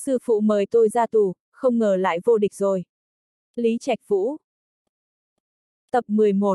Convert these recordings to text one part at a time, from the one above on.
Sư phụ mời tôi ra tù, không ngờ lại vô địch rồi. Lý Trạch Vũ. Tập 11.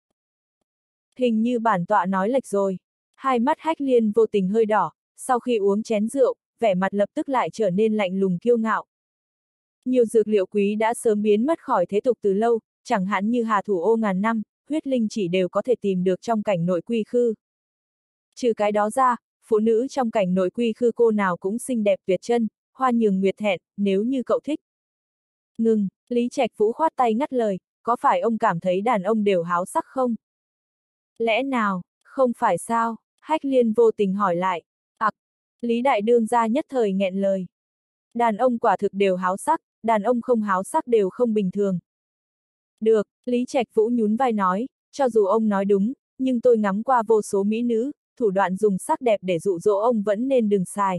Hình như bản tọa nói lệch rồi. Hai mắt Hách Liên vô tình hơi đỏ, sau khi uống chén rượu, vẻ mặt lập tức lại trở nên lạnh lùng kiêu ngạo. Nhiều dược liệu quý đã sớm biến mất khỏi thế tục từ lâu, chẳng hạn như hà thủ ô ngàn năm, huyết linh chỉ đều có thể tìm được trong cảnh nội quy khư. Trừ cái đó ra, phụ nữ trong cảnh nội quy khư cô nào cũng xinh đẹp tuyệt chân, hoa nhường nguyệt thẹn, nếu như cậu thích. Ngừng, Lý Trạch Vũ khoát tay ngắt lời, có phải ông cảm thấy đàn ông đều háo sắc không? Lẽ nào, không phải sao? Hách Liên vô tình hỏi lại. Lý Đại Đương gia nhất thời nghẹn lời. Đàn ông quả thực đều háo sắc, đàn ông không háo sắc đều không bình thường. Được, Lý Trạch Vũ nhún vai nói, cho dù ông nói đúng, nhưng tôi ngắm qua vô số mỹ nữ, thủ đoạn dùng sắc đẹp để dụ dỗ ông vẫn nên đừng xài.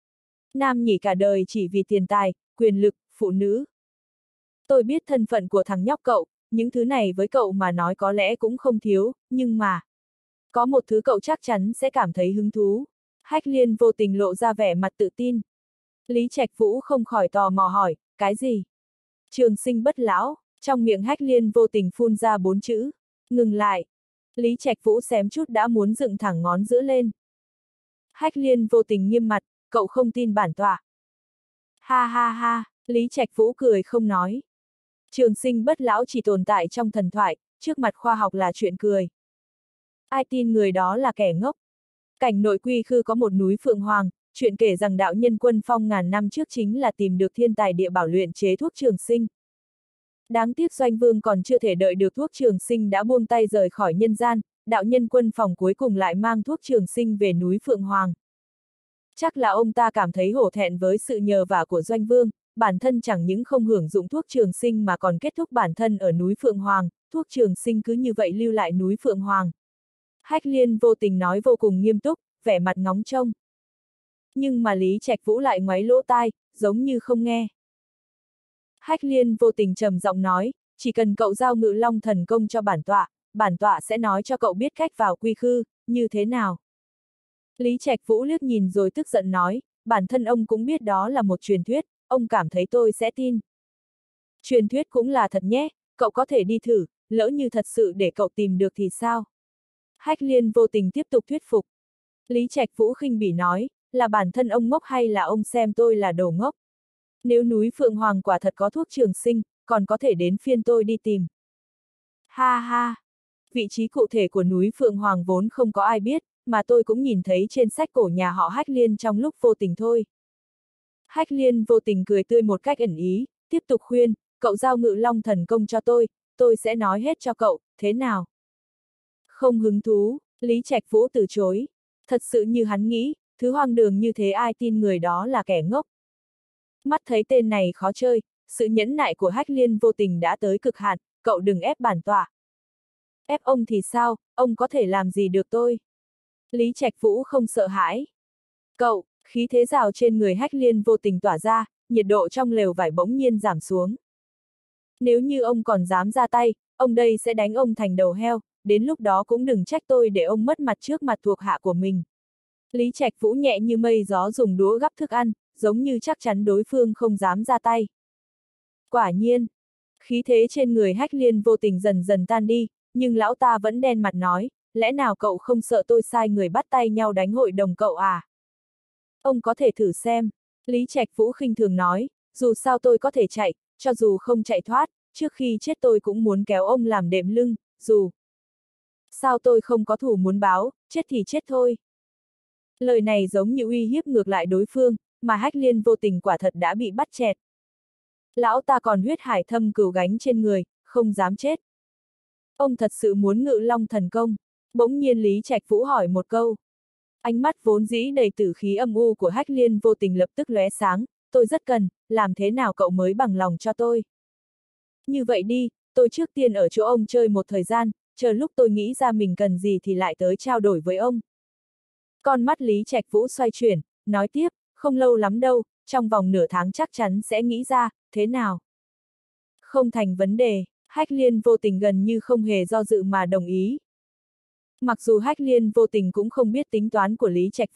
Nam nhỉ cả đời chỉ vì tiền tài, quyền lực, phụ nữ. Tôi biết thân phận của thằng nhóc cậu, những thứ này với cậu mà nói có lẽ cũng không thiếu, nhưng mà có một thứ cậu chắc chắn sẽ cảm thấy hứng thú. Hách Liên vô tình lộ ra vẻ mặt tự tin. Lý Trạch Vũ không khỏi tò mò hỏi, cái gì? Trường sinh bất lão, trong miệng Hách Liên vô tình phun ra 4 chữ. Ngừng lại. Lý Trạch Vũ xém chút đã muốn dựng thẳng ngón giữa lên. Hách Liên vô tình nghiêm mặt, cậu không tin bản tọa. Ha ha ha, Lý Trạch Vũ cười không nói. Trường sinh bất lão chỉ tồn tại trong thần thoại, trước mặt khoa học là chuyện cười. Ai tin người đó là kẻ ngốc. Cảnh nội quy khư có một núi Phượng Hoàng, chuyện kể rằng đạo nhân Quân Phong ngàn năm trước chính là tìm được thiên tài địa bảo luyện chế thuốc trường sinh. Đáng tiếc Doanh Vương còn chưa thể đợi được thuốc trường sinh đã buông tay rời khỏi nhân gian, đạo nhân Quân Phong cuối cùng lại mang thuốc trường sinh về núi Phượng Hoàng. Chắc là ông ta cảm thấy hổ thẹn với sự nhờ vả của Doanh Vương, bản thân chẳng những không hưởng dụng thuốc trường sinh mà còn kết thúc bản thân ở núi Phượng Hoàng, thuốc trường sinh cứ như vậy lưu lại núi Phượng Hoàng. Hách Liên vô tình nói vô cùng nghiêm túc, vẻ mặt ngóng trông. Nhưng mà Lý Trạch Vũ lại ngoáy lỗ tai, giống như không nghe. Hách Liên vô tình trầm giọng nói, chỉ cần cậu giao Ngự Long thần công cho bản tọa sẽ nói cho cậu biết cách vào quy khư, như thế nào? Lý Trạch Vũ liếc nhìn rồi tức giận nói, bản thân ông cũng biết đó là một truyền thuyết, ông cảm thấy tôi sẽ tin. Truyền thuyết cũng là thật nhé, cậu có thể đi thử, lỡ như thật sự để cậu tìm được thì sao? Hách Liên vô tình tiếp tục thuyết phục. Lý Trạch Vũ khinh bỉ nói, là bản thân ông ngốc hay là ông xem tôi là đồ ngốc? Nếu núi Phượng Hoàng quả thật có thuốc trường sinh, còn có thể đến phiên tôi đi tìm. Ha ha! Vị trí cụ thể của núi Phượng Hoàng vốn không có ai biết, mà tôi cũng nhìn thấy trên sách cổ nhà họ Hách Liên trong lúc vô tình thôi. Hách Liên vô tình cười tươi một cách ẩn ý, tiếp tục khuyên, cậu giao Ngự Long thần công cho tôi sẽ nói hết cho cậu, thế nào? Không hứng thú, Lý Trạch Vũ từ chối. Thật sự như hắn nghĩ, thứ hoang đường như thế ai tin người đó là kẻ ngốc. Mắt thấy tên này khó chơi, sự nhẫn nại của Hách Liên vô tình đã tới cực hạn, cậu đừng ép bản tọa. Ép ông thì sao, ông có thể làm gì được tôi? Lý Trạch Vũ không sợ hãi. Cậu, khí thế rào trên người Hách Liên vô tình tỏa ra, nhiệt độ trong lều vải bỗng nhiên giảm xuống. Nếu như ông còn dám ra tay, ông đây sẽ đánh ông thành đầu heo, đến lúc đó cũng đừng trách tôi để ông mất mặt trước mặt thuộc hạ của mình. Lý Trạch Vũ nhẹ như mây gió dùng đũa gắp thức ăn, giống như chắc chắn đối phương không dám ra tay. Quả nhiên, khí thế trên người Hách Liên vô tình dần dần tan đi, nhưng lão ta vẫn đen mặt nói, lẽ nào cậu không sợ tôi sai người bắt tay nhau đánh hội đồng cậu à? Ông có thể thử xem, Lý Trạch Vũ khinh thường nói, dù sao tôi có thể chạy, cho dù không chạy thoát, trước khi chết tôi cũng muốn kéo ông làm đệm lưng, dù sao tôi không có thù muốn báo, chết thì chết thôi. Lời này giống như uy hiếp ngược lại đối phương, mà Hách Liên vô tình quả thật đã bị bắt chẹt. Lão ta còn huyết hải thâm cừu gánh trên người, không dám chết. Ông thật sự muốn Ngự Long thần công? Bỗng nhiên Lý Trạch Vũ hỏi một câu. Ánh mắt vốn dĩ đầy tử khí âm u của Hách Liên vô tình lập tức lóe sáng, tôi rất cần, làm thế nào cậu mới bằng lòng cho tôi? Như vậy đi, tôi trước tiên ở chỗ ông chơi một thời gian, chờ lúc tôi nghĩ ra mình cần gì thì lại tới trao đổi với ông. Con mắt Lý Trạch Vũ xoay chuyển, nói tiếp, không lâu lắm đâu, trong vòng nửa tháng chắc chắn sẽ nghĩ ra, thế nào? Không thành vấn đề, Hách Liên vô tình gần như không hề do dự mà đồng ý. Mặc dù Hách Liên vô tình cũng không biết tính toán của Lý Trạch Vũ,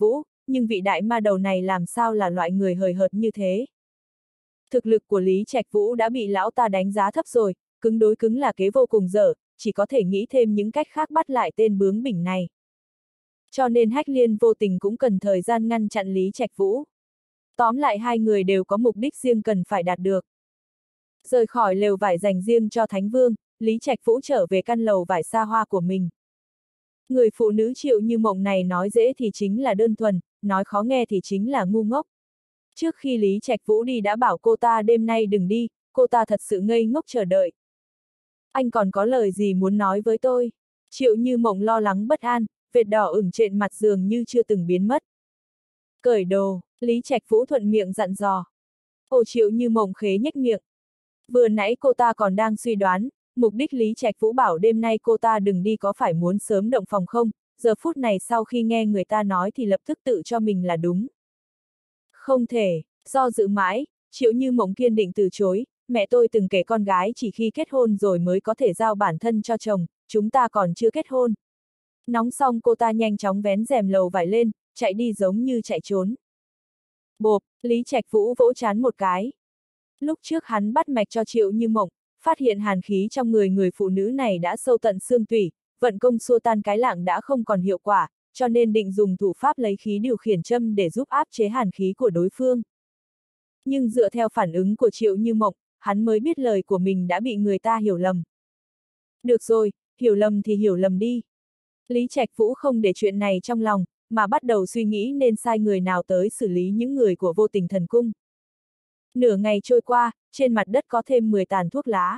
nhưng vị đại ma đầu này làm sao là loại người hời hợt như thế. Thực lực của Lý Trạch Vũ đã bị lão ta đánh giá thấp rồi, cứng đối cứng là kế vô cùng dở, chỉ có thể nghĩ thêm những cách khác bắt lại tên bướng bỉnh này. Cho nên Hách Liên vô tình cũng cần thời gian ngăn chặn Lý Trạch Vũ. Tóm lại hai người đều có mục đích riêng cần phải đạt được. Rời khỏi lều vải dành riêng cho Thánh Vương, Lý Trạch Vũ trở về căn lều vải xa hoa của mình. Người phụ nữ Triệu Như Mộng này nói dễ thì chính là đơn thuần, nói khó nghe thì chính là ngu ngốc. Trước khi Lý Trạch Vũ đi đã bảo cô ta đêm nay đừng đi, cô ta thật sự ngây ngốc chờ đợi. Anh còn có lời gì muốn nói với tôi? Triệu Như Mộng lo lắng bất an, vệt đỏ ửng trên mặt dường như chưa từng biến mất. Cởi đồ, Lý Trạch Vũ thuận miệng dặn dò. Ồ, Triệu Như Mộng khế nhếch miệng. Vừa nãy cô ta còn đang suy đoán, mục đích Lý Trạch Vũ bảo đêm nay cô ta đừng đi có phải muốn sớm động phòng không, giờ phút này sau khi nghe người ta nói thì lập tức tự cho mình là đúng. Không thể, do dự mãi, Triệu Như Mộng kiên định từ chối, mẹ tôi từng kể con gái chỉ khi kết hôn rồi mới có thể giao bản thân cho chồng, chúng ta còn chưa kết hôn. Nóng xong cô ta nhanh chóng vén rèm lầu vải lên, chạy đi giống như chạy trốn. Bộp, Lý Trạch Vũ vỗ trán một cái. Lúc trước hắn bắt mạch cho Triệu Như Mộng, phát hiện hàn khí trong người phụ nữ này đã sâu tận xương tủy, vận công xua tan cái lạng đã không còn hiệu quả, cho nên định dùng thủ pháp lấy khí điều khiển châm để giúp áp chế hàn khí của đối phương. Nhưng dựa theo phản ứng của Triệu Như Mộng, hắn mới biết lời của mình đã bị người ta hiểu lầm. Được rồi, hiểu lầm thì hiểu lầm đi. Lý Trạch Vũ không để chuyện này trong lòng, mà bắt đầu suy nghĩ nên sai người nào tới xử lý những người của Vô Tình Thần Cung. Nửa ngày trôi qua, trên mặt đất có thêm 10 tàn thuốc lá.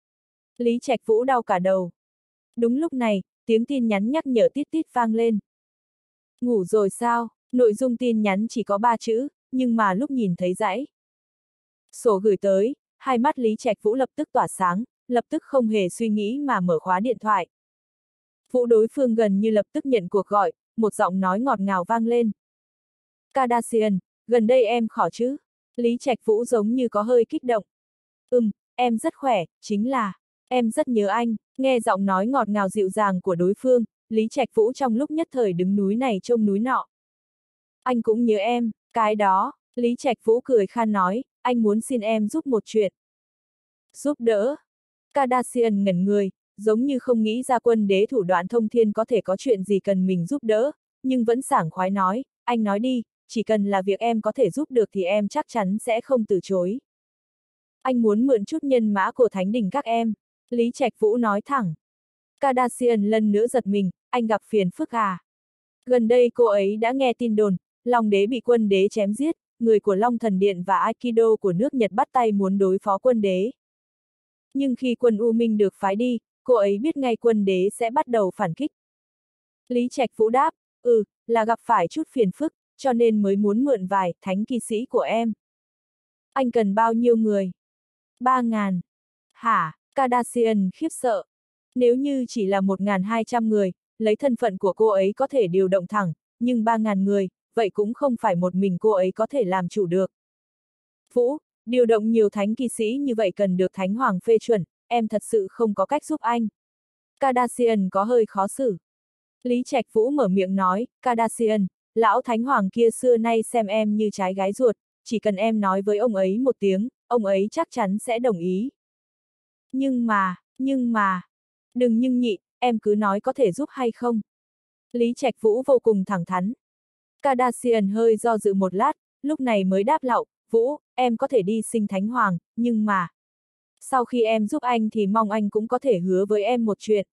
Lý Trạch Vũ đau cả đầu. Đúng lúc này, tiếng tin nhắn nhắc nhở tít tít vang lên. Ngủ rồi sao? Nội dung tin nhắn chỉ có 3 chữ, nhưng mà lúc nhìn thấy dãy sổ gửi tới, hai mắt Lý Trạch Vũ lập tức tỏa sáng, lập tức không hề suy nghĩ mà mở khóa điện thoại. Vũ đối phương gần như lập tức nhận cuộc gọi, một giọng nói ngọt ngào vang lên. Kardashian, gần đây em khỏe chứ? Lý Trạch Vũ giống như có hơi kích động. Em rất khỏe, chính là, em rất nhớ anh. Nghe giọng nói ngọt ngào dịu dàng của đối phương, Lý Trạch Vũ trong lúc nhất thời đứng núi này trông núi nọ. Anh cũng nhớ em, cái đó, Lý Trạch Vũ cười khan nói, anh muốn xin em giúp một chuyện. Giúp đỡ? Kardashian ngẩn người, giống như không nghĩ ra Quân Đế thủ đoạn thông thiên có thể có chuyện gì cần mình giúp đỡ, nhưng vẫn sảng khoái nói, anh nói đi, chỉ cần là việc em có thể giúp được thì em chắc chắn sẽ không từ chối. Anh muốn mượn chút nhân mã của Thánh Đình các em. Lý Trạch Vũ nói thẳng. Kardashian lần nữa giật mình, anh gặp phiền phức à? Gần đây cô ấy đã nghe tin đồn, Long Đế bị Quân Đế chém giết, người của Long Thần Điện và Aikido của nước Nhật bắt tay muốn đối phó Quân Đế. Nhưng khi quân U Minh được phái đi, cô ấy biết ngay Quân Đế sẽ bắt đầu phản kích. Lý Trạch Vũ đáp, là gặp phải chút phiền phức, cho nên mới muốn mượn vài thánh kỵ sĩ của em. Anh cần bao nhiêu người? 3.000. Hả? Kardashian khiếp sợ. Nếu như chỉ là 1.200 người, lấy thân phận của cô ấy có thể điều động thẳng, nhưng 3.000 người, vậy cũng không phải một mình cô ấy có thể làm chủ được. Vũ, điều động nhiều thánh kỵ sĩ như vậy cần được Thánh Hoàng phê chuẩn, em thật sự không có cách giúp anh. Kardashian có hơi khó xử. Lý Trạch Vũ mở miệng nói, Kardashian, lão Thánh Hoàng kia xưa nay xem em như trái gái ruột, chỉ cần em nói với ông ấy một tiếng, ông ấy chắc chắn sẽ đồng ý. Nhưng mà, đừng nhưng nhị, em cứ nói có thể giúp hay không. Lý Trạch Vũ vô cùng thẳng thắn. Kardashian hơi do dự một lát, lúc này mới đáp lạo, Vũ, em có thể đi sinh Thánh Hoàng, nhưng mà, sau khi em giúp anh thì mong anh cũng có thể hứa với em một chuyện.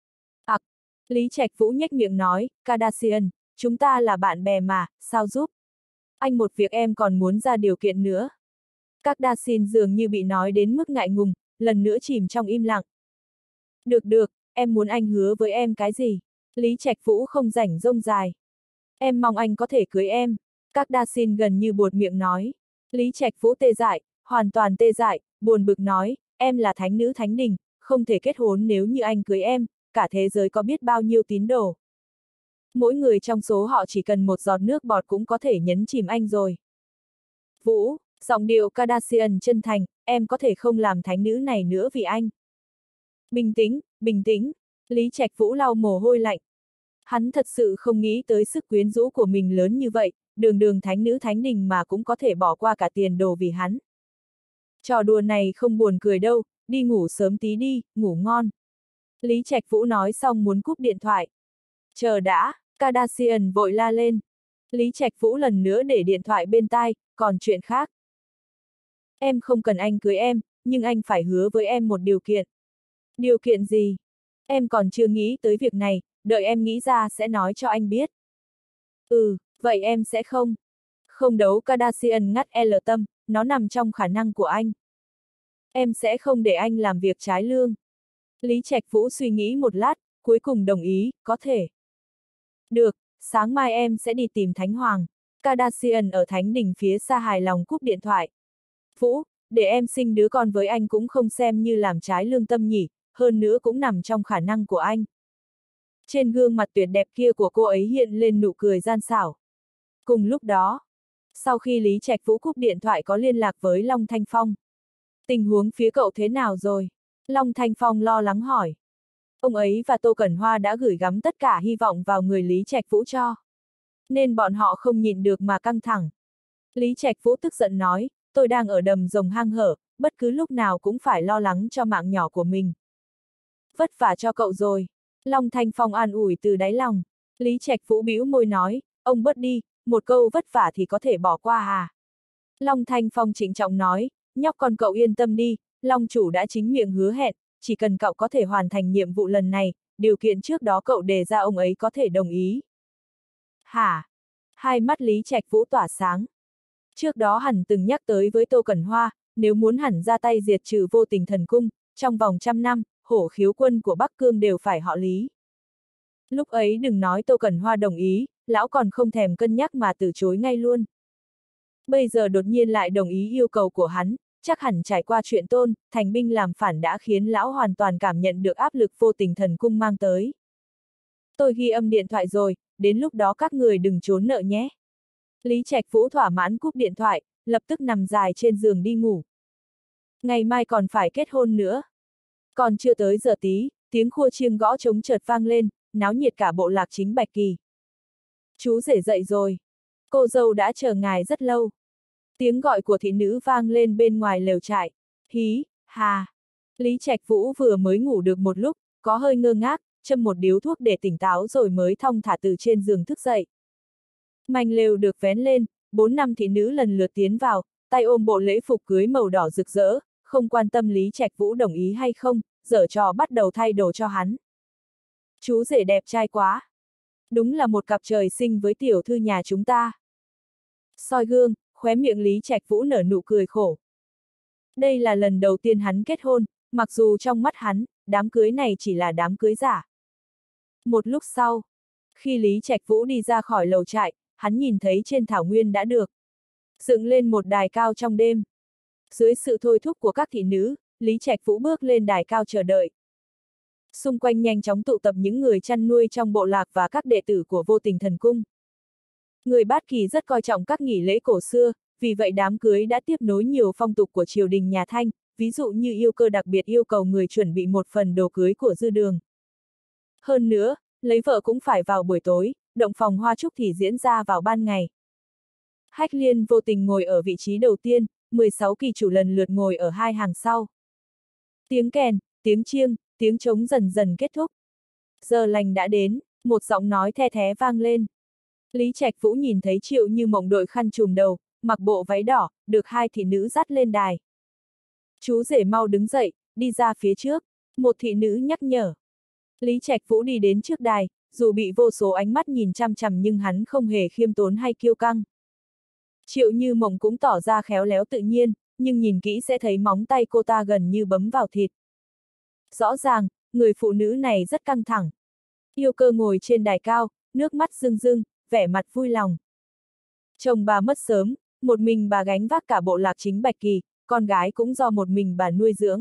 Lý Trạch Vũ nhếch miệng nói, Kardashian, chúng ta là bạn bè mà, sao giúp? Anh một việc em còn muốn ra điều kiện nữa. Kardashian dường như bị nói đến mức ngại ngùng, lần nữa chìm trong im lặng. Được, em muốn anh hứa với em cái gì? Lý Trạch Vũ không rảnh rông dài. Em mong anh có thể cưới em. Kardashian gần như buột miệng nói. Lý Trạch Vũ tê dại, hoàn toàn tê dại, buồn bực nói, em là thánh nữ Thánh Đình, không thể kết hôn nếu như anh cưới em, cả thế giới có biết bao nhiêu tín đồ. Mỗi người trong số họ chỉ cần một giọt nước bọt cũng có thể nhấn chìm anh rồi. Vũ, giọng điệu Kardashian chân thành, em có thể không làm thánh nữ này nữa vì anh. Bình tĩnh, Lý Trạch Vũ lau mồ hôi lạnh. Hắn thật sự không nghĩ tới sức quyến rũ của mình lớn như vậy, đường đường thánh nữ thánh đình mà cũng có thể bỏ qua cả tiền đồ vì hắn. Trò đùa này không buồn cười đâu, đi ngủ sớm tí đi, ngủ ngon. Lý Trạch Vũ nói xong muốn cúp điện thoại. Chờ đã, Kardashian vội la lên. Lý Trạch Vũ lần nữa để điện thoại bên tai, còn chuyện khác. Em không cần anh cưới em, nhưng anh phải hứa với em một điều kiện. Điều kiện gì? Em còn chưa nghĩ tới việc này, đợi em nghĩ ra sẽ nói cho anh biết. Vậy em sẽ không. Không đấu Kardashian ngắt L tâm, nó nằm trong khả năng của anh. Em sẽ không để anh làm việc trái lương. Lý Trạch Vũ suy nghĩ một lát, cuối cùng đồng ý, có thể. Được, sáng mai em sẽ đi tìm Thánh Hoàng. Kardashian ở Thánh Đình phía xa hài lòng cúp điện thoại. Vũ, để em sinh đứa con với anh cũng không xem như làm trái lương tâm nhỉ, hơn nữa cũng nằm trong khả năng của anh. Trên gương mặt tuyệt đẹp kia của cô ấy hiện lên nụ cười gian xảo. Cùng lúc đó, sau khi Lý Trạch Vũ cúp điện thoại có liên lạc với Long Thanh Phong. Tình huống phía cậu thế nào rồi? Long Thanh Phong lo lắng hỏi. Ông ấy và Tô Cẩn Hoa đã gửi gắm tất cả hy vọng vào người Lý Trạch Vũ cho. Nên bọn họ không nhịn được mà căng thẳng. Lý Trạch Vũ tức giận nói, tôi đang ở đầm rồng hang hở, bất cứ lúc nào cũng phải lo lắng cho mạng nhỏ của mình. Vất vả cho cậu rồi. Long Thanh Phong an ủi từ đáy lòng. Lý Trạch Vũ bĩu môi nói, ông bớt đi, một câu vất vả thì có thể bỏ qua à. Long Thanh Phong trịnh trọng nói, nhóc con cậu yên tâm đi, Long chủ đã chính miệng hứa hẹn, chỉ cần cậu có thể hoàn thành nhiệm vụ lần này, điều kiện trước đó cậu đề ra ông ấy có thể đồng ý. Hả? Hai mắt Lý Trạch Vũ tỏa sáng. Trước đó hẳn từng nhắc tới với Tô Cẩn Hoa, nếu muốn hẳn ra tay diệt trừ Vô Tình Thần Cung, trong vòng 100 năm, hổ khiếu quân của Bắc Cương đều phải họ Lý. Lúc ấy đừng nói Tô Cẩn Hoa đồng ý, lão còn không thèm cân nhắc mà từ chối ngay luôn. Bây giờ đột nhiên lại đồng ý yêu cầu của hắn, chắc hẳn trải qua chuyện Tôn, thành binh làm phản đã khiến lão hoàn toàn cảm nhận được áp lực Vô Tình Thần Cung mang tới. Tôi ghi âm điện thoại rồi, đến lúc đó các người đừng trốn nợ nhé. Lý Trạch Vũ thỏa mãn cúp điện thoại, lập tức nằm dài trên giường đi ngủ. Ngày mai còn phải kết hôn nữa. Còn chưa tới giờ tí, tiếng khua chiêng gõ trống chợt vang lên, náo nhiệt cả bộ lạc chính Bạch Kỳ. Chú rể dậy rồi. Cô dâu đã chờ ngài rất lâu. Tiếng gọi của thị nữ vang lên bên ngoài lều trại. Hí, hà. Lý Trạch Vũ vừa mới ngủ được một lúc, có hơi ngơ ngác, châm một điếu thuốc để tỉnh táo rồi mới thong thả từ trên giường thức dậy. Mành lều được vén lên, 4-5 thị nữ lần lượt tiến vào, tay ôm bộ lễ phục cưới màu đỏ rực rỡ, không quan tâm Lý Trạch Vũ đồng ý hay không, giở trò bắt đầu thay đồ cho hắn. Chú rể đẹp trai quá. Đúng là một cặp trời sinh với tiểu thư nhà chúng ta. Soi gương, khóe miệng Lý Trạch Vũ nở nụ cười khổ. Đây là lần đầu tiên hắn kết hôn, mặc dù trong mắt hắn, đám cưới này chỉ là đám cưới giả. Một lúc sau, khi Lý Trạch Vũ đi ra khỏi lầu trại, hắn nhìn thấy trên thảo nguyên đã được dựng lên một đài cao trong đêm. Dưới sự thôi thúc của các thị nữ, Lý Trạch Vũ bước lên đài cao chờ đợi. Xung quanh nhanh chóng tụ tập những người chăn nuôi trong bộ lạc và các đệ tử của Vô Tình Thần Cung. Người Bát Kỳ rất coi trọng các nghi lễ cổ xưa, vì vậy đám cưới đã tiếp nối nhiều phong tục của triều đình nhà Thanh, ví dụ như yêu cơ đặc biệt yêu cầu người chuẩn bị một phần đồ cưới của dư đường. Hơn nữa, lấy vợ cũng phải vào buổi tối, động phòng hoa trúc thì diễn ra vào ban ngày. Hách Liên Vô Tình ngồi ở vị trí đầu tiên, 16 kỳ chủ lần lượt ngồi ở hai hàng sau. Tiếng kèn, tiếng chiêng, tiếng trống dần dần kết thúc. Giờ lành đã đến, một giọng nói the thé vang lên. Lý Trạch Vũ nhìn thấy Triệu Như Mộng đội khăn trùm đầu, mặc bộ váy đỏ, được hai thị nữ dắt lên đài. Chú rể mau đứng dậy, đi ra phía trước, một thị nữ nhắc nhở. Lý Trạch Vũ đi đến trước đài, dù bị vô số ánh mắt nhìn chăm chằm nhưng hắn không hề khiêm tốn hay kiêu căng. Triệu Như Mộng cũng tỏ ra khéo léo tự nhiên, nhưng nhìn kỹ sẽ thấy móng tay cô ta gần như bấm vào thịt. Rõ ràng, người phụ nữ này rất căng thẳng. Yêu cơ ngồi trên đài cao, nước mắt rưng rưng, vẻ mặt vui lòng. Chồng bà mất sớm, một mình bà gánh vác cả bộ lạc chính Bạch Kỳ, con gái cũng do một mình bà nuôi dưỡng.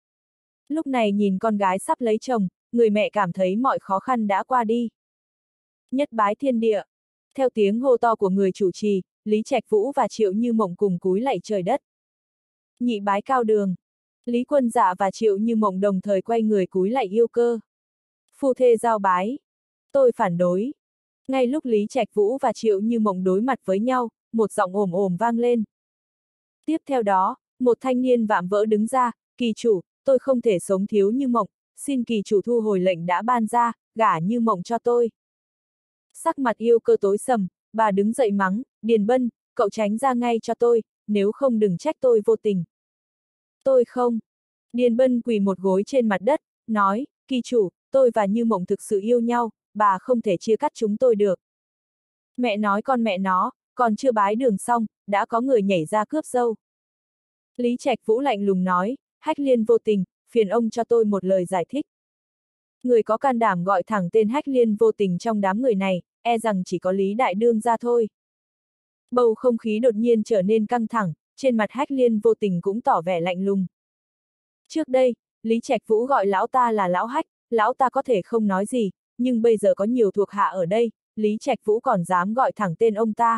Lúc này nhìn con gái sắp lấy chồng, người mẹ cảm thấy mọi khó khăn đã qua đi. Nhất bái thiên địa. Theo tiếng hô to của người chủ trì, Lý Trạch Vũ và Triệu Như Mộng cùng cúi lạy trời đất. Nhị bái cao đường. Lý Quân Dạ và Triệu Như Mộng đồng thời quay người cúi lạy yêu cơ. Phu thê giao bái. Tôi phản đối. Ngay lúc Lý Trạch Vũ và Triệu Như Mộng đối mặt với nhau, một giọng ồm ồm vang lên. Tiếp theo đó, một thanh niên vạm vỡ đứng ra, kỳ chủ, tôi không thể sống thiếu Như Mộng, xin kỳ chủ thu hồi lệnh đã ban ra, gả Như Mộng cho tôi. Sắc mặt Yêu Cơ tối sầm, bà đứng dậy mắng, Điền Bân, cậu tránh ra ngay cho tôi, nếu không đừng trách tôi vô tình. Tôi không. Điền Bân quỳ một gối trên mặt đất, nói, kỳ chủ, tôi và Như Mộng thực sự yêu nhau, bà không thể chia cắt chúng tôi được. Mẹ nói con mẹ nó, còn chưa bái đường xong, đã có người nhảy ra cướp dâu. Lý Trạch Vũ lạnh lùng nói, Hách Liên vô tình, phiền ông cho tôi một lời giải thích. Người có can đảm gọi thẳng tên Hách Liên vô tình trong đám người này, e rằng chỉ có Lý Đại Đương ra thôi. Bầu không khí đột nhiên trở nên căng thẳng, trên mặt Hách Liên vô tình cũng tỏ vẻ lạnh lùng. Trước đây, Lý Trạch Vũ gọi lão ta là lão Hách, lão ta có thể không nói gì, nhưng bây giờ có nhiều thuộc hạ ở đây, Lý Trạch Vũ còn dám gọi thẳng tên ông ta.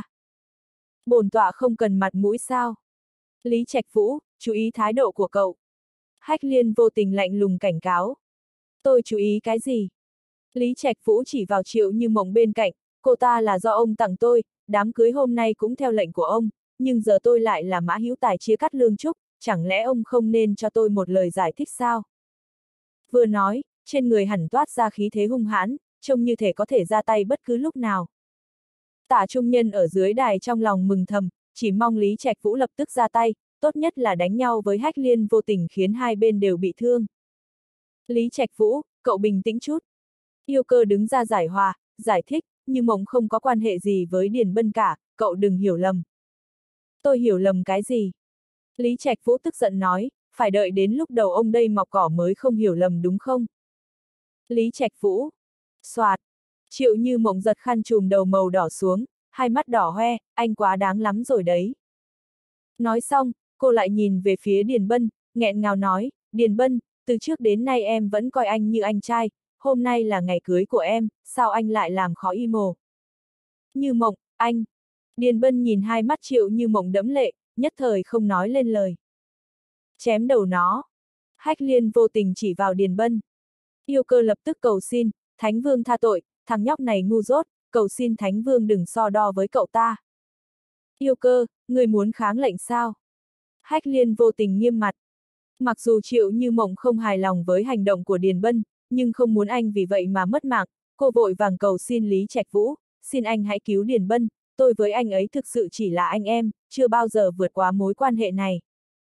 Bổn tọa không cần mặt mũi sao? Lý Trạch Vũ, chú ý thái độ của cậu. Hách Liên vô tình lạnh lùng cảnh cáo. Tôi chú ý cái gì? Lý Trạch Vũ chỉ vào Triệu Như Mộng bên cạnh, cô ta là do ông tặng tôi, đám cưới hôm nay cũng theo lệnh của ông, nhưng giờ tôi lại là Mã Hữu Tài chia cắt lương chúc, chẳng lẽ ông không nên cho tôi một lời giải thích sao? Vừa nói, trên người hẳn toát ra khí thế hung hãn, trông như thể có thể ra tay bất cứ lúc nào. Tả trung nhân ở dưới đài trong lòng mừng thầm, chỉ mong Lý Trạch Vũ lập tức ra tay, tốt nhất là đánh nhau với Hách Liên vô tình khiến hai bên đều bị thương. Lý Trạch Vũ, cậu bình tĩnh chút. Yêu Cơ đứng ra giải hòa, giải thích, Như Mộng không có quan hệ gì với Điền Bân cả, cậu đừng hiểu lầm. Tôi hiểu lầm cái gì? Lý Trạch Vũ tức giận nói, phải đợi đến lúc đầu ông đây mọc cỏ mới không hiểu lầm đúng không? Lý Trạch Vũ. Soạt. Triệu Như Mộng giật khăn trùm đầu màu đỏ xuống, hai mắt đỏ hoe, anh quá đáng lắm rồi đấy. Nói xong, cô lại nhìn về phía Điền Bân, nghẹn ngào nói, Điền Bân, từ trước đến nay em vẫn coi anh như anh trai, hôm nay là ngày cưới của em, sao anh lại làm khó y mồ? Như Mộng, anh. Điền Bân nhìn hai mắt Triệu Như Mộng đẫm lệ, nhất thời không nói lên lời. Chém đầu nó. Hách Liên vô tình chỉ vào Điền Bân. Yêu Cơ lập tức cầu xin, Thánh Vương tha tội, thằng nhóc này ngu dốt, cầu xin Thánh Vương đừng so đo với cậu ta. Yêu Cơ, người muốn kháng lệnh sao? Hách Liên vô tình nghiêm mặt. Mặc dù Triệu Như Mộng không hài lòng với hành động của Điền Bân, nhưng không muốn anh vì vậy mà mất mạng, cô vội vàng cầu xin Lý Trạch Vũ, xin anh hãy cứu Điền Bân, tôi với anh ấy thực sự chỉ là anh em, chưa bao giờ vượt qua mối quan hệ này.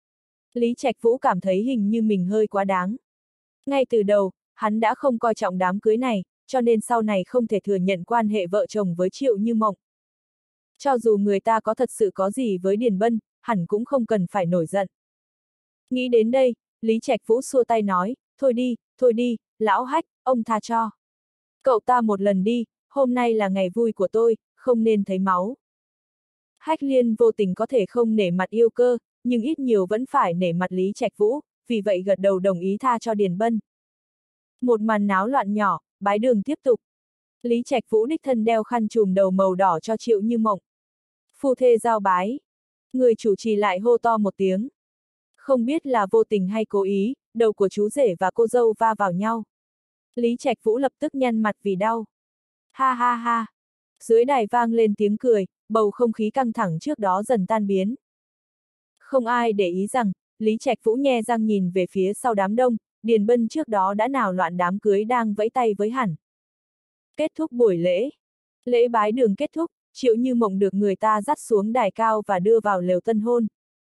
Lý Trạch Vũ cảm thấy hình như mình hơi quá đáng. Ngay từ đầu, hắn đã không coi trọng đám cưới này, cho nên sau này không thể thừa nhận quan hệ vợ chồng với Triệu Như Mộng. Cho dù người ta có thật sự có gì với Điền Bân, hẳn cũng không cần phải nổi giận. Nghĩ đến đây, Lý Trạch Vũ xua tay nói, thôi đi, lão Hách, ông tha cho. Cậu ta một lần đi, hôm nay là ngày vui của tôi, không nên thấy máu. Hách Liên vô tình có thể không nể mặt Yêu Cơ, nhưng ít nhiều vẫn phải nể mặt Lý Trạch Vũ, vì vậy gật đầu đồng ý tha cho Điền Bân. Một màn náo loạn nhỏ, bái đường tiếp tục. Lý Trạch Vũ đích thân đeo khăn trùm đầu màu đỏ cho Triệu Như Mộng. Phu thê giao bái. Người chủ trì lại hô to một tiếng. Không biết là vô tình hay cố ý, đầu của chú rể và cô dâu va vào nhau. Lý Trạch Vũ lập tức nhăn mặt vì đau. Ha ha ha. Dưới đài vang lên tiếng cười, bầu không khí căng thẳng trước đó dần tan biến. Không ai để ý rằng, Lý Trạch Vũ nhe răng nhìn về phía sau đám đông, Điền Bân trước đó đã nào loạn đám cưới đang vẫy tay với hẳn. Kết thúc buổi lễ. Lễ bái đường kết thúc, Triệu Như Mộng được người ta dắt xuống đài cao và đưa vào lều tân hôn.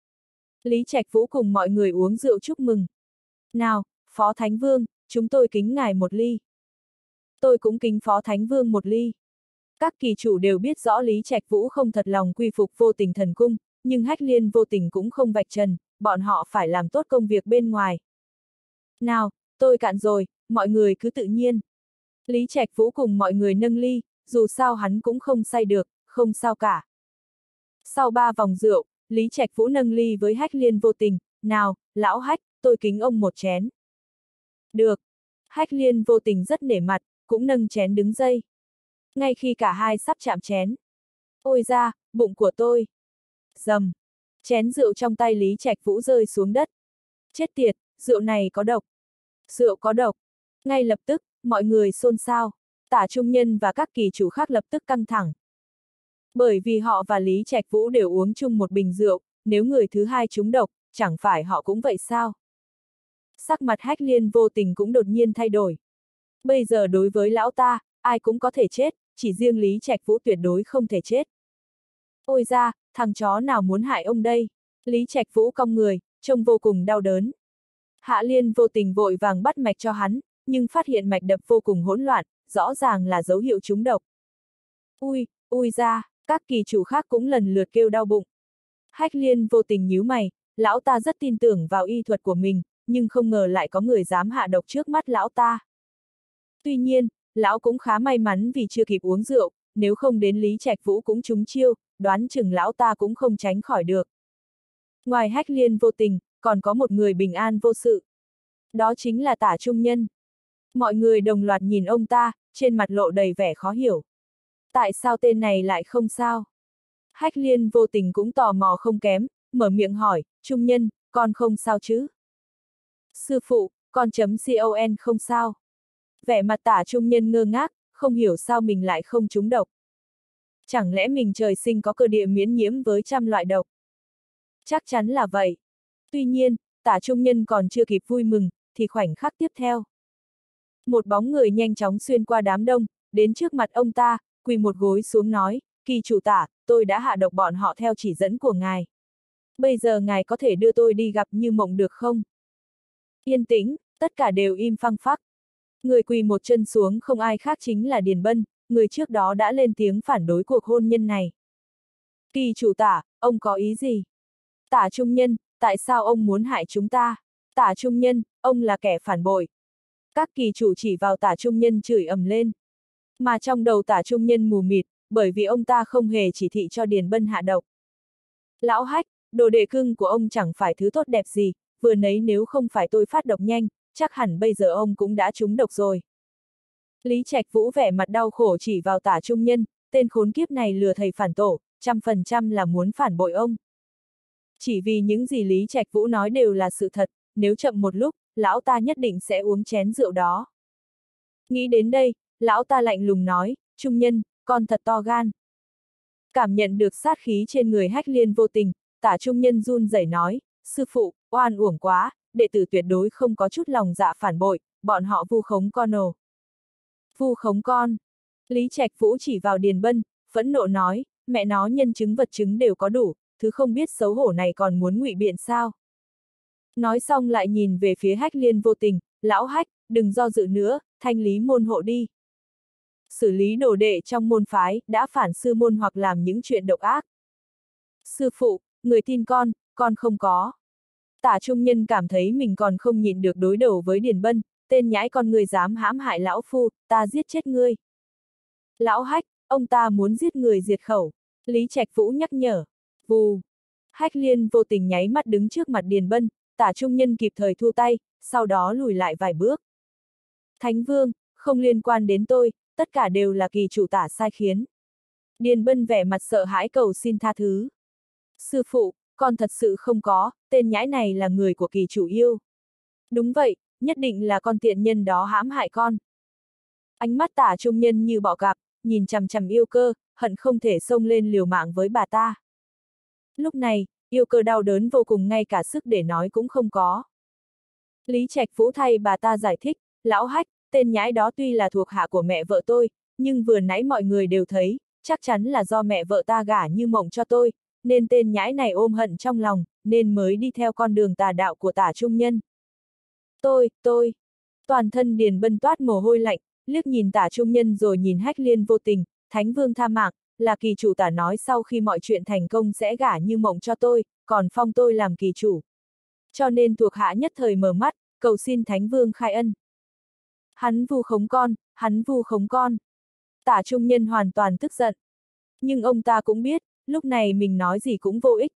Lý Trạch Vũ cùng mọi người uống rượu chúc mừng. Nào, Phó Thánh Vương, chúng tôi kính ngài một ly. Tôi cũng kính Phó Thánh Vương một ly. Các kỳ chủ đều biết rõ Lý Trạch Vũ không thật lòng quy phục Vô Tình Thần Cung, nhưng Hách Liên vô tình cũng không vạch trần, bọn họ phải làm tốt công việc bên ngoài. Nào, tôi cạn rồi, mọi người cứ tự nhiên. Lý Trạch Vũ cùng mọi người nâng ly, dù sao hắn cũng không say được, không sao cả. Sau 3 vòng rượu, Lý Trạch Vũ nâng ly với Hách Liên vô tình, nào, lão Hách, tôi kính ông một chén. Được. Hách Liên vô tình rất nể mặt, cũng nâng chén đứng dây. Ngay khi cả hai sắp chạm chén. Ôi da, bụng của tôi. Dầm. Chén rượu trong tay Lý Trạch Vũ rơi xuống đất. Chết tiệt, rượu này có độc. Rượu có độc. Ngay lập tức, mọi người xôn xao. Tả Trung Nhân và các kỳ chủ khác lập tức căng thẳng. Bởi vì họ và Lý Trạch Vũ đều uống chung một bình rượu, nếu người thứ hai trúng độc, chẳng phải họ cũng vậy sao? Sắc mặt Hách Liên vô tình cũng đột nhiên thay đổi. Bây giờ đối với lão ta, ai cũng có thể chết, chỉ riêng Lý Trạch Vũ tuyệt đối không thể chết. Ôi ra, thằng chó nào muốn hại ông đây? Lý Trạch Vũ cong người, trông vô cùng đau đớn. Hạ Liên vô tình vội vàng bắt mạch cho hắn, nhưng phát hiện mạch đập vô cùng hỗn loạn, rõ ràng là dấu hiệu trúng độc. Ui ra, các kỳ chủ khác cũng lần lượt kêu đau bụng. Hách Liên vô tình nhíu mày, lão ta rất tin tưởng vào y thuật của mình, nhưng không ngờ lại có người dám hạ độc trước mắt lão ta. Tuy nhiên, lão cũng khá may mắn vì chưa kịp uống rượu, nếu không đến Lý Trạch Vũ cũng trúng chiêu, đoán chừng lão ta cũng không tránh khỏi được. Ngoài Hách Liên vô tình, còn có một người bình an vô sự. Đó chính là Tả Trung Nhân. Mọi người đồng loạt nhìn ông ta, trên mặt lộ đầy vẻ khó hiểu. Tại sao tên này lại không sao? Hách Liên vô tình cũng tò mò không kém, mở miệng hỏi, Trung Nhân, con không sao chứ? Sư phụ, con.con không sao. Vẻ mặt Tả Trung Nhân ngơ ngác, không hiểu sao mình lại không trúng độc. Chẳng lẽ mình trời sinh có cơ địa miễn nhiễm với trăm loại độc? Chắc chắn là vậy. Tuy nhiên, Tả Trung Nhân còn chưa kịp vui mừng, thì khoảnh khắc tiếp theo. Một bóng người nhanh chóng xuyên qua đám đông, đến trước mặt ông ta, quỳ một gối xuống nói, kỳ chủ Tả, tôi đã hạ độc bọn họ theo chỉ dẫn của ngài. Bây giờ ngài có thể đưa tôi đi gặp Như Mộng được không? Yên tĩnh, tất cả đều im phăng phắc. Người quỳ một chân xuống không ai khác chính là Điền Bân, người trước đó đã lên tiếng phản đối cuộc hôn nhân này. Kỳ chủ Tả, ông có ý gì? Tả Trung Nhân, tại sao ông muốn hại chúng ta? Tả Trung Nhân, ông là kẻ phản bội. Các kỳ chủ chỉ vào Tả Trung Nhân chửi ầm lên. Mà trong đầu Tả Trung Nhân mù mịt, bởi vì ông ta không hề chỉ thị cho Điền Bân hạ độc. Lão Hách, đồ đệ cưng của ông chẳng phải thứ tốt đẹp gì, vừa nấy nếu không phải tôi phát độc nhanh, chắc hẳn bây giờ ông cũng đã trúng độc rồi. Lý Trạch Vũ vẻ mặt đau khổ chỉ vào Tả Trung Nhân, tên khốn kiếp này lừa thầy phản tổ, 100% là muốn phản bội ông. Chỉ vì những gì Lý Trạch Vũ nói đều là sự thật, nếu chậm một lúc, lão ta nhất định sẽ uống chén rượu đó. Nghĩ đến đây, lão ta lạnh lùng nói, Trung Nhân, con thật to gan. Cảm nhận được sát khí trên người Hách Liên vô tình, Tả Trung Nhân run rẩy nói, sư phụ, oan uổng quá, đệ tử tuyệt đối không có chút lòng dạ phản bội, bọn họ vu khống con ồ. Vu khống con. Lý Trạch Vũ chỉ vào Điền Bân, phẫn nộ nói, mẹ nó nhân chứng vật chứng đều có đủ, thứ không biết xấu hổ này còn muốn ngụy biện sao. Nói xong lại nhìn về phía Hách Liên vô tình, lão Hách, đừng do dự nữa, thanh lý môn hộ đi. Xử lý đồ đệ trong môn phái, đã phản sư môn hoặc làm những chuyện độc ác. Sư phụ, người tin con không có. Tả Trung Nhân cảm thấy mình còn không nhịn được đối đầu với Điền Bân, tên nhãi con người dám hãm hại lão phu, ta giết chết ngươi. Lão Hách, ông ta muốn giết người diệt khẩu. Lý Trạch Vũ nhắc nhở. Vù. Hách Liên vô tình nháy mắt đứng trước mặt Điền Bân, Tả Trung Nhân kịp thời thu tay, sau đó lùi lại vài bước. Thánh Vương, không liên quan đến tôi, tất cả đều là kỳ chủ Tả sai khiến. Điền Bân vẻ mặt sợ hãi cầu xin tha thứ. Sư phụ, con thật sự không có, tên nhãi này là người của kỳ chủ yêu. Đúng vậy, nhất định là con tiện nhân đó hãm hại con. Ánh mắt Tả Trung Nhân như bọ cạp, nhìn chằm chằm Yêu Cơ, hận không thể xông lên liều mạng với bà ta. Lúc này, Yêu Cơ đau đớn vô cùng ngay cả sức để nói cũng không có. Lý Trạch Vũ thay bà ta giải thích, lão Hách, tên nhãi đó tuy là thuộc hạ của mẹ vợ tôi, nhưng vừa nãy mọi người đều thấy, chắc chắn là do mẹ vợ ta gả Như Mộng cho tôi, nên tên nhãi này ôm hận trong lòng, nên mới đi theo con đường tà đạo của Tả Trung Nhân. Tôi, toàn thân Điền Bân toát mồ hôi lạnh, liếc nhìn Tả Trung Nhân rồi nhìn Hách Liên vô tình, Thánh Vương tha mạng, là kỳ chủ Tả nói sau khi mọi chuyện thành công sẽ gả Như Mộng cho tôi, còn phong tôi làm kỳ chủ. Cho nên thuộc hạ nhất thời mở mắt, cầu xin Thánh Vương khai ân. Hắn vu khống con. Tả Trung Nhân hoàn toàn tức giận. Nhưng ông ta cũng biết, lúc này mình nói gì cũng vô ích.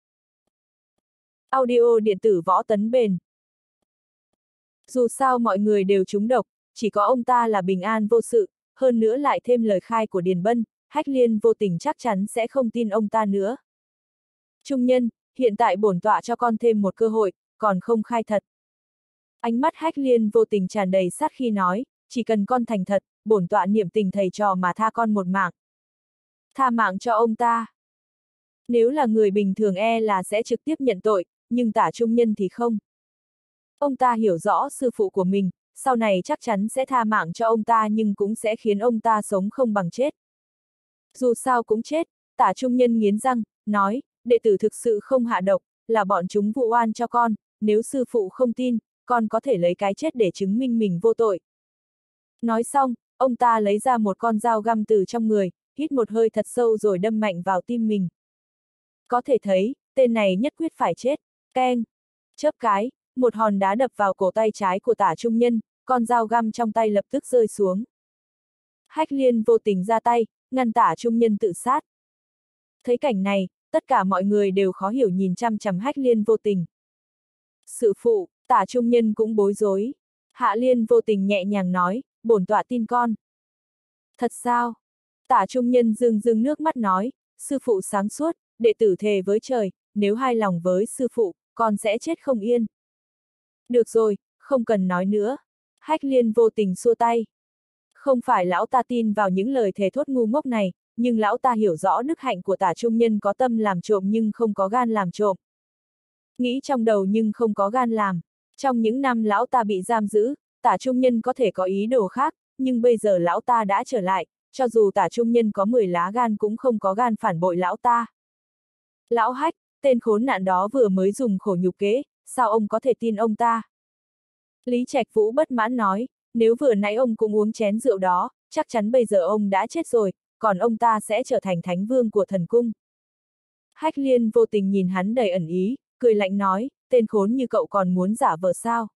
Audio điện tử Võ Tấn Bền. Dù sao mọi người đều trúng độc, chỉ có ông ta là bình an vô sự, hơn nữa lại thêm lời khai của Điền Bân, Hách Liên vô tình chắc chắn sẽ không tin ông ta nữa. Trung Nhân, hiện tại bổn tọa cho con thêm một cơ hội, còn không khai thật. Ánh mắt Hách Liên vô tình tràn đầy sát khi nói, chỉ cần con thành thật, bổn tọa niệm tình thầy trò mà tha con một mạng. Tha mạng cho ông ta. Nếu là người bình thường là sẽ trực tiếp nhận tội, nhưng Tả Trung Nhân thì không. Ông ta hiểu rõ sư phụ của mình, sau này chắc chắn sẽ tha mạng cho ông ta nhưng cũng sẽ khiến ông ta sống không bằng chết. Dù sao cũng chết, Tả Trung Nhân nghiến răng, nói, đệ tử thực sự không hạ độc, là bọn chúng vụ oan cho con, nếu sư phụ không tin, con có thể lấy cái chết để chứng minh mình vô tội. Nói xong, ông ta lấy ra một con dao găm từ trong người, hít một hơi thật sâu rồi đâm mạnh vào tim mình. Có thể thấy, tên này nhất quyết phải chết. Keng! Chớp cái, một hòn đá đập vào cổ tay trái của Tả Trung Nhân, con dao găm trong tay lập tức rơi xuống. Hách Liên vô tình ra tay, ngăn Tả Trung Nhân tự sát. Thấy cảnh này, tất cả mọi người đều khó hiểu nhìn chăm chằm Hách Liên vô tình. Sư phụ, Tả Trung Nhân cũng bối rối. Hạ Liên vô tình nhẹ nhàng nói, bổn tọa tin con. Thật sao? Tả Trung Nhân rưng rưng nước mắt nói, sư phụ sáng suốt, đệ tử thề với trời, nếu hai lòng với sư phụ, con sẽ chết không yên. Được rồi, không cần nói nữa. Hách Liên vô tình xua tay. Không phải lão ta tin vào những lời thề thốt ngu ngốc này, nhưng lão ta hiểu rõ đức hạnh của Tả Trung Nhân có tâm làm trộm nhưng không có gan làm trộm. Nghĩ trong đầu nhưng không có gan làm. Trong những năm lão ta bị giam giữ, Tả Trung Nhân có thể có ý đồ khác, nhưng bây giờ lão ta đã trở lại, cho dù Tả Trung Nhân có 10 lá gan cũng không có gan phản bội lão ta. Lão Hách, tên khốn nạn đó vừa mới dùng khổ nhục kế, sao ông có thể tin ông ta? Lý Trạch Vũ bất mãn nói, nếu vừa nãy ông cũng uống chén rượu đó, chắc chắn bây giờ ông đã chết rồi, còn ông ta sẽ trở thành thánh vương của thần cung. Hách Liên vô tình nhìn hắn đầy ẩn ý, cười lạnh nói, tên khốn như cậu còn muốn giả vờ sao?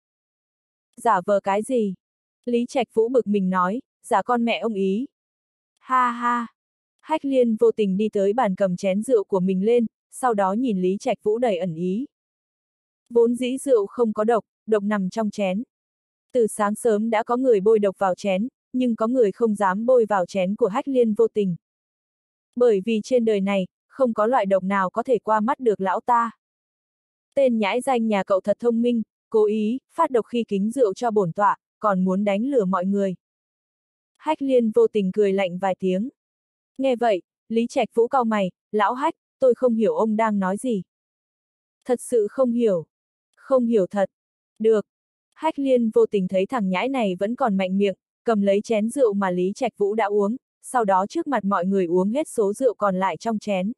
Giả vờ cái gì? Lý Trạch Vũ bực mình nói, giả con mẹ ông ý. Ha ha! Hách Liên vô tình đi tới bàn cầm chén rượu của mình lên, sau đó nhìn Lý Trạch Vũ đầy ẩn ý. Vốn dĩ rượu không có độc, độc nằm trong chén. Từ sáng sớm đã có người bôi độc vào chén, nhưng có người không dám bôi vào chén của Hách Liên vô tình. Bởi vì trên đời này, không có loại độc nào có thể qua mắt được lão ta. Tên nhãi danh nhà cậu thật thông minh, cố ý, phát độc khi kính rượu cho bổn tọa, còn muốn đánh lừa mọi người. Hách Liên vô tình cười lạnh vài tiếng. Nghe vậy, Lý Trạch Vũ cau mày, lão Hách, tôi không hiểu ông đang nói gì. Thật sự không hiểu. Không hiểu thật. Được. Hách Liên vô tình thấy thằng nhãi này vẫn còn mạnh miệng, cầm lấy chén rượu mà Lý Trạch Vũ đã uống, sau đó trước mặt mọi người uống hết số rượu còn lại trong chén.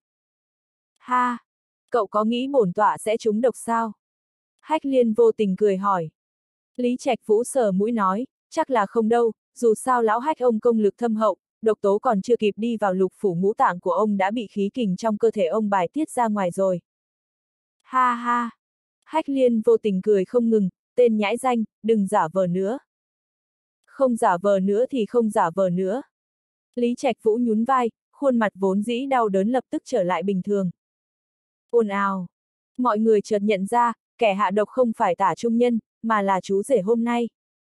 Ha! Cậu có nghĩ bổn tọa sẽ trúng độc sao? Hách Liên vô tình cười hỏi. Lý Trạch Vũ sờ mũi nói, chắc là không đâu, dù sao lão Hách ông công lực thâm hậu, độc tố còn chưa kịp đi vào lục phủ ngũ tạng của ông đã bị khí kình trong cơ thể ông bài tiết ra ngoài rồi. Ha ha! Hách Liên vô tình cười không ngừng, tên nhãi danh, đừng giả vờ nữa. Không giả vờ nữa thì không giả vờ nữa. Lý Trạch Vũ nhún vai, khuôn mặt vốn dĩ đau đớn lập tức trở lại bình thường. Ồn ào! Mọi người chợt nhận ra, kẻ hạ độc không phải Tả Trung Nhân, mà là chú rể hôm nay.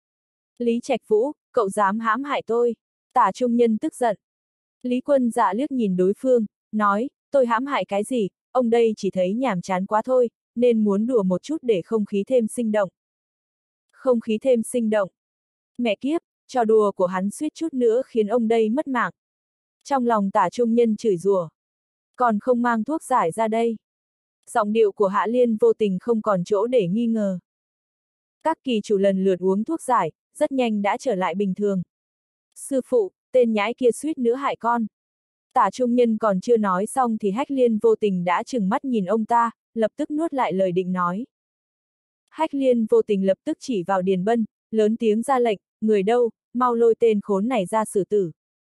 Lý Trạch Vũ, cậu dám hãm hại tôi. Tả Trung Nhân tức giận. Lý Quân Dạ liếc nhìn đối phương, nói, tôi hãm hại cái gì, ông đây chỉ thấy nhàm chán quá thôi, nên muốn đùa một chút để không khí thêm sinh động. Không khí thêm sinh động. Mẹ kiếp, trò đùa của hắn suýt chút nữa khiến ông đây mất mạng. Trong lòng Tả Trung Nhân chửi rủa. Còn không mang thuốc giải ra đây. Giọng điệu của Hạ Liên vô tình không còn chỗ để nghi ngờ. Các kỳ chủ lần lượt uống thuốc giải, rất nhanh đã trở lại bình thường. Sư phụ, tên nhãi kia suýt nữa hại con. Tả Trung Nhân còn chưa nói xong thì Hách Liên vô tình đã trừng mắt nhìn ông ta, lập tức nuốt lại lời định nói. Hách Liên vô tình lập tức chỉ vào Điền Bân, lớn tiếng ra lệnh, người đâu, mau lôi tên khốn này ra xử tử.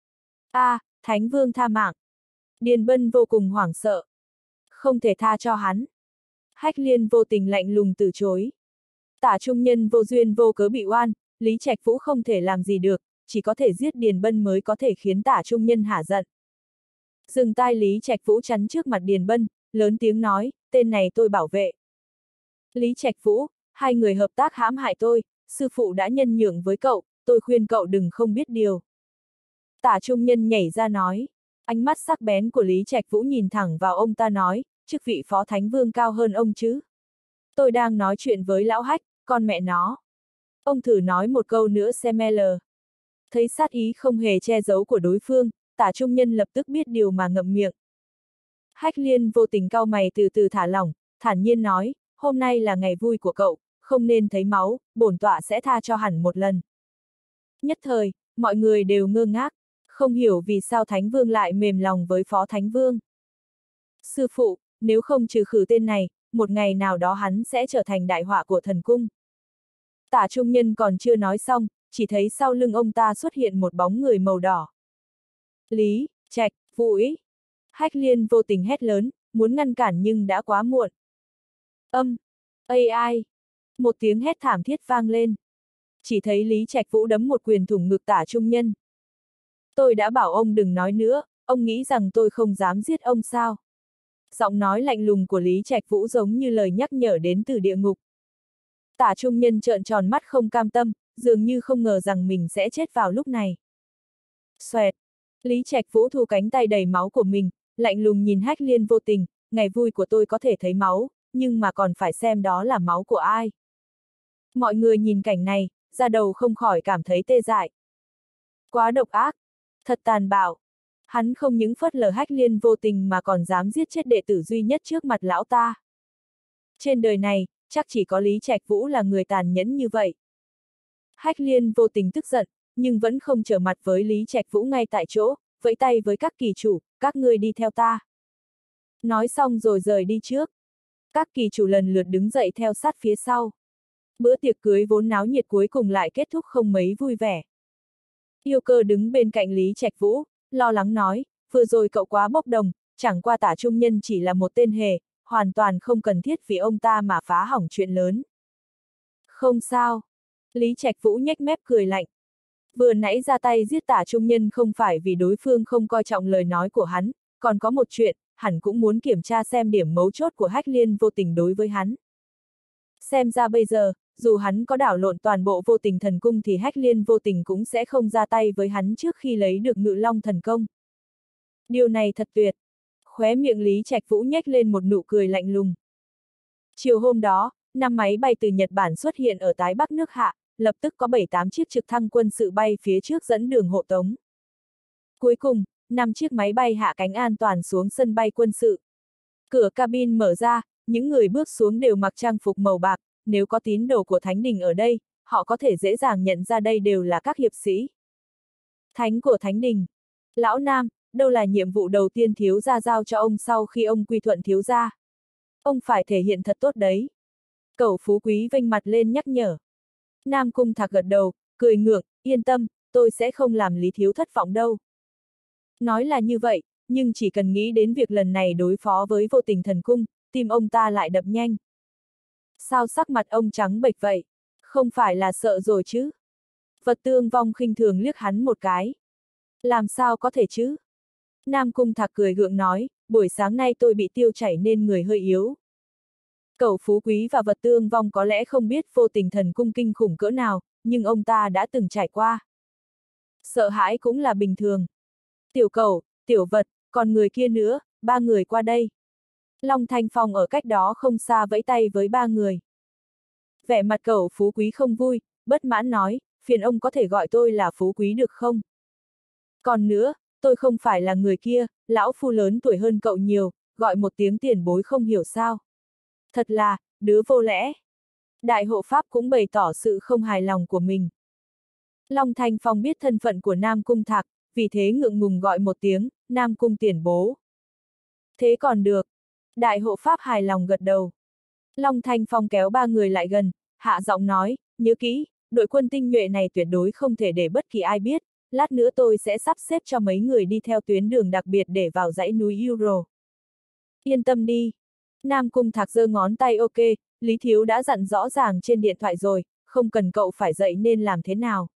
Thánh Vương tha mạng. Điền Bân vô cùng hoảng sợ. Không thể tha cho hắn. Hách Liên vô tình lạnh lùng từ chối. Tả Trung Nhân vô duyên vô cớ bị oan, Lý Trạch Vũ không thể làm gì được, chỉ có thể giết Điền Bân mới có thể khiến Tả Trung Nhân hả giận. Dừng tai Lý Trạch Vũ chắn trước mặt Điền Bân, lớn tiếng nói, tên này tôi bảo vệ. Lý Trạch Vũ, hai người hợp tác hãm hại tôi, sư phụ đã nhân nhượng với cậu, tôi khuyên cậu đừng không biết điều. Tả Trung Nhân nhảy ra nói, ánh mắt sắc bén của Lý Trạch Vũ nhìn thẳng vào ông ta nói, chức vị phó thánh vương cao hơn ông chứ. Tôi đang nói chuyện với lão Hách, con mẹ nó. Ông thử nói một câu nữa xem lờ. Thấy sát ý không hề che giấu của đối phương, Tả Trung Nhân lập tức biết điều mà ngậm miệng. Hách Liên vô tình cau mày từ từ thả lỏng, thản nhiên nói, hôm nay là ngày vui của cậu, không nên thấy máu, bổn tọa sẽ tha cho hẳn một lần. Nhất thời, mọi người đều ngơ ngác, không hiểu vì sao Thánh Vương lại mềm lòng với Phó Thánh Vương. Sư phụ, nếu không trừ khử tên này, một ngày nào đó hắn sẽ trở thành đại họa của thần cung. Tả Trung Nhân còn chưa nói xong, chỉ thấy sau lưng ông ta xuất hiện một bóng người màu đỏ. Lý, Trạch, Vũi. Hách Liên vô tình hét lớn, muốn ngăn cản nhưng đã quá muộn. AI. Một tiếng hét thảm thiết vang lên. Chỉ thấy Lý Trạch Vũ đấm một quyền thủng ngực Tả Trung Nhân. Tôi đã bảo ông đừng nói nữa, ông nghĩ rằng tôi không dám giết ông sao? Giọng nói lạnh lùng của Lý Trạch Vũ giống như lời nhắc nhở đến từ địa ngục. Tả Trung Nhân trợn tròn mắt không cam tâm, dường như không ngờ rằng mình sẽ chết vào lúc này. Xoẹt. Lý Trạch Vũ thu cánh tay đầy máu của mình, lạnh lùng nhìn Hách Liên vô tình, ngày vui của tôi có thể thấy máu, nhưng mà còn phải xem đó là máu của ai. Mọi người nhìn cảnh này, da đầu không khỏi cảm thấy tê dại. Quá độc ác, thật tàn bạo. Hắn không những phớt lờ Hách Liên vô tình mà còn dám giết chết đệ tử duy nhất trước mặt lão ta. Trên đời này, chắc chỉ có Lý Trạch Vũ là người tàn nhẫn như vậy. Hách Liên vô tình tức giận, nhưng vẫn không trở mặt với Lý Trạch Vũ ngay tại chỗ, vẫy tay với các kỳ chủ, các ngươi đi theo ta. Nói xong rồi rời đi trước. Các kỳ chủ lần lượt đứng dậy theo sát phía sau. Bữa tiệc cưới vốn náo nhiệt cuối cùng lại kết thúc không mấy vui vẻ. Yêu Cơ đứng bên cạnh Lý Trạch Vũ, lo lắng nói, vừa rồi cậu quá bốc đồng, chẳng qua Tả Trung Nhân chỉ là một tên hề, hoàn toàn không cần thiết vì ông ta mà phá hỏng chuyện lớn. Không sao. Lý Trạch Vũ nhếch mép cười lạnh. Vừa nãy ra tay giết Tả Trung Nhân không phải vì đối phương không coi trọng lời nói của hắn, còn có một chuyện, hẳn cũng muốn kiểm tra xem điểm mấu chốt của Hách Liên vô tình đối với hắn. Xem ra bây giờ, dù hắn có đảo lộn toàn bộ vô tình thần cung thì Hách Liên vô tình cũng sẽ không ra tay với hắn trước khi lấy được Ngự Long thần công. Điều này thật tuyệt. Khóe miệng Lý Trạch Vũ nhếch lên một nụ cười lạnh lùng. Chiều hôm đó, 5 máy bay từ Nhật Bản xuất hiện ở Tái Bắc nước Hạ, lập tức có 7-8 chiếc trực thăng quân sự bay phía trước dẫn đường hộ tống. Cuối cùng, 5 chiếc máy bay hạ cánh an toàn xuống sân bay quân sự. Cửa cabin mở ra, những người bước xuống đều mặc trang phục màu bạc, nếu có tín đồ của Thánh Đình ở đây, họ có thể dễ dàng nhận ra đây đều là các hiệp sĩ. Thánh của Thánh Đình. Lão Nam, đâu là nhiệm vụ đầu tiên thiếu gia giao cho ông sau khi ông quy thuận thiếu gia? Ông phải thể hiện thật tốt đấy. Cẩu Phú Quý vênh mặt lên nhắc nhở. Nam Cung Thạc gật đầu, cười ngượng, yên tâm, tôi sẽ không làm Lý thiếu thất vọng đâu. Nói là như vậy, nhưng chỉ cần nghĩ đến việc lần này đối phó với vô tình thần cung, tim ông ta lại đập nhanh. Sao sắc mặt ông trắng bệch vậy? Không phải là sợ rồi chứ? Vật Tương Vong khinh thường liếc hắn một cái. Làm sao có thể chứ? Nam Cung Thạc cười gượng nói, buổi sáng nay tôi bị tiêu chảy nên người hơi yếu. Cẩu Phú Quý và Vật Tương Vong có lẽ không biết vô tình thần cung kinh khủng cỡ nào, nhưng ông ta đã từng trải qua. Sợ hãi cũng là bình thường. Tiểu Cẩu, Tiểu Vật, còn người kia nữa, 3 người qua đây. Long Thanh Phong ở cách đó không xa vẫy tay với 3 người. Vẻ mặt Cẩu Phú Quý không vui, bất mãn nói, phiền ông có thể gọi tôi là Phú Quý được không? Còn nữa, tôi không phải là người kia, lão phu lớn tuổi hơn cậu nhiều, gọi một tiếng tiền bối không hiểu sao. Thật là, đứa vô lẽ. Đại hộ pháp cũng bày tỏ sự không hài lòng của mình. Long Thanh Phong biết thân phận của Nam Cung Thạc, vì thế ngượng ngùng gọi một tiếng, Nam Cung tiền bố. Thế còn được. Đại hộ pháp hài lòng gật đầu. Long Thanh Phong kéo 3 người lại gần, hạ giọng nói, nhớ kỹ, đội quân tinh nhuệ này tuyệt đối không thể để bất kỳ ai biết, lát nữa tôi sẽ sắp xếp cho mấy người đi theo tuyến đường đặc biệt để vào dãy núi Euro. Yên tâm đi. Nam Cung Thạc giơ ngón tay ok, Lý Thiếu đã dặn rõ ràng trên điện thoại rồi, không cần cậu phải dạy nên làm thế nào.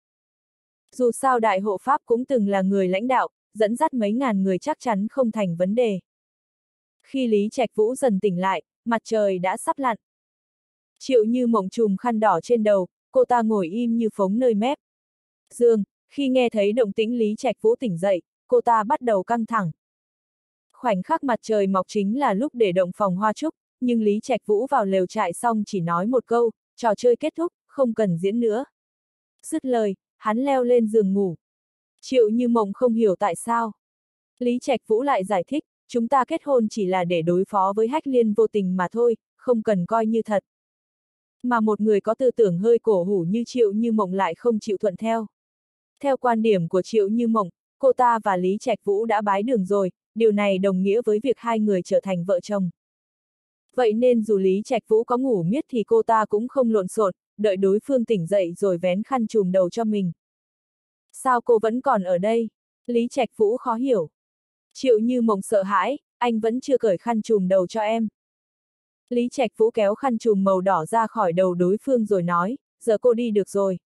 Dù sao đại hộ pháp cũng từng là người lãnh đạo, dẫn dắt mấy ngàn người chắc chắn không thành vấn đề. Khi Lý Trạch Vũ dần tỉnh lại, mặt trời đã sắp lặn. Triệu Như Mộng trùm khăn đỏ trên đầu, cô ta ngồi im như phóng nơi mép. Dương, khi nghe thấy động tĩnh Lý Trạch Vũ tỉnh dậy, cô ta bắt đầu căng thẳng. Khoảnh khắc mặt trời mọc chính là lúc để động phòng hoa trúc, nhưng Lý Trạch Vũ vào lều trại xong chỉ nói một câu, trò chơi kết thúc, không cần diễn nữa. Dứt lời, hắn leo lên giường ngủ. Triệu Như Mộng không hiểu tại sao. Lý Trạch Vũ lại giải thích, chúng ta kết hôn chỉ là để đối phó với Hách Liên vô tình mà thôi, không cần coi như thật. Mà một người có tư tưởng hơi cổ hủ như Triệu Như Mộng lại không chịu thuận theo. Theo quan điểm của Triệu Như Mộng, cô ta và Lý Trạch Vũ đã bái đường rồi, điều này đồng nghĩa với việc hai người trở thành vợ chồng. Vậy nên dù Lý Trạch Vũ có ngủ miết thì cô ta cũng không lộn xộn, đợi đối phương tỉnh dậy rồi vén khăn trùm đầu cho mình. Sao cô vẫn còn ở đây? Lý Trạch Vũ khó hiểu. Triệu Như Mộng sợ hãi, anh vẫn chưa cởi khăn trùm đầu cho em. Lý Trạch Vũ kéo khăn trùm màu đỏ ra khỏi đầu đối phương rồi nói, giờ cô đi được rồi.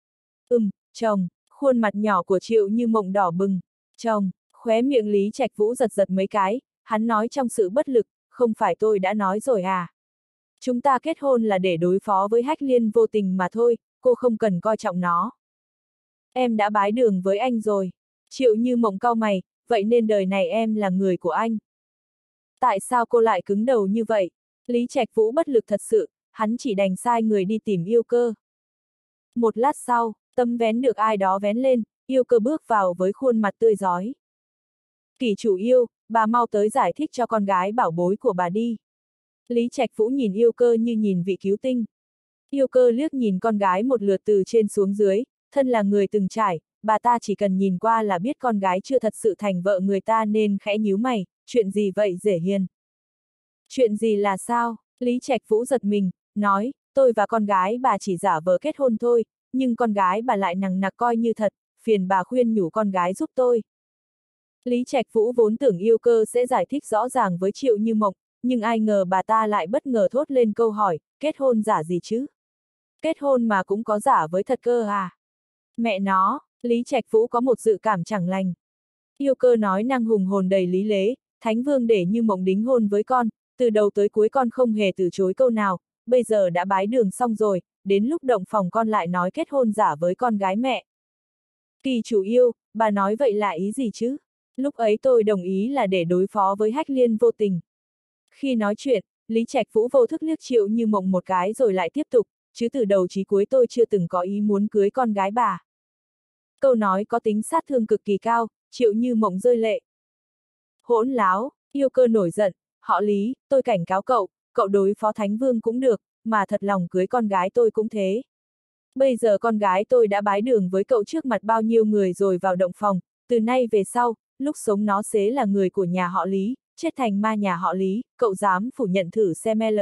Chồng, khuôn mặt nhỏ của Triệu Như Mộng đỏ bừng. Chồng, khóe miệng Lý Trạch Vũ giật giật mấy cái, hắn nói trong sự bất lực, không phải tôi đã nói rồi à? Chúng ta kết hôn là để đối phó với Hách Liên vô tình mà thôi, cô không cần coi trọng nó. Em đã bái đường với anh rồi. Triệu Như Mộng cau mày, vậy nên đời này em là người của anh. Tại sao cô lại cứng đầu như vậy? Lý Trạch Vũ bất lực thật sự, hắn chỉ đành sai người đi tìm Yêu Cơ. Một lát sau, tấm vén được ai đó vén lên, Yêu Cơ bước vào với khuôn mặt tươi rói. Kỷ chủ yêu, bà mau tới giải thích cho con gái bảo bối của bà đi. Lý Trạch Vũ nhìn Yêu Cơ như nhìn vị cứu tinh. Yêu Cơ liếc nhìn con gái một lượt từ trên xuống dưới, thân là người từng trải, bà ta chỉ cần nhìn qua là biết con gái chưa thật sự thành vợ người ta nên khẽ nhíu mày, chuyện gì vậy Dễ Hiền? Chuyện gì là sao? Lý Trạch Vũ giật mình, nói, tôi và con gái bà chỉ giả vờ kết hôn thôi, nhưng con gái bà lại nằng nặc coi như thật, phiền bà khuyên nhủ con gái giúp tôi. Lý Trạch Vũ vốn tưởng Yêu Cơ sẽ giải thích rõ ràng với Triệu Như Mộng, nhưng ai ngờ bà ta lại bất ngờ thốt lên câu hỏi, kết hôn giả gì chứ? Kết hôn mà cũng có giả với thật cơ à? Mẹ nó, Lý Trạch Vũ có một dự cảm chẳng lành. Yêu Cơ nói năng hùng hồn đầy lý lẽ, Thánh Vương để Như Mộng đính hôn với con, từ đầu tới cuối con không hề từ chối câu nào, bây giờ đã bái đường xong rồi, đến lúc động phòng con lại nói kết hôn giả với con gái mẹ. Kỳ chủ yêu, bà nói vậy là ý gì chứ? Lúc ấy tôi đồng ý là để đối phó với Hách Liên vô tình. Khi nói chuyện, Lý Trạch Vũ vô thức liếc Triệu Như Mộng một cái rồi lại tiếp tục, chứ từ đầu chí cuối tôi chưa từng có ý muốn cưới con gái bà. Câu nói có tính sát thương cực kỳ cao, Triệu Như Mộng rơi lệ. Hỗn láo, Yêu Cơ nổi giận, họ Lý, tôi cảnh cáo cậu, cậu đối phó Thánh Vương cũng được, mà thật lòng cưới con gái tôi cũng thế. Bây giờ con gái tôi đã bái đường với cậu trước mặt bao nhiêu người rồi vào động phòng, từ nay về sau, lúc sống nó xế là người của nhà họ Lý, chết thành ma nhà họ Lý, cậu dám phủ nhận thử xem L.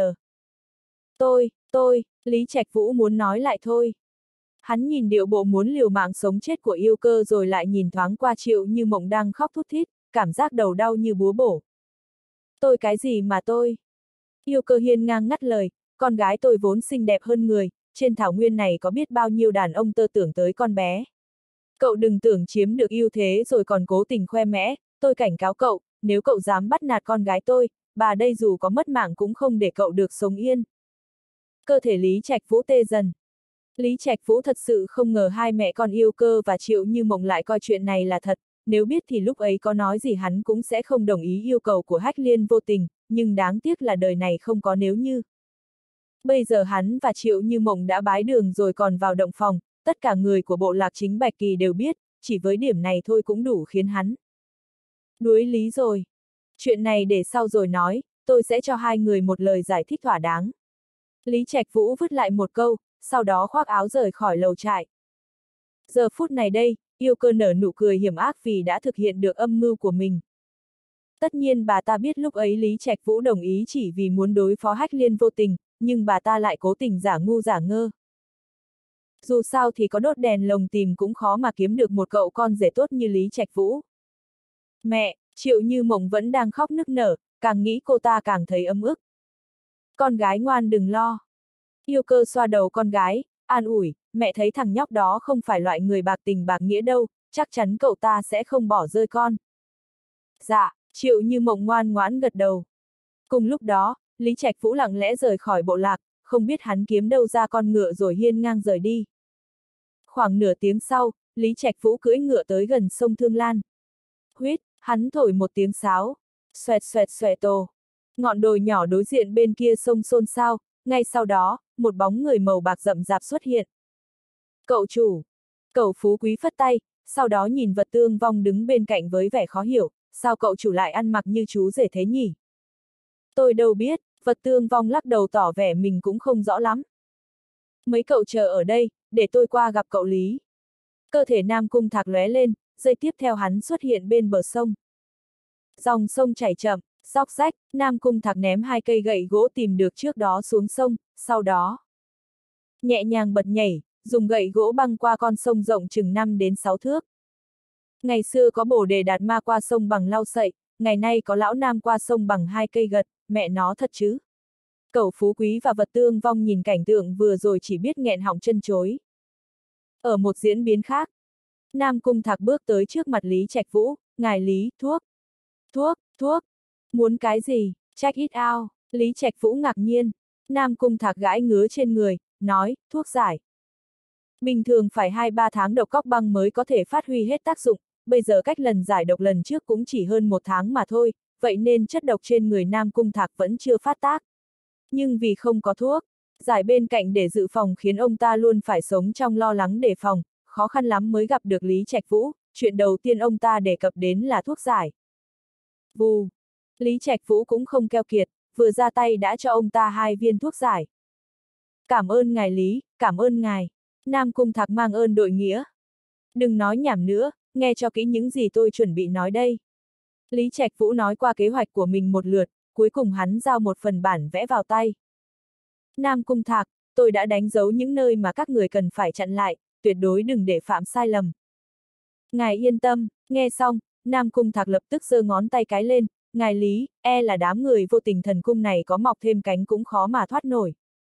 Lý Trạch Vũ muốn nói lại thôi. Hắn nhìn điệu bộ muốn liều mạng sống chết của Yêu Cơ rồi lại nhìn thoáng qua Triệu Như Mộng đang khóc thút thít, cảm giác đầu đau như búa bổ. Tôi cái gì mà tôi? Yêu Cơ hiên ngang ngắt lời, con gái tôi vốn xinh đẹp hơn người, trên thảo nguyên này có biết bao nhiêu đàn ông tơ tưởng tới con bé. Cậu đừng tưởng chiếm được ưu thế rồi còn cố tình khoe mẽ, tôi cảnh cáo cậu, nếu cậu dám bắt nạt con gái tôi, bà đây dù có mất mạng cũng không để cậu được sống yên. Cơ thể Lý Trạch Vũ tê dần. Lý Trạch Vũ thật sự không ngờ hai mẹ con Yêu Cơ và Triệu Như Mộng lại coi chuyện này là thật, nếu biết thì lúc ấy có nói gì hắn cũng sẽ không đồng ý yêu cầu của Hách Liên vô tình, nhưng đáng tiếc là đời này không có nếu như. Bây giờ hắn và Triệu Như Mộng đã bái đường rồi còn vào động phòng, tất cả người của bộ lạc chính Bạch Kỳ đều biết, chỉ với điểm này thôi cũng đủ khiến hắn đuối lý rồi. Chuyện này để sau rồi nói, tôi sẽ cho hai người một lời giải thích thỏa đáng. Lý Trạch Vũ vứt lại một câu, sau đó khoác áo rời khỏi lầu trại. Giờ phút này đây, Yêu Cơ nở nụ cười hiểm ác vì đã thực hiện được âm mưu của mình. Tất nhiên bà ta biết lúc ấy Lý Trạch Vũ đồng ý chỉ vì muốn đối phó Hách Liên vô tình, nhưng bà ta lại cố tình giả ngu giả ngơ. Dù sao thì có đốt đèn lồng tìm cũng khó mà kiếm được một cậu con rể tốt như Lý Trạch Vũ. Mẹ, Triệu Như Mộng vẫn đang khóc nức nở, càng nghĩ cô ta càng thấy ấm ức. Con gái ngoan đừng lo. Yêu Cơ xoa đầu con gái, an ủi, mẹ thấy thằng nhóc đó không phải loại người bạc tình bạc nghĩa đâu, chắc chắn cậu ta sẽ không bỏ rơi con. Dạ, Triệu Như Mộng ngoan ngoãn gật đầu. Cùng lúc đó, Lý Trạch Vũ lặng lẽ rời khỏi bộ lạc, không biết hắn kiếm đâu ra con ngựa rồi hiên ngang rời đi. Khoảng nửa tiếng sau, Lý Trạch Vũ cưỡi ngựa tới gần sông Thương Lan. Huýt, hắn thổi một tiếng sáo. Xoẹt xoẹt xoẹt tổ. Ngọn đồi nhỏ đối diện bên kia sông xôn xao, ngay sau đó, một bóng người màu bạc rậm rạp xuất hiện. Cậu chủ! Cậu Phú Quý phất tay, sau đó nhìn Vật Tương Vong đứng bên cạnh với vẻ khó hiểu, sao cậu chủ lại ăn mặc như chú rể thế nhỉ? Tôi đâu biết, Vật Tương Vong lắc đầu tỏ vẻ mình cũng không rõ lắm. Mấy cậu chờ ở đây, để tôi qua gặp cậu Lý. Cơ thể Nam Cung Thạc lóe lên, giây tiếp theo hắn xuất hiện bên bờ sông. Dòng sông chảy chậm, róc rách, Nam Cung Thạc ném 2 cây gậy gỗ tìm được trước đó xuống sông, sau đó nhẹ nhàng bật nhảy, dùng gậy gỗ băng qua con sông rộng chừng 5 đến 6 thước. Ngày xưa có Bồ Đề Đạt Ma qua sông bằng lau sậy, ngày nay có lão Nam qua sông bằng 2 cây gật, mẹ nó thật chứ. Cậu Phú Quý và Vật Tương Vong nhìn cảnh tượng vừa rồi chỉ biết nghẹn họng chân chối. Ở một diễn biến khác, Nam Cung Thạc bước tới trước mặt Lý Trạch Vũ, ngài Lý, thuốc. Thuốc. Muốn cái gì? Check it out. Lý Trạch Vũ ngạc nhiên. Nam Cung Thạc gãi ngứa trên người, nói, thuốc giải. Bình thường phải 2-3 tháng độc cóc băng mới có thể phát huy hết tác dụng, bây giờ cách lần giải độc lần trước cũng chỉ hơn 1 tháng mà thôi, vậy nên chất độc trên người Nam Cung Thạc vẫn chưa phát tác. Nhưng vì không có thuốc, giải bên cạnh để dự phòng khiến ông ta luôn phải sống trong lo lắng đề phòng, khó khăn lắm mới gặp được Lý Trạch Vũ, chuyện đầu tiên ông ta đề cập đến là thuốc giải. Vù! Lý Trạch Vũ cũng không keo kiệt, vừa ra tay đã cho ông ta 2 viên thuốc giải. Cảm ơn ngài Lý, cảm ơn ngài. Nam Cung Thạc mang ơn đội nghĩa. Đừng nói nhảm nữa, nghe cho kỹ những gì tôi chuẩn bị nói đây. Lý Trạch Vũ nói qua kế hoạch của mình một lượt, cuối cùng hắn giao một phần bản vẽ vào tay. Nam Cung Thạc, tôi đã đánh dấu những nơi mà các người cần phải chặn lại, tuyệt đối đừng để phạm sai lầm. Ngài yên tâm, nghe xong, Nam Cung Thạc lập tức giơ ngón tay cái lên, ngài Lý, là đám người vô tình thần cung này có mọc thêm cánh cũng khó mà thoát nổi.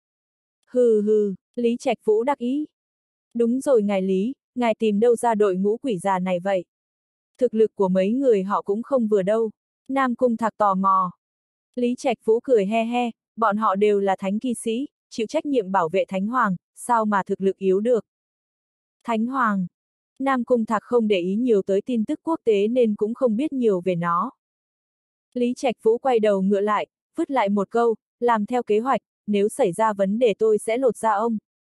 Hừ hừ, Lý Trạch Vũ đắc ý. Đúng rồi ngài Lý, ngài tìm đâu ra đội ngũ quỷ già này vậy? Thực lực của mấy người họ cũng không vừa đâu. Nam Cung Thạc tò mò. Lý Trạch Vũ cười he he, bọn họ đều là thánh kỵ sĩ, chịu trách nhiệm bảo vệ Thánh Hoàng, sao mà thực lực yếu được. Thánh Hoàng. Nam Cung Thạc không để ý nhiều tới tin tức quốc tế nên cũng không biết nhiều về nó. Lý Trạch Vũ quay đầu ngựa lại, vứt lại một câu, làm theo kế hoạch, nếu xảy ra vấn đề tôi sẽ lột da ông.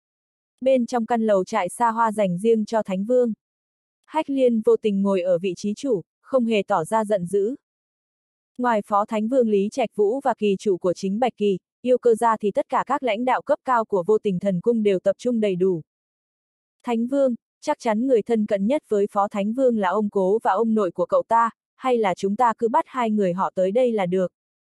Bên trong căn lầu trại xa hoa dành riêng cho Thánh Vương. Hách Liên vô tình ngồi ở vị trí chủ, không hề tỏ ra giận dữ. Ngoài Phó Thánh Vương Lý Trạch Vũ và kỳ chủ của chính Bạch Kỳ, yêu cơ ra thì tất cả các lãnh đạo cấp cao của vô tình thần cung đều tập trung đầy đủ. Thánh Vương, chắc chắn người thân cận nhất với Phó Thánh Vương là ông cố và ông nội của cậu ta, hay là chúng ta cứ bắt 2 người họ tới đây là được.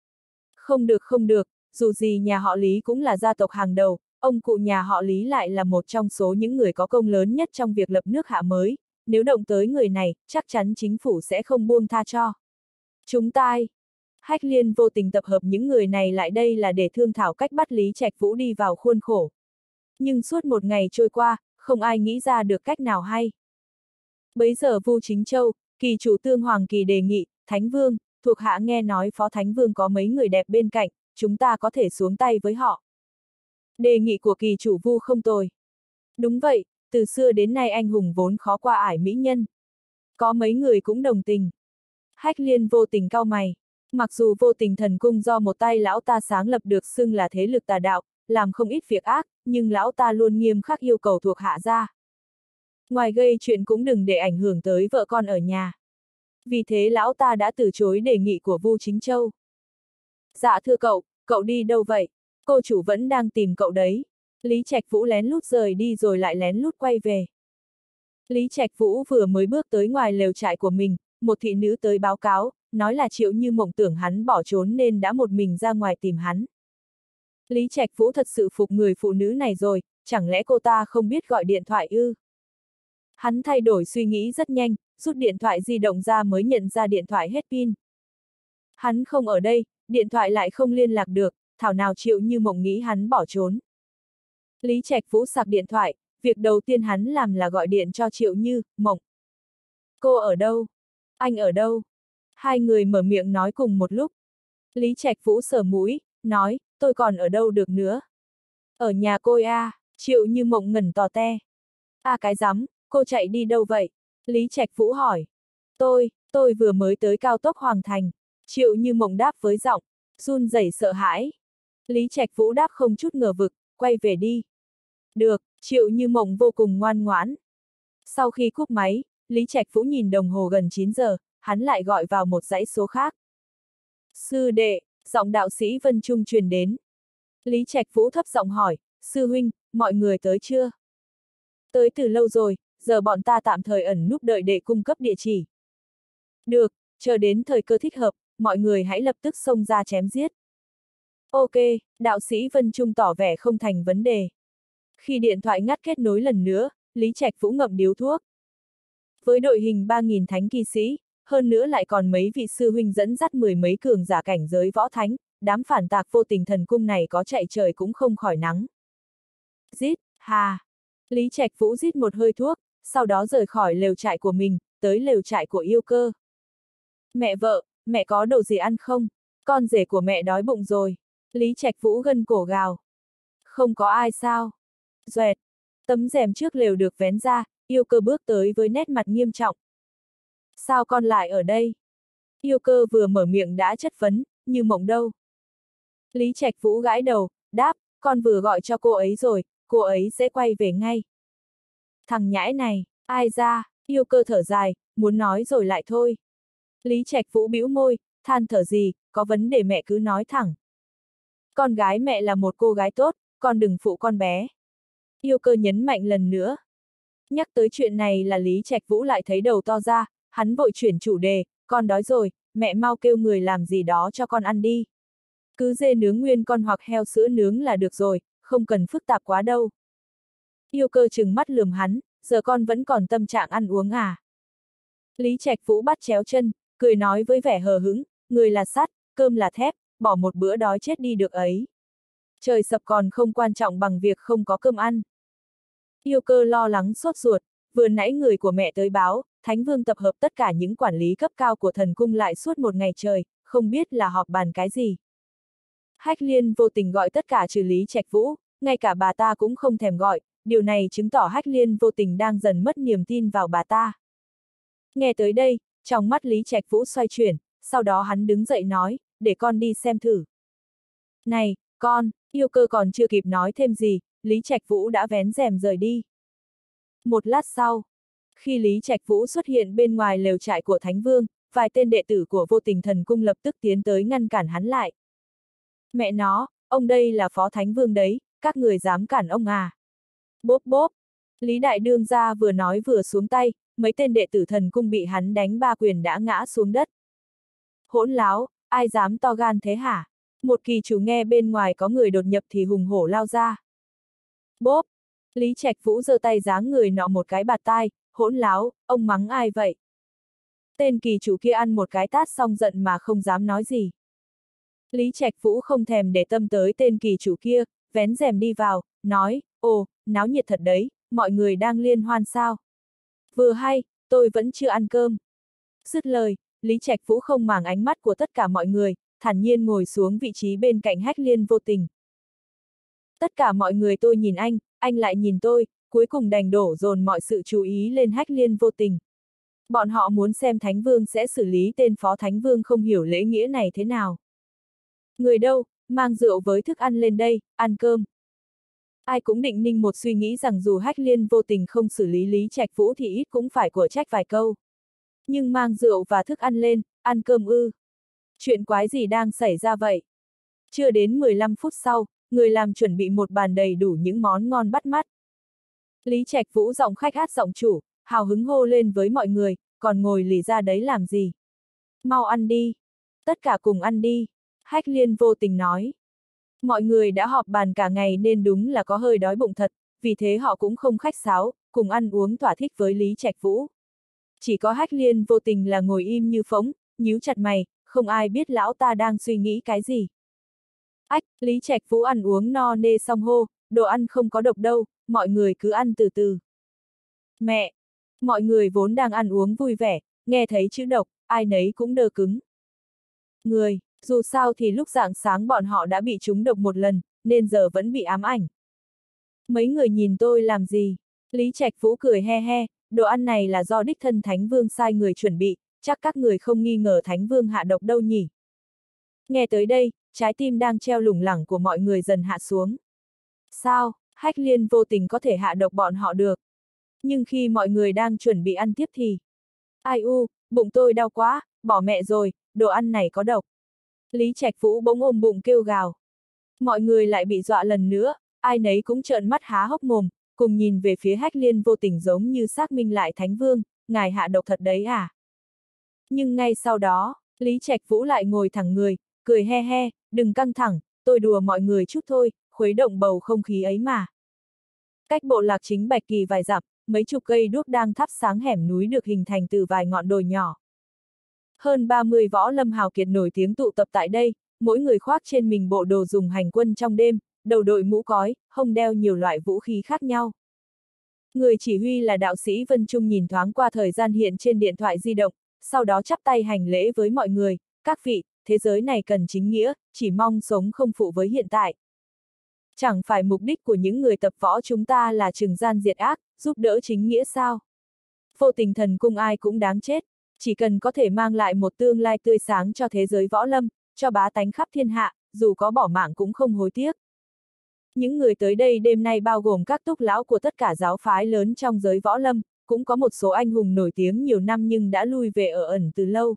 Không được, dù gì nhà họ Lý cũng là gia tộc hàng đầu, ông cụ nhà họ Lý lại là một trong số những người có công lớn nhất trong việc lập nước Hạ mới, nếu động tới người này, chắc chắn chính phủ sẽ không buông tha cho. Chúng ta, Hách Liên vô tình tập hợp những người này lại đây là để thương thảo cách bắt Lý Trạch Vũ đi vào khuôn khổ. Nhưng suốt một ngày trôi qua, không ai nghĩ ra được cách nào hay. Bấy giờ Vu Chính Châu, kỳ chủ Tương Hoàng Kỳ đề nghị, Thánh Vương, thuộc hạ nghe nói Phó Thánh Vương có mấy người đẹp bên cạnh, chúng ta có thể xuống tay với họ. Đề nghị của kỳ chủ Vu không tồi. Đúng vậy, từ xưa đến nay anh hùng vốn khó qua ải mỹ nhân. Có mấy người cũng đồng tình. Hách Liên vô tình cau mày. Mặc dù vô tình thần cung do một tay lão ta sáng lập được xưng là thế lực tà đạo, làm không ít việc ác, nhưng lão ta luôn nghiêm khắc yêu cầu thuộc hạ ra. Ngoài gây chuyện cũng đừng để ảnh hưởng tới vợ con ở nhà. Vì thế lão ta đã từ chối đề nghị của Vu Chính Châu. Dạ thưa cậu đi đâu vậy? Cô chủ vẫn đang tìm cậu đấy. Lý Trạch Vũ lén lút rời đi rồi lại lén lút quay về. Lý Trạch Vũ vừa mới bước tới ngoài lều trại của mình, một thị nữ tới báo cáo, nói là Triệu Như Mộng tưởng hắn bỏ trốn nên đã một mình ra ngoài tìm hắn. Lý Trạch Vũ thật sự phục người phụ nữ này rồi, chẳng lẽ cô ta không biết gọi điện thoại ư? Hắn thay đổi suy nghĩ rất nhanh, rút điện thoại di động ra mới nhận ra điện thoại hết pin. Hắn không ở đây, điện thoại lại không liên lạc được, thảo nào Triệu Như Mộng nghĩ hắn bỏ trốn. Lý Trạch Vũ sạc điện thoại, việc đầu tiên hắn làm là gọi điện cho Triệu Như Mộng. Cô ở đâu? Anh ở đâu? Hai người mở miệng nói cùng một lúc. Lý Trạch Vũ sờ mũi, nói, tôi còn ở đâu được nữa? Ở nhà cô à, Triệu Như Mộng ngẩn tò te. Cái rắm, cô chạy đi đâu vậy? Lý Trạch Vũ hỏi. Tôi vừa mới tới cao tốc Hoàng Thành. Triệu Như Mộng đáp với giọng run rẩy sợ hãi. Lý Trạch Vũ đáp không chút ngờ vực, quay về đi. Được, Triệu Như Mộng vô cùng ngoan ngoãn. Sau khi cúp máy, Lý Trạch Vũ nhìn đồng hồ gần 9 giờ, hắn lại gọi vào một dãy số khác. Sư đệ, giọng đạo sĩ Vân Trung truyền đến. Lý Trạch Vũ thấp giọng hỏi, sư huynh, mọi người tới chưa? Tới từ lâu rồi, giờ bọn ta tạm thời ẩn núp đợi đệ cung cấp địa chỉ. Được, chờ đến thời cơ thích hợp, mọi người hãy lập tức xông ra chém giết. Ok, đạo sĩ Vân Trung tỏ vẻ không thành vấn đề. Khi điện thoại ngắt kết nối lần nữa, Lý Trạch Vũ ngậm điếu thuốc. Với đội hình 3.000 thánh kỳ sĩ, hơn nữa lại còn mấy vị sư huynh dẫn dắt mười mấy cường giả cảnh giới võ thánh, đám phản tạc vô tình thần cung này có chạy trời cũng không khỏi nắng. Rít, hà. Lý Trạch Vũ rít một hơi thuốc, sau đó rời khỏi lều trại của mình, tới lều trại của Yêu Cơ. Mẹ vợ, mẹ có đồ gì ăn không? Con rể của mẹ đói bụng rồi. Lý Trạch Vũ gân cổ gào. Không có ai sao? Doẹt. Tấm rèm trước lều được vén ra, Yêu Cơ bước tới với nét mặt nghiêm trọng. Sao con lại ở đây? Yêu Cơ vừa mở miệng đã chất vấn, như mộng đâu. Lý Trạch Vũ gãi đầu, đáp, con vừa gọi cho cô ấy rồi, cô ấy sẽ quay về ngay. Thằng nhãi này, ai ra? Yêu Cơ thở dài, muốn nói rồi lại thôi. Lý Trạch Vũ bĩu môi, than thở gì, có vấn đề mẹ cứ nói thẳng. Con gái mẹ là một cô gái tốt, con đừng phụ con bé. Yêu Cơ nhấn mạnh lần nữa. Nhắc tới chuyện này là Lý Trạch Vũ lại thấy đầu to ra, hắn vội chuyển chủ đề, con đói rồi, mẹ mau kêu người làm gì đó cho con ăn đi. Cứ dê nướng nguyên con hoặc heo sữa nướng là được rồi, không cần phức tạp quá đâu. Yêu Cơ trừng mắt lườm hắn, giờ con vẫn còn tâm trạng ăn uống à? Lý Trạch Vũ bắt chéo chân, cười nói với vẻ hờ hững, người là sắt, cơm là thép, bỏ một bữa đói chết đi được ấy. Trời sập còn không quan trọng bằng việc không có cơm ăn. Yêu Cơ lo lắng sốt ruột, vừa nãy người của mẹ tới báo, Thánh Vương tập hợp tất cả những quản lý cấp cao của thần cung lại suốt một ngày trời, không biết là họp bàn cái gì. Hách Liên vô tình gọi tất cả trừ Lý Trạch Vũ, ngay cả bà ta cũng không thèm gọi, điều này chứng tỏ Hách Liên vô tình đang dần mất niềm tin vào bà ta. Nghe tới đây, trong mắt Lý Trạch Vũ xoay chuyển, sau đó hắn đứng dậy nói, để con đi xem thử. Này, con, Yêu Cơ còn chưa kịp nói thêm gì, Lý Trạch Vũ đã vén rèm rời đi. Một lát sau, khi Lý Trạch Vũ xuất hiện bên ngoài lều trại của Thánh Vương, vài tên đệ tử của Vô Tình Thần Cung lập tức tiến tới ngăn cản hắn lại. Mẹ nó, ông đây là Phó Thánh Vương đấy, các người dám cản ông à? Bốp bốp, Lý Đại Đương gia vừa nói vừa xuống tay, mấy tên đệ tử thần cung bị hắn đánh ba quyền đã ngã xuống đất. Hỗn láo, ai dám to gan thế hả? Một kỳ chủ nghe bên ngoài có người đột nhập thì hùng hổ lao ra. Bốp, Lý Trạch Vũ giơ tay giáng người nọ một cái bạt tai, hỗn láo, ông mắng ai vậy? Tên kỳ chủ kia ăn một cái tát xong giận mà không dám nói gì. Lý Trạch Vũ không thèm để tâm tới tên kỳ chủ kia, vén rèm đi vào, nói, ồ, náo nhiệt thật đấy, mọi người đang liên hoan sao? Vừa hay, tôi vẫn chưa ăn cơm. Dứt lời, Lý Trạch Vũ không màng ánh mắt của tất cả mọi người, thản nhiên ngồi xuống vị trí bên cạnh Hách Liên vô tình. Tất cả mọi người tôi nhìn anh lại nhìn tôi, cuối cùng đành đổ dồn mọi sự chú ý lên Hách Liên vô tình. Bọn họ muốn xem Thánh Vương sẽ xử lý tên Phó Thánh Vương không hiểu lễ nghĩa này thế nào. Người đâu, mang rượu với thức ăn lên đây, ăn cơm. Ai cũng định ninh một suy nghĩ rằng dù Hách Liên vô tình không xử lý Lý Trạch Vũ thì ít cũng phải của trách vài câu. Nhưng mang rượu và thức ăn lên, ăn cơm ư. Chuyện quái gì đang xảy ra vậy? Chưa đến 15 phút sau, người làm chuẩn bị một bàn đầy đủ những món ngon bắt mắt. Lý Trạch Vũ giọng khách át giọng chủ, hào hứng hô lên với mọi người, còn ngồi lì ra đấy làm gì? Mau ăn đi. Tất cả cùng ăn đi. Hách Liên vô tình nói. Mọi người đã họp bàn cả ngày nên đúng là có hơi đói bụng thật, vì thế họ cũng không khách sáo, cùng ăn uống thỏa thích với Lý Trạch Vũ. Chỉ có Hách Liên vô tình là ngồi im như phỗng, nhíu chặt mày, không ai biết lão ta đang suy nghĩ cái gì. Ách, Lý Trạch Vũ ăn uống no nê xong hô, đồ ăn không có độc đâu, mọi người cứ ăn từ từ. Mẹ! Mọi người vốn đang ăn uống vui vẻ, nghe thấy chữ độc, ai nấy cũng đơ cứng. Người, dù sao thì lúc rạng sáng bọn họ đã bị trúng độc một lần, nên giờ vẫn bị ám ảnh. Mấy người nhìn tôi làm gì? Lý Trạch Vũ cười he he, đồ ăn này là do đích thân Thánh Vương sai người chuẩn bị, chắc các người không nghi ngờ Thánh Vương hạ độc đâu nhỉ? Nghe tới đây, trái tim đang treo lủng lẳng của mọi người dần hạ xuống. Sao, Hách Liên vô tình có thể hạ độc bọn họ được? Nhưng khi mọi người đang chuẩn bị ăn tiếp thì... Ai u, bụng tôi đau quá, bỏ mẹ rồi, đồ ăn này có độc. Lý Trạch Vũ bỗng ôm bụng kêu gào. Mọi người lại bị dọa lần nữa, ai nấy cũng trợn mắt há hốc mồm, cùng nhìn về phía Hách Liên vô tình giống như xác minh lại Thánh Vương, ngài hạ độc thật đấy à? Nhưng ngay sau đó, Lý Trạch Vũ lại ngồi thẳng người, cười he he, đừng căng thẳng, tôi đùa mọi người chút thôi, khuấy động bầu không khí ấy mà. Cách bộ lạc chính Bạch Kỳ vài dặm, mấy chục cây đuốc đang thắp sáng hẻm núi được hình thành từ vài ngọn đồi nhỏ. Hơn 30 võ lâm hào kiệt nổi tiếng tụ tập tại đây, mỗi người khoác trên mình bộ đồ dùng hành quân trong đêm, đầu đội mũ cói, hông đeo nhiều loại vũ khí khác nhau. Người chỉ huy là đạo sĩ Vân Trung nhìn thoáng qua thời gian hiện trên điện thoại di động, sau đó chắp tay hành lễ với mọi người, các vị, thế giới này cần chính nghĩa, chỉ mong sống không phụ với hiện tại. Chẳng phải mục đích của những người tập võ chúng ta là trừng gian diệt ác, giúp đỡ chính nghĩa sao? Vô tình thần cung ai cũng đáng chết, chỉ cần có thể mang lại một tương lai tươi sáng cho thế giới võ lâm, cho bá tánh khắp thiên hạ, dù có bỏ mạng cũng không hối tiếc. Những người tới đây đêm nay bao gồm các túc lão của tất cả giáo phái lớn trong giới võ lâm, cũng có một số anh hùng nổi tiếng nhiều năm nhưng đã lui về ở ẩn từ lâu.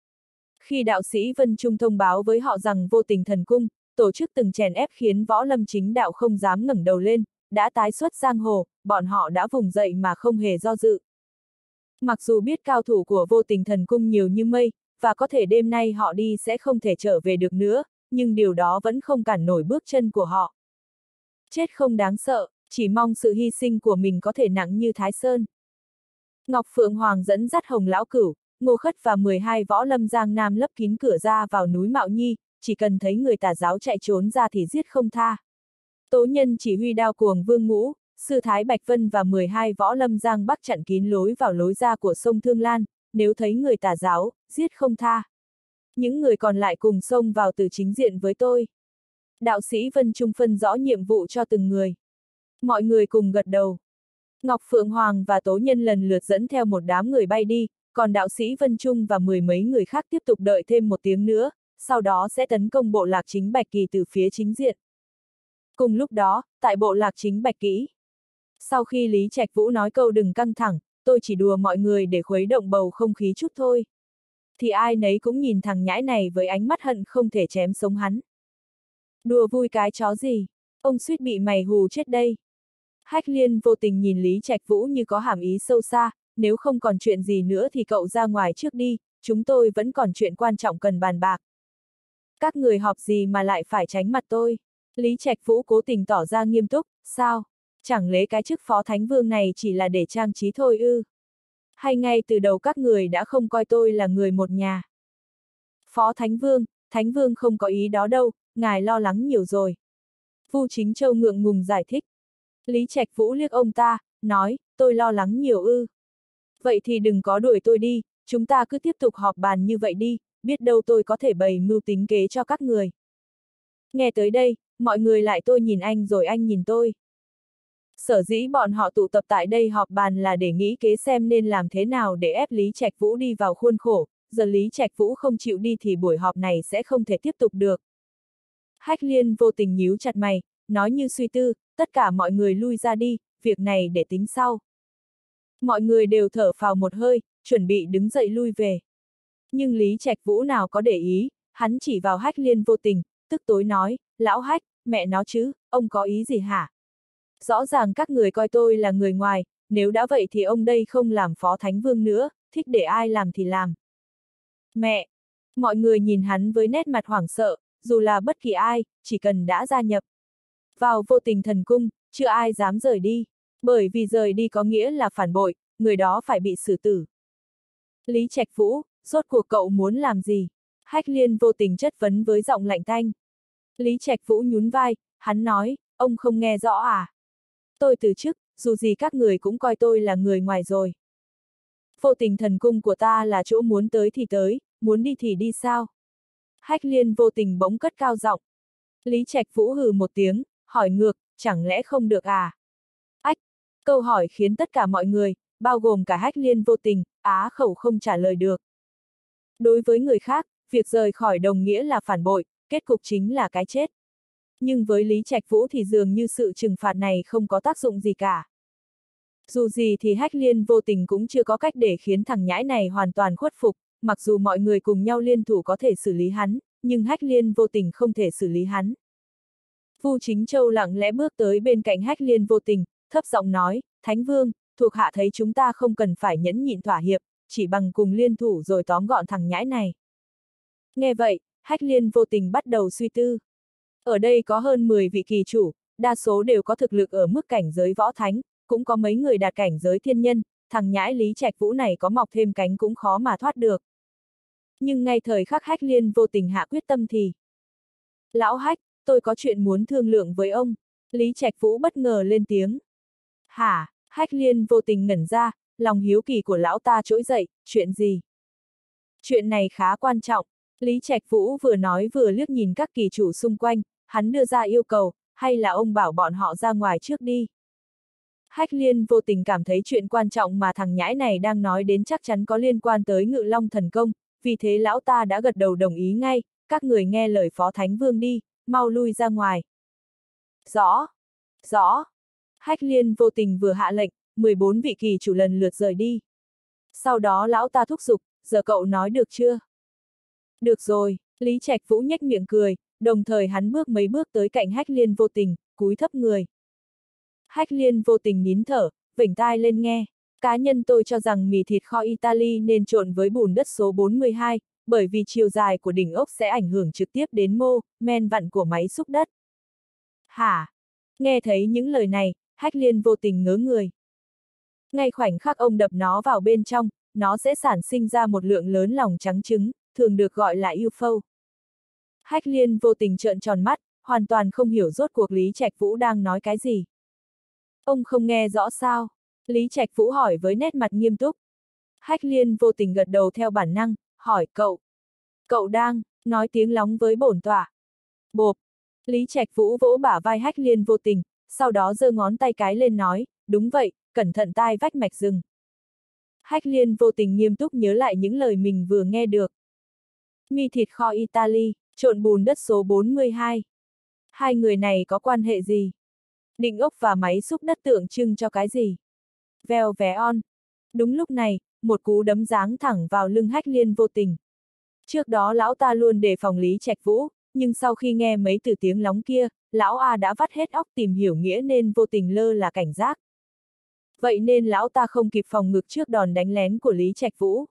Khi đạo sĩ Vân Trung thông báo với họ rằng vô tình thần cung, tổ chức từng chèn ép khiến võ lâm chính đạo không dám ngẩng đầu lên, đã tái xuất giang hồ, bọn họ đã vùng dậy mà không hề do dự. Mặc dù biết cao thủ của vô tình thần cung nhiều như mây, và có thể đêm nay họ đi sẽ không thể trở về được nữa, nhưng điều đó vẫn không cản nổi bước chân của họ. Chết không đáng sợ, chỉ mong sự hy sinh của mình có thể nặng như Thái Sơn. Ngọc Phượng Hoàng dẫn dắt Hồng Lão Cửu, Ngô Khất và 12 võ lâm giang nam lấp kín cửa ra vào núi Mạo Nhi, chỉ cần thấy người tà giáo chạy trốn ra thì giết không tha. Tố Nhân chỉ huy đao cuồng Vương Ngũ, Sư Thái Bạch Vân và 12 võ lâm giang bắc chặn kín lối vào lối ra của sông Thương Lan, nếu thấy người tà giáo, giết không tha. Những người còn lại cùng xông vào từ chính diện với tôi. Đạo sĩ Vân Trung phân rõ nhiệm vụ cho từng người. Mọi người cùng gật đầu. Ngọc Phượng Hoàng và Tố Nhân lần lượt dẫn theo một đám người bay đi, còn đạo sĩ Vân Trung và 10 mấy người khác tiếp tục đợi thêm một tiếng nữa, sau đó sẽ tấn công bộ lạc chính Bạch Kỳ từ phía chính diện. Cùng lúc đó, tại bộ lạc chính Bạch Kỷ. Sau khi Lý Trạch Vũ nói câu đừng căng thẳng, tôi chỉ đùa mọi người để khuấy động bầu không khí chút thôi. Thì ai nấy cũng nhìn thằng nhãi này với ánh mắt hận không thể chém sống hắn. Đùa vui cái chó gì, ông suýt bị mày hù chết đây. Hách Liên vô tình nhìn Lý Trạch Vũ như có hàm ý sâu xa, nếu không còn chuyện gì nữa thì cậu ra ngoài trước đi, chúng tôi vẫn còn chuyện quan trọng cần bàn bạc. Các người họp gì mà lại phải tránh mặt tôi? Lý Trạch Vũ cố tình tỏ ra nghiêm túc, sao? Chẳng lẽ cái chức phó thánh vương này chỉ là để trang trí thôi ư? Hay ngay từ đầu các người đã không coi tôi là người một nhà? Phó thánh vương không có ý đó đâu, ngài lo lắng nhiều rồi. Vu Chính Châu ngượng ngùng giải thích. Lý Trạch Vũ liếc ông ta, nói, tôi lo lắng nhiều ư. Vậy thì đừng có đuổi tôi đi, chúng ta cứ tiếp tục họp bàn như vậy đi, biết đâu tôi có thể bày mưu tính kế cho các người. Nghe tới đây, mọi người lại tôi nhìn anh rồi anh nhìn tôi. Sở dĩ bọn họ tụ tập tại đây họp bàn là để nghĩ kế xem nên làm thế nào để ép Lý Trạch Vũ đi vào khuôn khổ, giờ Lý Trạch Vũ không chịu đi thì buổi họp này sẽ không thể tiếp tục được. Hách Liên vô tình nhíu chặt mày, nói như suy tư, tất cả mọi người lui ra đi, việc này để tính sau. Mọi người đều thở phào một hơi, chuẩn bị đứng dậy lui về. Nhưng Lý Trạch Vũ nào có để ý, hắn chỉ vào Hách Liên vô tình, tức tối nói, lão Hách, mẹ nó chứ, ông có ý gì hả? Rõ ràng các người coi tôi là người ngoài, nếu đã vậy thì ông đây không làm phó thánh vương nữa, thích để ai làm thì làm. Mẹ! Mọi người nhìn hắn với nét mặt hoảng sợ, dù là bất kỳ ai, chỉ cần đã gia nhập vào vô tình thần cung, chưa ai dám rời đi, bởi vì rời đi có nghĩa là phản bội, người đó phải bị xử tử. Lý Trạch Vũ, rốt cuộc cậu muốn làm gì? Hách Liên vô tình chất vấn với giọng lạnh tanh. Lý Trạch Vũ nhún vai, hắn nói, ông không nghe rõ à? Tôi từ chức, dù gì các người cũng coi tôi là người ngoài rồi. Vô tình thần cung của ta là chỗ muốn tới thì tới, muốn đi thì đi sao? Hách Liên vô tình bỗng cất cao giọng. Lý Trạch Vũ hừ một tiếng, hỏi ngược, chẳng lẽ không được à? Ách! Câu hỏi khiến tất cả mọi người, bao gồm cả Hách Liên vô tình, á khẩu không trả lời được. Đối với người khác, việc rời khỏi đồng nghĩa là phản bội, kết cục chính là cái chết. Nhưng với Lý Trạch Vũ thì dường như sự trừng phạt này không có tác dụng gì cả. Dù gì thì Hách Liên vô tình cũng chưa có cách để khiến thằng nhãi này hoàn toàn khuất phục, mặc dù mọi người cùng nhau liên thủ có thể xử lý hắn, nhưng Hách Liên vô tình không thể xử lý hắn. Vu Chính Châu lặng lẽ bước tới bên cạnh Hách Liên vô tình, thấp giọng nói, Thánh Vương, thuộc hạ thấy chúng ta không cần phải nhẫn nhịn thỏa hiệp, chỉ bằng cùng liên thủ rồi tóm gọn thằng nhãi này. Nghe vậy, Hách Liên vô tình bắt đầu suy tư. Ở đây có hơn 10 vị kỳ chủ, đa số đều có thực lực ở mức cảnh giới võ thánh, cũng có mấy người đạt cảnh giới thiên nhân, thằng nhãi Lý Trạch Vũ này có mọc thêm cánh cũng khó mà thoát được. Nhưng ngay thời khắc Hách Liên vô tình hạ quyết tâm thì... Lão Hách, tôi có chuyện muốn thương lượng với ông. Lý Trạch Vũ bất ngờ lên tiếng. Hả? Hách Liên vô tình ngẩn ra, lòng hiếu kỳ của lão ta trỗi dậy, chuyện gì? Chuyện này khá quan trọng. Lý Trạch Vũ vừa nói vừa liếc nhìn các kỳ chủ xung quanh, hắn đưa ra yêu cầu, hay là ông bảo bọn họ ra ngoài trước đi. Hách Liên vô tình cảm thấy chuyện quan trọng mà thằng nhãi này đang nói đến chắc chắn có liên quan tới Ngự Long thần công, vì thế lão ta đã gật đầu đồng ý ngay, các người nghe lời Phó Thánh Vương đi, mau lui ra ngoài. Rõ, rõ. Hách Liên vô tình vừa hạ lệnh, 14 vị kỳ chủ lần lượt rời đi. Sau đó lão ta thúc giục, giờ cậu nói được chưa? Được rồi, Lý Trạch Vũ nhếch miệng cười, đồng thời hắn bước mấy bước tới cạnh Hách Liên vô tình, cúi thấp người. Hách Liên vô tình nín thở, vểnh tai lên nghe. Cá nhân tôi cho rằng mì thịt kho Italy nên trộn với bùn đất số 42, bởi vì chiều dài của đỉnh ốc sẽ ảnh hưởng trực tiếp đến mô, men vặn của máy xúc đất. Hả? Nghe thấy những lời này, Hách Liên vô tình ngớ người. Ngay khoảnh khắc ông đập nó vào bên trong, nó sẽ sản sinh ra một lượng lớn lòng trắng trứng, thường được gọi là UFO. Hách Liên vô tình trợn tròn mắt, hoàn toàn không hiểu rốt cuộc Lý Trạch Vũ đang nói cái gì. Ông không nghe rõ sao? Lý Trạch Vũ hỏi với nét mặt nghiêm túc. Hách Liên vô tình gật đầu theo bản năng, hỏi cậu. Cậu đang nói tiếng lóng với bổn tọa. Bộp. Lý Trạch Vũ vỗ bả vai Hách Liên vô tình, sau đó giơ ngón tay cái lên nói, đúng vậy, cẩn thận tai vách mạch rừng. Hách Liên vô tình nghiêm túc nhớ lại những lời mình vừa nghe được. Mì thịt kho Italy, trộn bùn đất số 42. Hai người này có quan hệ gì? Định ốc và máy xúc đất tượng trưng cho cái gì? Vèo vé on. Đúng lúc này, một cú đấm giáng thẳng vào lưng Hách Liên vô tình. Trước đó lão ta luôn đề phòng Lý Trạch Vũ, nhưng sau khi nghe mấy từ tiếng lóng kia, lão A đã vắt hết óc tìm hiểu nghĩa nên vô tình lơ là cảnh giác. Vậy nên lão ta không kịp phòng ngực trước đòn đánh lén của Lý Trạch Vũ.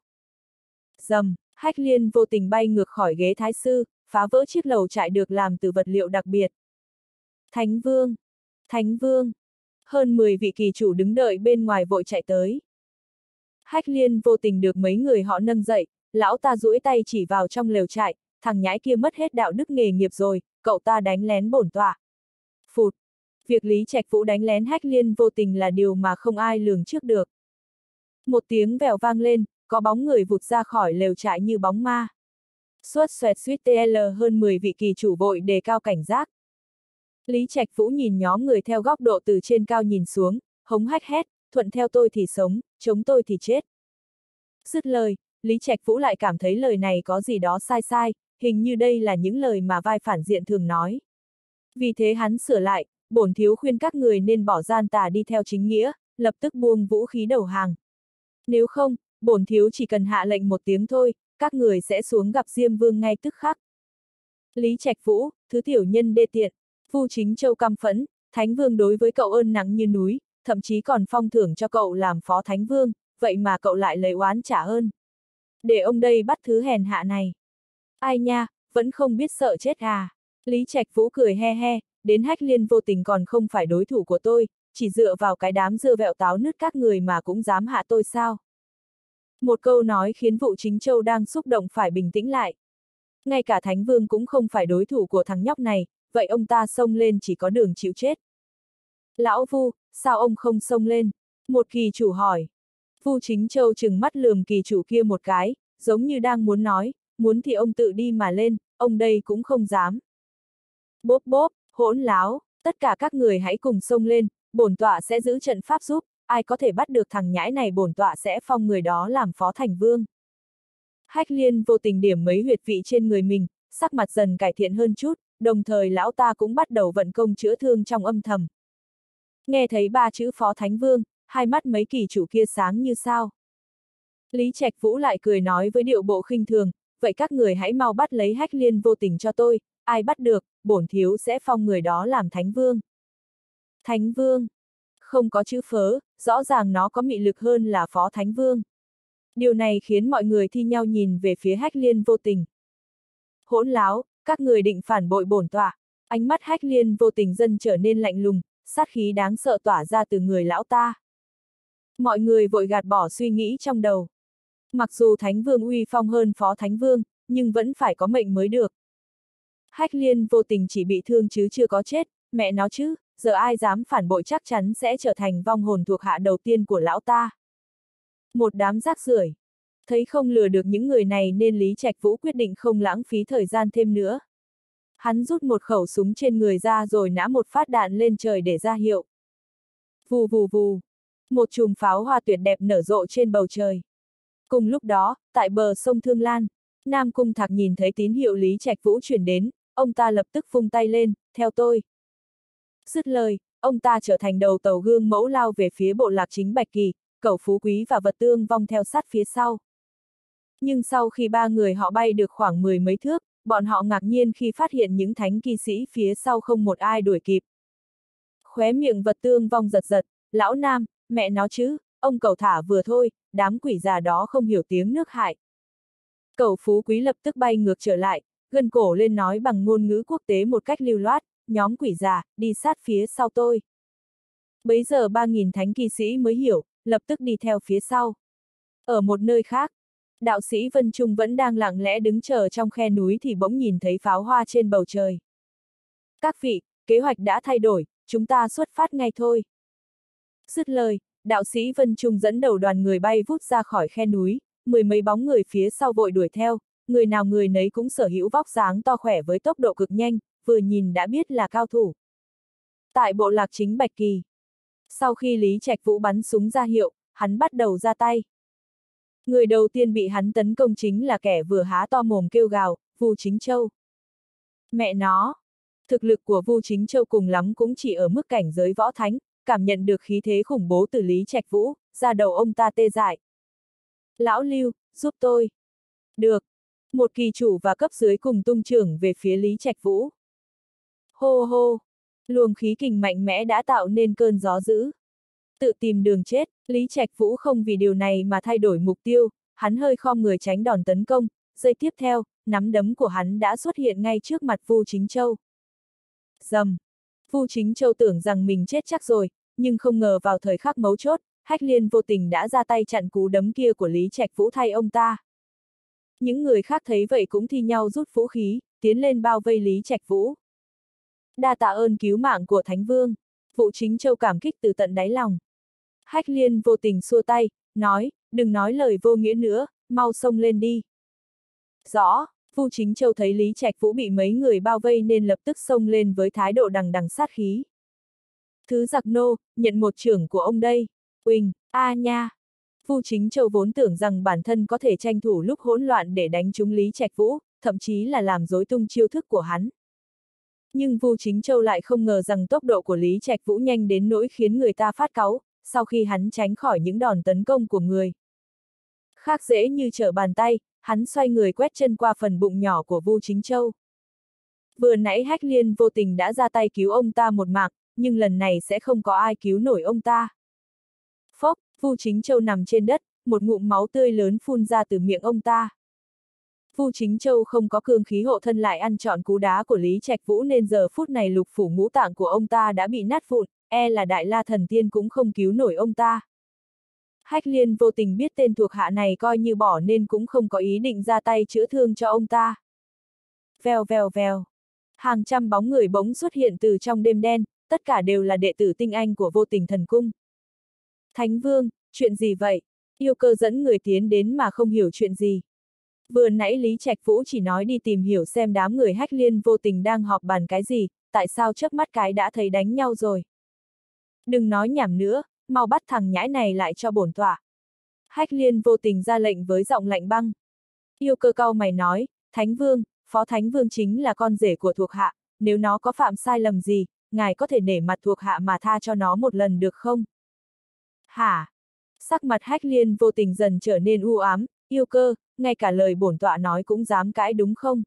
Dầm, Hách Liên vô tình bay ngược khỏi ghế thái sư, phá vỡ chiếc lầu trại được làm từ vật liệu đặc biệt. Thánh Vương! Thánh Vương! Hơn 10 vị kỳ chủ đứng đợi bên ngoài vội chạy tới. Hách Liên vô tình được mấy người họ nâng dậy, lão ta duỗi tay chỉ vào trong lều trại, thằng nhãi kia mất hết đạo đức nghề nghiệp rồi, cậu ta đánh lén bổn tọa. Phụt! Việc Lý Trạch Vũ đánh lén Hách Liên vô tình là điều mà không ai lường trước được. Một tiếng vèo vang lên, có bóng người vụt ra khỏi lều trại như bóng ma. Suốt xoẹt suýt TL hơn 10 vị kỳ chủ vội đề cao cảnh giác. Lý Trạch Vũ nhìn nhóm người theo góc độ từ trên cao nhìn xuống, hống hách hét, thuận theo tôi thì sống, chống tôi thì chết. Dứt lời, Lý Trạch Vũ lại cảm thấy lời này có gì đó sai sai, hình như đây là những lời mà vai phản diện thường nói. Vì thế hắn sửa lại, bổn thiếu khuyên các người nên bỏ gian tà đi theo chính nghĩa, lập tức buông vũ khí đầu hàng. Nếu không, bổn thiếu chỉ cần hạ lệnh một tiếng thôi, các người sẽ xuống gặp Diêm Vương ngay tức khắc. Lý Trạch Vũ, thứ tiểu nhân đê tiện. Vu Chính Châu căm phẫn, Thánh Vương đối với cậu ơn nặng như núi, thậm chí còn phong thưởng cho cậu làm Phó Thánh Vương, vậy mà cậu lại lấy oán trả ơn. Để ông đây bắt thứ hèn hạ này. Ai nha, vẫn không biết sợ chết à. Lý Trạch Vũ cười he he, đến Hách Liên vô tình còn không phải đối thủ của tôi, chỉ dựa vào cái đám dưa vẹo táo nứt các người mà cũng dám hạ tôi sao. Một câu nói khiến Vu Chính Châu đang xúc động phải bình tĩnh lại. Ngay cả Thánh Vương cũng không phải đối thủ của thằng nhóc này, vậy ông ta xông lên chỉ có đường chịu chết. Lão Vu, sao ông không xông lên? Một kỳ chủ hỏi. Vu Chính Châu trừng mắt lườm kỳ chủ kia một cái, giống như đang muốn nói, muốn thì ông tự đi mà lên, ông đây cũng không dám. Bốp bốp, hỗn láo, tất cả các người hãy cùng xông lên, bổn tọa sẽ giữ trận pháp giúp, ai có thể bắt được thằng nhãi này bổn tọa sẽ phong người đó làm Phó Thành Vương. Hách Liên vô tình điểm mấy huyệt vị trên người mình, sắc mặt dần cải thiện hơn chút, đồng thời lão ta cũng bắt đầu vận công chữa thương trong âm thầm. Nghe thấy ba chữ Phó Thánh Vương, hai mắt mấy kỳ chủ kia sáng như sao. Lý Trạch Vũ lại cười nói với điệu bộ khinh thường, vậy các người hãy mau bắt lấy Hách Liên Vô Tình cho tôi, ai bắt được, bổn thiếu sẽ phong người đó làm Thánh Vương. Thánh Vương? Không có chữ phớ, rõ ràng nó có mị lực hơn là Phó Thánh Vương. Điều này khiến mọi người thi nhau nhìn về phía Hách Liên Vô Tình. Hỗn láo, các người định phản bội bổn tọa. Ánh mắt Hách Liên Vô Tình dần trở nên lạnh lùng, sát khí đáng sợ tỏa ra từ người lão ta. Mọi người vội gạt bỏ suy nghĩ trong đầu. Mặc dù Thánh Vương uy phong hơn Phó Thánh Vương, nhưng vẫn phải có mệnh mới được. Hách Liên Vô Tình chỉ bị thương chứ chưa có chết, mẹ nó chứ, giờ ai dám phản bội chắc chắn sẽ trở thành vong hồn thuộc hạ đầu tiên của lão ta. Một đám rác rưởi. Thấy không lừa được những người này nên Lý Trạch Vũ quyết định không lãng phí thời gian thêm nữa. Hắn rút một khẩu súng trên người ra rồi nã một phát đạn lên trời để ra hiệu. Vù vù vù. Một chùm pháo hoa tuyệt đẹp nở rộ trên bầu trời. Cùng lúc đó, tại bờ sông Thương Lan, Nam Cung Thạc nhìn thấy tín hiệu Lý Trạch Vũ chuyển đến, ông ta lập tức vung tay lên, theo tôi. Dứt lời, ông ta trở thành đầu tàu gương mẫu lao về phía bộ lạc chính Bạch Kỳ, Cẩu Phú Quý và Vật Tương Vong theo sát phía sau. Nhưng sau khi ba người họ bay được khoảng 10 mấy thước, bọn họ ngạc nhiên khi phát hiện những thánh kỳ sĩ phía sau không một ai đuổi kịp. Khóe miệng Vật Tương Vong giật giật, lão Nam, mẹ nó chứ, ông cẩu thả vừa thôi, đám quỷ già đó không hiểu tiếng nước hại. Cẩu Phú Quý lập tức bay ngược trở lại, gân cổ lên nói bằng ngôn ngữ quốc tế một cách lưu loát, nhóm quỷ già, đi sát phía sau tôi. Bấy giờ 3.000 thánh kỳ sĩ mới hiểu, lập tức đi theo phía sau. Ở một nơi khác, đạo sĩ Vân Trung vẫn đang lặng lẽ đứng chờ trong khe núi thì bỗng nhìn thấy pháo hoa trên bầu trời. Các vị, kế hoạch đã thay đổi, chúng ta xuất phát ngay thôi. Dứt lời, đạo sĩ Vân Trung dẫn đầu đoàn người bay vút ra khỏi khe núi, 10 mấy bóng người phía sau vội đuổi theo, người nào người nấy cũng sở hữu vóc dáng to khỏe với tốc độ cực nhanh, vừa nhìn đã biết là cao thủ. Tại bộ lạc chính Bạch Kỳ, sau khi Lý Trạch Vũ bắn súng ra hiệu, hắn bắt đầu ra tay. Người đầu tiên bị hắn tấn công chính là kẻ vừa há to mồm kêu gào, Vu Chính Châu. Mẹ nó! Thực lực của Vu Chính Châu cùng lắm cũng chỉ ở mức cảnh giới võ thánh, cảm nhận được khí thế khủng bố từ Lý Trạch Vũ, da đầu ông ta tê dại. Lão Lưu, giúp tôi. Được. Một kỳ chủ và cấp dưới cùng tung chưởng về phía Lý Trạch Vũ. Hô hô! Luồng khí kình mạnh mẽ đã tạo nên cơn gió dữ. Tự tìm đường chết, Lý Trạch Vũ không vì điều này mà thay đổi mục tiêu, hắn hơi khom người tránh đòn tấn công, giây tiếp theo, nắm đấm của hắn đã xuất hiện ngay trước mặt Vu Chính Châu. Rầm! Vu Chính Châu tưởng rằng mình chết chắc rồi, nhưng không ngờ vào thời khắc mấu chốt, Hách Liên Vô Tình đã ra tay chặn cú đấm kia của Lý Trạch Vũ thay ông ta. Những người khác thấy vậy cũng thi nhau rút vũ khí, tiến lên bao vây Lý Trạch Vũ. Đa tạ ơn cứu mạng của Thánh Vương, Vu Chính Châu cảm kích từ tận đáy lòng. Hách Liên Vô Tình xua tay, nói, đừng nói lời vô nghĩa nữa, mau xông lên đi. Rõ, Vu Chính Châu thấy Lý Trạch Vũ bị mấy người bao vây nên lập tức xông lên với thái độ đằng đằng sát khí. Thứ giặc nô, nhận một chưởng của ông đây. Uỳnh, a nha. Vu Chính Châu vốn tưởng rằng bản thân có thể tranh thủ lúc hỗn loạn để đánh trúng Lý Trạch Vũ, thậm chí là làm rối tung chiêu thức của hắn. Nhưng Vu Chính Châu lại không ngờ rằng tốc độ của Lý Trạch Vũ nhanh đến nỗi khiến người ta phát cáu, sau khi hắn tránh khỏi những đòn tấn công của người. Khác dễ như trở bàn tay, hắn xoay người quét chân qua phần bụng nhỏ của Vu Chính Châu. Vừa nãy Hách Liên Vô Tình đã ra tay cứu ông ta một mạng, nhưng lần này sẽ không có ai cứu nổi ông ta. Phốc, Vu Chính Châu nằm trên đất, một ngụm máu tươi lớn phun ra từ miệng ông ta. Vu Chính Châu không có cương khí hộ thân lại ăn trọn cú đá của Lý Trạch Vũ nên giờ phút này lục phủ ngũ tạng của ông ta đã bị nát vụn, e là Đại La Thần Tiên cũng không cứu nổi ông ta. Hách Liên Vô Tình biết tên thuộc hạ này coi như bỏ nên cũng không có ý định ra tay chữa thương cho ông ta. Vèo vèo vèo. Hàng trăm bóng người bỗng xuất hiện từ trong đêm đen, tất cả đều là đệ tử tinh anh của Vô Tình Thần Cung. Thánh Vương, chuyện gì vậy? Yêu Cơ dẫn người tiến đến mà không hiểu chuyện gì. Vừa nãy Lý Trạch Vũ chỉ nói đi tìm hiểu xem đám người Hách Liên Vô Tình đang họp bàn cái gì, tại sao chớp mắt cái đã thấy đánh nhau rồi. Đừng nói nhảm nữa, mau bắt thằng nhãi này lại cho bổn tọa. Hách Liên Vô Tình ra lệnh với giọng lạnh băng. Yêu Cơ cau mày nói, Thánh Vương, Phó Thánh Vương chính là con rể của thuộc hạ, nếu nó có phạm sai lầm gì, ngài có thể nể mặt thuộc hạ mà tha cho nó một lần được không? Hả? Sắc mặt Hách Liên vô tình dần trở nên u ám, Yêu Cơ, ngay cả lời bổn tọa nói cũng dám cãi đúng không?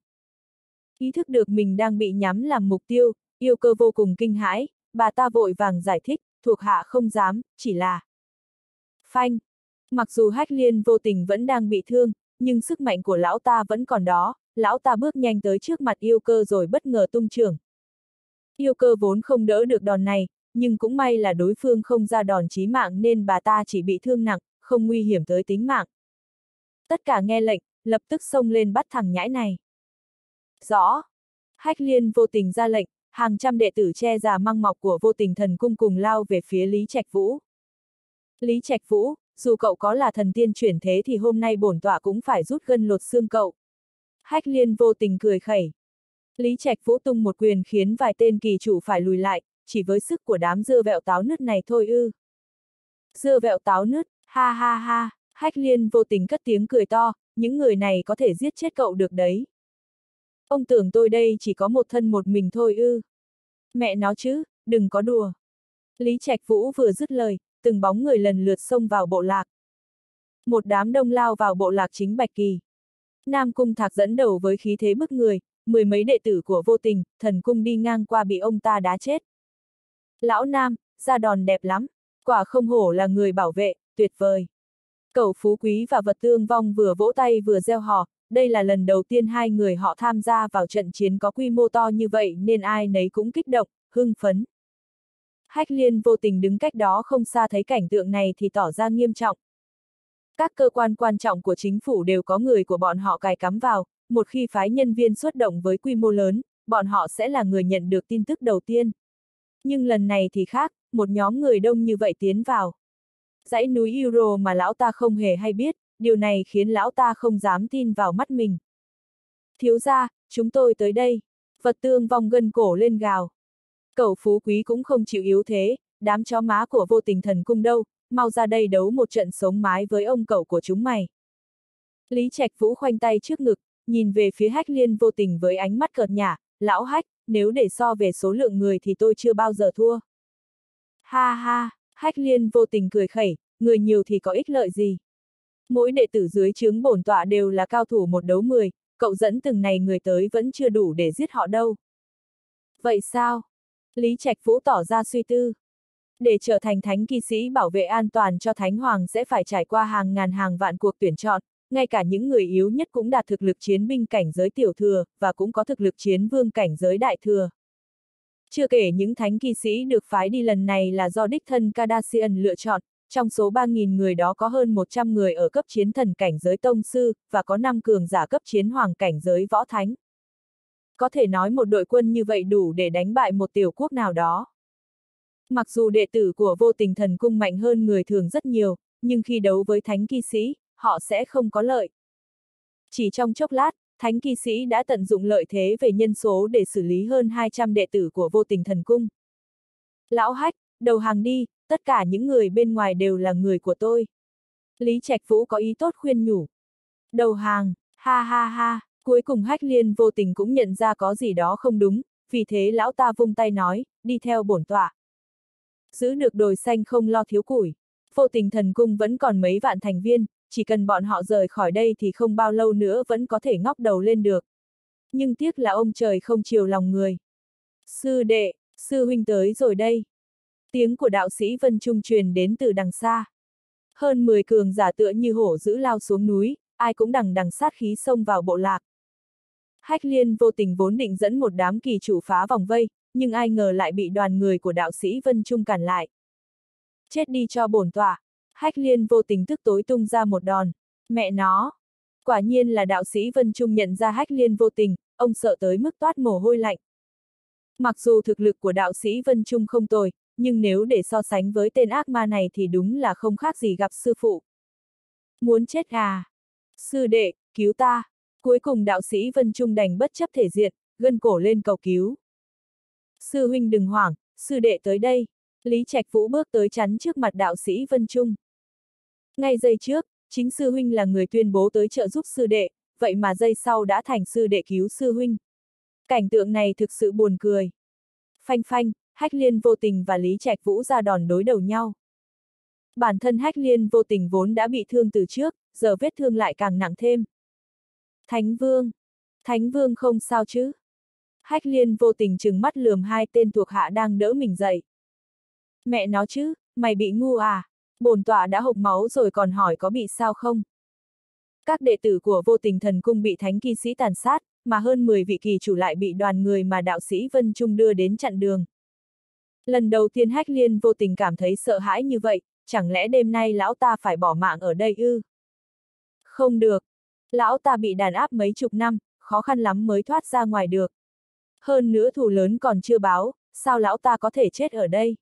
Ý thức được mình đang bị nhắm làm mục tiêu, Yêu Cơ vô cùng kinh hãi, bà ta vội vàng giải thích, thuộc hạ không dám, chỉ là... Phanh! Mặc dù Hách Liên vô tình vẫn đang bị thương, nhưng sức mạnh của lão ta vẫn còn đó, lão ta bước nhanh tới trước mặt Yêu Cơ rồi bất ngờ tung chưởng. Yêu Cơ vốn không đỡ được đòn này, nhưng cũng may là đối phương không ra đòn chí mạng nên bà ta chỉ bị thương nặng, không nguy hiểm tới tính mạng. Tất cả nghe lệnh, lập tức xông lên bắt thằng nhãi này. Rõ! Hách Liên vô tình ra lệnh, hàng trăm đệ tử che già măng mọc của Vô Tình Thần Cung cùng lao về phía Lý Trạch Vũ. Lý Trạch Vũ, dù cậu có là thần tiên chuyển thế thì hôm nay bổn tọa cũng phải rút gân lột xương cậu. Hách Liên vô tình cười khẩy. Lý Trạch Vũ tung một quyền khiến vài tên kỳ chủ phải lùi lại, chỉ với sức của đám dưa vẹo táo nứt này thôi ư. Dưa vẹo táo nứt, ha ha ha, Hách Liên vô tình cất tiếng cười to, những người này có thể giết chết cậu được đấy. Ông tưởng tôi đây chỉ có một thân một mình thôi ư. Mẹ nó chứ, đừng có đùa. Lý Trạch Vũ vừa dứt lời, từng bóng người lần lượt xông vào bộ lạc. Một đám đông lao vào bộ lạc chính Bạch Kỳ. Nam Cung Thạc dẫn đầu với khí thế bức người, mười mấy đệ tử của Vô Tình, Thần Cung đi ngang qua bị ông ta đá chết. Lão Nam, ra đòn đẹp lắm, quả không hổ là người bảo vệ, tuyệt vời. Cẩu Phú Quý và Vật Tương Vong vừa vỗ tay vừa reo hò, đây là lần đầu tiên hai người họ tham gia vào trận chiến có quy mô to như vậy nên ai nấy cũng kích động, hưng phấn. Hách Liên vô tình đứng cách đó không xa thấy cảnh tượng này thì tỏ ra nghiêm trọng. Các cơ quan quan trọng của chính phủ đều có người của bọn họ cài cắm vào, một khi phái nhân viên xuất động với quy mô lớn, bọn họ sẽ là người nhận được tin tức đầu tiên. Nhưng lần này thì khác, một nhóm người đông như vậy tiến vào. Dãy núi Euro mà lão ta không hề hay biết, điều này khiến lão ta không dám tin vào mắt mình. Thiếu gia, chúng tôi tới đây. Vật Tương Vong gân cổ lên gào. Cẩu Phú Quý cũng không chịu yếu thế, đám chó má của Vô Tình Thần Cung đâu, mau ra đây đấu một trận sống mái với ông cẩu của chúng mày. Lý Trạch Vũ khoanh tay trước ngực, nhìn về phía Hách Liên vô tình với ánh mắt cợt nhả, lão Hách, nếu để so về số lượng người thì tôi chưa bao giờ thua. Ha ha, Hách Liên vô tình cười khẩy, người nhiều thì có ích lợi gì. Mỗi đệ tử dưới trướng bổn tọa đều là cao thủ một đấu 10, cậu dẫn từng này người tới vẫn chưa đủ để giết họ đâu. Vậy sao? Lý Trạch Vũ tỏ ra suy tư. Để trở thành thánh kỵ sĩ bảo vệ an toàn cho Thánh Hoàng sẽ phải trải qua hàng ngàn hàng vạn cuộc tuyển chọn, ngay cả những người yếu nhất cũng đạt thực lực chiến binh cảnh giới tiểu thừa, và cũng có thực lực chiến vương cảnh giới đại thừa. Chưa kể những thánh kỵ sĩ được phái đi lần này là do đích thân Cardassian lựa chọn, trong số 3.000 người đó có hơn 100 người ở cấp chiến thần cảnh giới tông sư, và có 5 cường giả cấp chiến hoàng cảnh giới võ thánh. Có thể nói một đội quân như vậy đủ để đánh bại một tiểu quốc nào đó. Mặc dù đệ tử của Vô Tình Thần Cung mạnh hơn người thường rất nhiều, nhưng khi đấu với thánh kỵ sĩ, họ sẽ không có lợi. Chỉ trong chốc lát, thánh kỵ sĩ đã tận dụng lợi thế về nhân số để xử lý hơn 200 đệ tử của Vô Tình Thần Cung. Lão Hách, đầu hàng đi, tất cả những người bên ngoài đều là người của tôi. Lý Trạch Vũ có ý tốt khuyên nhủ. Đầu hàng, ha ha ha, cuối cùng Hách Liên vô tình cũng nhận ra có gì đó không đúng, vì thế lão ta vung tay nói, đi theo bổn tọa. Giữ được đồi xanh không lo thiếu củi. Vô Tình Thần Cung vẫn còn mấy vạn thành viên, chỉ cần bọn họ rời khỏi đây thì không bao lâu nữa vẫn có thể ngóc đầu lên được. Nhưng tiếc là ông trời không chiều lòng người. Sư đệ, sư huynh tới rồi đây. Tiếng của đạo sĩ Vân Trung truyền đến từ đằng xa. Hơn 10 cường giả tựa như hổ dữ lao xuống núi, ai cũng đằng đằng sát khí xông vào bộ lạc. Hách Liên vô tình vốn định dẫn một đám kỳ chủ phá vòng vây, nhưng ai ngờ lại bị đoàn người của đạo sĩ Vân Trung cản lại. Chết đi cho bổn tọa. Hách Liên vô tình tức tối tung ra một đòn. Mẹ nó! Quả nhiên là đạo sĩ Vân Trung nhận ra Hách Liên vô tình, ông sợ tới mức toát mồ hôi lạnh. Mặc dù thực lực của đạo sĩ Vân Trung không tồi, nhưng nếu để so sánh với tên ác ma này thì đúng là không khác gì gặp sư phụ. Muốn chết à? Sư đệ, cứu ta! Cuối cùng đạo sĩ Vân Trung đành bất chấp thể diện, gân cổ lên cầu cứu. Sư huynh đừng hoảng, sư đệ tới đây. Lý Trạch Vũ bước tới chắn trước mặt đạo sĩ Vân Trung. Ngay giây trước, chính sư huynh là người tuyên bố tới trợ giúp sư đệ, vậy mà giây sau đã thành sư đệ cứu sư huynh. Cảnh tượng này thực sự buồn cười. Phanh phanh, Hách Liên vô tình và Lý Trạch Vũ ra đòn đối đầu nhau. Bản thân Hách Liên vô tình vốn đã bị thương từ trước, giờ vết thương lại càng nặng thêm. Thánh Vương không sao chứ? Hách Liên vô tình trừng mắt lườm hai tên thuộc hạ đang đỡ mình dậy. Mẹ nó chứ, mày bị ngu à? Bổn tọa đã hộc máu rồi còn hỏi có bị sao không? Các đệ tử của Vô Tình Thần Cung bị thánh kỳ sĩ tàn sát, mà hơn 10 vị kỳ chủ lại bị đoàn người mà đạo sĩ Vân Trung đưa đến chặn đường. Lần đầu tiên Hách Liên vô tình cảm thấy sợ hãi như vậy, chẳng lẽ đêm nay lão ta phải bỏ mạng ở đây ư? Không được. Lão ta bị đàn áp mấy chục năm, khó khăn lắm mới thoát ra ngoài được. Hơn nữa thù lớn còn chưa báo, sao lão ta có thể chết ở đây?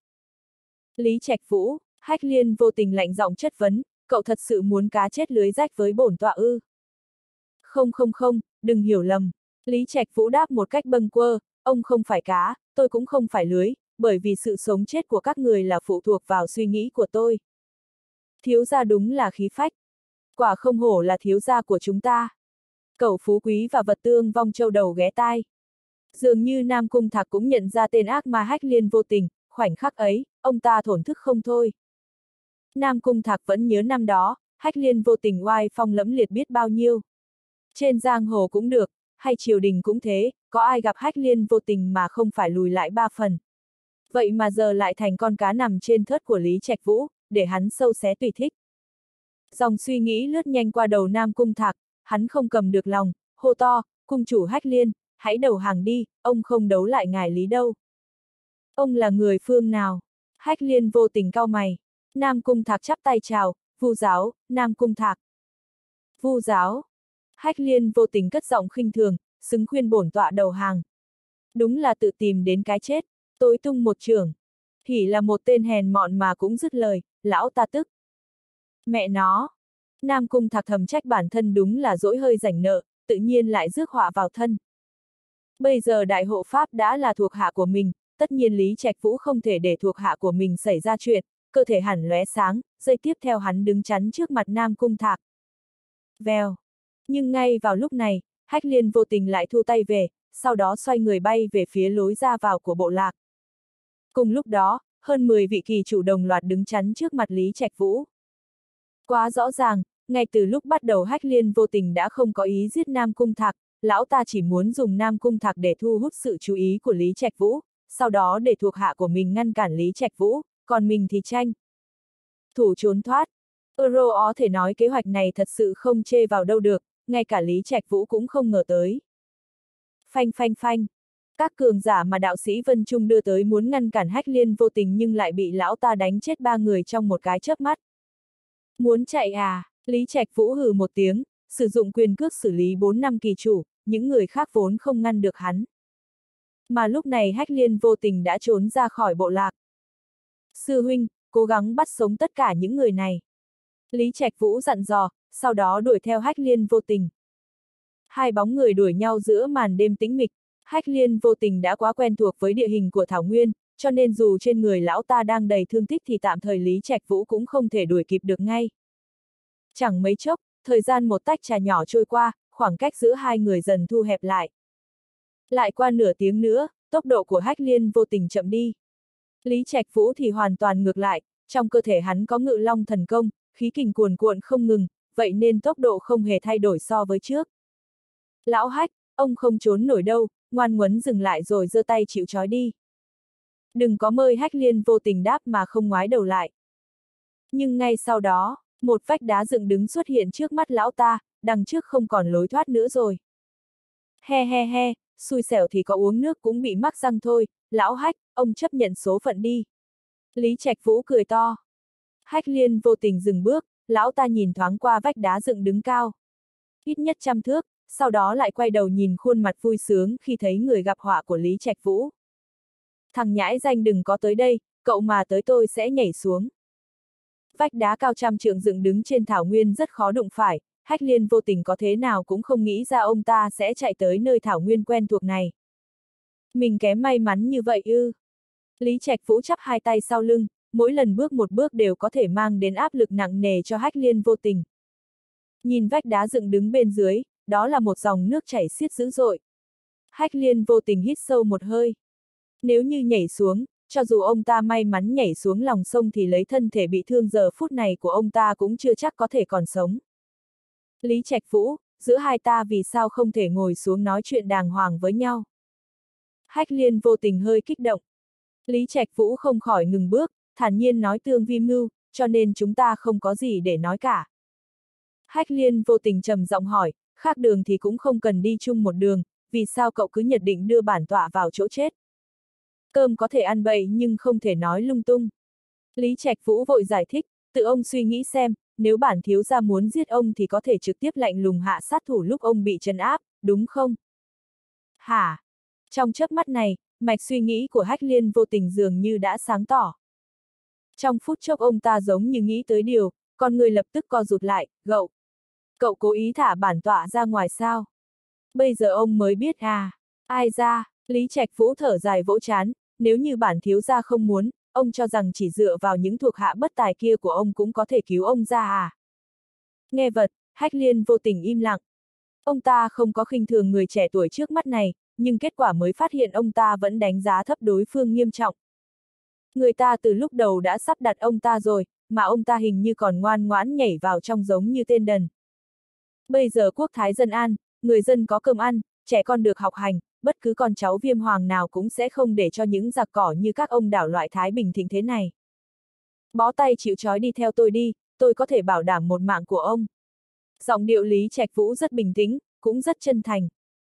Lý Trạch Vũ, Hách Liên vô tình lạnh giọng chất vấn, cậu thật sự muốn cá chết lưới rách với bổn tọa ư? Không, đừng hiểu lầm. Lý Trạch Vũ đáp một cách bâng quơ, ông không phải cá, tôi cũng không phải lưới, bởi vì sự sống chết của các người là phụ thuộc vào suy nghĩ của tôi. Thiếu gia đúng là khí phách. Quả không hổ là thiếu gia của chúng ta. Cẩu phú quý và vật tương vong châu đầu ghé tai. Dường như Nam Cung Thạc cũng nhận ra tên ác ma Hách Liên vô tình, khoảnh khắc ấy, ông ta thổn thức không thôi. Nam Cung Thạc vẫn nhớ năm đó, Hách Liên vô tình oai phong lẫm liệt biết bao nhiêu. Trên giang hồ cũng được, hay triều đình cũng thế, có ai gặp Hách Liên vô tình mà không phải lùi lại 3 phần. Vậy mà giờ lại thành con cá nằm trên thớt của Lý Trạch Vũ, để hắn sâu xé tùy thích. Dòng suy nghĩ lướt nhanh qua đầu Nam Cung Thạc, hắn không cầm được lòng, hô to, cung chủ Hách Liên, hãy đầu hàng đi, ông không đấu lại ngài Lý đâu. Ông là người phương nào? Hách Liên vô tình cau mày. Nam Cung Thạc chắp tay chào, Vu giáo, Nam Cung Thạc. Vu giáo. Hách Liên vô tình cất giọng khinh thường, xứng khuyên bổn tọa đầu hàng. Đúng là tự tìm đến cái chết, tối tung một chưởng. Hỉ là một tên hèn mọn mà cũng dứt lời, lão ta tức. Mẹ nó. Nam Cung Thạc thầm trách bản thân đúng là dỗi hơi rảnh nợ, tự nhiên lại rước họa vào thân. Bây giờ đại hộ pháp đã là thuộc hạ của mình, tất nhiên Lý Trạch Vũ không thể để thuộc hạ của mình xảy ra chuyện, cơ thể hẳn lóe sáng, giây tiếp theo hắn đứng chắn trước mặt Nam Cung Thạc. Vèo. Nhưng ngay vào lúc này, Hách Liên vô tình lại thu tay về, sau đó xoay người bay về phía lối ra vào của bộ lạc. Cùng lúc đó, hơn 10 vị kỳ chủ đồng loạt đứng chắn trước mặt Lý Trạch Vũ. Quá rõ ràng, ngay từ lúc bắt đầu Hách Liên vô tình đã không có ý giết Nam Cung Thạc, lão ta chỉ muốn dùng Nam Cung Thạc để thu hút sự chú ý của Lý Trạch Vũ, sau đó để thuộc hạ của mình ngăn cản Lý Trạch Vũ, còn mình thì tranh thủ trốn thoát. Euro có thể nói kế hoạch này thật sự không chê vào đâu được, ngay cả Lý Trạch Vũ cũng không ngờ tới. Phanh. Các cường giả mà đạo sĩ Vân Trung đưa tới muốn ngăn cản Hách Liên vô tình nhưng lại bị lão ta đánh chết 3 người trong một cái chớp mắt. Muốn chạy à? Lý Trạch Vũ hừ một tiếng, sử dụng quyền cước xử lý 4 năm kỳ chủ, những người khác vốn không ngăn được hắn. Mà lúc này Hách Liên vô tình đã trốn ra khỏi bộ lạc. Sư huynh, cố gắng bắt sống tất cả những người này. Lý Trạch Vũ dặn dò, sau đó đuổi theo Hách Liên vô tình. Hai bóng người đuổi nhau giữa màn đêm tĩnh mịch, Hách Liên vô tình đã quá quen thuộc với địa hình của Thảo Nguyên, cho nên dù trên người lão ta đang đầy thương tích thì tạm thời Lý Trạch Vũ cũng không thể đuổi kịp được ngay. Chẳng mấy chốc, thời gian một tách trà nhỏ trôi qua, khoảng cách giữa hai người dần thu hẹp lại. Lại qua nửa tiếng nữa, tốc độ của Hách Liên vô tình chậm đi. Lý Trạch Vũ thì hoàn toàn ngược lại, trong cơ thể hắn có Ngự Long thần công, khí kình cuồn cuộn không ngừng, vậy nên tốc độ không hề thay đổi so với trước. Lão Hách, ông không trốn nổi đâu, ngoan ngoãn dừng lại rồi giơ tay chịu trói đi. Đừng có mơ. Hách Liên vô tình đáp mà không ngoái đầu lại. Nhưng ngay sau đó, một vách đá dựng đứng xuất hiện trước mắt lão ta, đằng trước không còn lối thoát nữa rồi. He, xui xẻo thì có uống nước cũng bị mắc răng thôi, lão Hách, ông chấp nhận số phận đi. Lý Trạch Vũ cười to. Hách Liên vô tình dừng bước, lão ta nhìn thoáng qua vách đá dựng đứng cao. Ít nhất 100 thước, sau đó lại quay đầu nhìn khuôn mặt vui sướng khi thấy người gặp họa của Lý Trạch Vũ. Thằng nhãi danh đừng có tới đây, cậu mà tới tôi sẽ nhảy xuống. Vách đá cao 100 trượng dựng đứng trên thảo nguyên rất khó đụng phải, Hách Liên vô tình có thế nào cũng không nghĩ ra ông ta sẽ chạy tới nơi thảo nguyên quen thuộc này. Mình kém may mắn như vậy ư? Lý Trạch Vũ chắp hai tay sau lưng, mỗi lần bước một bước đều có thể mang đến áp lực nặng nề cho Hách Liên vô tình. Nhìn vách đá dựng đứng bên dưới, đó là một dòng nước chảy xiết dữ dội. Hách Liên vô tình hít sâu một hơi. Nếu như nhảy xuống, cho dù ông ta may mắn nhảy xuống lòng sông thì lấy thân thể bị thương giờ phút này của ông ta cũng chưa chắc có thể còn sống. Lý Trạch Vũ, giữa hai ta vì sao không thể ngồi xuống nói chuyện đàng hoàng với nhau? Hách Liên vô tình hơi kích động. Lý Trạch Vũ không khỏi ngừng bước, thản nhiên nói Tương Vi mưu, cho nên chúng ta không có gì để nói cả. Hách Liên vô tình trầm giọng hỏi, khác đường thì cũng không cần đi chung một đường, vì sao cậu cứ nhất định đưa bản tọa vào chỗ chết? Cơm có thể ăn bậy nhưng không thể nói lung tung. Lý Trạch Vũ vội giải thích, tự ông suy nghĩ xem, nếu bản thiếu gia muốn giết ông thì có thể trực tiếp lạnh lùng hạ sát thủ lúc ông bị trấn áp, đúng không? Hả? Trong chớp mắt này, mạch suy nghĩ của Hách Liên vô tình dường như đã sáng tỏ. Trong phút chốc ông ta giống như nghĩ tới điều, con người lập tức co rụt lại, gậu. Cậu cố ý thả bản tọa ra ngoài sao? Bây giờ ông mới biết à? Ai ra? Lý Trạch Vũ thở dài vỗ trán, nếu như bản thiếu gia không muốn, ông cho rằng chỉ dựa vào những thuộc hạ bất tài kia của ông cũng có thể cứu ông ra à? Nghe vật, Hách Liên vô tình im lặng. Ông ta không có khinh thường người trẻ tuổi trước mắt này, nhưng kết quả mới phát hiện ông ta vẫn đánh giá thấp đối phương nghiêm trọng. Người ta từ lúc đầu đã sắp đặt ông ta rồi, mà ông ta hình như còn ngoan ngoãn nhảy vào trong giống như tên đần. Bây giờ quốc thái dân an, người dân có cơm ăn, trẻ con được học hành, bất cứ con cháu Viêm Hoàng nào cũng sẽ không để cho những giặc cỏ như các ông đảo loại Thái Bình thịnh thế này. Bó tay chịu trói đi theo tôi đi, tôi có thể bảo đảm một mạng của ông. Giọng điệu Lý Trạch Vũ rất bình tĩnh, cũng rất chân thành.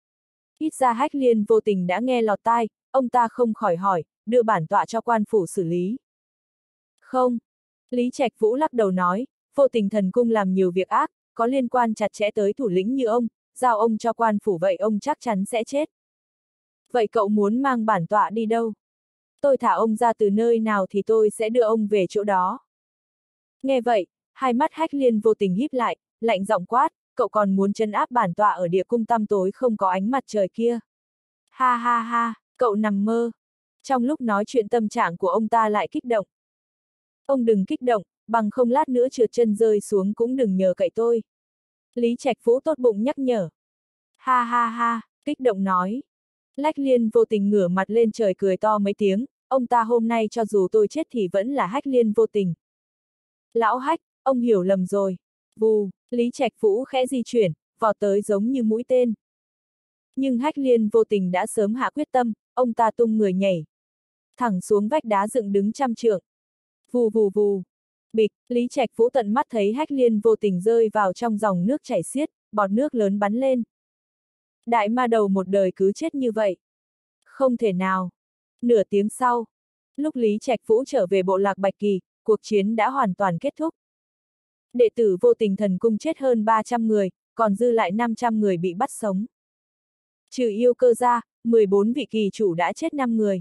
Ít ra Hách Liên vô tình đã nghe lọt tai, ông ta không khỏi hỏi, đưa bản tọa cho quan phủ xử lý. Không. Lý Trạch Vũ lắc đầu nói, vô tình thần cung làm nhiều việc ác, có liên quan chặt chẽ tới thủ lĩnh như ông, giao ông cho quan phủ vậy ông chắc chắn sẽ chết. Vậy cậu muốn mang bản tọa đi đâu? Tôi thả ông ra từ nơi nào thì tôi sẽ đưa ông về chỗ đó. Nghe vậy, hai mắt Hách Liên vô tình híp lại, lạnh giọng quát, cậu còn muốn trấn áp bản tọa ở địa cung tăm tối không có ánh mặt trời kia. Ha ha ha, cậu nằm mơ. Trong lúc nói chuyện tâm trạng của ông ta lại kích động. Ông đừng kích động, bằng không lát nữa trượt chân rơi xuống cũng đừng nhờ cậy tôi. Lý Trạch Vũ tốt bụng nhắc nhở. Ha ha ha, kích động nói. Hách Liên vô tình ngửa mặt lên trời cười to mấy tiếng, ông ta hôm nay cho dù tôi chết thì vẫn là Hách Liên vô tình. Lão Hách, ông hiểu lầm rồi. Vù, Lý Trạch Vũ khẽ di chuyển, vọt tới giống như mũi tên. Nhưng Hách Liên vô tình đã sớm hạ quyết tâm, ông ta tung người nhảy. Thẳng xuống vách đá dựng đứng trăm trượng. Vù vù vù. Bịch, Lý Trạch Vũ tận mắt thấy Hách Liên vô tình rơi vào trong dòng nước chảy xiết, bọt nước lớn bắn lên. Đại ma đầu một đời cứ chết như vậy. Không thể nào. Nửa tiếng sau, lúc Lý Trạch Vũ trở về bộ lạc Bạch Kỳ, cuộc chiến đã hoàn toàn kết thúc. Đệ tử vô tình thần cung chết hơn 300 người, còn dư lại 500 người bị bắt sống. Trừ yêu cơ ra, 14 vị kỳ chủ đã chết 5 người.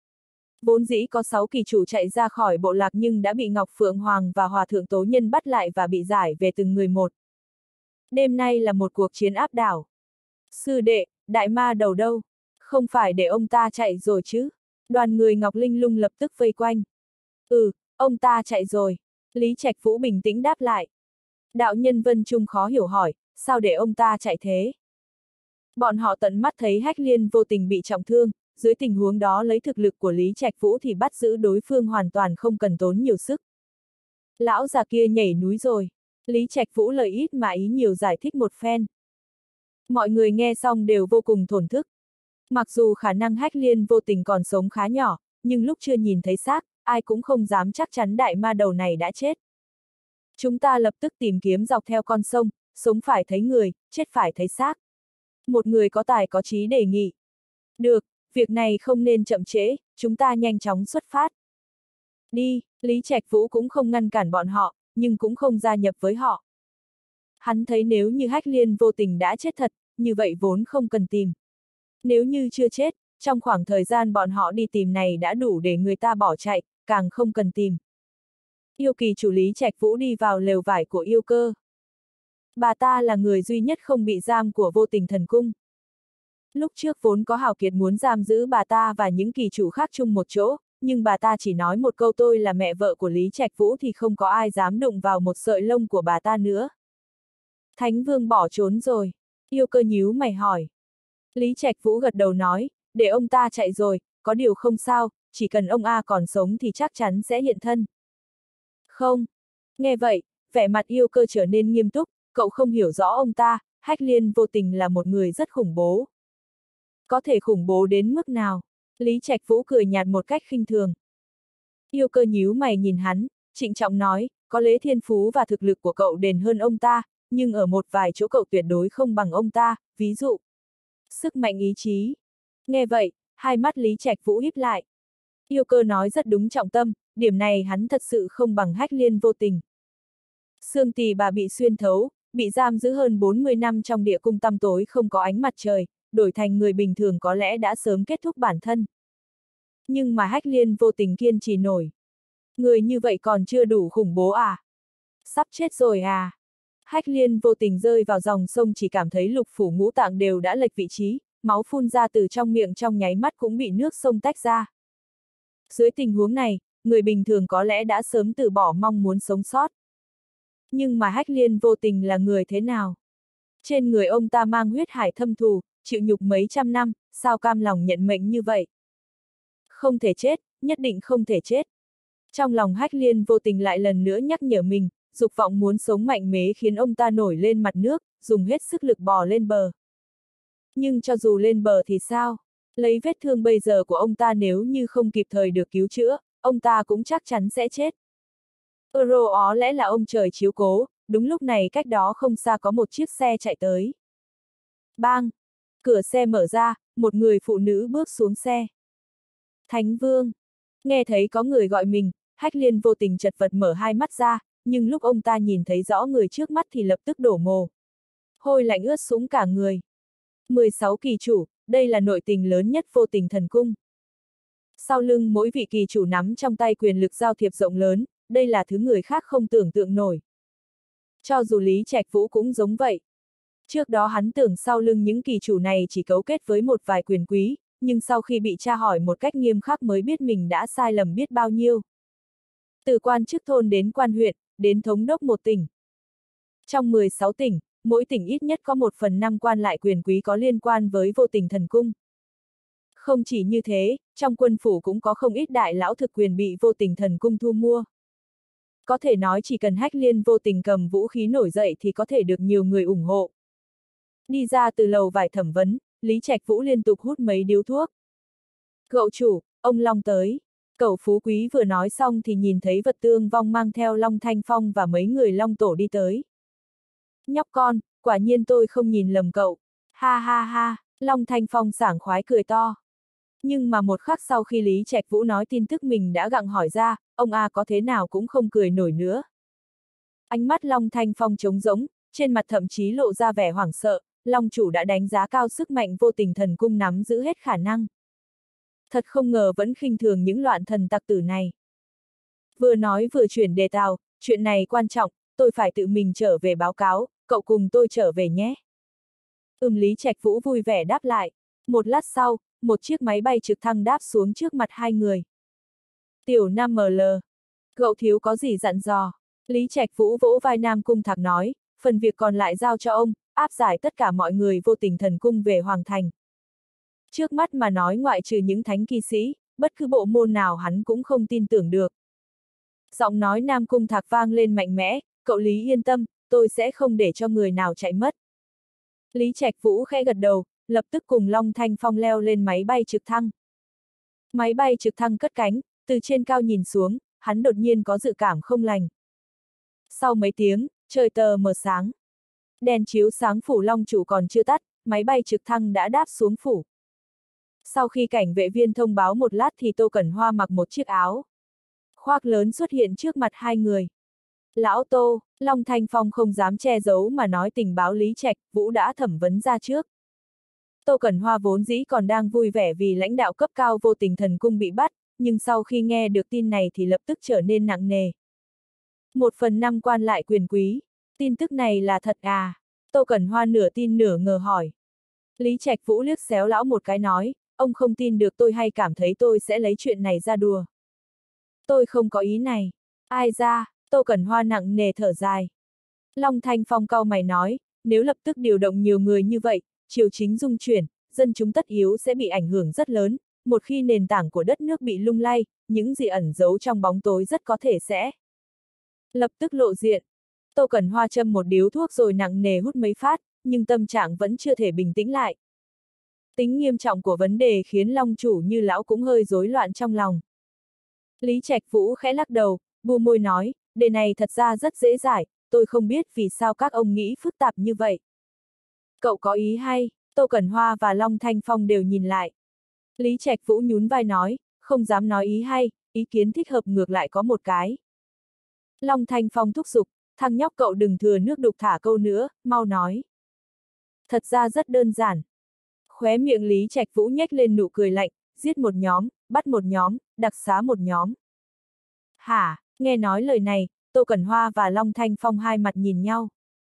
Vốn dĩ có 6 kỳ chủ chạy ra khỏi bộ lạc nhưng đã bị Ngọc Phượng Hoàng và Hòa Thượng Tố Nhân bắt lại và bị giải về từng người một. Đêm nay là một cuộc chiến áp đảo. Sư đệ, đại ma đầu đâu? Không phải để ông ta chạy rồi chứ? Đoàn người Ngọc Linh Lung lập tức vây quanh. Ông ta chạy rồi. Lý Trạch Vũ bình tĩnh đáp lại. Đạo nhân Vân Trung khó hiểu hỏi, sao để ông ta chạy thế? Bọn họ tận mắt thấy Hách Liên vô tình bị trọng thương, dưới tình huống đó lấy thực lực của Lý Trạch Vũ thì bắt giữ đối phương hoàn toàn không cần tốn nhiều sức. Lão già kia nhảy núi rồi. Lý Trạch Vũ lời ít mà ý nhiều giải thích một phen. Mọi người nghe xong đều vô cùng thổn thức. Mặc dù khả năng Hách Liên vô tình còn sống khá nhỏ, nhưng lúc chưa nhìn thấy xác, ai cũng không dám chắc chắn đại ma đầu này đã chết. Chúng ta lập tức tìm kiếm dọc theo con sông, sống phải thấy người, chết phải thấy xác. Một người có tài có trí đề nghị. Được, việc này không nên chậm trễ, chúng ta nhanh chóng xuất phát. Đi, Lý Trạch Vũ cũng không ngăn cản bọn họ, nhưng cũng không gia nhập với họ. Hắn thấy nếu như Hách Liên vô tình đã chết thật, như vậy vốn không cần tìm. Nếu như chưa chết, trong khoảng thời gian bọn họ đi tìm này đã đủ để người ta bỏ chạy, càng không cần tìm. Yêu kỳ chủ Lý Trạch Vũ đi vào lều vải của yêu cơ. Bà ta là người duy nhất không bị giam của vô tình thần cung. Lúc trước vốn có hào kiệt muốn giam giữ bà ta và những kỳ chủ khác chung một chỗ, nhưng bà ta chỉ nói một câu tôi là mẹ vợ của Lý Trạch Vũ thì không có ai dám đụng vào một sợi lông của bà ta nữa. Thánh Vương bỏ trốn rồi. Yêu cơ nhíu mày hỏi. Lý Trạch Vũ gật đầu nói, để ông ta chạy rồi, có điều không sao, chỉ cần ông A còn sống thì chắc chắn sẽ hiện thân. Không. Nghe vậy, vẻ mặt Yêu Cơ trở nên nghiêm túc, cậu không hiểu rõ ông ta, Hách Liên vô tình là một người rất khủng bố. Có thể khủng bố đến mức nào? Lý Trạch Vũ cười nhạt một cách khinh thường. Yêu Cơ nhíu mày nhìn hắn, trịnh trọng nói, có lẽ thiên phú và thực lực của cậu đền hơn ông ta, nhưng ở một vài chỗ cậu tuyệt đối không bằng ông ta, ví dụ sức mạnh ý chí. Nghe vậy, hai mắt Lý Trạch Vũ híp lại. Yêu Cơ nói rất đúng trọng tâm, điểm này hắn thật sự không bằng Hách Liên vô tình. Xương tỳ bà bị xuyên thấu, bị giam giữ hơn 40 năm trong địa cung tăm tối không có ánh mặt trời, đổi thành người bình thường có lẽ đã sớm kết thúc bản thân. Nhưng mà Hách Liên vô tình kiên trì nổi. Người như vậy còn chưa đủ khủng bố à? Sắp chết rồi à? Hách Liên vô tình rơi vào dòng sông chỉ cảm thấy lục phủ ngũ tạng đều đã lệch vị trí, máu phun ra từ trong miệng trong nháy mắt cũng bị nước sông tách ra. Dưới tình huống này, người bình thường có lẽ đã sớm từ bỏ mong muốn sống sót. Nhưng mà Hách Liên vô tình là người thế nào? Trên người ông ta mang huyết hải thâm thù, chịu nhục mấy trăm năm, sao cam lòng nhận mệnh như vậy? Không thể chết, nhất định không thể chết. Trong lòng Hách Liên vô tình lại lần nữa nhắc nhở mình, dục vọng muốn sống mạnh mẽ khiến ông ta nổi lên mặt nước, dùng hết sức lực bò lên bờ. Nhưng cho dù lên bờ thì sao? Lấy vết thương bây giờ của ông ta nếu như không kịp thời được cứu chữa, ông ta cũng chắc chắn sẽ chết. Ó lẽ là ông trời chiếu cố, đúng lúc này cách đó không xa có một chiếc xe chạy tới. Bang! Cửa xe mở ra, một người phụ nữ bước xuống xe. Thánh Vương! Nghe thấy có người gọi mình, Hách Liên vô tình chật vật mở hai mắt ra, nhưng lúc ông ta nhìn thấy rõ người trước mắt thì lập tức đổ mồ. Hôi lạnh ướt sũng cả người. 16 kỳ chủ, đây là nội tình lớn nhất vô tình thần cung. Sau lưng mỗi vị kỳ chủ nắm trong tay quyền lực giao thiệp rộng lớn, đây là thứ người khác không tưởng tượng nổi. Cho dù Lý Trạch Vũ cũng giống vậy. Trước đó hắn tưởng sau lưng những kỳ chủ này chỉ cấu kết với một vài quyền quý, nhưng sau khi bị tra hỏi một cách nghiêm khắc mới biết mình đã sai lầm biết bao nhiêu. Từ quan chức thôn đến quan huyện, đến thống đốc một tỉnh. Trong 16 tỉnh, mỗi tỉnh ít nhất có 1/5 quan lại quyền quý có liên quan với vô tình thần cung. Không chỉ như thế, trong quân phủ cũng có không ít đại lão thực quyền bị vô tình thần cung thu mua. Có thể nói chỉ cần Hách Liên vô tình cầm vũ khí nổi dậy thì có thể được nhiều người ủng hộ. Đi ra từ lầu vải thẩm vấn, Lý Trạch Vũ liên tục hút mấy điếu thuốc. Cậu chủ, ông Long tới. Cậu phú quý vừa nói xong thì nhìn thấy Vật Tương Vong mang theo Long Thanh Phong và mấy người Long Tổ đi tới. Nhóc con, quả nhiên tôi không nhìn lầm cậu. Ha ha ha, Long Thanh Phong sảng khoái cười to. Nhưng mà một khắc sau khi Lý Trạch Vũ nói tin tức mình đã gặng hỏi ra, ông A có thế nào cũng không cười nổi nữa. Ánh mắt Long Thanh Phong trống rỗng, trên mặt thậm chí lộ ra vẻ hoảng sợ, Long chủ đã đánh giá cao sức mạnh vô tình thần cung nắm giữ hết khả năng. Thật không ngờ vẫn khinh thường những loạn thần tặc tử này. Vừa nói vừa chuyển đề tài, chuyện này quan trọng, tôi phải tự mình trở về báo cáo, cậu cùng tôi trở về nhé. Lý Trạch Vũ vui vẻ đáp lại. Một lát sau, một chiếc máy bay trực thăng đáp xuống trước mặt hai người. Tiểu Nam ML. Cậu thiếu có gì dặn dò? Lý Trạch Vũ vỗ vai Nam Cung Thạc nói, phần việc còn lại giao cho ông, áp giải tất cả mọi người vô tình thần cung về Hoàng Thành. Trước mắt mà nói ngoại trừ những thánh kỳ sĩ, bất cứ bộ môn nào hắn cũng không tin tưởng được. Giọng nói Nam Cung Thạc vang lên mạnh mẽ, cậu Lý yên tâm, tôi sẽ không để cho người nào chạy mất. Lý Trạch Vũ khẽ gật đầu, lập tức cùng Long Thanh Phong leo lên máy bay trực thăng. Máy bay trực thăng cất cánh, từ trên cao nhìn xuống, hắn đột nhiên có dự cảm không lành. Sau mấy tiếng, trời tờ mờ sáng. Đèn chiếu sáng phủ Long chủ còn chưa tắt, máy bay trực thăng đã đáp xuống phủ. Sau khi cảnh vệ viên thông báo một lát thì Tô Cẩn Hoa mặc một chiếc áo khoác lớn xuất hiện trước mặt hai người. Lão Tô, Long Thanh Phong không dám che giấu mà nói tình báo Lý Trạch Vũ đã thẩm vấn ra trước. Tô Cẩn Hoa vốn dĩ còn đang vui vẻ vì lãnh đạo cấp cao vô tình thần cung bị bắt, nhưng sau khi nghe được tin này thì lập tức trở nên nặng nề. 1/5 quan lại quyền quý, tin tức này là thật à? Tô Cẩn Hoa nửa tin nửa ngờ hỏi. Lý Trạch Vũ liếc xéo lão một cái nói, ông không tin được tôi hay cảm thấy tôi sẽ lấy chuyện này ra đùa. Tôi không có ý này. Ai ra, Tô Cẩn Hoa nặng nề thở dài. Long Thanh Phong cau mày nói, nếu lập tức điều động nhiều người như vậy, triều chính dung chuyển, dân chúng tất yếu sẽ bị ảnh hưởng rất lớn, một khi nền tảng của đất nước bị lung lay, những gì ẩn giấu trong bóng tối rất có thể sẽ lập tức lộ diện. Tô Cẩn Hoa châm một điếu thuốc rồi nặng nề hút mấy phát, nhưng tâm trạng vẫn chưa thể bình tĩnh lại. Tính nghiêm trọng của vấn đề khiến Long chủ như lão cũng hơi rối loạn trong lòng. Lý Trạch Vũ khẽ lắc đầu, bu môi nói, đề này thật ra rất dễ giải, tôi không biết vì sao các ông nghĩ phức tạp như vậy. Cậu có ý hay? Tô Cẩn Hoa và Long Thanh Phong đều nhìn lại. Lý Trạch Vũ nhún vai nói, không dám nói ý hay, ý kiến thích hợp ngược lại có một cái. Long Thanh Phong thúc giục, thằng nhóc cậu đừng thừa nước đục thả câu nữa, mau nói. Thật ra rất đơn giản. Khóe miệng Lý Trạch Vũ nhếch lên nụ cười lạnh, giết một nhóm, bắt một nhóm, đặc xá một nhóm. Hả, nghe nói lời này, Tô Cẩn Hoa và Long Thanh Phong hai mặt nhìn nhau.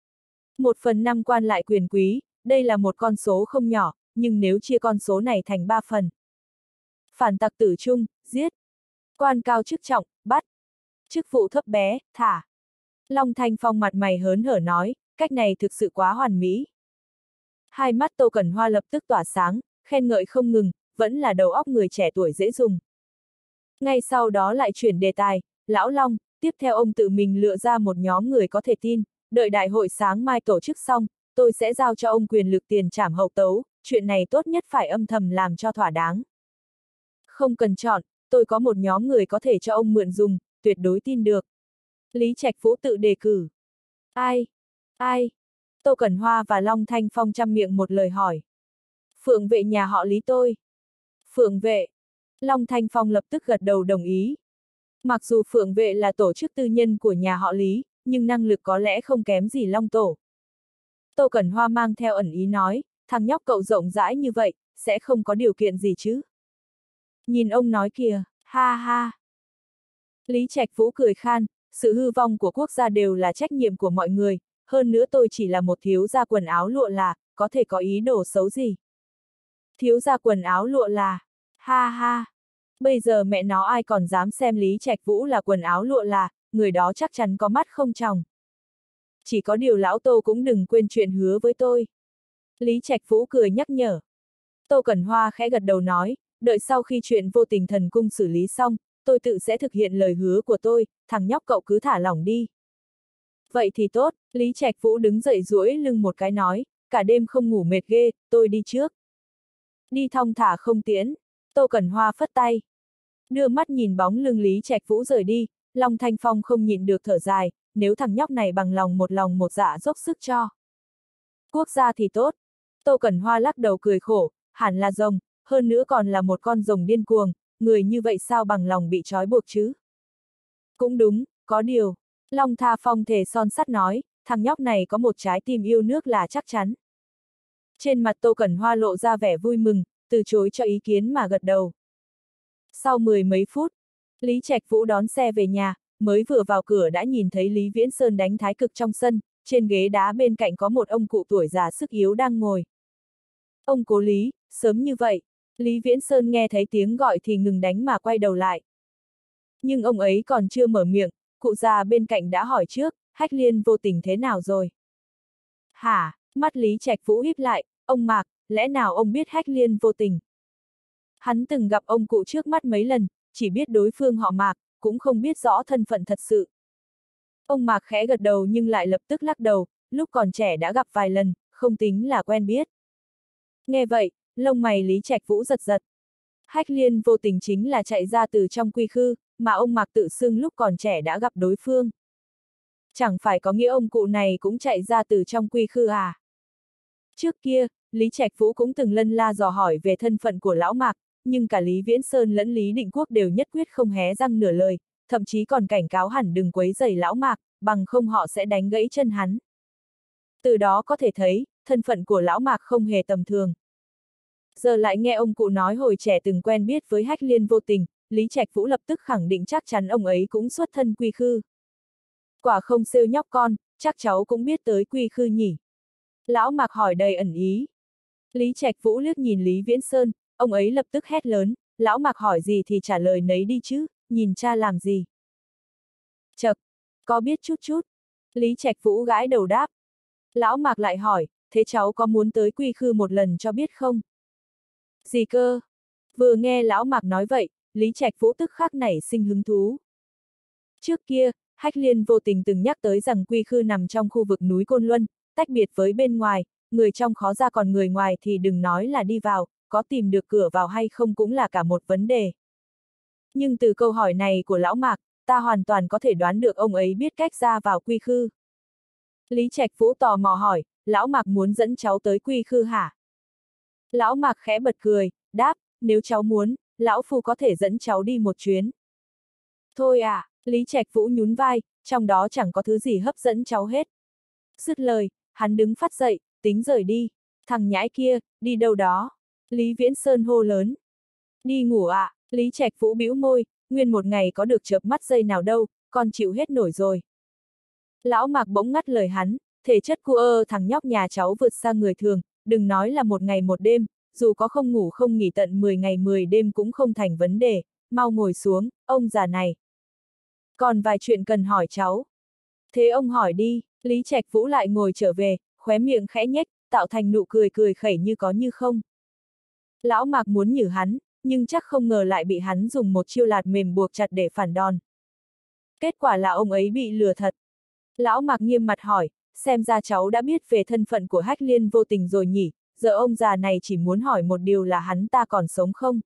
1/5 quan lại quyền quý, đây là một con số không nhỏ, nhưng nếu chia con số này thành 3 phần. Phản tặc tử trung, giết. Quan cao chức trọng, bắt. Chức vụ thấp bé, thả. Long Thanh Phong mặt mày hớn hở nói, cách này thực sự quá hoàn mỹ. Hai mắt Tô Cẩn Hoa lập tức tỏa sáng, khen ngợi không ngừng, vẫn là đầu óc người trẻ tuổi dễ dùng. Ngay sau đó lại chuyển đề tài, Lão Long, tiếp theo ông tự mình lựa ra một nhóm người có thể tin, đợi đại hội sáng mai tổ chức xong, tôi sẽ giao cho ông quyền lực tiền trảm hậu tấu, chuyện này tốt nhất phải âm thầm làm cho thỏa đáng. Không cần chọn, tôi có một nhóm người có thể cho ông mượn dùng, tuyệt đối tin được. Lý Trạch Vũ tự đề cử. Ai? Ai? Tô Cẩn Hoa và Long Thanh Phong chăm miệng một lời hỏi. Phượng vệ nhà họ Lý tôi. Phượng vệ. Long Thanh Phong lập tức gật đầu đồng ý. Mặc dù Phượng vệ là tổ chức tư nhân của nhà họ Lý, nhưng năng lực có lẽ không kém gì Long tổ. Tô Cẩn Hoa mang theo ẩn ý nói, thằng nhóc cậu rộng rãi như vậy, sẽ không có điều kiện gì chứ. Nhìn ông nói kìa, ha ha. Lý Trạch Vũ cười khan, sự hư vong của quốc gia đều là trách nhiệm của mọi người, hơn nữa tôi chỉ là một thiếu gia quần áo lụa là, có thể có ý đồ xấu gì. Thiếu gia quần áo lụa là, ha ha. Bây giờ mẹ nó ai còn dám xem Lý Trạch Vũ là quần áo lụa là, người đó chắc chắn có mắt không tròng. Chỉ có điều lão Tô cũng đừng quên chuyện hứa với tôi. Lý Trạch Vũ cười nhắc nhở. Tô Cẩn Hoa khẽ gật đầu nói, đợi sau khi chuyện vô tình thần cung xử lý xong, tôi tự sẽ thực hiện lời hứa của tôi, thằng nhóc cậu cứ thả lỏng đi. Vậy thì tốt, Lý Trạch Vũ đứng dậy duỗi lưng một cái nói, cả đêm không ngủ mệt ghê, tôi đi trước. Đi thong thả không tiễn, Tô Cẩn Hoa phất tay. Đưa mắt nhìn bóng lưng Lý Trạch Vũ rời đi, Long Thanh Phong không nhịn được thở dài, nếu thằng nhóc này bằng lòng một dạ dốc sức cho quốc gia thì tốt. Tô Cẩn Hoa lắc đầu cười khổ, hẳn là rồng, hơn nữa còn là một con rồng điên cuồng, người như vậy sao bằng lòng bị trói buộc chứ? Cũng đúng, có điều. Long Tha Phong thề son sắt nói, thằng nhóc này có một trái tim yêu nước là chắc chắn. Trên mặt Tô Cẩn Hoa lộ ra vẻ vui mừng, từ chối cho ý kiến mà gật đầu. Sau 10 mấy phút, Lý Trạch Vũ đón xe về nhà, mới vừa vào cửa đã nhìn thấy Lý Viễn Sơn đánh thái cực trong sân, trên ghế đá bên cạnh có một ông cụ tuổi già sức yếu đang ngồi. Ông cố Lý, sớm như vậy, Lý Viễn Sơn nghe thấy tiếng gọi thì ngừng đánh mà quay đầu lại. Nhưng ông ấy còn chưa mở miệng, cụ già bên cạnh đã hỏi trước, Hách Liên vô tình thế nào rồi? Hả, mắt Lý Trạch Vũ híp lại, ông Mạc, lẽ nào ông biết Hách Liên vô tình? Hắn từng gặp ông cụ trước mắt mấy lần, chỉ biết đối phương họ Mạc, cũng không biết rõ thân phận thật sự. Ông Mạc khẽ gật đầu nhưng lại lập tức lắc đầu, lúc còn trẻ đã gặp vài lần, không tính là quen biết. Nghe vậy, lông mày Lý Trạch Vũ giật giật. Hách Liên vô tình chính là chạy ra từ trong quy khư, mà ông Mạc tự xưng lúc còn trẻ đã gặp đối phương. Chẳng phải có nghĩa ông cụ này cũng chạy ra từ trong quy khư à? Trước kia, Lý Trạch Vũ cũng từng lân la dò hỏi về thân phận của lão Mạc, nhưng cả Lý Viễn Sơn lẫn Lý Định Quốc đều nhất quyết không hé răng nửa lời, thậm chí còn cảnh cáo hẳn đừng quấy rầy lão Mạc, bằng không họ sẽ đánh gãy chân hắn. Từ đó có thể thấy, thân phận của lão Mạc không hề tầm thường. Giờ lại nghe ông cụ nói hồi trẻ từng quen biết với Hách Liên vô tình, Lý Trạch Vũ lập tức khẳng định chắc chắn ông ấy cũng xuất thân quy khư. Quả không xêu nhóc con, chắc cháu cũng biết tới quy khư nhỉ. Lão Mạc hỏi đầy ẩn ý. Lý Trạch Vũ liếc nhìn Lý Viễn Sơn, ông ấy lập tức hét lớn, lão Mạc hỏi gì thì trả lời nấy đi chứ, nhìn cha làm gì. Chậc, có biết chút chút. Lý Trạch Vũ gãi đầu đáp. Lão Mạc lại hỏi, thế cháu có muốn tới quy khư một lần cho biết không? Gì cơ? Vừa nghe Lão Mạc nói vậy, Lý Trạch Vũ tức khắc nảy sinh hứng thú. Trước kia, Hách Liên vô tình từng nhắc tới rằng Quy Khư nằm trong khu vực núi Côn Luân, tách biệt với bên ngoài, người trong khó ra còn người ngoài thì đừng nói là đi vào, có tìm được cửa vào hay không cũng là cả một vấn đề. Nhưng từ câu hỏi này của Lão Mạc, ta hoàn toàn có thể đoán được ông ấy biết cách ra vào Quy Khư. Lý Trạch Vũ tò mò hỏi, Lão Mạc muốn dẫn cháu tới Quy Khư hả? Lão Mạc khẽ bật cười, đáp, nếu cháu muốn, Lão Phu có thể dẫn cháu đi một chuyến. Thôi à, Lý Trạch Vũ nhún vai, trong đó chẳng có thứ gì hấp dẫn cháu hết. Dứt lời, hắn đứng phát dậy, tính rời đi. Thằng nhãi kia, đi đâu đó? Lý Viễn Sơn hô lớn. Đi ngủ à? Lý Trạch Vũ bĩu môi, nguyên một ngày có được chợp mắt giây nào đâu, con chịu hết nổi rồi. Lão Mạc bỗng ngắt lời hắn, thể chất của thằng nhóc nhà cháu vượt xa người thường, đừng nói là một ngày một đêm, dù có không ngủ không nghỉ tận 10 ngày 10 đêm cũng không thành vấn đề, mau ngồi xuống, ông già này. Còn vài chuyện cần hỏi cháu. Thế ông hỏi đi, Lý Trạch Vũ lại ngồi trở về, khóe miệng khẽ nhếch, tạo thành nụ cười cười khẩy như có như không. Lão Mạc muốn nhử hắn, nhưng chắc không ngờ lại bị hắn dùng một chiêu lạt mềm buộc chặt để phản đòn. Kết quả là ông ấy bị lừa thật. Lão Mạc nghiêm mặt hỏi, xem ra cháu đã biết về thân phận của Hách Liên vô tình rồi nhỉ, giờ ông già này chỉ muốn hỏi một điều là hắn ta còn sống không?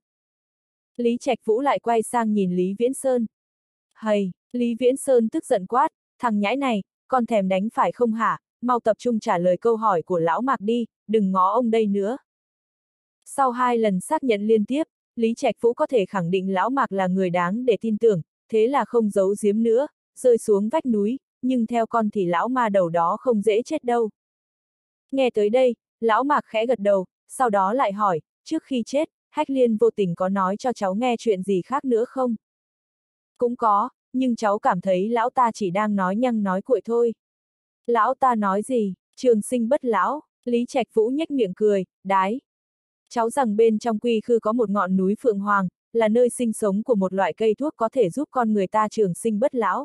Lý Trạch Vũ lại quay sang nhìn Lý Viễn Sơn. Hầy, Lý Viễn Sơn tức giận quát, thằng nhãi này, con thèm đánh phải không hả, mau tập trung trả lời câu hỏi của Lão Mạc đi, đừng ngó ông đây nữa. Sau 2 lần xác nhận liên tiếp, Lý Trạch Vũ có thể khẳng định Lão Mạc là người đáng để tin tưởng, thế là không giấu giếm nữa, rơi xuống vách núi, nhưng theo con thì lão ma đầu đó không dễ chết đâu. Nghe tới đây, Lão Mạc khẽ gật đầu, sau đó lại hỏi, trước khi chết, Hách Liên vô tình có nói cho cháu nghe chuyện gì khác nữa không? Cũng có, nhưng cháu cảm thấy lão ta chỉ đang nói nhăng nói cuội thôi. Lão ta nói gì? Trường sinh bất lão, Lý Trạch Vũ nhếch miệng cười, đái. Cháu rằng bên trong Quy Khư có một ngọn núi Phượng Hoàng, là nơi sinh sống của một loại cây thuốc có thể giúp con người ta trường sinh bất lão.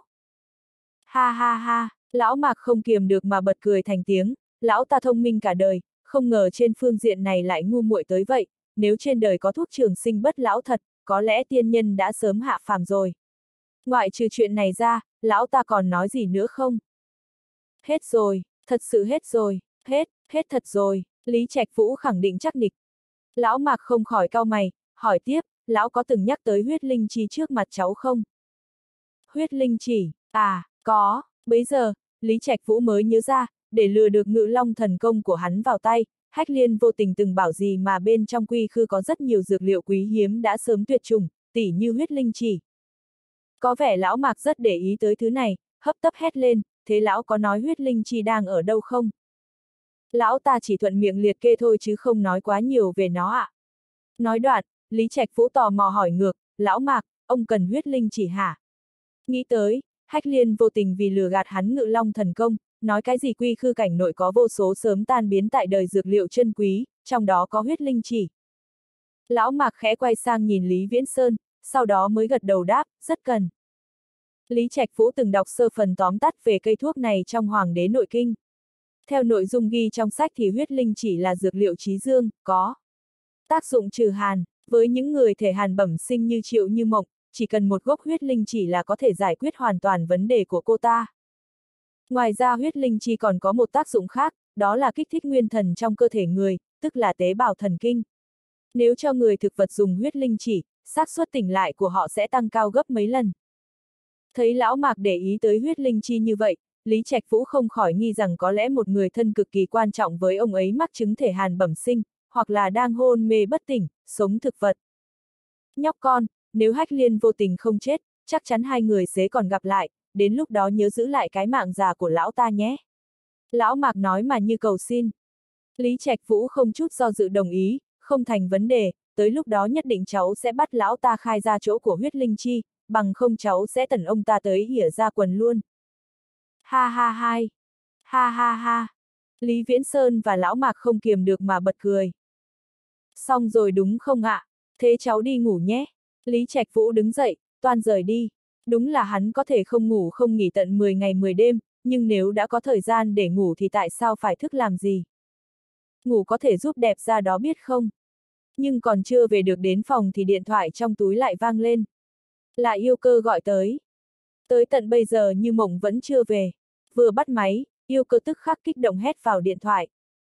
Ha ha ha, Lão Mạc không kiềm được mà bật cười thành tiếng, lão ta thông minh cả đời, không ngờ trên phương diện này lại ngu muội tới vậy, nếu trên đời có thuốc trường sinh bất lão thật, có lẽ tiên nhân đã sớm hạ phàm rồi. Ngoại trừ chuyện này ra, lão ta còn nói gì nữa không? Hết rồi, thật sự hết rồi, hết thật rồi, Lý Trạch Vũ khẳng định chắc nịch. Lão Mạc không khỏi cau mày, hỏi tiếp, lão có từng nhắc tới huyết linh chi trước mặt cháu không? Huyết linh chỉ, à, có, bấy giờ, Lý Trạch Vũ mới nhớ ra, để lừa được Ngự Long thần công của hắn vào tay, Hách Liên vô tình từng bảo gì mà bên trong Quy Khư có rất nhiều dược liệu quý hiếm đã sớm tuyệt chủng, tỉ như huyết linh chỉ. Có vẻ Lão Mạc rất để ý tới thứ này, hấp tấp hét lên, thế lão có nói huyết linh chi đang ở đâu không? Lão ta chỉ thuận miệng liệt kê thôi chứ không nói quá nhiều về nó ạ. Nói đoạn, Lý Trạch Vũ tò mò hỏi ngược, Lão Mạc, ông cần huyết linh chỉ hả? Nghĩ tới, Hách Liên vô tình vì lừa gạt hắn Ngự Long thần công, nói cái gì Quy Khư cảnh nội có vô số sớm tan biến tại đời dược liệu chân quý, trong đó có huyết linh chỉ. Lão Mạc khẽ quay sang nhìn Lý Viễn Sơn, sau đó mới gật đầu đáp, rất cần. Lý Trạch Vũ từng đọc sơ phần tóm tắt về cây thuốc này trong Hoàng đế nội kinh. Theo nội dung ghi trong sách thì huyết linh chỉ là dược liệu trí dương, có tác dụng trừ hàn, với những người thể hàn bẩm sinh như Triệu Như Mộng, chỉ cần một gốc huyết linh chỉ là có thể giải quyết hoàn toàn vấn đề của cô ta. Ngoài ra huyết linh chi còn có một tác dụng khác, đó là kích thích nguyên thần trong cơ thể người, tức là tế bào thần kinh. Nếu cho người thực vật dùng huyết linh chỉ, xác suất tỉnh lại của họ sẽ tăng cao gấp mấy lần. Thấy Lão Mạc để ý tới huyết linh chi như vậy, Lý Trạch Vũ không khỏi nghi rằng có lẽ một người thân cực kỳ quan trọng với ông ấy mắc chứng thể hàn bẩm sinh, hoặc là đang hôn mê bất tỉnh, sống thực vật. Nhóc con, nếu Hách Liên vô tình không chết, chắc chắn hai người sẽ còn gặp lại, đến lúc đó nhớ giữ lại cái mạng già của lão ta nhé. Lão Mạc nói mà như cầu xin. Lý Trạch Vũ không chút do dự đồng ý, không thành vấn đề, tới lúc đó nhất định cháu sẽ bắt lão ta khai ra chỗ của huyết linh chi, bằng không cháu sẽ tẩn ông ta tới hỉa ra quần luôn. Ha ha hai. Ha ha ha. Lý Viễn Sơn và Lão Mạc không kiềm được mà bật cười. Xong rồi đúng không ạ? Thế cháu đi ngủ nhé. Lý Trạch Vũ đứng dậy, toan rời đi. Đúng là hắn có thể không ngủ không nghỉ tận 10 ngày 10 đêm, nhưng nếu đã có thời gian để ngủ thì tại sao phải thức làm gì? Ngủ có thể giúp đẹp da đó biết không? Nhưng còn chưa về được đến phòng thì điện thoại trong túi lại vang lên. Là Yêu Cơ gọi tới. Tới tận bây giờ Như Mộng vẫn chưa về. Vừa bắt máy, Yêu Cơ tức khắc kích động hét vào điện thoại.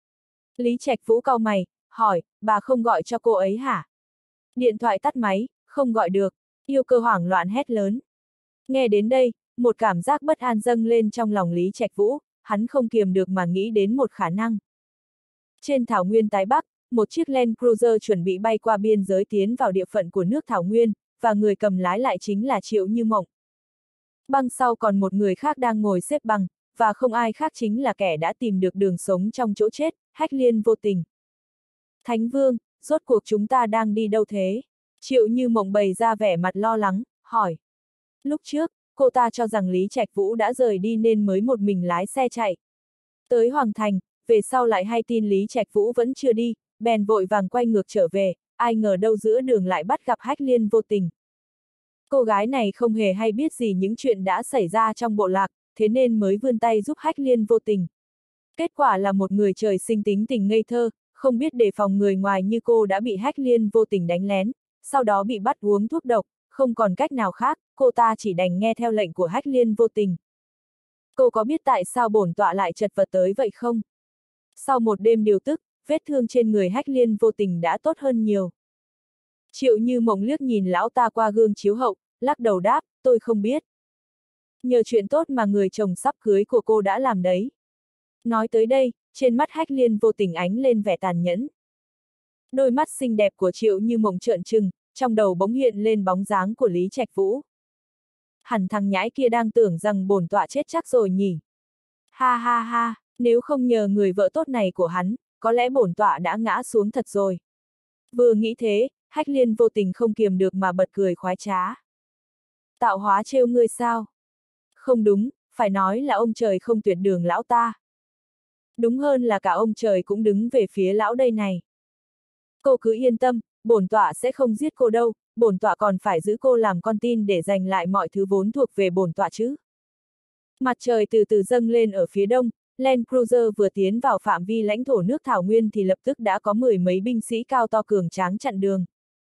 Lý Trạch Vũ cau mày, hỏi, bà không gọi cho cô ấy hả? Điện thoại tắt máy, không gọi được. Yêu Cơ hoảng loạn hét lớn. Nghe đến đây, một cảm giác bất an dâng lên trong lòng Lý Trạch Vũ, hắn không kiềm được mà nghĩ đến một khả năng. Trên thảo nguyên Tái Bắc, một chiếc Land Cruiser chuẩn bị bay qua biên giới tiến vào địa phận của nước Thảo Nguyên, và người cầm lái lại chính là Triệu Như Mộng. Băng sau còn một người khác đang ngồi xếp bằng, và không ai khác chính là kẻ đã tìm được đường sống trong chỗ chết, Hách Liên Vô Tình. Thánh Vương, rốt cuộc chúng ta đang đi đâu thế? Triệu Như Mộng bày ra vẻ mặt lo lắng, hỏi. Lúc trước, cô ta cho rằng Lý Trạch Vũ đã rời đi nên mới một mình lái xe chạy. Tới Hoàng Thành, về sau lại hay tin Lý Trạch Vũ vẫn chưa đi, bèn vội vàng quay ngược trở về, ai ngờ đâu giữa đường lại bắt gặp Hách Liên Vô Tình. Cô gái này không hề hay biết gì những chuyện đã xảy ra trong bộ lạc, thế nên mới vươn tay giúp Hách Liên Vô Tình. Kết quả là một người trời sinh tính tình ngây thơ, không biết đề phòng người ngoài như cô đã bị Hách Liên Vô Tình đánh lén, sau đó bị bắt uống thuốc độc, không còn cách nào khác, cô ta chỉ đành nghe theo lệnh của Hách Liên Vô Tình. Cô có biết tại sao bổn tọa lại chật vật tới vậy không? Sau một đêm điều tức, vết thương trên người Hách Liên Vô Tình đã tốt hơn nhiều. Triệu Như Mộng liếc nhìn lão ta qua gương chiếu hậu, lắc đầu đáp, tôi không biết. Nhờ chuyện tốt mà người chồng sắp cưới của cô đã làm đấy. Nói tới đây, trên mắt Hách Liên Vô Tình ánh lên vẻ tàn nhẫn. Đôi mắt xinh đẹp của Triệu Như Mộng trợn trừng, trong đầu bỗng hiện lên bóng dáng của Lý Trạch Vũ. Hẳn thằng nhãi kia đang tưởng rằng bổn tọa chết chắc rồi nhỉ. Ha ha ha, nếu không nhờ người vợ tốt này của hắn, có lẽ bổn tọa đã ngã xuống thật rồi. Vừa nghĩ thế, Hách Liên Vô Tình không kiềm được mà bật cười khoái trá. Tạo hóa trêu ngươi sao? Không đúng, phải nói là ông trời không tuyệt đường lão ta. Đúng hơn là cả ông trời cũng đứng về phía lão đây này. Cô cứ yên tâm, bổn tọa sẽ không giết cô đâu, bổn tọa còn phải giữ cô làm con tin để giành lại mọi thứ vốn thuộc về bổn tọa chứ. Mặt trời từ từ dâng lên ở phía đông, Land Cruiser vừa tiến vào phạm vi lãnh thổ nước Thảo Nguyên thì lập tức đã có mười mấy binh sĩ cao to cường tráng chặn đường.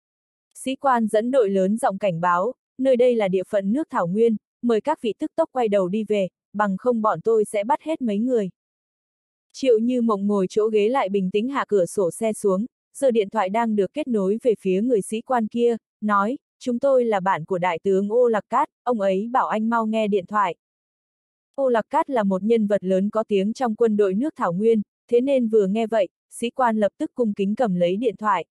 Sĩ quan dẫn đội lớn giọng cảnh báo, nơi đây là địa phận nước Thảo Nguyên, mời các vị tức tốc quay đầu đi về, bằng không bọn tôi sẽ bắt hết mấy người. Triệu Như Mộng ngồi chỗ ghế lại bình tĩnh hạ cửa sổ xe xuống, giờ điện thoại đang được kết nối về phía người sĩ quan kia, nói, chúng tôi là bạn của đại tướng Ô Lạc Cát, ông ấy bảo anh mau nghe điện thoại. Ô Lạc Cát là một nhân vật lớn có tiếng trong quân đội nước Thảo Nguyên, thế nên vừa nghe vậy, sĩ quan lập tức cung kính cầm lấy điện thoại.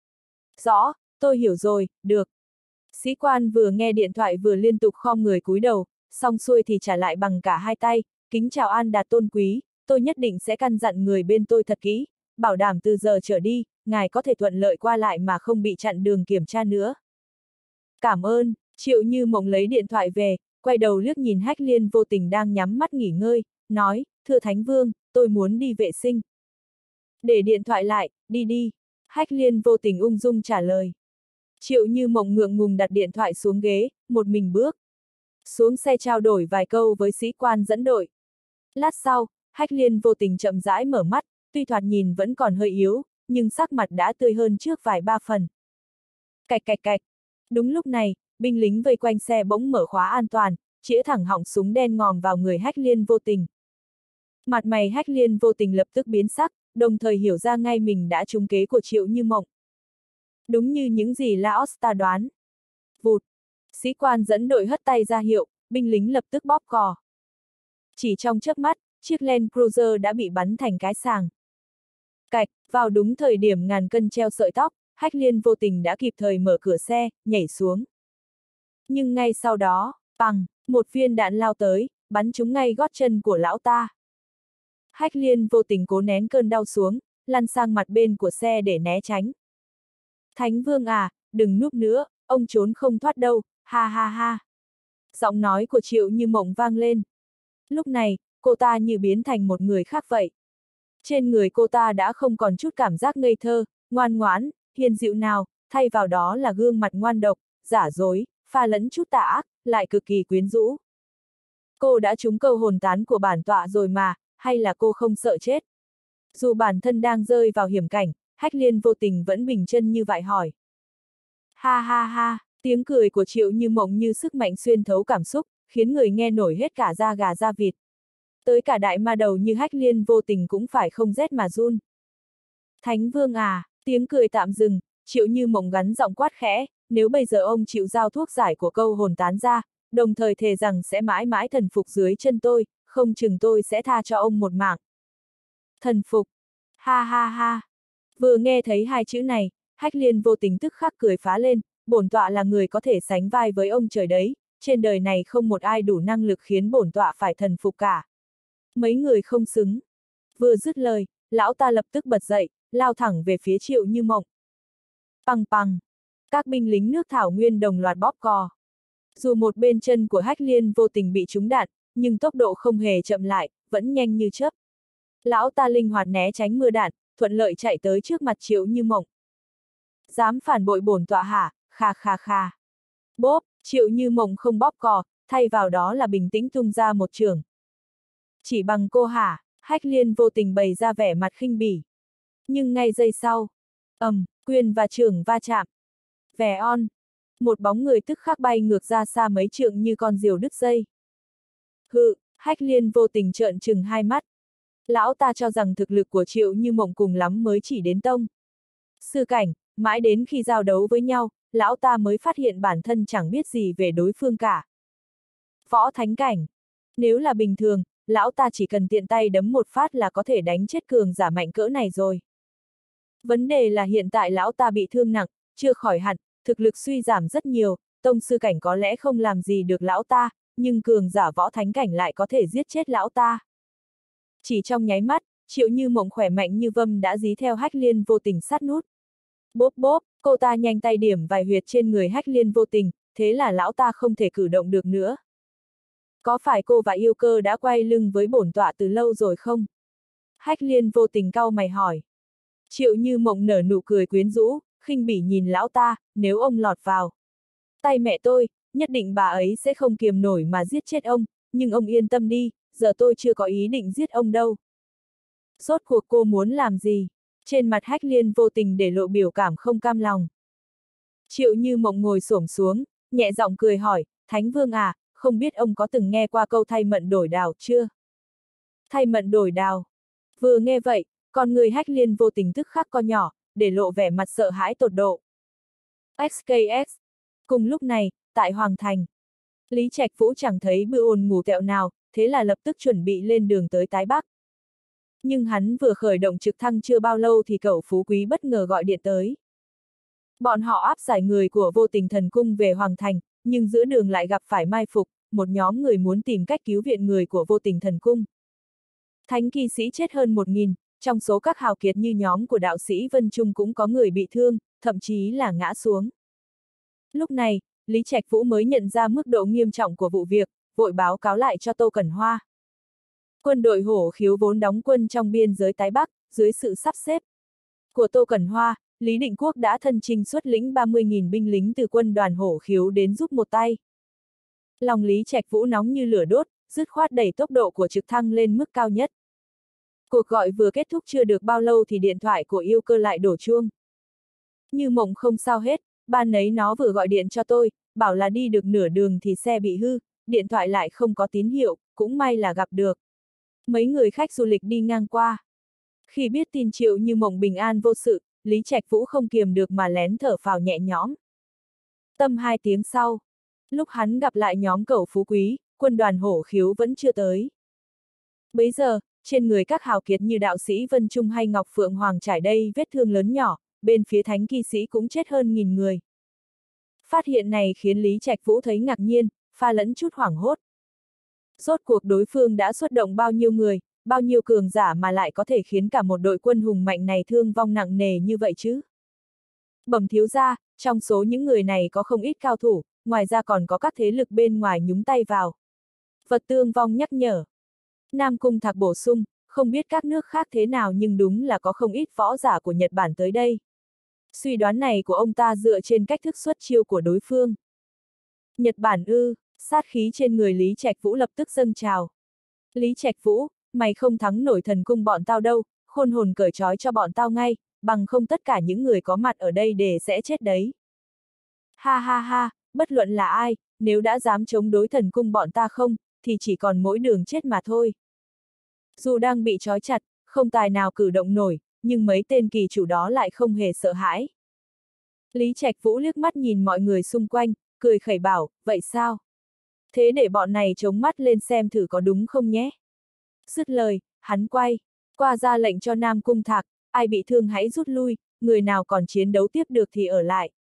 Rõ, tôi hiểu rồi, được. Sĩ quan vừa nghe điện thoại vừa liên tục khom người cúi đầu, xong xuôi thì trả lại bằng cả hai tay, kính chào An Đạt tôn quý, tôi nhất định sẽ căn dặn người bên tôi thật kỹ, bảo đảm từ giờ trở đi, ngài có thể thuận lợi qua lại mà không bị chặn đường kiểm tra nữa. Cảm ơn, Triệu Như Mộng lấy điện thoại về, quay đầu liếc nhìn Hách Liên Vô Tình đang nhắm mắt nghỉ ngơi, nói, thưa Thánh Vương, tôi muốn đi vệ sinh. Để điện thoại lại, đi đi. Hách Liên Vô Tình ung dung trả lời. Triệu Như Mộng ngượng ngùng đặt điện thoại xuống ghế, một mình bước xuống xe trao đổi vài câu với sĩ quan dẫn đội. Lát sau, Hách Liên Vô Tình chậm rãi mở mắt, tuy thoạt nhìn vẫn còn hơi yếu, nhưng sắc mặt đã tươi hơn trước vài ba phần. Cạch cạch cạch. Đúng lúc này, binh lính vây quanh xe bỗng mở khóa an toàn, chĩa thẳng họng súng đen ngòm vào người Hách Liên Vô Tình. Mặt mày Hách Liên Vô Tình lập tức biến sắc, đồng thời hiểu ra ngay mình đã trúng kế của Triệu Như Mộng. Đúng như những gì Laos ta đoán. Vụt. Sĩ quan dẫn đội hất tay ra hiệu, binh lính lập tức bóp cò. Chỉ trong chớp mắt, chiếc Land Cruiser đã bị bắn thành cái sàng. Cạch, vào đúng thời điểm ngàn cân treo sợi tóc, Hách Liên Vô Tình đã kịp thời mở cửa xe, nhảy xuống. Nhưng ngay sau đó, bằng, một viên đạn lao tới, bắn trúng ngay gót chân của lão ta. Hách Liên Vô Tình cố nén cơn đau xuống, lăn sang mặt bên của xe để né tránh. Thánh Vương à, đừng núp nữa, ông trốn không thoát đâu, ha ha ha. Giọng nói của Triệu Như Mộng vang lên. Lúc này, cô ta như biến thành một người khác vậy. Trên người cô ta đã không còn chút cảm giác ngây thơ, ngoan ngoãn, hiền dịu nào, thay vào đó là gương mặt ngoan độc, giả dối, pha lẫn chút tà ác, lại cực kỳ quyến rũ. Cô đã trúng câu hồn tán của bản tọa rồi mà, hay là cô không sợ chết? Dù bản thân đang rơi vào hiểm cảnh, Hách Liên vô tình vẫn bình chân như vậy hỏi. Ha ha ha, tiếng cười của Triệu Như Mộng như sức mạnh xuyên thấu cảm xúc, khiến người nghe nổi hết cả da gà da vịt. Tới cả đại ma đầu như Hách Liên vô tình cũng phải không rét mà run. Thánh Vương à, tiếng cười tạm dừng, Triệu Như Mộng gắn giọng quát khẽ, nếu bây giờ ông chịu giao thuốc giải của câu hồn tán ra, đồng thời thề rằng sẽ mãi mãi thần phục dưới chân tôi, không chừng tôi sẽ tha cho ông một mạng. Thần phục. Ha ha ha. Vừa nghe thấy hai chữ này, Hách Liên vô tình tức khắc cười phá lên, bổn tọa là người có thể sánh vai với ông trời đấy, trên đời này không một ai đủ năng lực khiến bổn tọa phải thần phục cả. Mấy người không xứng. Vừa dứt lời, lão ta lập tức bật dậy, lao thẳng về phía Triệu Như Mộng. Pằng pằng. Các binh lính nước thảo nguyên đồng loạt bóp cò. Dù một bên chân của Hách Liên vô tình bị trúng đạn, nhưng tốc độ không hề chậm lại, vẫn nhanh như chớp. Lão ta linh hoạt né tránh mưa đạn, thuận lợi chạy tới trước mặt Triệu Như Mộng. Dám phản bội bổn tọa hả, kha kha kha. Bốp, Triệu Như Mộng không bóp cò, thay vào đó là bình tĩnh tung ra một chưởng. Chỉ bằng cô hả, Hách Liên vô tình bày ra vẻ mặt khinh bỉ. Nhưng ngay giây sau, quyền và chưởng va chạm. Vẻ on, một bóng người tức khắc bay ngược ra xa mấy trượng như con diều đứt dây. Hự, Hách Liên vô tình trợn trừng hai mắt. Lão ta cho rằng thực lực của Triệu Như Mộng cùng lắm mới chỉ đến tông sư cảnh, mãi đến khi giao đấu với nhau, lão ta mới phát hiện bản thân chẳng biết gì về đối phương cả. Võ thánh cảnh. Nếu là bình thường, lão ta chỉ cần tiện tay đấm một phát là có thể đánh chết cường giả mạnh cỡ này rồi. Vấn đề là hiện tại lão ta bị thương nặng, chưa khỏi hẳn, thực lực suy giảm rất nhiều, tông sư cảnh có lẽ không làm gì được lão ta, nhưng cường giả võ thánh cảnh lại có thể giết chết lão ta. Chỉ trong nháy mắt, Triệu Như Mộng khỏe mạnh như vâm đã dí theo Hách Liên vô tình sát nút. Bốp bốp, cô ta nhanh tay điểm vài huyệt trên người Hách Liên vô tình, thế là lão ta không thể cử động được nữa. Có phải cô và yêu cơ đã quay lưng với bổn tọa từ lâu rồi không? Hách Liên vô tình cau mày hỏi. Triệu Như Mộng nở nụ cười quyến rũ, khinh bỉ nhìn lão ta, nếu ông lọt vào tay mẹ tôi, nhất định bà ấy sẽ không kiềm nổi mà giết chết ông, nhưng ông yên tâm đi, giờ tôi chưa có ý định giết ông đâu. Rốt cuộc cô muốn làm gì? Trên mặt Hách Liên vô tình để lộ biểu cảm không cam lòng. Triệu Như Mộng ngồi xổm xuống, nhẹ giọng cười hỏi, Thánh Vương à, không biết ông có từng nghe qua câu thay mận đổi đào chưa? Thay mận đổi đào. Vừa nghe vậy, con người Hách Liên vô tình tức khắc co nhỏ, để lộ vẻ mặt sợ hãi tột độ. XKS. Cùng lúc này, tại Hoàng Thành, Lý Trạch Vũ chẳng thấy bữa ồn ngủ tẹo nào, thế là lập tức chuẩn bị lên đường tới Tái Bắc. Nhưng hắn vừa khởi động trực thăng chưa bao lâu thì cậu Phú Quý bất ngờ gọi điện tới. Bọn họ áp giải người của Vô Tình Thần Cung về Hoàng Thành, nhưng giữa đường lại gặp phải mai phục, một nhóm người muốn tìm cách cứu viện người của Vô Tình Thần Cung. Thánh kỵ sĩ chết hơn 1.000, trong số các hào kiệt như nhóm của đạo sĩ Vân Trung cũng có người bị thương, thậm chí là ngã xuống. Lúc này, Lý Trạch Vũ mới nhận ra mức độ nghiêm trọng của vụ việc, vội báo cáo lại cho Tô Cẩn Hoa. Quân đội Hổ Khiếu vốn đóng quân trong biên giới Tái Bắc, dưới sự sắp xếp của Tô Cẩn Hoa, Lý Định Quốc đã thân chinh xuất lĩnh 30.000 binh lính từ quân đoàn Hổ Khiếu đến giúp một tay. Lòng Lý Trạch Vũ nóng như lửa đốt, dứt khoát đẩy tốc độ của trực thăng lên mức cao nhất. Cuộc gọi vừa kết thúc chưa được bao lâu thì điện thoại của yêu cơ lại đổ chuông. Như Mộng không sao hết, ban nấy nó vừa gọi điện cho tôi, bảo là đi được nửa đường thì xe bị hư, điện thoại lại không có tín hiệu, cũng may là gặp được mấy người khách du lịch đi ngang qua. Khi biết tin Triệu Như Mộng bình an vô sự, Lý Trạch Vũ không kiềm được mà lén thở phào nhẹ nhõm. Tầm 2 tiếng sau, lúc hắn gặp lại nhóm cẩu Phú Quý, quân đoàn Hổ Khiếu vẫn chưa tới. Bấy giờ, trên người các hào kiệt như đạo sĩ Vân Trung hay Ngọc Phượng Hoàng trải đây vết thương lớn nhỏ, bên phía thánh kỵ sĩ cũng chết hơn 1.000 người. Phát hiện này khiến Lý Trạch Vũ thấy ngạc nhiên, pha lẫn chút hoảng hốt. Rốt cuộc đối phương đã xuất động bao nhiêu người, bao nhiêu cường giả mà lại có thể khiến cả một đội quân hùng mạnh này thương vong nặng nề như vậy chứ? Bẩm thiếu gia, trong số những người này có không ít cao thủ, ngoài ra còn có các thế lực bên ngoài nhúng tay vào. Vật Tương Vong nhắc nhở. Nam Cung Thạc bổ sung, không biết các nước khác thế nào nhưng đúng là có không ít võ giả của Nhật Bản tới đây. Suy đoán này của ông ta dựa trên cách thức xuất chiêu của đối phương. Nhật Bản ư, sát khí trên người Lý Trạch Vũ lập tức dâng trào. Lý Trạch Vũ, mày không thắng nổi thần cung bọn tao đâu, khôn hồn cởi trói cho bọn tao ngay, bằng không tất cả những người có mặt ở đây đều sẽ chết đấy. Ha ha ha, bất luận là ai, nếu đã dám chống đối thần cung bọn ta không, thì chỉ còn mỗi đường chết mà thôi. Dù đang bị trói chặt, không tài nào cử động nổi, nhưng mấy tên kỳ chủ đó lại không hề sợ hãi. Lý Trạch Vũ liếc mắt nhìn mọi người xung quanh, cười khẩy bảo, vậy sao? Thế để bọn này chống mắt lên xem thử có đúng không nhé. Dứt lời, hắn quay qua ra lệnh cho Nam Cung Thạc, ai bị thương hãy rút lui, người nào còn chiến đấu tiếp được thì ở lại.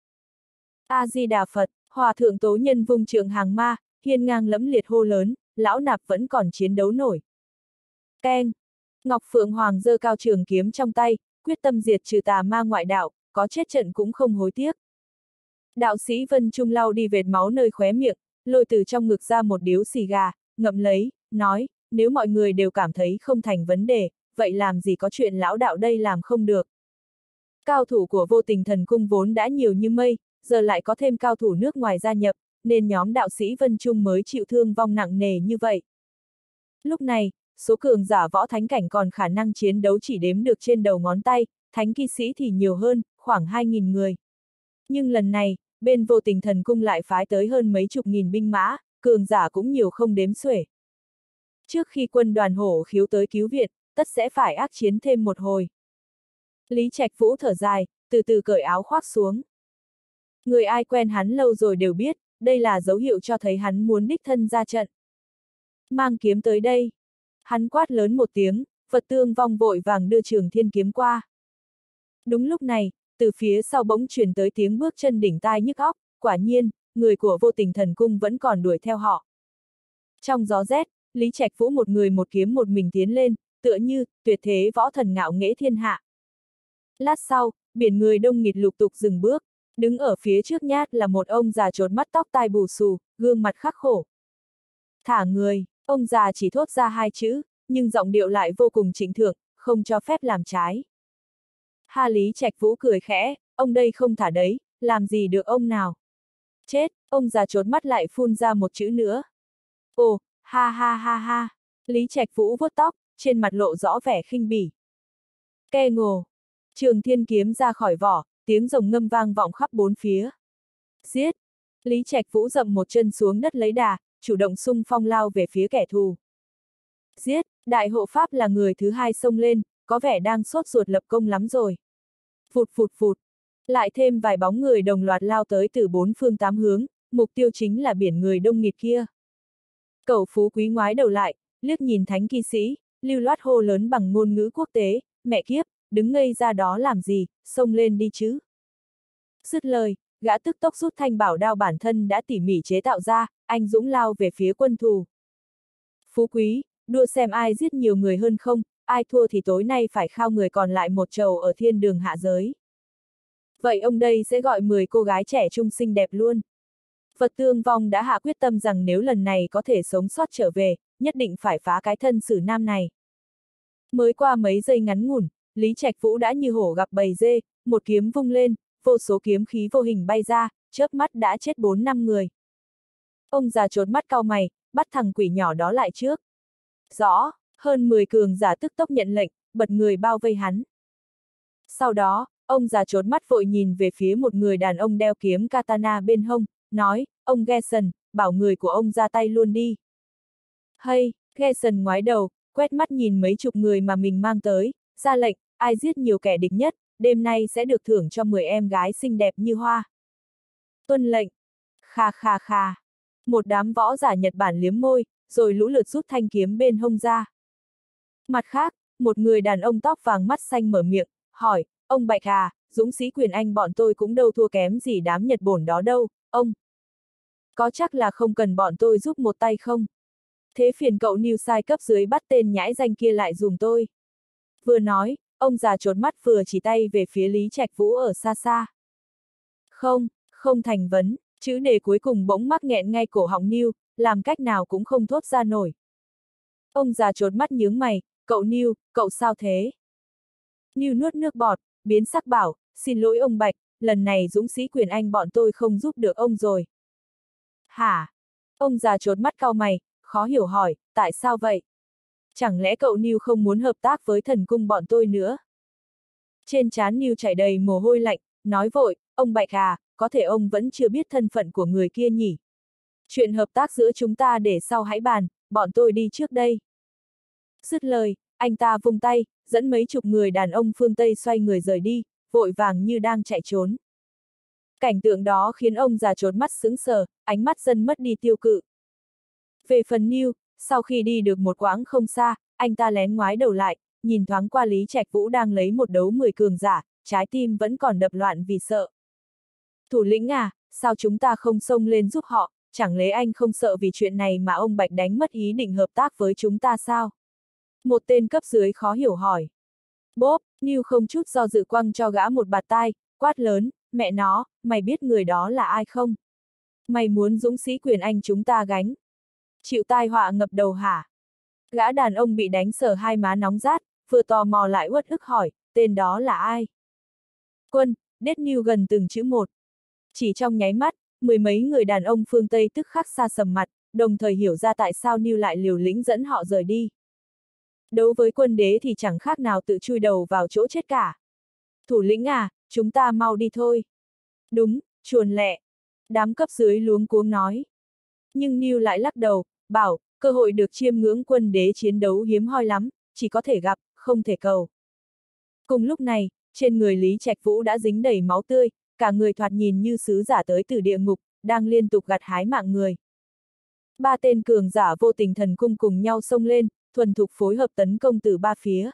A Di Đà Phật, Hòa thượng Tố Nhân vung trượng hàng ma, hiên ngang lẫm liệt hô lớn, lão nạp vẫn còn chiến đấu nổi. Keng! Ngọc Phượng Hoàng giơ cao trường kiếm trong tay, quyết tâm diệt trừ tà ma ngoại đạo, có chết trận cũng không hối tiếc. Đạo sĩ Vân Trung lau đi vệt máu nơi khóe miệng, lôi từ trong ngực ra một điếu xì gà, ngậm lấy, nói, nếu mọi người đều cảm thấy không thành vấn đề, vậy làm gì có chuyện lão đạo đây làm không được. Cao thủ của Vô Tình Thần Cung vốn đã nhiều như mây, giờ lại có thêm cao thủ nước ngoài gia nhập, nên nhóm đạo sĩ Vân Trung mới chịu thương vong nặng nề như vậy. Lúc này, số cường giả võ thánh cảnh còn khả năng chiến đấu chỉ đếm được trên đầu ngón tay, thánh kỵ sĩ thì nhiều hơn, khoảng 2.000 người. Nhưng lần này, bên Vô Tình Thần Cung lại phái tới hơn mấy chục nghìn binh mã, cường giả cũng nhiều không đếm xuể. Trước khi quân đoàn Hổ Khiếu tới cứu viện, tất sẽ phải ác chiến thêm một hồi. Lý Trạch Vũ thở dài, từ từ cởi áo khoác xuống. Người ai quen hắn lâu rồi đều biết, đây là dấu hiệu cho thấy hắn muốn đích thân ra trận. Mang kiếm tới đây. Hắn quát lớn một tiếng, Vật Tương Vong vội vàng đưa Trường Thiên kiếm qua. Đúng lúc này, từ phía sau bỗng truyền tới tiếng bước chân đỉnh tai nhức óc, quả nhiên, người của Vô Tình Thần Cung vẫn còn đuổi theo họ. Trong gió rét, Lý Trạch Vũ một người một kiếm một mình tiến lên, tựa như, tuyệt thế võ thần ngạo nghễ thiên hạ. Lát sau, biển người đông nghịt lục tục dừng bước, đứng ở phía trước nhát là một ông già chốt mắt tóc tai bù xù, gương mặt khắc khổ. Thả người, ông già chỉ thốt ra hai chữ, nhưng giọng điệu lại vô cùng trịnh thượng, không cho phép làm trái. Ha Lý Trạch Vũ cười khẽ, ông đây không thả đấy, làm gì được ông nào. Chết, ông già chốt mắt lại phun ra một chữ nữa. Ồ, ha ha ha ha, Lý Trạch Vũ vuốt tóc, trên mặt lộ rõ vẻ khinh bỉ. Ke ngồ, Trường Thiên kiếm ra khỏi vỏ, tiếng rồng ngâm vang vọng khắp bốn phía. Giết! Lý Trạch Vũ dậm một chân xuống đất lấy đà, chủ động xung phong lao về phía kẻ thù. Giết! Đại hộ pháp là người thứ hai xông lên, có vẻ đang sốt ruột lập công lắm rồi. Phụt phụt phụt! Lại thêm vài bóng người đồng loạt lao tới từ bốn phương tám hướng, mục tiêu chính là biển người đông nghịt kia. Cẩu Phú Quý ngoái đầu lại, liếc nhìn thánh kỵ sĩ, lưu loát hô lớn bằng ngôn ngữ quốc tế, mẹ kiếp, đứng ngây ra đó làm gì, xông lên đi chứ. Dứt lời, gã tức tốc rút thanh bảo đao bản thân đã tỉ mỉ chế tạo ra, anh dũng lao về phía quân thù. Phú Quý, đua xem ai giết nhiều người hơn không, ai thua thì tối nay phải khao người còn lại một trầu ở thiên đường hạ giới. Vậy ông đây sẽ gọi 10 cô gái trẻ trung xinh đẹp luôn. Vật Tương Vong đã hạ quyết tâm rằng nếu lần này có thể sống sót trở về, nhất định phải phá cái thân xử nam này. Mới qua mấy giây ngắn ngủn, Lý Trạch Vũ đã như hổ gặp bầy dê, một kiếm vung lên, vô số kiếm khí vô hình bay ra, chớp mắt đã chết 4-5 người. Ông già trốn mắt cau mày, bắt thằng quỷ nhỏ đó lại trước. Rõ, hơn 10 cường giả tức tốc nhận lệnh, bật người bao vây hắn. Sau đó, ông già trốn mắt vội nhìn về phía một người đàn ông đeo kiếm katana bên hông, nói, ông Gerson, bảo người của ông ra tay luôn đi. Hay, Gerson ngoái đầu, quét mắt nhìn mấy chục người mà mình mang tới, ra lệnh, ai giết nhiều kẻ địch nhất, đêm nay sẽ được thưởng cho 10 em gái xinh đẹp như hoa. Tuân lệnh. Kha kha kha. Một đám võ giả Nhật Bản liếm môi, rồi lũ lượt rút thanh kiếm bên hông ra. Mặt khác, một người đàn ông tóc vàng mắt xanh mở miệng, hỏi, ông Bạch à, dũng sĩ quyền Anh bọn tôi cũng đâu thua kém gì đám Nhật Bổn đó đâu, ông. Có chắc là không cần bọn tôi giúp một tay không? Thế phiền cậu New Sai cấp dưới bắt tên nhãi danh kia lại dùm tôi. Vừa nói, ông già trốn mắt vừa chỉ tay về phía Lý Trạch Vũ ở xa xa. Không, không thành vấn, chữ đề cuối cùng bỗng mắc nghẹn ngay cổ họng New, làm cách nào cũng không thốt ra nổi. Ông già trốn mắt nhướng mày, cậu New, cậu sao thế? New nuốt nước bọt, biến sắc bảo, xin lỗi ông Bạch, lần này dũng sĩ quyền Anh bọn tôi không giúp được ông rồi. Hả? Ông già trốn mắt cau mày, khó hiểu hỏi, tại sao vậy? Chẳng lẽ cậu New không muốn hợp tác với thần cung bọn tôi nữa? Trên trán Niu chảy đầy mồ hôi lạnh, nói vội, ông Bạch à, có thể ông vẫn chưa biết thân phận của người kia nhỉ? Chuyện hợp tác giữa chúng ta để sau hãy bàn, bọn tôi đi trước đây. Dứt lời, anh ta vung tay, dẫn mấy chục người đàn ông phương Tây xoay người rời đi, vội vàng như đang chạy trốn. Cảnh tượng đó khiến ông già trốn mắt sững sờ, ánh mắt dần mất đi tiêu cự. Về phần Niu, sau khi đi được một quãng không xa, anh ta lén ngoái đầu lại, nhìn thoáng qua Lý Trạch Vũ đang lấy một đấu 10 cường giả, trái tim vẫn còn đập loạn vì sợ. Thủ lĩnh à, sao chúng ta không xông lên giúp họ, chẳng lẽ anh không sợ vì chuyện này mà ông Bạch đánh mất ý định hợp tác với chúng ta sao? Một tên cấp dưới khó hiểu hỏi. Bốp, Niu không chút do dự quăng cho gã một bạt tai, quát lớn, mẹ nó, mày biết người đó là ai không? Mày muốn dũng sĩ quyền Anh chúng ta gánh. Chịu tai họa ngập đầu hả? Gã đàn ông bị đánh sờ hai má nóng rát, vừa tò mò lại uất ức hỏi, tên đó là ai? Quân, đét Niu gần từng chữ một. Chỉ trong nháy mắt, mười mấy người đàn ông phương Tây tức khắc xa sầm mặt, đồng thời hiểu ra tại sao Niu lại liều lĩnh dẫn họ rời đi. Đấu với quân đế thì chẳng khác nào tự chui đầu vào chỗ chết cả. Thủ lĩnh à, chúng ta mau đi thôi. Đúng, chuồn lẹ. Đám cấp dưới luống cuống nói. Nhưng Niu lại lắc đầu, bảo, cơ hội được chiêm ngưỡng quân đế chiến đấu hiếm hoi lắm, chỉ có thể gặp, không thể cầu. Cùng lúc này, trên người Lý Trạch Vũ đã dính đầy máu tươi, cả người thoạt nhìn như sứ giả tới từ địa ngục, đang liên tục gặt hái mạng người. Ba tên cường giả vô tình thần cung cùng nhau xông lên, thuần thục phối hợp tấn công từ ba phía.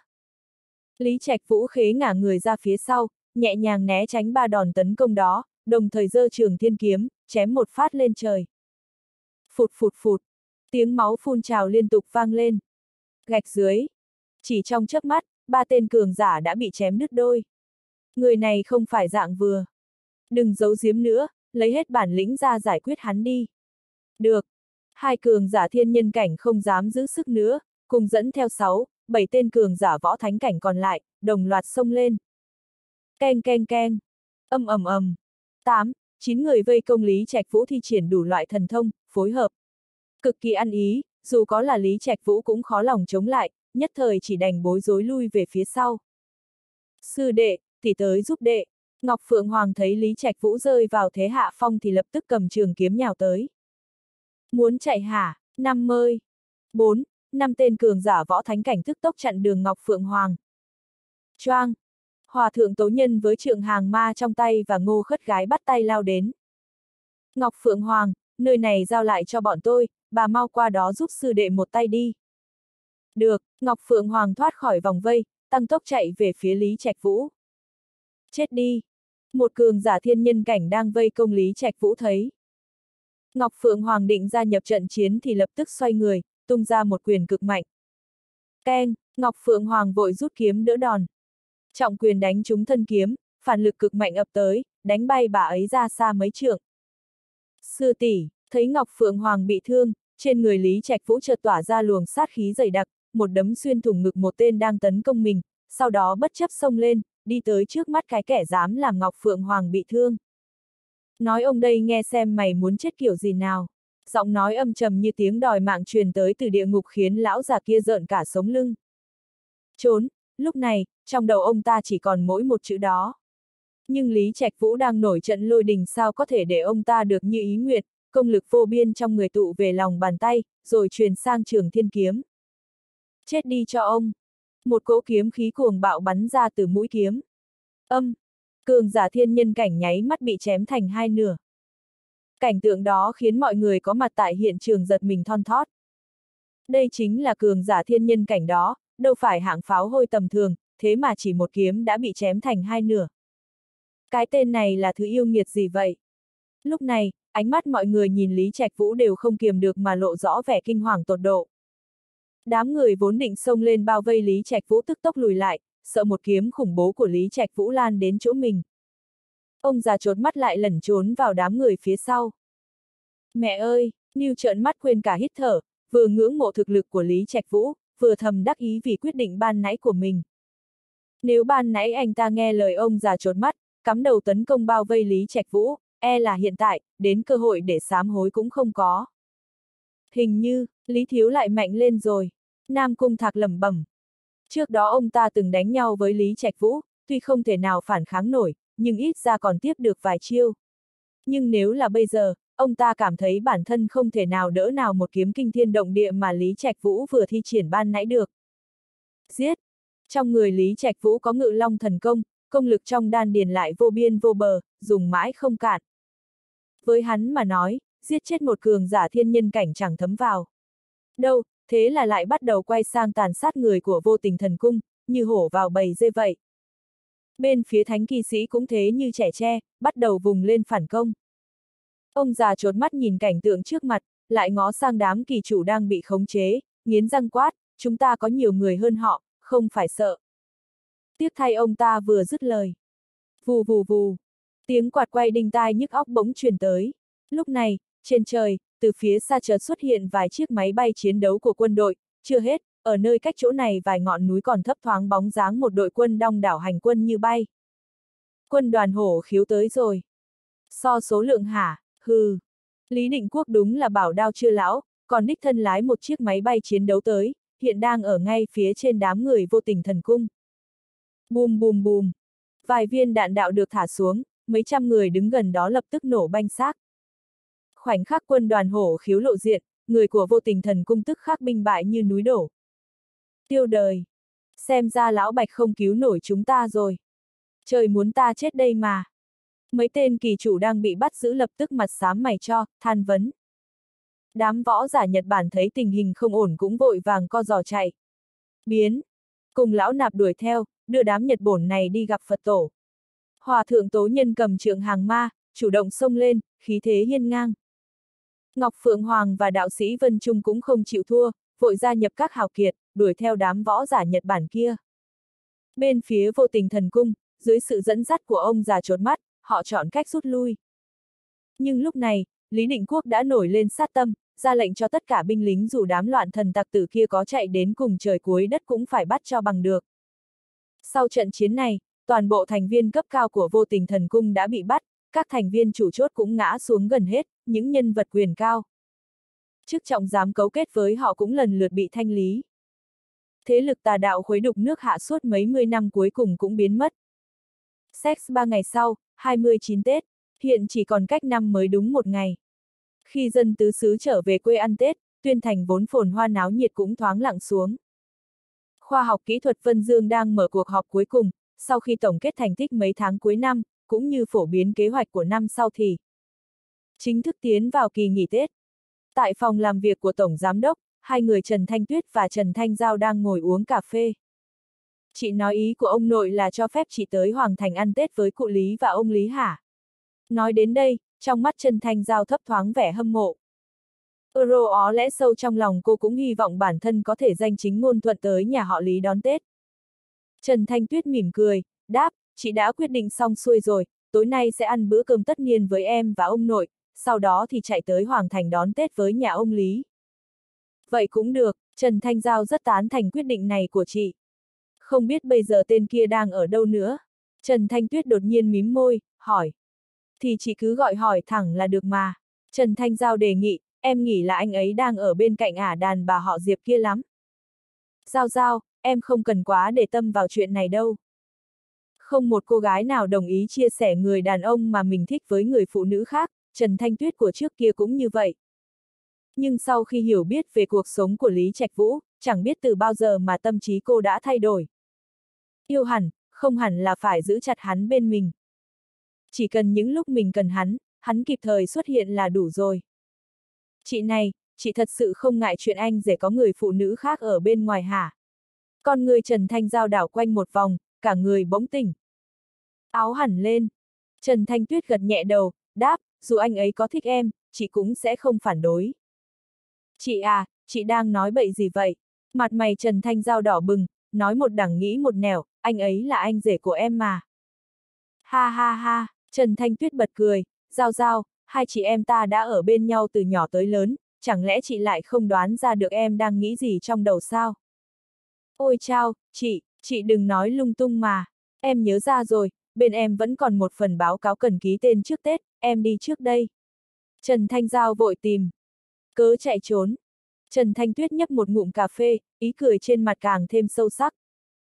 Lý Trạch Vũ khế ngả người ra phía sau, nhẹ nhàng né tránh ba đòn tấn công đó, đồng thời giơ trường thiên kiếm, chém một phát lên trời. Phụt phụt phụt, tiếng máu phun trào liên tục vang lên. Gạch dưới. Chỉ trong chớp mắt, ba tên cường giả đã bị chém đứt đôi. Người này không phải dạng vừa. Đừng giấu giếm nữa, lấy hết bản lĩnh ra giải quyết hắn đi. Được. Hai cường giả thiên nhân cảnh không dám giữ sức nữa, cùng dẫn theo 6, 7 tên cường giả võ thánh cảnh còn lại, đồng loạt xông lên. Keng keng keng. Ầm ầm ầm. 8, 9 người vây công Lý Trạch Vũ thi triển đủ loại thần thông, phối hợp. Cực kỳ ăn ý, dù có là Lý Trạch Vũ cũng khó lòng chống lại, nhất thời chỉ đành bối rối lui về phía sau. Sư đệ, tỷ tới giúp đệ. Ngọc Phượng Hoàng thấy Lý Trạch Vũ rơi vào thế hạ phong thì lập tức cầm trường kiếm nhào tới. Muốn chạy hả? 50. 4, 5 tên cường giả võ thánh cảnh tức tốc chặn đường Ngọc Phượng Hoàng. Choang! Hòa thượng Tố Nhân với trượng hàng ma trong tay và Ngô Khất Gái bắt tay lao đến. Ngọc Phượng Hoàng, nơi này giao lại cho bọn tôi, bà mau qua đó giúp sư đệ một tay đi. Được, Ngọc Phượng Hoàng thoát khỏi vòng vây, tăng tốc chạy về phía Lý Trạch Vũ. Chết đi! Một cường giả thiên nhân cảnh đang vây công Lý Trạch Vũ thấy. Ngọc Phượng Hoàng định gia nhập trận chiến thì lập tức xoay người, tung ra một quyền cực mạnh. Keng, Ngọc Phượng Hoàng vội rút kiếm đỡ đòn. Trọng quyền đánh trúng thân kiếm, phản lực cực mạnh ập tới, đánh bay bà ấy ra xa mấy trượng. Sư tỷ, thấy Ngọc Phượng Hoàng bị thương, trên người Lý Trạch Vũ chợt tỏa ra luồng sát khí dày đặc, một đấm xuyên thủng ngực một tên đang tấn công mình, sau đó bất chấp xông lên, đi tới trước mắt cái kẻ dám làm Ngọc Phượng Hoàng bị thương. Nói ông đây nghe xem mày muốn chết kiểu gì nào. Giọng nói âm trầm như tiếng đòi mạng truyền tới từ địa ngục khiến lão già kia rợn cả sống lưng. Trốn, lúc này, trong đầu ông ta chỉ còn mỗi một chữ đó. Nhưng Lý Trạch Vũ đang nổi trận lôi đình sao có thể để ông ta được như ý nguyện, công lực vô biên trong người tụ về lòng bàn tay, rồi truyền sang trường thiên kiếm. Chết đi cho ông! Một cỗ kiếm khí cuồng bạo bắn ra từ mũi kiếm. Cường giả thiên nhân cảnh nháy mắt bị chém thành hai nửa. Cảnh tượng đó khiến mọi người có mặt tại hiện trường giật mình thon thót. Đây chính là cường giả thiên nhân cảnh đó, đâu phải hạng pháo hôi tầm thường, thế mà chỉ một kiếm đã bị chém thành hai nửa. Cái tên này là thứ yêu nghiệt gì vậy? Lúc này, ánh mắt mọi người nhìn Lý Trạch Vũ đều không kiềm được mà lộ rõ vẻ kinh hoàng tột độ. Đám người vốn định xông lên bao vây Lý Trạch Vũ tức tốc lùi lại, sợ một kiếm khủng bố của Lý Trạch Vũ lan đến chỗ mình. Ông già trốn mắt lại lẩn trốn vào đám người phía sau. Mẹ ơi, Niu trợn mắt quên cả hít thở, vừa ngưỡng mộ thực lực của Lý Trạch Vũ, vừa thầm đắc ý vì quyết định ban nãy của mình. Nếu ban nãy anh ta nghe lời ông già trốn mắt, cắm đầu tấn công bao vây Lý Trạch Vũ, e là hiện tại, đến cơ hội để sám hối cũng không có. Hình như, Lý Thiếu lại mạnh lên rồi. Nam Cung Thạc lẩm bẩm. Trước đó ông ta từng đánh nhau với Lý Trạch Vũ, tuy không thể nào phản kháng nổi, nhưng ít ra còn tiếp được vài chiêu. Nhưng nếu là bây giờ, ông ta cảm thấy bản thân không thể nào đỡ nào một kiếm kinh thiên động địa mà Lý Trạch Vũ vừa thi triển ban nãy được. Giết! Trong người Lý Trạch Vũ có Ngự Long thần công, công lực trong đan điền lại vô biên vô bờ, dùng mãi không cạn. Với hắn mà nói, giết chết một cường giả thiên nhân cảnh chẳng thấm vào. Đâu, thế là lại bắt đầu quay sang tàn sát người của Vô Tình Thần Cung, như hổ vào bầy dê vậy. Bên phía thánh kỳ sĩ cũng thế như trẻ tre, bắt đầu vùng lên phản công. Ông già trốn mắt nhìn cảnh tượng trước mặt, lại ngó sang đám kỳ chủ đang bị khống chế, nghiến răng quát, chúng ta có nhiều người hơn họ, không phải sợ. Tiếc thay ông ta vừa dứt lời. Vù vù vù, tiếng quạt quay đinh tai nhức óc bỗng truyền tới. Lúc này, trên trời, từ phía xa chợt xuất hiện vài chiếc máy bay chiến đấu của quân đội, chưa hết, ở nơi cách chỗ này vài ngọn núi còn thấp thoáng bóng dáng một đội quân đông đảo hành quân như bay. Quân đoàn Hổ Khiếu tới rồi. So số lượng hả, hừ. Lý Định Quốc đúng là bảo đao chưa lão, còn đích thân lái một chiếc máy bay chiến đấu tới, hiện đang ở ngay phía trên đám người Vô Tình Thần Cung. Bùm bùm bùm. Vài viên đạn đạo được thả xuống, mấy trăm người đứng gần đó lập tức nổ banh xác. Khoảnh khắc quân đoàn Hổ Khiếu lộ diện, người của Vô Tình Thần Cung tức khắc binh bại như núi đổ. Tiêu đời. Xem ra lão Bạch không cứu nổi chúng ta rồi. Trời muốn ta chết đây mà. Mấy tên kỳ chủ đang bị bắt giữ lập tức mặt xám mày cho, than vấn. Đám võ giả Nhật Bản thấy tình hình không ổn cũng vội vàng co giò chạy. Biến. Cùng lão nạp đuổi theo, đưa đám Nhật bổn này đi gặp Phật tổ. Hòa thượng Tố Nhân cầm trượng hàng ma, chủ động xông lên, khí thế hiên ngang. Ngọc Phượng Hoàng và đạo sĩ Vân Trung cũng không chịu thua, vội gia nhập các hào kiệt, đuổi theo đám võ giả Nhật Bản kia. Bên phía Vô Tình Thần Cung, dưới sự dẫn dắt của ông già trốn mắt, họ chọn cách rút lui. Nhưng lúc này, Lý Định Quốc đã nổi lên sát tâm, ra lệnh cho tất cả binh lính dù đám loạn thần tặc tử kia có chạy đến cùng trời cuối đất cũng phải bắt cho bằng được. Sau trận chiến này, toàn bộ thành viên cấp cao của Vô Tình Thần Cung đã bị bắt, các thành viên chủ chốt cũng ngã xuống gần hết, những nhân vật quyền cao. Chức trọng dám cấu kết với họ cũng lần lượt bị thanh lý. Thế lực tà đạo khuấy đục nước Hạ suốt mấy mươi năm cuối cùng cũng biến mất. Sex 3 ngày sau, 29 Tết, hiện chỉ còn cách năm mới đúng một ngày. Khi dân tứ xứ trở về quê ăn Tết, Tuyên Thành vốn phồn hoa náo nhiệt cũng thoáng lặng xuống. Khoa học kỹ thuật Vân Dương đang mở cuộc họp cuối cùng, sau khi tổng kết thành tích mấy tháng cuối năm, cũng như phổ biến kế hoạch của năm sau thì chính thức tiến vào kỳ nghỉ Tết. Tại phòng làm việc của Tổng Giám đốc, hai người Trần Thanh Tuyết và Trần Thanh Giao đang ngồi uống cà phê. Chị nói ý của ông nội là cho phép chị tới Hoàng Thành ăn Tết với cụ Lý và ông Lý hả? Nói đến đây, trong mắt Trần Thanh Giao thấp thoáng vẻ hâm mộ. Ó lẽ sâu trong lòng cô cũng hy vọng bản thân có thể danh chính ngôn thuận tới nhà họ Lý đón Tết. Trần Thanh Tuyết mỉm cười, đáp, chị đã quyết định xong xuôi rồi, tối nay sẽ ăn bữa cơm tất niên với em và ông nội, sau đó thì chạy tới Hoàng Thành đón Tết với nhà ông Lý. Vậy cũng được, Trần Thanh Giao rất tán thành quyết định này của chị. Không biết bây giờ tên kia đang ở đâu nữa? Trần Thanh Tuyết đột nhiên mím môi, hỏi. Thì chị cứ gọi hỏi thẳng là được mà. Trần Thanh Giao đề nghị, em nghĩ là anh ấy đang ở bên cạnh ả đàn bà họ Diệp kia lắm. Giao Giao, em không cần quá để tâm vào chuyện này đâu. Không một cô gái nào đồng ý chia sẻ người đàn ông mà mình thích với người phụ nữ khác, Trần Thanh Tuyết của trước kia cũng như vậy. Nhưng sau khi hiểu biết về cuộc sống của Lý Trạch Vũ, chẳng biết từ bao giờ mà tâm trí cô đã thay đổi. Yêu hẳn, không hẳn là phải giữ chặt hắn bên mình. Chỉ cần những lúc mình cần hắn kịp thời xuất hiện là đủ rồi. Chị này, chị thật sự không ngại chuyện anh rể có người phụ nữ khác ở bên ngoài hả? Con người Trần Thanh Giao đảo quanh một vòng, cả người bỗng tỉnh. Áo hẳn lên. Trần Thanh Tuyết gật nhẹ đầu, đáp, dù anh ấy có thích em, chị cũng sẽ không phản đối. Chị à, chị đang nói bậy gì vậy? Mặt mày Trần Thanh Giao đỏ bừng, nói một đằng nghĩ một nẻo, anh ấy là anh rể của em mà. Ha ha ha, Trần Thanh Tuyết bật cười, Giao Giao, hai chị em ta đã ở bên nhau từ nhỏ tới lớn, chẳng lẽ chị lại không đoán ra được em đang nghĩ gì trong đầu sao? Ôi chao, chị đừng nói lung tung mà. Em nhớ ra rồi, bên em vẫn còn một phần báo cáo cần ký tên trước Tết, em đi trước đây. Trần Thanh Giao vội tìm cớ chạy trốn. Trần Thanh Tuyết nhấp một ngụm cà phê, ý cười trên mặt càng thêm sâu sắc.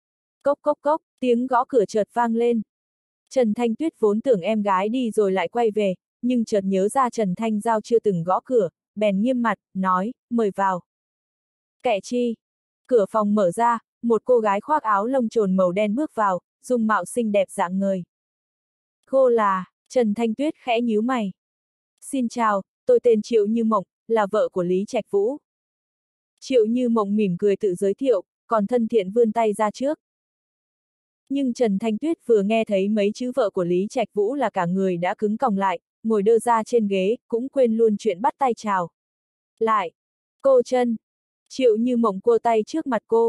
Cốc cốc cốc, tiếng gõ cửa chợt vang lên. Trần Thanh Tuyết vốn tưởng em gái đi rồi lại quay về, nhưng chợt nhớ ra Trần Thanh Giao chưa từng gõ cửa, bèn nghiêm mặt, nói, mời vào. Kệ chi? Cửa phòng mở ra, một cô gái khoác áo lông trồn màu đen bước vào, dung mạo xinh đẹp rạng ngời. Cô là, Trần Thanh Tuyết khẽ nhíu mày. Xin chào, tôi tên Triệu Như Mộng, là vợ của Lý Trạch Vũ. Triệu Như Mộng mỉm cười tự giới thiệu, còn thân thiện vươn tay ra trước. Nhưng Trần Thanh Tuyết vừa nghe thấy mấy chữ vợ của Lý Trạch Vũ là cả người đã cứng còng lại, ngồi đơ ra trên ghế, cũng quên luôn chuyện bắt tay chào. Lại, cô Trân. Triệu Như Mộng cua tay trước mặt cô.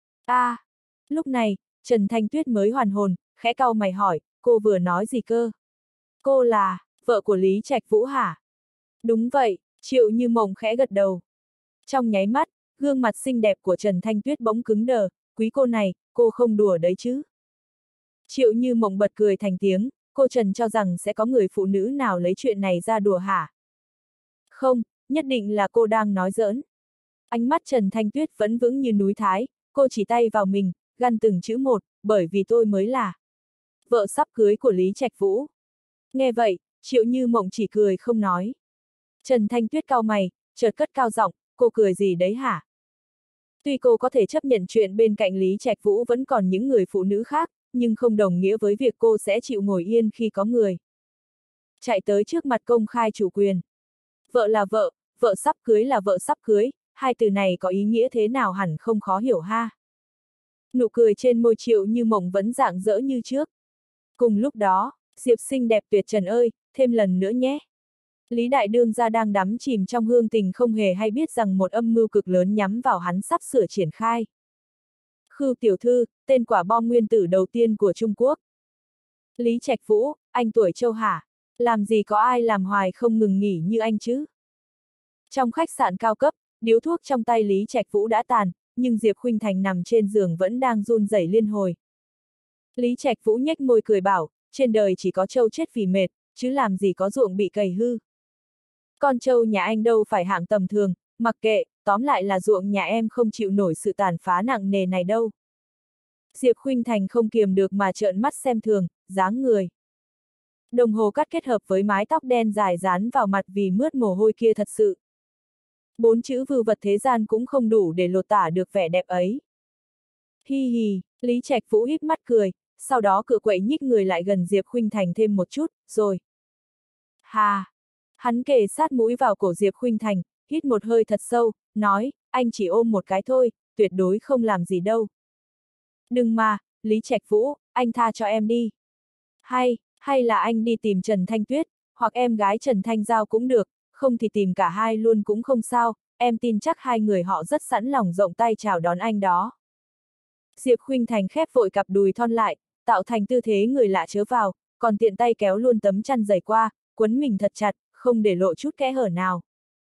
Lúc này, Trần Thanh Tuyết mới hoàn hồn, khẽ cau mày hỏi, cô vừa nói gì cơ? Cô là, vợ của Lý Trạch Vũ hả? Đúng vậy, Triệu Như Mộng khẽ gật đầu. Trong nháy mắt, gương mặt xinh đẹp của Trần Thanh Tuyết bỗng cứng đờ, quý cô này, cô không đùa đấy chứ? Triệu Như Mộng bật cười thành tiếng, cô Trần cho rằng sẽ có người phụ nữ nào lấy chuyện này ra đùa hả? Không, nhất định là cô đang nói giỡn. Ánh mắt Trần Thanh Tuyết vẫn vững như núi Thái, cô chỉ tay vào mình, gằn từng chữ một, bởi vì tôi mới là vợ sắp cưới của Lý Trạch Vũ. Nghe vậy, Triệu Như Mộng chỉ cười không nói. Trần Thanh Tuyết cau mày, chợt cất cao giọng, cô cười gì đấy hả? Tuy cô có thể chấp nhận chuyện bên cạnh Lý Trạch Vũ vẫn còn những người phụ nữ khác, nhưng không đồng nghĩa với việc cô sẽ chịu ngồi yên khi có người chạy tới trước mặt công khai chủ quyền. Vợ là vợ, vợ sắp cưới là vợ sắp cưới, hai từ này có ý nghĩa thế nào hẳn không khó hiểu ha. Nụ cười trên môi Triệu Như Mộng vẫn rạng rỡ như trước. Cùng lúc đó, Diệp xinh đẹp tuyệt trần ơi, thêm lần nữa nhé. Lý Đại Đương gia đang đắm chìm trong hương tình không hề hay biết rằng một âm mưu cực lớn nhắm vào hắn sắp sửa triển khai. Khưu tiểu thư, tên quả bom nguyên tử đầu tiên của Trung Quốc. Lý Trạch Vũ, anh tuổi châu hả? Làm gì có ai làm hoài không ngừng nghỉ như anh chứ? Trong khách sạn cao cấp, điếu thuốc trong tay Lý Trạch Vũ đã tàn, nhưng Diệp Khuynh Thành nằm trên giường vẫn đang run rẩy liên hồi. Lý Trạch Vũ nhếch môi cười bảo, trên đời chỉ có trâu chết vì mệt, chứ làm gì có ruộng bị cày hư. Con trâu nhà anh đâu phải hạng tầm thường, mặc kệ, tóm lại là ruộng nhà em không chịu nổi sự tàn phá nặng nề này đâu. Diệp Khuynh Thành không kiềm được mà trợn mắt xem thường, dáng người. Đồng hồ cắt kết hợp với mái tóc đen dài dán vào mặt vì mướt mồ hôi kia thật sự. 4 chữ vưu vật thế gian cũng không đủ để lột tả được vẻ đẹp ấy. Hi hi, Lý Trạch Vũ híp mắt cười, sau đó cựa quậy nhích người lại gần Diệp Khuynh Thành thêm một chút, rồi. Hà! Hắn kề sát mũi vào cổ Diệp Khuynh Thành, hít một hơi thật sâu, nói, anh chỉ ôm một cái thôi, tuyệt đối không làm gì đâu. Đừng mà, Lý Trạch Vũ, anh tha cho em đi. Hay là anh đi tìm Trần Thanh Tuyết, hoặc em gái Trần Thanh Giao cũng được, không thì tìm cả hai luôn cũng không sao, em tin chắc hai người họ rất sẵn lòng rộng tay chào đón anh đó. Diệp Khuynh Thành khép vội cặp đùi thon lại, tạo thành tư thế người lạ chớ vào, còn tiện tay kéo luôn tấm chăn dày qua, quấn mình thật chặt, không để lộ chút kẽ hở nào.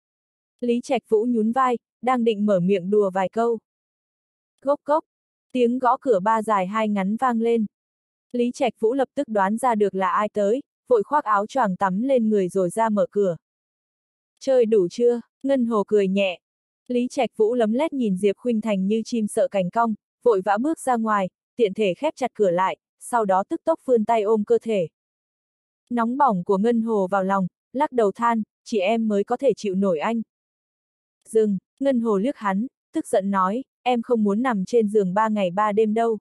Lý Trạch Vũ nhún vai, đang định mở miệng đùa vài câu. Gốc gốc, tiếng gõ cửa ba dài hai ngắn vang lên. Lý Trạch Vũ lập tức đoán ra được là ai tới, vội khoác áo choàng tắm lên người rồi ra mở cửa. Chơi đủ chưa? Ngân Hồ cười nhẹ. Lý Trạch Vũ lấm lét nhìn Diệp Khuynh Thành như chim sợ cành cong, vội vã bước ra ngoài, tiện thể khép chặt cửa lại, sau đó tức tốc vươn tay ôm cơ thể. Nóng bỏng của Ngân Hồ vào lòng, lắc đầu than, chỉ em mới có thể chịu nổi anh. Dừng, Ngân Hồ liếc hắn, tức giận nói, em không muốn nằm trên giường 3 ngày 3 đêm đâu.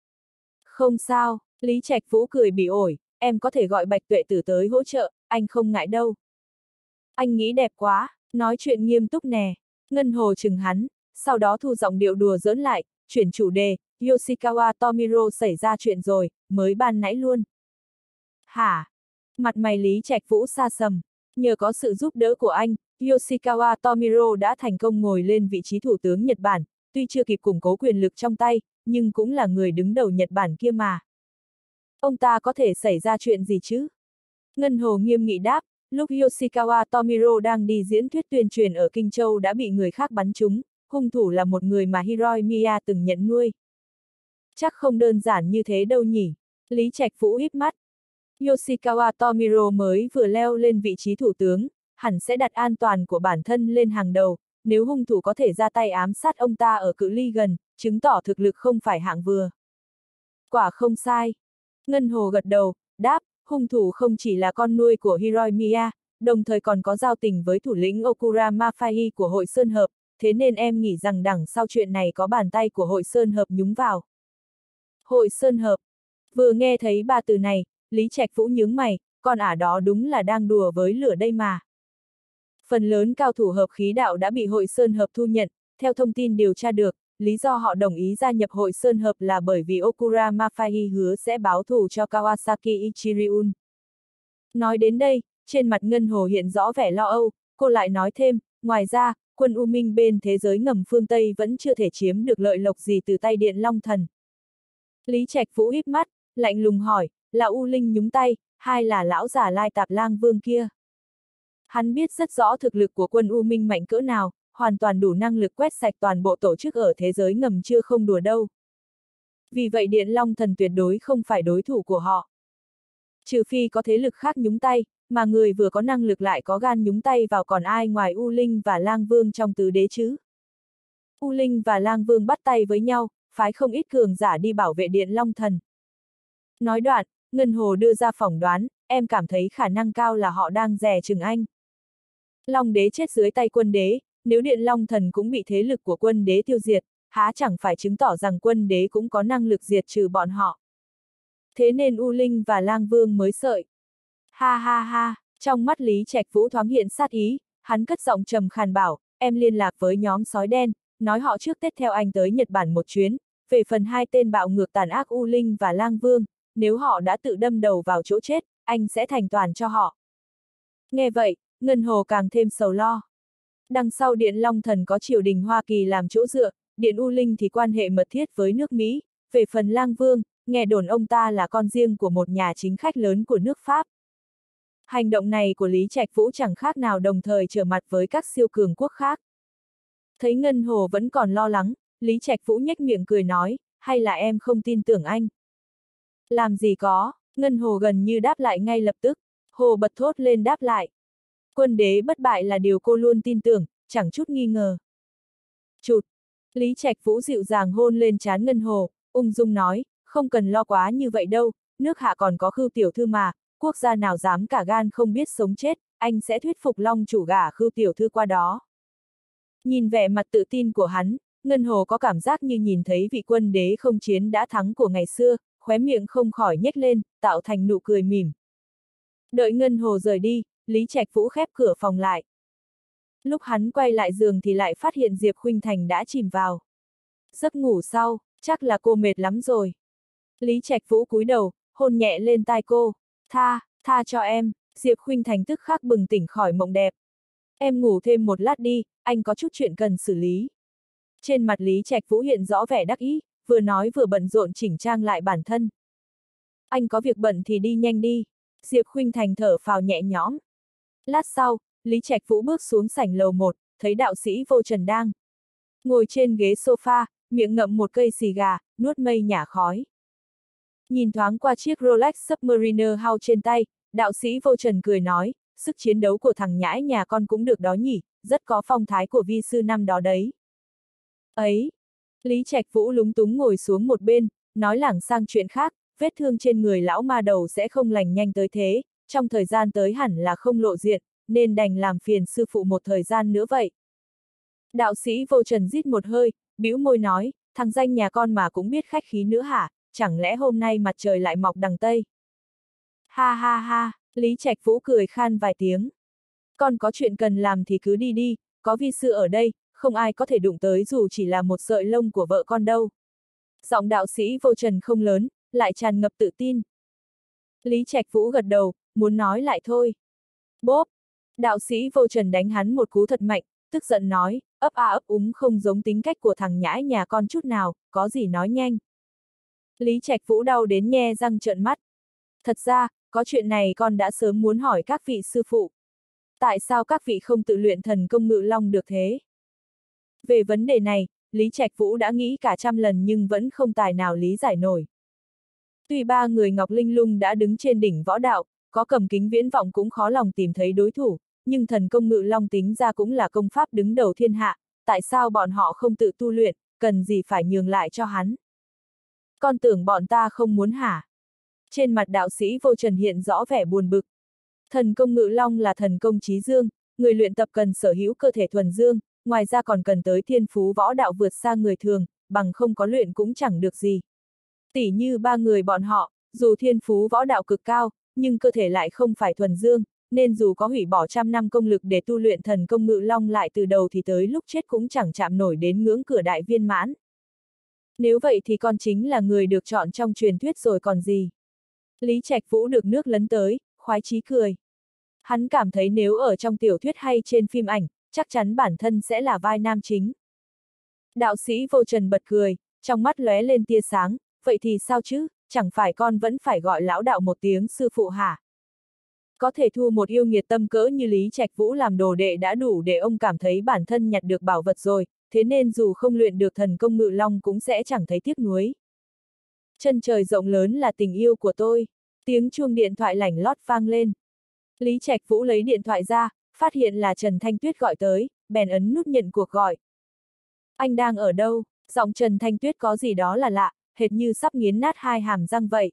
Không sao, Lý Trạch Vũ cười bỉ ổi, em có thể gọi Bạch Tuệ Tử tới hỗ trợ, anh không ngại đâu. Anh nghĩ đẹp quá, nói chuyện nghiêm túc nè. Ngân Hồ chừng hắn, sau đó thu giọng điệu đùa giỡn lại, chuyển chủ đề, Yoshikawa Tomiro xảy ra chuyện rồi, mới ban nãy luôn. Hả? Mặt mày Lý Trạch Vũ xa sầm, nhờ có sự giúp đỡ của anh, Yoshikawa Tomiro đã thành công ngồi lên vị trí thủ tướng Nhật Bản, tuy chưa kịp củng cố quyền lực trong tay, nhưng cũng là người đứng đầu Nhật Bản kia mà. Ông ta có thể xảy ra chuyện gì chứ? Ngân Hồ nghiêm nghị đáp, lúc Yoshikawa Tomiro đang đi diễn thuyết tuyên truyền ở Kinh Châu đã bị người khác bắn trúng, hung thủ là một người mà Hiroimiya từng nhận nuôi. Chắc không đơn giản như thế đâu nhỉ? Lý Trạch Vũ híp mắt. Yoshikawa Tomiro mới vừa leo lên vị trí thủ tướng, hẳn sẽ đặt an toàn của bản thân lên hàng đầu, nếu hung thủ có thể ra tay ám sát ông ta ở cự ly gần, chứng tỏ thực lực không phải hạng vừa. quả không sai. Ngân Hồ gật đầu, đáp, hung thủ không chỉ là con nuôi của Hiroimiya, đồng thời còn có giao tình với thủ lĩnh Okura Mafai của hội Sơn Hợp, thế nên em nghĩ rằng đằng sau chuyện này có bàn tay của hội Sơn Hợp nhúng vào. Hội Sơn Hợp. Vừa nghe thấy ba từ này, Lý Trạch Vũ nhướng mày, con ả đó đúng là đang đùa với lửa đây mà. Phần lớn cao thủ hợp khí đạo đã bị hội Sơn Hợp thu nhận, theo thông tin điều tra được, lý do họ đồng ý gia nhập hội Sơn Hợp là bởi vì Okura Mafai hứa sẽ báo thù cho Kawasaki Ichiriun. Nói đến đây, trên mặt Ngân Hồ hiện rõ vẻ lo âu, cô lại nói thêm, ngoài ra, quân U Minh bên thế giới ngầm phương Tây vẫn chưa thể chiếm được lợi lộc gì từ tay Điện Long Thần. Lý Trạch Vũ híp mắt, lạnh lùng hỏi, là U Linh nhúng tay, hay là lão già Lai Tạp Lang Vương kia? Hắn biết rất rõ thực lực của quân U Minh mạnh cỡ nào, hoàn toàn đủ năng lực quét sạch toàn bộ tổ chức ở thế giới ngầm chưa không đùa đâu. Vì vậy Điện Long Thần tuyệt đối không phải đối thủ của họ. Trừ phi có thế lực khác nhúng tay, mà người vừa có năng lực lại có gan nhúng tay vào còn ai ngoài U Linh và Lang Vương trong tứ đế chứ. U Linh và Lang Vương bắt tay với nhau, phái không ít cường giả đi bảo vệ Điện Long Thần. Nói đoạn, Ngân Hồ đưa ra phỏng đoán, em cảm thấy khả năng cao là họ đang dè chừng anh. Long đế chết dưới tay quân đế, nếu Điện Long Thần cũng bị thế lực của quân đế tiêu diệt, há chẳng phải chứng tỏ rằng quân đế cũng có năng lực diệt trừ bọn họ. Thế nên U Linh và Lang Vương mới sợi. Ha ha ha, trong mắt Lý Trạch Vũ thoáng hiện sát ý, hắn cất giọng trầm khàn bảo, em liên lạc với nhóm sói đen, nói họ trước Tết theo anh tới Nhật Bản một chuyến, về phần hai tên bạo ngược tàn ác U Linh và Lang Vương, nếu họ đã tự đâm đầu vào chỗ chết, anh sẽ thành toàn cho họ. Nghe vậy, Ngân Hồ càng thêm sầu lo. Đằng sau Điện Long Thần có triều đình Hoa Kỳ làm chỗ dựa, Điện U Linh thì quan hệ mật thiết với nước Mỹ, về phần Lang Vương, nghe đồn ông ta là con riêng của một nhà chính khách lớn của nước Pháp. Hành động này của Lý Trạch Vũ chẳng khác nào đồng thời trở mặt với các siêu cường quốc khác. Thấy Ngân Hồ vẫn còn lo lắng, Lý Trạch Vũ nhếch miệng cười nói, hay là em không tin tưởng anh? Làm gì có, Ngân Hồ gần như đáp lại ngay lập tức, Hồ bật thốt lên đáp lại. Quân đế bất bại là điều cô luôn tin tưởng, chẳng chút nghi ngờ. Chụt, Lý Trạch Vũ dịu dàng hôn lên trán Ngân Hồ, ung dung nói, không cần lo quá như vậy đâu, nước hạ còn có Khưu tiểu thư mà, quốc gia nào dám cả gan không biết sống chết, anh sẽ thuyết phục Long chủ gả Khưu tiểu thư qua đó. Nhìn vẻ mặt tự tin của hắn, Ngân Hồ có cảm giác như nhìn thấy vị quân đế không chiến đã thắng của ngày xưa, khóe miệng không khỏi nhếch lên, tạo thành nụ cười mỉm. Đợi Ngân Hồ rời đi, Lý Trạch Vũ khép cửa phòng lại. Lúc hắn quay lại giường thì lại phát hiện Diệp Khuynh Thành đã chìm vào. Giấc ngủ sau, chắc là cô mệt lắm rồi. Lý Trạch Vũ cúi đầu, hôn nhẹ lên tai cô. Tha cho em, Diệp Khuynh Thành tức khắc bừng tỉnh khỏi mộng đẹp. Em ngủ thêm một lát đi, anh có chút chuyện cần xử lý. Trên mặt Lý Trạch Vũ hiện rõ vẻ đắc ý, vừa nói vừa bận rộn chỉnh trang lại bản thân. Anh có việc bận thì đi nhanh đi. Diệp Khuynh Thành thở phào nhẹ nhõm. Lát sau, Lý Trạch Vũ bước xuống sảnh lầu 1, thấy đạo sĩ Vô Trần đang ngồi trên ghế sofa, miệng ngậm một cây xì gà, nuốt mây nhả khói. Nhìn thoáng qua chiếc Rolex Submariner House trên tay, đạo sĩ Vô Trần cười nói, sức chiến đấu của thằng nhãi nhà con cũng được đó nhỉ, rất có phong thái của vi sư năm đó đấy. Ấy! Lý Trạch Vũ lúng túng ngồi xuống một bên, nói lảng sang chuyện khác, vết thương trên người lão ma đầu sẽ không lành nhanh tới thế, trong thời gian tới hẳn là không lộ diện, nên đành làm phiền sư phụ một thời gian nữa vậy. Đạo sĩ Vô Trần rít một hơi, bĩu môi nói, thằng danh nhà con mà cũng biết khách khí nữa hả, chẳng lẽ hôm nay mặt trời lại mọc đằng Tây? Ha ha ha, Lý Trạch Vũ cười khan vài tiếng. Con có chuyện cần làm thì cứ đi đi, có vi sư ở đây, không ai có thể đụng tới dù chỉ là một sợi lông của vợ con đâu. Giọng đạo sĩ Vô Trần không lớn, lại tràn ngập tự tin. Lý Trạch Vũ gật đầu, muốn nói lại thôi. Bốp! Đạo sĩ Vô Trần đánh hắn một cú thật mạnh, tức giận nói, ấp a ấp úng không giống tính cách của thằng nhãi nhà con chút nào, có gì nói nhanh. Lý Trạch Vũ đau đến nhe răng trợn mắt. Thật ra, có chuyện này con đã sớm muốn hỏi các vị sư phụ. Tại sao các vị không tự luyện thần công ngự long được thế? Về vấn đề này, Lý Trạch Vũ đã nghĩ cả trăm lần nhưng vẫn không tài nào lý giải nổi. Tuy ba người Ngọc Linh Lung đã đứng trên đỉnh võ đạo, có cầm kính viễn vọng cũng khó lòng tìm thấy đối thủ, nhưng thần công ngự long tính ra cũng là công pháp đứng đầu thiên hạ, tại sao bọn họ không tự tu luyện, cần gì phải nhường lại cho hắn? Con tưởng bọn ta không muốn hả? Trên mặt đạo sĩ Vô Trần hiện rõ vẻ buồn bực. Thần công Ngự Long là thần công chí dương, người luyện tập cần sở hữu cơ thể thuần dương, ngoài ra còn cần tới thiên phú võ đạo vượt xa người thường, bằng không có luyện cũng chẳng được gì. Tỉ như ba người bọn họ, dù thiên phú võ đạo cực cao, nhưng cơ thể lại không phải thuần dương, nên dù có hủy bỏ trăm năm công lực để tu luyện thần công Ngự Long lại từ đầu thì tới lúc chết cũng chẳng chạm nổi đến ngưỡng cửa đại viên mãn. Nếu vậy thì con chính là người được chọn trong truyền thuyết rồi còn gì. Lý Trạch Vũ được nước lấn tới, khoái chí cười. Hắn cảm thấy nếu ở trong tiểu thuyết hay trên phim ảnh, chắc chắn bản thân sẽ là vai nam chính. Đạo sĩ Vô Trần bật cười, trong mắt lóe lên tia sáng, vậy thì sao chứ, chẳng phải con vẫn phải gọi lão đạo một tiếng sư phụ hả? Có thể thu một yêu nghiệt tâm cỡ như Lý Trạch Vũ làm đồ đệ đã đủ để ông cảm thấy bản thân nhặt được bảo vật rồi, thế nên dù không luyện được thần công Ngự Long cũng sẽ chẳng thấy tiếc nuối. Chân trời rộng lớn là tình yêu của tôi. Tiếng chuông điện thoại lảnh lót vang lên. Lý Trạch Vũ lấy điện thoại ra, phát hiện là Trần Thanh Tuyết gọi tới, bèn ấn nút nhận cuộc gọi. Anh đang ở đâu? Giọng Trần Thanh Tuyết có gì đó là lạ, hệt như sắp nghiến nát hai hàm răng vậy.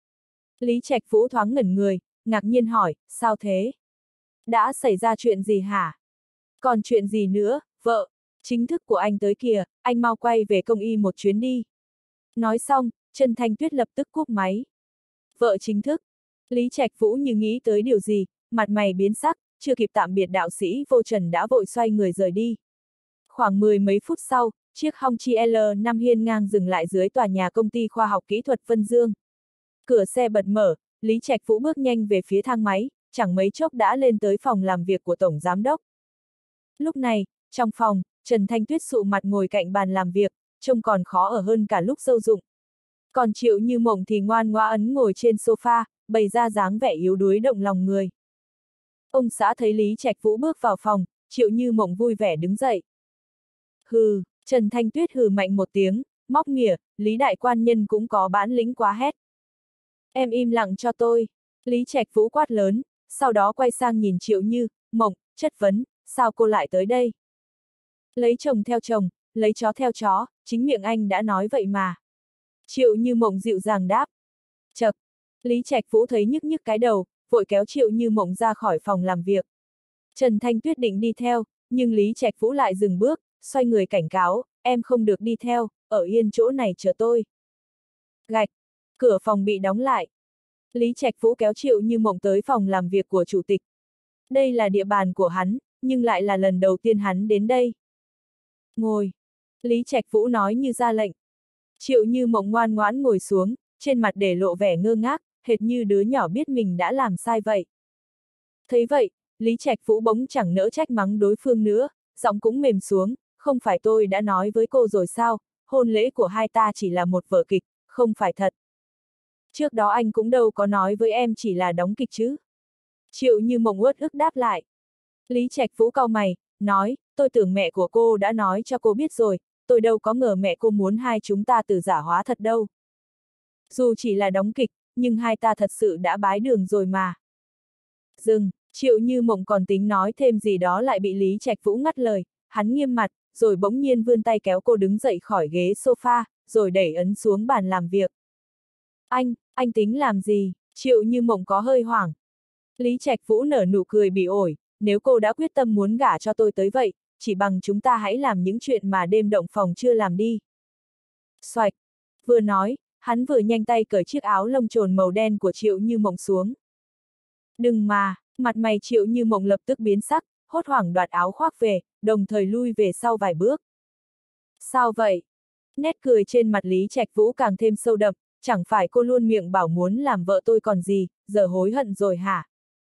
Lý Trạch Vũ thoáng ngẩn người, ngạc nhiên hỏi, sao thế? Đã xảy ra chuyện gì hả? Còn chuyện gì nữa, vợ? Chính thức của anh tới kìa, anh mau quay về công y một chuyến đi. Nói xong, Trần Thanh Tuyết lập tức cúp máy. Vợ chính thức. Lý Trạch Vũ như nghĩ tới điều gì, mặt mày biến sắc, chưa kịp tạm biệt đạo sĩ Vô Trần đã vội xoay người rời đi. Khoảng 10 mấy phút sau, chiếc Hongqi L5 hiên ngang dừng lại dưới tòa nhà công ty khoa học kỹ thuật Vân Dương. Cửa xe bật mở, Lý Trạch Vũ bước nhanh về phía thang máy, chẳng mấy chốc đã lên tới phòng làm việc của Tổng Giám đốc. Lúc này, trong phòng, Trần Thanh Tuyết sụ mặt ngồi cạnh bàn làm việc, trông còn khó ở hơn cả lúc dâu dụng. Còn Triệu Như Mộng thì ngoan ngoãn ấn ngồi trên sofa, bày ra dáng vẻ yếu đuối động lòng người. Ông xã thấy Lý Trạch Vũ bước vào phòng, Triệu Như Mộng vui vẻ đứng dậy. Hừ, Trần Thanh Tuyết hừ mạnh một tiếng, móc mỉa, Lý đại quan nhân cũng có bản lĩnh quá hét. Em im lặng cho tôi. Lý Trạch Vũ quát lớn, sau đó quay sang nhìn Triệu Như Mộng, chất vấn, sao cô lại tới đây? Lấy chồng theo chồng, lấy chó theo chó, chính miệng anh đã nói vậy mà. Triệu Như Mộng dịu dàng đáp. Chậc, Lý Trạch Vũ thấy nhức nhức cái đầu, vội kéo Triệu Như Mộng ra khỏi phòng làm việc. Trần Thanh Tuyết định đi theo, nhưng Lý Trạch Vũ lại dừng bước, xoay người cảnh cáo, em không được đi theo, ở yên chỗ này chờ tôi. Gạch, cửa phòng bị đóng lại. Lý Trạch Vũ kéo Triệu Như Mộng tới phòng làm việc của chủ tịch. Đây là địa bàn của hắn, nhưng lại là lần đầu tiên hắn đến đây. Ngồi. Lý Trạch Vũ nói như ra lệnh. Triệu Như Mộng ngoan ngoãn ngồi xuống, trên mặt để lộ vẻ ngơ ngác, hệt như đứa nhỏ biết mình đã làm sai vậy. Thấy vậy, Lý Trạch Vũ bỗng chẳng nỡ trách mắng đối phương nữa, giọng cũng mềm xuống, không phải tôi đã nói với cô rồi sao, hôn lễ của hai ta chỉ là một vở kịch, không phải thật. Trước đó anh cũng đâu có nói với em chỉ là đóng kịch chứ. Triệu Như Mộng uất ức đáp lại. Lý Trạch Vũ cau mày, nói, tôi tưởng mẹ của cô đã nói cho cô biết rồi, tôi đâu có ngờ mẹ cô muốn hai chúng ta từ giả hóa thật đâu. Dù chỉ là đóng kịch, nhưng hai ta thật sự đã bái đường rồi mà. Dừng, Triệu Như Mộng còn tính nói thêm gì đó lại bị Lý Trạch Vũ ngắt lời, hắn nghiêm mặt, rồi bỗng nhiên vươn tay kéo cô đứng dậy khỏi ghế sofa, rồi đẩy ấn xuống bàn làm việc. Anh tính làm gì? Triệu Như Mộng có hơi hoảng. Lý Trạch Vũ nở nụ cười bỉ ổi, nếu cô đã quyết tâm muốn gả cho tôi tới vậy, chỉ bằng chúng ta hãy làm những chuyện mà đêm động phòng chưa làm đi. Xoạch, vừa nói, hắn vừa nhanh tay cởi chiếc áo lông trồn màu đen của Triệu Như Mộng xuống. Đừng mà, mặt mày Triệu Như Mộng lập tức biến sắc, hốt hoảng đoạt áo khoác về, đồng thời lui về sau vài bước. Sao vậy? Nét cười trên mặt Lý Trạch Vũ càng thêm sâu đậm, chẳng phải cô luôn miệng bảo muốn làm vợ tôi còn gì, giờ hối hận rồi hả?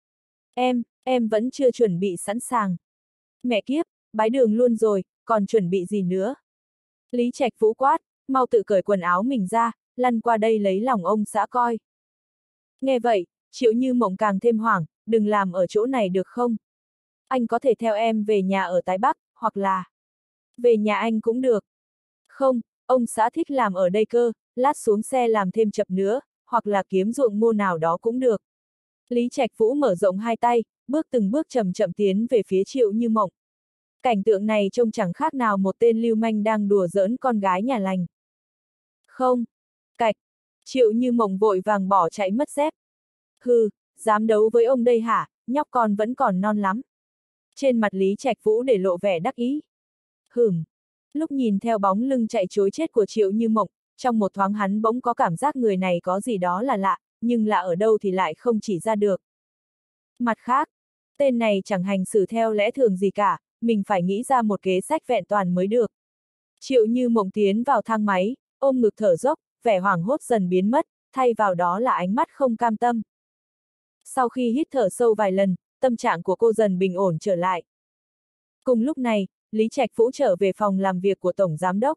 Em vẫn chưa chuẩn bị sẵn sàng. Mẹ kiếp, bái đường luôn rồi, còn chuẩn bị gì nữa? Lý Trạch Vũ quát, mau tự cởi quần áo mình ra, lăn qua đây lấy lòng ông xã coi. Nghe vậy, Triệu Như Mộng càng thêm hoảng, đừng làm ở chỗ này được không? Anh có thể theo em về nhà ở Tái Bắc, hoặc là về nhà anh cũng được. Không, ông xã thích làm ở đây cơ, lát xuống xe làm thêm chập nữa, hoặc là kiếm ruộng ngô nào đó cũng được. Lý Trạch Vũ mở rộng hai tay, bước từng bước chậm chậm tiến về phía Triệu Như Mộng. Cảnh tượng này trông chẳng khác nào một tên lưu manh đang đùa giỡn con gái nhà lành. Không, Cạch, Triệu Như Mộng vội vàng bỏ chạy mất dép. Hừ, dám đấu với ông đây hả, nhóc con vẫn còn non lắm. Trên mặt Lý Trạch Vũ để lộ vẻ đắc ý. Lúc nhìn theo bóng lưng chạy trối chết của Triệu Như Mộng, trong một thoáng hắn bỗng có cảm giác người này có gì đó là lạ, nhưng lạ ở đâu thì lại không chỉ ra được. Mặt khác, tên này chẳng hành xử theo lẽ thường gì cả, mình phải nghĩ ra một kế sách vẹn toàn mới được. Triệu Như Mộng tiến vào thang máy, ôm ngực thở dốc, vẻ hoảng hốt dần biến mất, thay vào đó là ánh mắt không cam tâm. Sau khi hít thở sâu vài lần, tâm trạng của cô dần bình ổn trở lại. Cùng lúc này, Lý Trạch Vũ trở về phòng làm việc của Tổng Giám Đốc.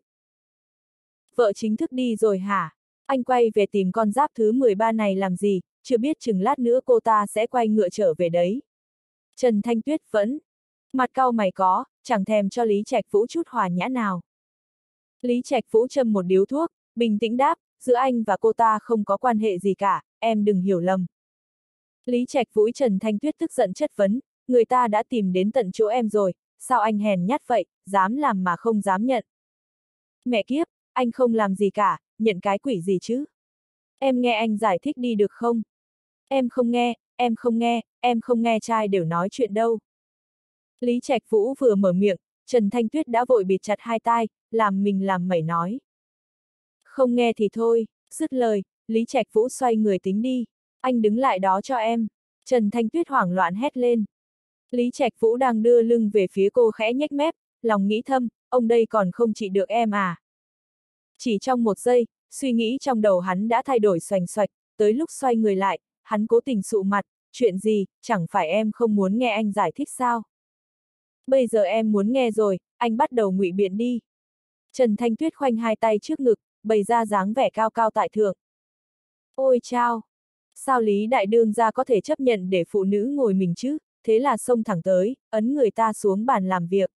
Vợ chính thức đi rồi hả? Anh quay về tìm con giáp thứ 13 này làm gì, chưa biết chừng lát nữa cô ta sẽ quay ngựa trở về đấy. Trần Thanh Tuyết vẫn mặt cau mày có, chẳng thèm cho Lý Trạch Vũ chút hòa nhã nào. Lý Trạch Vũ châm một điếu thuốc, bình tĩnh đáp, giữa anh và cô ta không có quan hệ gì cả, em đừng hiểu lầm. Lý Trạch Vũ Trần Thanh Tuyết tức giận chất vấn, người ta đã tìm đến tận chỗ em rồi, sao anh hèn nhát vậy, dám làm mà không dám nhận. Mẹ kiếp, anh không làm gì cả, nhận cái quỷ gì chứ? Em nghe anh giải thích đi được không? Em không nghe, em không nghe, em không nghe trai đều nói chuyện đâu. Lý Trạch Vũ vừa mở miệng, Trần Thanh Tuyết đã vội bịt chặt hai tai, làm mình làm mẩy nói. Không nghe thì thôi, dứt lời, Lý Trạch Vũ xoay người tính đi. Anh đứng lại đó cho em. Trần Thanh Tuyết hoảng loạn hét lên. Lý Trạch Vũ đang đưa lưng về phía cô khẽ nhếch mép, lòng nghĩ thầm, ông đây còn không trị được em à. Chỉ trong một giây, suy nghĩ trong đầu hắn đã thay đổi xoành xoạch, tới lúc xoay người lại, hắn cố tình sụ mặt, chuyện gì, chẳng phải em không muốn nghe anh giải thích sao? Bây giờ em muốn nghe rồi, anh bắt đầu ngụy biện đi. Trần Thanh Tuyết khoanh hai tay trước ngực, bày ra dáng vẻ cao cao tại thượng. Ôi chao! Sao Lý Đại Đương gia có thể chấp nhận để phụ nữ ngồi mình chứ, thế là xông thẳng tới, ấn người ta xuống bàn làm việc.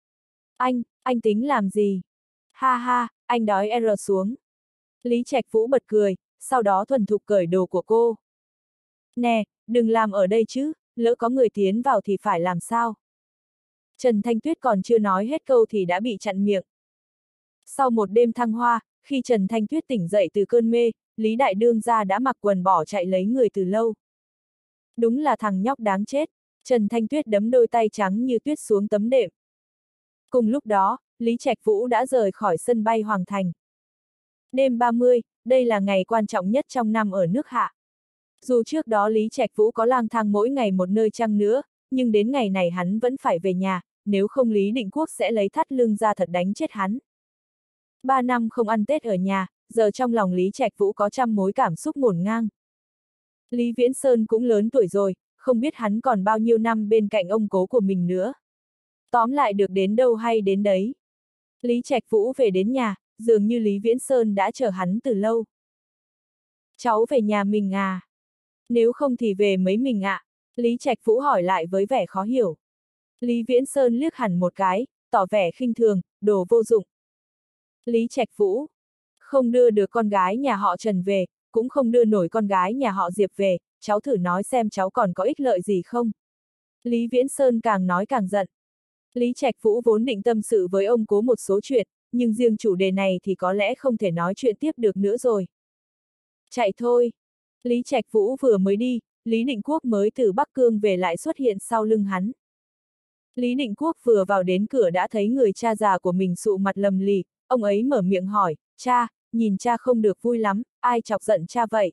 Anh tính làm gì? Ha ha, anh đói R xuống. Lý Trạch Vũ bật cười, sau đó thuần thục cởi đồ của cô. Nè, đừng làm ở đây chứ, lỡ có người tiến vào thì phải làm sao? Trần Thanh Tuyết còn chưa nói hết câu thì đã bị chặn miệng. Sau một đêm thăng hoa, khi Trần Thanh Tuyết tỉnh dậy từ cơn mê, Lý Đại Đương gia đã mặc quần bỏ chạy lấy người từ lâu. Đúng là thằng nhóc đáng chết, Trần Thanh Tuyết đấm đôi tay trắng như tuyết xuống tấm đệm. Cùng lúc đó, Lý Trạch Vũ đã rời khỏi sân bay Hoàng Thành. Đêm 30, đây là ngày quan trọng nhất trong năm ở nước Hạ. Dù trước đó Lý Trạch Vũ có lang thang mỗi ngày một nơi chăng nữa, nhưng đến ngày này hắn vẫn phải về nhà, nếu không Lý Định Quốc sẽ lấy thắt lưng ra thật đánh chết hắn. 3 năm không ăn Tết ở nhà, giờ trong lòng Lý Trạch Vũ có trăm mối cảm xúc ngổn ngang. Lý Viễn Sơn cũng lớn tuổi rồi, không biết hắn còn bao nhiêu năm bên cạnh ông cố của mình nữa. Tóm lại được đến đâu hay đến đấy. Lý Trạch Vũ về đến nhà, dường như Lý Viễn Sơn đã chờ hắn từ lâu. Cháu về nhà mình à? Nếu không thì về mấy mình ạ? Lý Trạch Vũ hỏi lại với vẻ khó hiểu. Lý Viễn Sơn liếc hẳn một cái, tỏ vẻ khinh thường, đồ vô dụng. Lý Trạch Vũ không đưa được con gái nhà họ Trần về, cũng không đưa nổi con gái nhà họ Diệp về, cháu thử nói xem cháu còn có ích lợi gì không? Lý Viễn Sơn càng nói càng giận. Lý Trạch Vũ vốn định tâm sự với ông cố một số chuyện, nhưng riêng chủ đề này thì có lẽ không thể nói chuyện tiếp được nữa rồi. Chạy thôi. Lý Trạch Vũ vừa mới đi, Lý Định Quốc mới từ Bắc Cương về lại xuất hiện sau lưng hắn. Lý Định Quốc vừa vào đến cửa đã thấy người cha già của mình sụ mặt lầm lì, ông ấy mở miệng hỏi, cha, nhìn cha không được vui lắm, ai chọc giận cha vậy?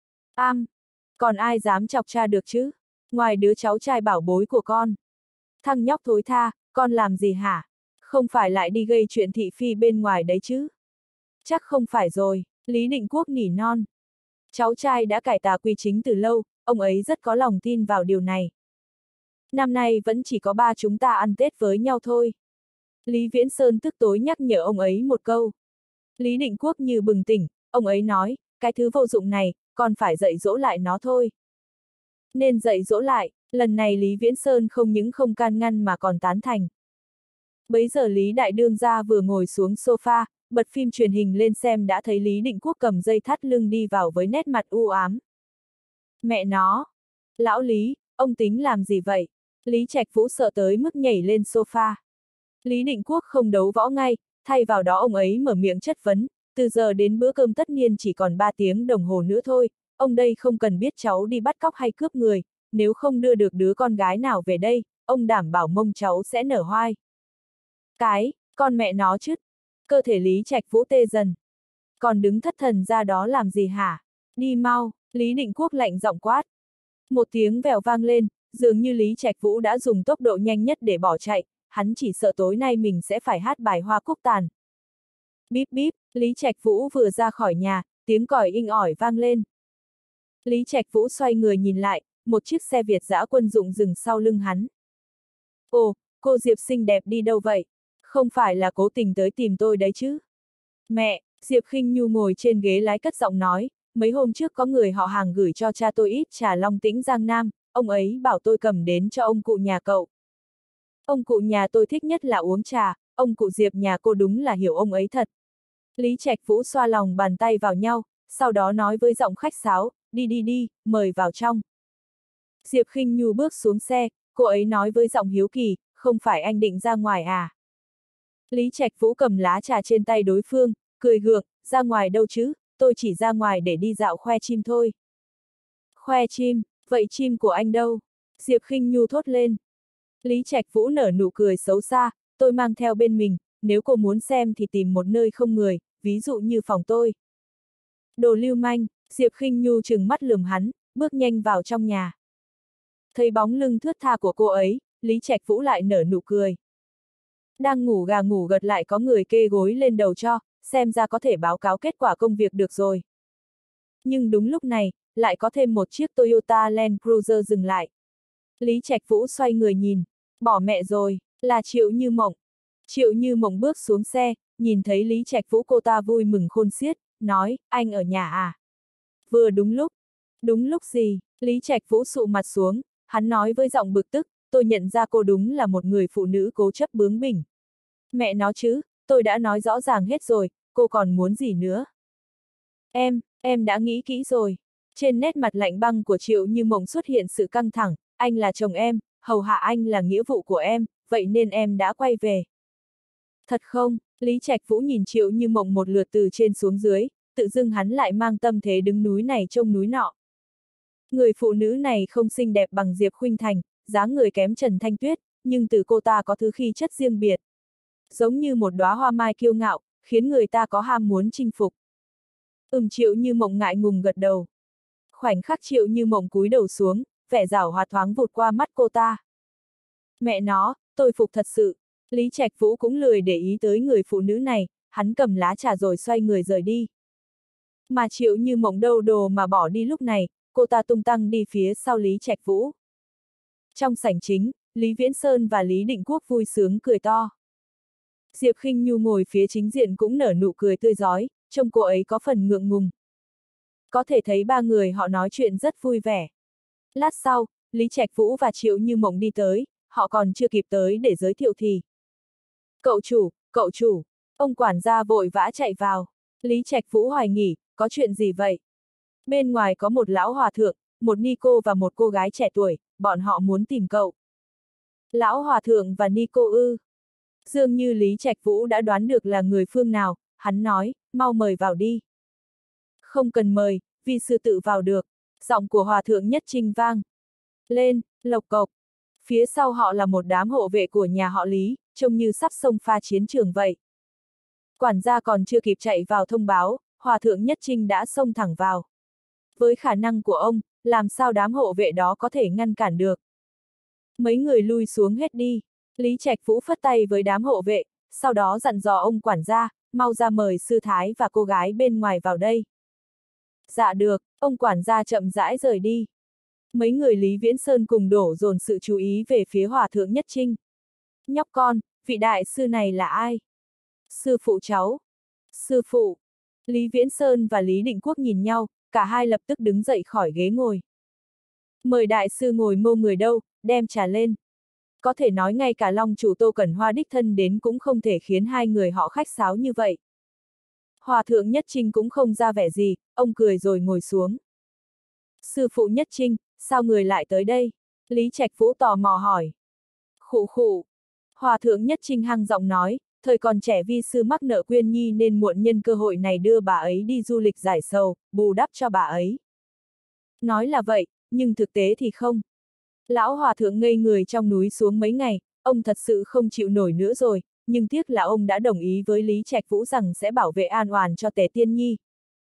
Còn ai dám chọc cha được chứ? Ngoài đứa cháu trai bảo bối của con. Thằng nhóc thối tha, con làm gì hả? Không phải lại đi gây chuyện thị phi bên ngoài đấy chứ? Chắc không phải rồi, Lý Định Quốc nỉ non. Cháu trai đã cải tà quy chính từ lâu, ông ấy rất có lòng tin vào điều này. Năm nay vẫn chỉ có 3 chúng ta ăn Tết với nhau thôi. Lý Viễn Sơn tức tối nhắc nhở ông ấy một câu. Lý Định Quốc như bừng tỉnh, ông ấy nói, cái thứ vô dụng này, còn phải dạy dỗ lại nó thôi. Nên dạy dỗ lại, lần này Lý Viễn Sơn không những không can ngăn mà còn tán thành. Bấy giờ Lý Đại Đương gia vừa ngồi xuống sofa, bật phim truyền hình lên xem đã thấy Lý Định Quốc cầm dây thắt lưng đi vào với nét mặt u ám. Mẹ nó! Lão Lý, ông tính làm gì vậy? Lý Trạch Vũ sợ tới mức nhảy lên sofa. Lý Định Quốc không đấu võ ngay, thay vào đó ông ấy mở miệng chất vấn, từ giờ đến bữa cơm tất niên chỉ còn 3 tiếng đồng hồ nữa thôi, ông đây không cần biết cháu đi bắt cóc hay cướp người, nếu không đưa được đứa con gái nào về đây, ông đảm bảo mông cháu sẽ nở hoai. Con mẹ nó chứ, cơ thể Lý Trạch Vũ tê dần. Còn đứng thất thần ra đó làm gì hả? Đi mau, Lý Định Quốc lạnh giọng quát. Một tiếng vèo vang lên, dường như Lý Trạch Vũ đã dùng tốc độ nhanh nhất để bỏ chạy, hắn chỉ sợ tối nay mình sẽ phải hát bài Hoa Cúc Tàn. Bíp bíp, Lý Trạch Vũ vừa ra khỏi nhà, tiếng còi inh ỏi vang lên. Lý Trạch Vũ xoay người nhìn lại, một chiếc xe Việt dã quân dụng dừng sau lưng hắn. Ồ, cô Diệp xinh đẹp đi đâu vậy? Không phải là cố tình tới tìm tôi đấy chứ? Mẹ, Diệp Khinh Nhu ngồi trên ghế lái cất giọng nói, mấy hôm trước có người họ hàng gửi cho cha tôi ít trà Long Tĩnh Giang Nam, ông ấy bảo tôi cầm đến cho ông cụ nhà cậu. Ông cụ nhà tôi thích nhất là uống trà, ông cụ Diệp nhà cô đúng là hiểu ông ấy thật. Lý Trạch Vũ xoa lòng bàn tay vào nhau, sau đó nói với giọng khách sáo, đi, mời vào trong. Diệp Khinh Nhu bước xuống xe, cô ấy nói với giọng hiếu kỳ, không phải anh định ra ngoài à? Lý Trạch Vũ cầm lá trà trên tay đối phương, cười gượng, ra ngoài đâu chứ, tôi chỉ ra ngoài để đi dạo khoe chim thôi. Khoe chim, vậy chim của anh đâu? Diệp Khinh Nhu thốt lên. Lý Trạch Vũ nở nụ cười xấu xa, tôi mang theo bên mình, nếu cô muốn xem thì tìm một nơi không người, ví dụ như phòng tôi. Đồ lưu manh, Diệp Khinh Nhu trừng mắt lườm hắn, bước nhanh vào trong nhà. Thấy bóng lưng thướt tha của cô ấy, Lý Trạch Vũ lại nở nụ cười. Đang ngủ gà ngủ gật lại có người kê gối lên đầu cho, xem ra có thể báo cáo kết quả công việc được rồi. Nhưng đúng lúc này, lại có thêm một chiếc Toyota Land Cruiser dừng lại. Lý Trạch Vũ xoay người nhìn, bỏ mẹ rồi, là Triệu Như Mộng. Triệu Như Mộng bước xuống xe, nhìn thấy Lý Trạch Vũ cô ta vui mừng khôn xiết, nói, anh ở nhà à? Vừa đúng lúc. Đúng lúc gì? Lý Trạch Vũ sụ mặt xuống, hắn nói với giọng bực tức, tôi nhận ra cô đúng là một người phụ nữ cố chấp bướng bỉnh. Mẹ nó chứ, tôi đã nói rõ ràng hết rồi, cô còn muốn gì nữa? Em đã nghĩ kỹ rồi. Trên nét mặt lạnh băng của Triệu Như Mộng xuất hiện sự căng thẳng, anh là chồng em, hầu hạ anh là nghĩa vụ của em, vậy nên em đã quay về. Thật không? Lý Trạch Vũ nhìn Triệu Như Mộng một lượt từ trên xuống dưới, tự dưng hắn lại mang tâm thế đứng núi này trông núi nọ. Người phụ nữ này không xinh đẹp bằng Diệp Khuynh Thành, dáng người kém Trần Thanh Tuyết, nhưng từ cô ta có thứ khí chất riêng biệt. Giống như một đóa hoa mai kiêu ngạo, khiến người ta có ham muốn chinh phục. Triệu Như Mộng ngại ngùng gật đầu. Khoảnh khắc Triệu Như Mộng cúi đầu xuống, vẻ giảo hoạt thoáng vụt qua mắt cô ta. Mẹ nó, tôi phục thật sự. Lý Trạch Vũ cũng lười để ý tới người phụ nữ này, hắn cầm lá trà rồi xoay người rời đi. Mà Triệu Như Mộng đâu đồ mà bỏ đi lúc này, cô ta tung tăng đi phía sau Lý Trạch Vũ. Trong sảnh chính, Lý Viễn Sơn và Lý Định Quốc vui sướng cười to. Diệp Khinh Nhu ngồi phía chính diện cũng nở nụ cười tươi rói, trông cô ấy có phần ngượng ngùng. Có thể thấy ba người họ nói chuyện rất vui vẻ. Lát sau, Lý Trạch Vũ và Triệu Như Mộng đi tới, họ còn chưa kịp tới để giới thiệu thì. Cậu chủ, ông quản gia vội vã chạy vào. Lý Trạch Vũ hoài nghi, có chuyện gì vậy? Bên ngoài có một lão hòa thượng, một ni cô và một cô gái trẻ tuổi, bọn họ muốn tìm cậu. Lão hòa thượng và ni cô ư? Dường như Lý Trạch Vũ đã đoán được là người phương nào, hắn nói, mau mời vào đi. Không cần mời, vì sư tự vào được. Giọng của hòa thượng Nhất Trinh vang lên, lộc cộc. Phía sau họ là một đám hộ vệ của nhà họ Lý, trông như sắp xông pha chiến trường vậy. Quản gia còn chưa kịp chạy vào thông báo, hòa thượng Nhất Trinh đã xông thẳng vào. Với khả năng của ông, làm sao đám hộ vệ đó có thể ngăn cản được? Mấy người lui xuống hết đi. Lý Trạch Vũ phất tay với đám hộ vệ, sau đó dặn dò ông quản gia, mau ra mời sư thái và cô gái bên ngoài vào đây. Dạ được, ông quản gia chậm rãi rời đi. Mấy người Lý Viễn Sơn cùng đổ dồn sự chú ý về phía hòa thượng Nhất Trinh. Nhóc con, vị đại sư này là ai? Sư phụ cháu. Sư phụ. Lý Viễn Sơn và Lý Định Quốc nhìn nhau, cả hai lập tức đứng dậy khỏi ghế ngồi. Mời đại sư ngồi mô người đâu, đem trà lên. Có thể nói ngay cả Long chủ Tô Cẩn Hoa đích thân đến cũng không thể khiến hai người họ khách sáo như vậy. Hòa thượng Nhất Trinh cũng không ra vẻ gì, ông cười rồi ngồi xuống. Sư phụ Nhất Trinh, sao người lại tới đây? Lý Trạch Vũ tò mò hỏi. Khụ khụ. Hòa thượng Nhất Trinh hăng giọng nói, thời còn trẻ vi sư mắc nợ Quyên Nhi nên muộn nhân cơ hội này đưa bà ấy đi du lịch giải sầu, bù đắp cho bà ấy. Nói là vậy, nhưng thực tế thì không. Lão hòa thượng ngây người trong núi xuống mấy ngày, ông thật sự không chịu nổi nữa rồi, nhưng tiếc là ông đã đồng ý với Lý Trạch Vũ rằng sẽ bảo vệ an oàn cho Tề Tiên Nhi.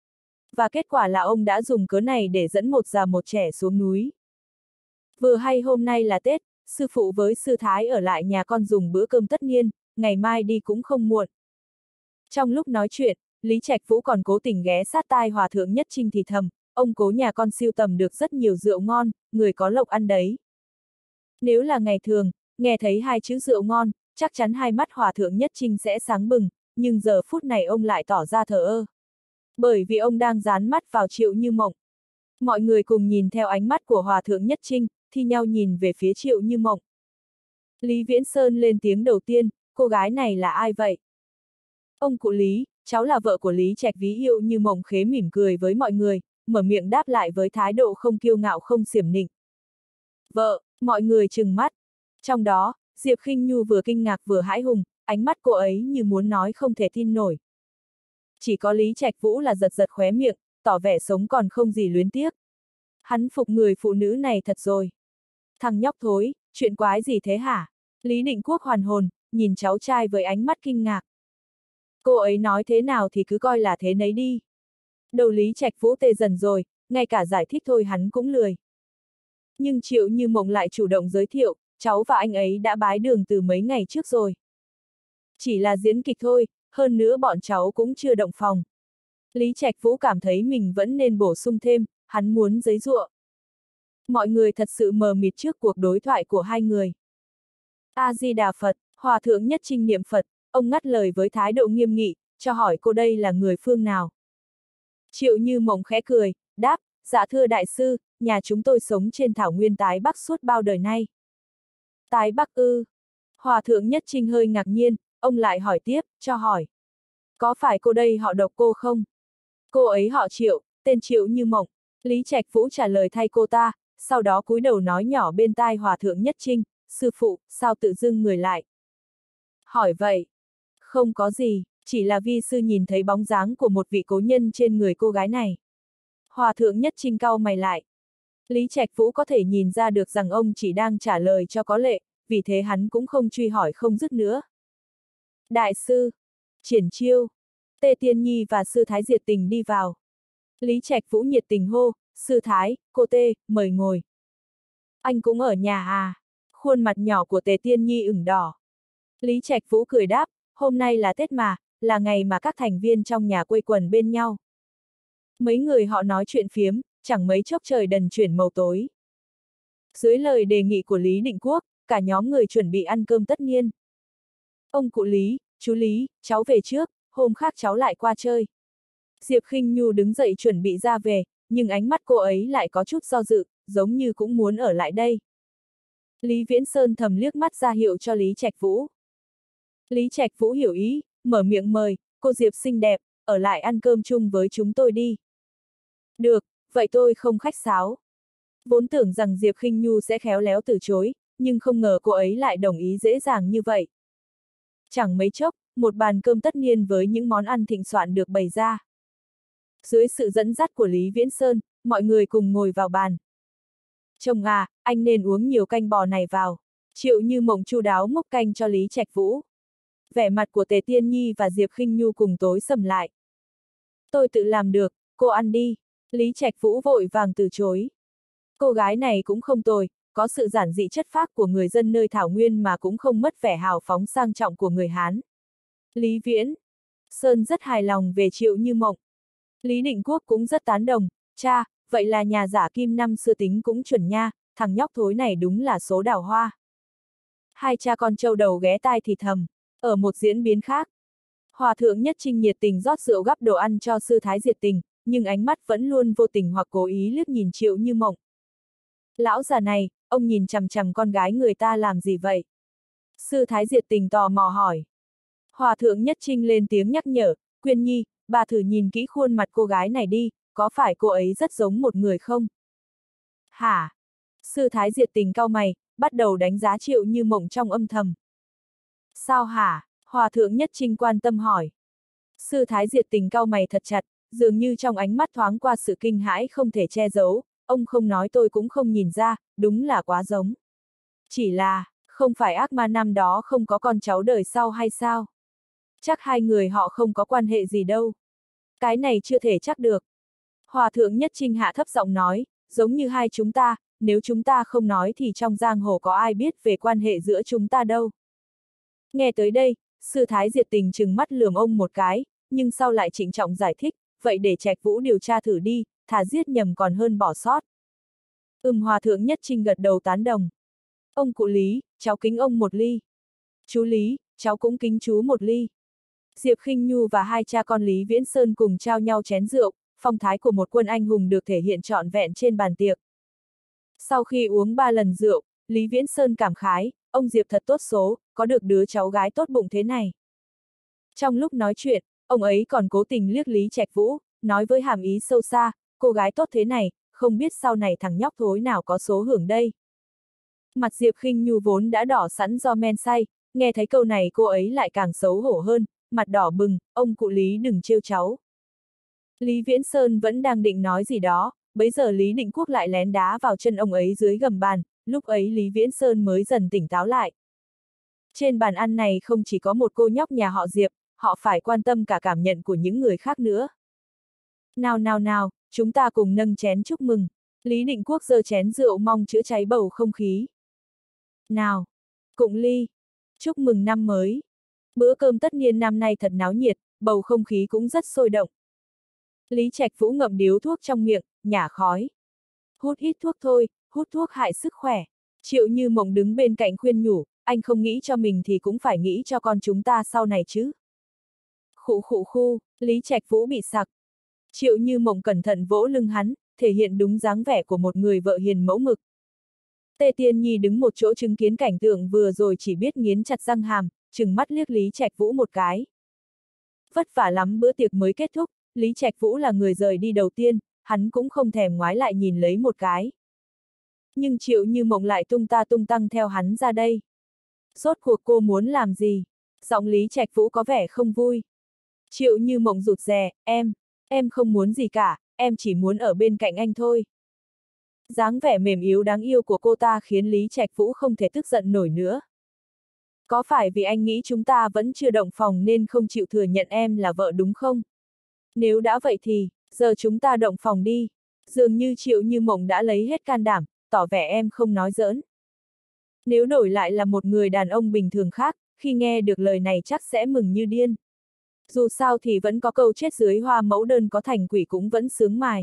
Và kết quả là ông đã dùng cớ này để dẫn một già một trẻ xuống núi. Vừa hay hôm nay là Tết, sư phụ với sư thái ở lại nhà con dùng bữa cơm tất niên, ngày mai đi cũng không muộn. Trong lúc nói chuyện, Lý Trạch Vũ còn cố tình ghé sát tai hòa thượng Nhất Trinh thì thầm, ông cố nhà con siêu tầm được rất nhiều rượu ngon, người có lộc ăn đấy. Nếu là ngày thường, nghe thấy hai chữ rượu ngon, chắc chắn hai mắt hòa thượng Nhất Trinh sẽ sáng bừng, nhưng giờ phút này ông lại tỏ ra thờ ơ. Bởi vì ông đang dán mắt vào Triệu Như Mộng. Mọi người cùng nhìn theo ánh mắt của hòa thượng Nhất Trinh, thi nhau nhìn về phía Triệu Như Mộng. Lý Viễn Sơn lên tiếng đầu tiên, cô gái này là ai vậy? Ông cụ Lý, cháu là vợ của Lý Trạch Ví. Triệu Như Mộng khế mỉm cười với mọi người, mở miệng đáp lại với thái độ không kiêu ngạo không xiểm nịnh. Vợ, mọi người trừng mắt. Trong đó, Diệp Khinh Nhu vừa kinh ngạc vừa hãi hùng, ánh mắt cô ấy như muốn nói không thể tin nổi. Chỉ có Lý Trạch Vũ là giật giật khóe miệng, tỏ vẻ sống còn không gì luyến tiếc. Hắn phục người phụ nữ này thật rồi. Thằng nhóc thối, chuyện quái gì thế hả? Lý Định Quốc hoàn hồn, nhìn cháu trai với ánh mắt kinh ngạc. Cô ấy nói thế nào thì cứ coi là thế nấy đi. Đầu Lý Trạch Vũ tê dần rồi, ngay cả giải thích thôi hắn cũng lười. Nhưng Triệu Như Mộng lại chủ động giới thiệu, cháu và anh ấy đã bái đường từ mấy ngày trước rồi. Chỉ là diễn kịch thôi, hơn nữa bọn cháu cũng chưa động phòng. Lý Trạch Vũ cảm thấy mình vẫn nên bổ sung thêm, hắn muốn giấy giụa. Mọi người thật sự mờ mịt trước cuộc đối thoại của hai người. A-di-đà Phật, Hòa thượng Nhất Trinh niệm Phật, ông ngắt lời với thái độ nghiêm nghị, cho hỏi cô đây là người phương nào. Triệu Như Mộng khẽ cười, đáp, dạ thưa đại sư, nhà chúng tôi sống trên thảo nguyên Tái Bắc suốt bao đời nay. Tái Bắc ư? Hòa thượng Nhất Trinh hơi ngạc nhiên, ông lại hỏi tiếp, cho hỏi. Có phải cô đây họ Độc Cô không? Cô ấy họ Triệu, tên Triệu Như Mộng. Lý Trạch Vũ trả lời thay cô ta, sau đó cúi đầu nói nhỏ bên tai Hòa thượng Nhất Trinh, sư phụ, sao tự dưng người lại? Hỏi vậy. Không có gì, chỉ là vi sư nhìn thấy bóng dáng của một vị cố nhân trên người cô gái này. Hòa thượng Nhất Trinh cau mày lại. Lý Trạch Vũ có thể nhìn ra được rằng ông chỉ đang trả lời cho có lệ, vì thế hắn cũng không truy hỏi không dứt nữa. Đại sư, triển chiêu, Tề Tiên Nhi và sư Thái Diệt Tình đi vào. Lý Trạch Vũ nhiệt tình hô, sư Thái, cô Tê, mời ngồi. Anh cũng ở nhà à? Khuôn mặt nhỏ của Tề Tiên Nhi ửng đỏ. Lý Trạch Vũ cười đáp, hôm nay là Tết mà, là ngày mà các thành viên trong nhà quây quần bên nhau. Mấy người họ nói chuyện phiếm, chẳng mấy chốc trời đần chuyển màu tối. Dưới lời đề nghị của Lý Định Quốc, cả nhóm người chuẩn bị ăn cơm tất niên. Ông cụ Lý, chú Lý, cháu về trước, hôm khác cháu lại qua chơi. Diệp Khinh Nhu đứng dậy chuẩn bị ra về, nhưng ánh mắt cô ấy lại có chút do dự, giống như cũng muốn ở lại đây. Lý Viễn Sơn thầm liếc mắt ra hiệu cho Lý Trạch Vũ. Lý Trạch Vũ hiểu ý, mở miệng mời, cô Diệp xinh đẹp, ở lại ăn cơm chung với chúng tôi đi. Được, vậy tôi không khách sáo. Vốn tưởng rằng Diệp Khinh Nhu sẽ khéo léo từ chối, nhưng không ngờ cô ấy lại đồng ý dễ dàng như vậy. Chẳng mấy chốc, một bàn cơm tất niên với những món ăn thịnh soạn được bày ra. Dưới sự dẫn dắt của Lý Viễn Sơn, mọi người cùng ngồi vào bàn. Chồng à, anh nên uống nhiều canh bò này vào. Triệu Như Mộng chu đáo múc canh cho Lý Trạch Vũ. Vẻ mặt của Tề Tiên Nhi và Diệp Khinh Nhu cùng tối sầm lại. Tôi tự làm được, cô ăn đi. Lý Trạch Vũ vội vàng từ chối. Cô gái này cũng không tồi, có sự giản dị chất phác của người dân nơi Thảo Nguyên mà cũng không mất vẻ hào phóng sang trọng của người Hán. Lý Viễn Sơn rất hài lòng về Triệu Như Mộng. Lý Định Quốc cũng rất tán đồng, cha, vậy là nhà giả kim năm xưa tính cũng chuẩn nha, thằng nhóc thối này đúng là số đào hoa. Hai cha con trâu đầu ghé tai thì thầm. Ở một diễn biến khác, Hòa thượng Nhất Trinh nhiệt tình rót rượu gắp đồ ăn cho sư Thái Diệt Tình, nhưng ánh mắt vẫn luôn vô tình hoặc cố ý liếc nhìn Triệu Như Mộng. Lão già này, ông nhìn chằm chằm con gái người ta làm gì vậy? Sư Thái Diệt Tình tò mò hỏi. Hòa thượng Nhất Trinh lên tiếng nhắc nhở, Quyên Nhi, bà thử nhìn kỹ khuôn mặt cô gái này đi, có phải cô ấy rất giống một người không? Hả? Sư Thái Diệt Tình cau mày, bắt đầu đánh giá Triệu Như Mộng trong âm thầm. Sao hả? Hòa thượng Nhất Trinh quan tâm hỏi. Sư Thái Diệt Tình cau mày thật chặt, dường như trong ánh mắt thoáng qua sự kinh hãi không thể che giấu, ông không nói tôi cũng không nhìn ra, đúng là quá giống. Chỉ là, không phải ác ma năm đó không có con cháu đời sau hay sao? Chắc hai người họ không có quan hệ gì đâu. Cái này chưa thể chắc được. Hòa thượng Nhất Trinh hạ thấp giọng nói, giống như hai chúng ta, nếu chúng ta không nói thì trong giang hồ có ai biết về quan hệ giữa chúng ta đâu. Nghe tới đây, sư Thái Diệt Tình trừng mắt lườm ông một cái, nhưng sau lại trịnh trọng giải thích, vậy để Trạch Vũ điều tra thử đi, thà giết nhầm còn hơn bỏ sót. Hòa thượng Nhất Trinh gật đầu tán đồng. Ông cụ Lý, cháu kính ông một ly. Chú Lý, cháu cũng kính chú một ly. Diệp Khinh Nhu và hai cha con Lý Viễn Sơn cùng trao nhau chén rượu, phong thái của một quân anh hùng được thể hiện trọn vẹn trên bàn tiệc. Sau khi uống 3 lần rượu, Lý Viễn Sơn cảm khái, ông Diệp thật tốt số, có được đứa cháu gái tốt bụng thế này. Trong lúc nói chuyện, ông ấy còn cố tình liếc Lý Trạch Vũ, nói với hàm ý sâu xa, cô gái tốt thế này, không biết sau này thằng nhóc thối nào có số hưởng đây. Mặt Diệp Khinh Nhu vốn đã đỏ sẵn do men say, nghe thấy câu này cô ấy lại càng xấu hổ hơn, mặt đỏ bừng, ông cụ Lý đừng trêu cháu. Lý Viễn Sơn vẫn đang định nói gì đó, bấy giờ Lý Định Quốc lại lén đá vào chân ông ấy dưới gầm bàn, lúc ấy Lý Viễn Sơn mới dần tỉnh táo lại. Trên bàn ăn này không chỉ có một cô nhóc nhà họ Diệp, họ phải quan tâm cả cảm nhận của những người khác nữa. Nào nào nào, chúng ta cùng nâng chén chúc mừng. Lý Định Quốc giơ chén rượu mong chữa cháy bầu không khí. Nào, cụng ly, chúc mừng năm mới. Bữa cơm tất niên năm nay thật náo nhiệt, bầu không khí cũng rất sôi động. Lý Trạch Vũ ngậm điếu thuốc trong miệng, nhả khói. Hút ít thuốc thôi, hút thuốc hại sức khỏe. Triệu Như Mộng đứng bên cạnh khuyên nhủ, anh không nghĩ cho mình thì cũng phải nghĩ cho con chúng ta sau này chứ. Khụ khụ khu, Lý Trạch Vũ bị sặc. Triệu Như Mộng cẩn thận vỗ lưng hắn, thể hiện đúng dáng vẻ của một người vợ hiền mẫu mực. Tề Tiên Nhi đứng một chỗ chứng kiến cảnh tượng vừa rồi chỉ biết nghiến chặt răng hàm, trừng mắt liếc Lý Trạch Vũ một cái. Vất vả lắm bữa tiệc mới kết thúc, Lý Trạch Vũ là người rời đi đầu tiên, hắn cũng không thèm ngoái lại nhìn lấy một cái. Nhưng Triệu Như Mộng lại tung ta tung tăng theo hắn ra đây. Rốt cuộc cô muốn làm gì? Giọng Lý Trạch Vũ có vẻ không vui. Triệu Như Mộng rụt rè, em không muốn gì cả, em chỉ muốn ở bên cạnh anh thôi. Dáng vẻ mềm yếu đáng yêu của cô ta khiến Lý Trạch Vũ không thể tức giận nổi nữa. Có phải vì anh nghĩ chúng ta vẫn chưa động phòng nên không chịu thừa nhận em là vợ đúng không? Nếu đã vậy thì, giờ chúng ta động phòng đi. Dường như Triệu Như Mộng đã lấy hết can đảm, tỏ vẻ em không nói giỡn. Nếu đổi lại là một người đàn ông bình thường khác, khi nghe được lời này chắc sẽ mừng như điên. Dù sao thì vẫn có câu chết dưới hoa mẫu đơn có thành quỷ cũng vẫn sướng mài.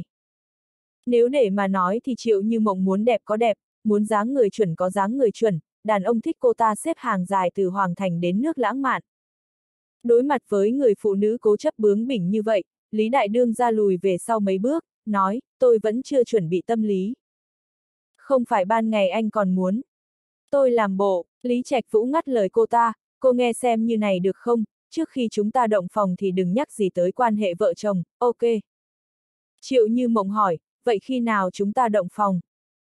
Nếu để mà nói thì Triệu Như Mộng muốn đẹp có đẹp, muốn dáng người chuẩn có dáng người chuẩn, đàn ông thích cô ta xếp hàng dài từ Hoàng Thành đến nước Lãng Mạn. Đối mặt với người phụ nữ cố chấp bướng bỉnh như vậy, Lý Đại Đương ra lùi về sau mấy bước, nói, tôi vẫn chưa chuẩn bị tâm lý. Không phải ban ngày anh còn muốn. Tôi làm bộ, Lý Trạch Vũ ngắt lời cô ta, cô nghe xem như này được không, trước khi chúng ta động phòng thì đừng nhắc gì tới quan hệ vợ chồng, ok. Triệu Như Mộng hỏi, vậy khi nào chúng ta động phòng?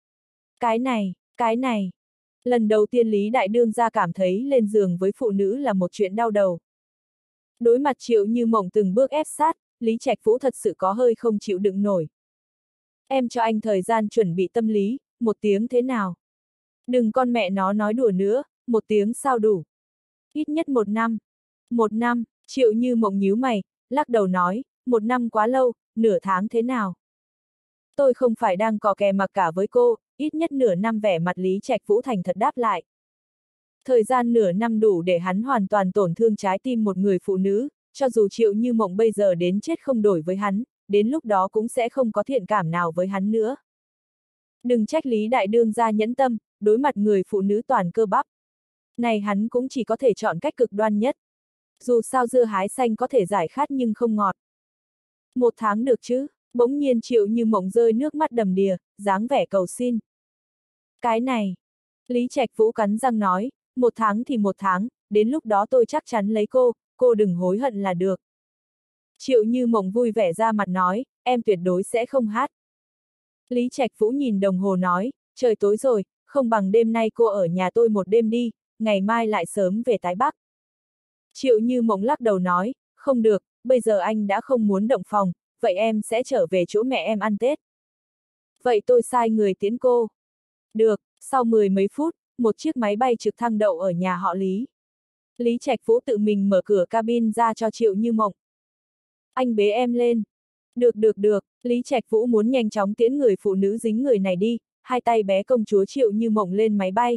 Cái này. Lần đầu tiên Lý Đại Đương ra cảm thấy lên giường với phụ nữ là một chuyện đau đầu. Đối mặt Triệu Như Mộng từng bước ép sát, Lý Trạch Vũ thật sự có hơi không chịu đựng nổi. Em cho anh thời gian chuẩn bị tâm lý, 1 tiếng thế nào? Đừng con mẹ nó nói đùa nữa, 1 tiếng sao đủ? Ít nhất 1 năm. 1 năm, Triệu Như Mộng nhíu mày, lắc đầu nói, 1 năm quá lâu, nửa tháng thế nào? Tôi không phải đang cò kè mặc cả với cô, ít nhất nửa năm. Vẻ mặt Lý Trạch Vũ thành thật đáp lại. Thời gian nửa năm đủ để hắn hoàn toàn tổn thương trái tim một người phụ nữ, cho dù Triệu Như Mộng bây giờ đến chết không đổi với hắn, đến lúc đó cũng sẽ không có thiện cảm nào với hắn nữa. Đừng trách Lý Đại Đương ra nhẫn tâm, đối mặt người phụ nữ toàn cơ bắp. Này hắn cũng chỉ có thể chọn cách cực đoan nhất. Dù sao dưa hái xanh có thể giải khát nhưng không ngọt. 1 tháng được chứ? Bỗng nhiên Triệu Như Mộng rơi nước mắt đầm đìa, dáng vẻ cầu xin. Cái này. Lý Trạch Vũ cắn răng nói, 1 tháng thì 1 tháng, đến lúc đó tôi chắc chắn lấy cô đừng hối hận là được. Triệu Như Mộng vui vẻ ra mặt nói, em tuyệt đối sẽ không hát. Lý Trạch Vũ nhìn đồng hồ nói, trời tối rồi, không bằng đêm nay cô ở nhà tôi 1 đêm đi, ngày mai lại sớm về Tái Bắc. Triệu Như Mộng lắc đầu nói, không được, bây giờ anh đã không muốn động phòng, vậy em sẽ trở về chỗ mẹ em ăn Tết. Vậy tôi sai người tiễn cô. Được, sau 10 mấy phút, một chiếc máy bay trực thăng đậu ở nhà họ Lý. Lý Trạch Vũ tự mình mở cửa cabin ra cho Triệu Như Mộng. Anh bế em lên. Được, Lý Trạch Vũ muốn nhanh chóng tiễn người phụ nữ dính người này đi, hai tay bé công chúa Triệu Như Mộng lên máy bay.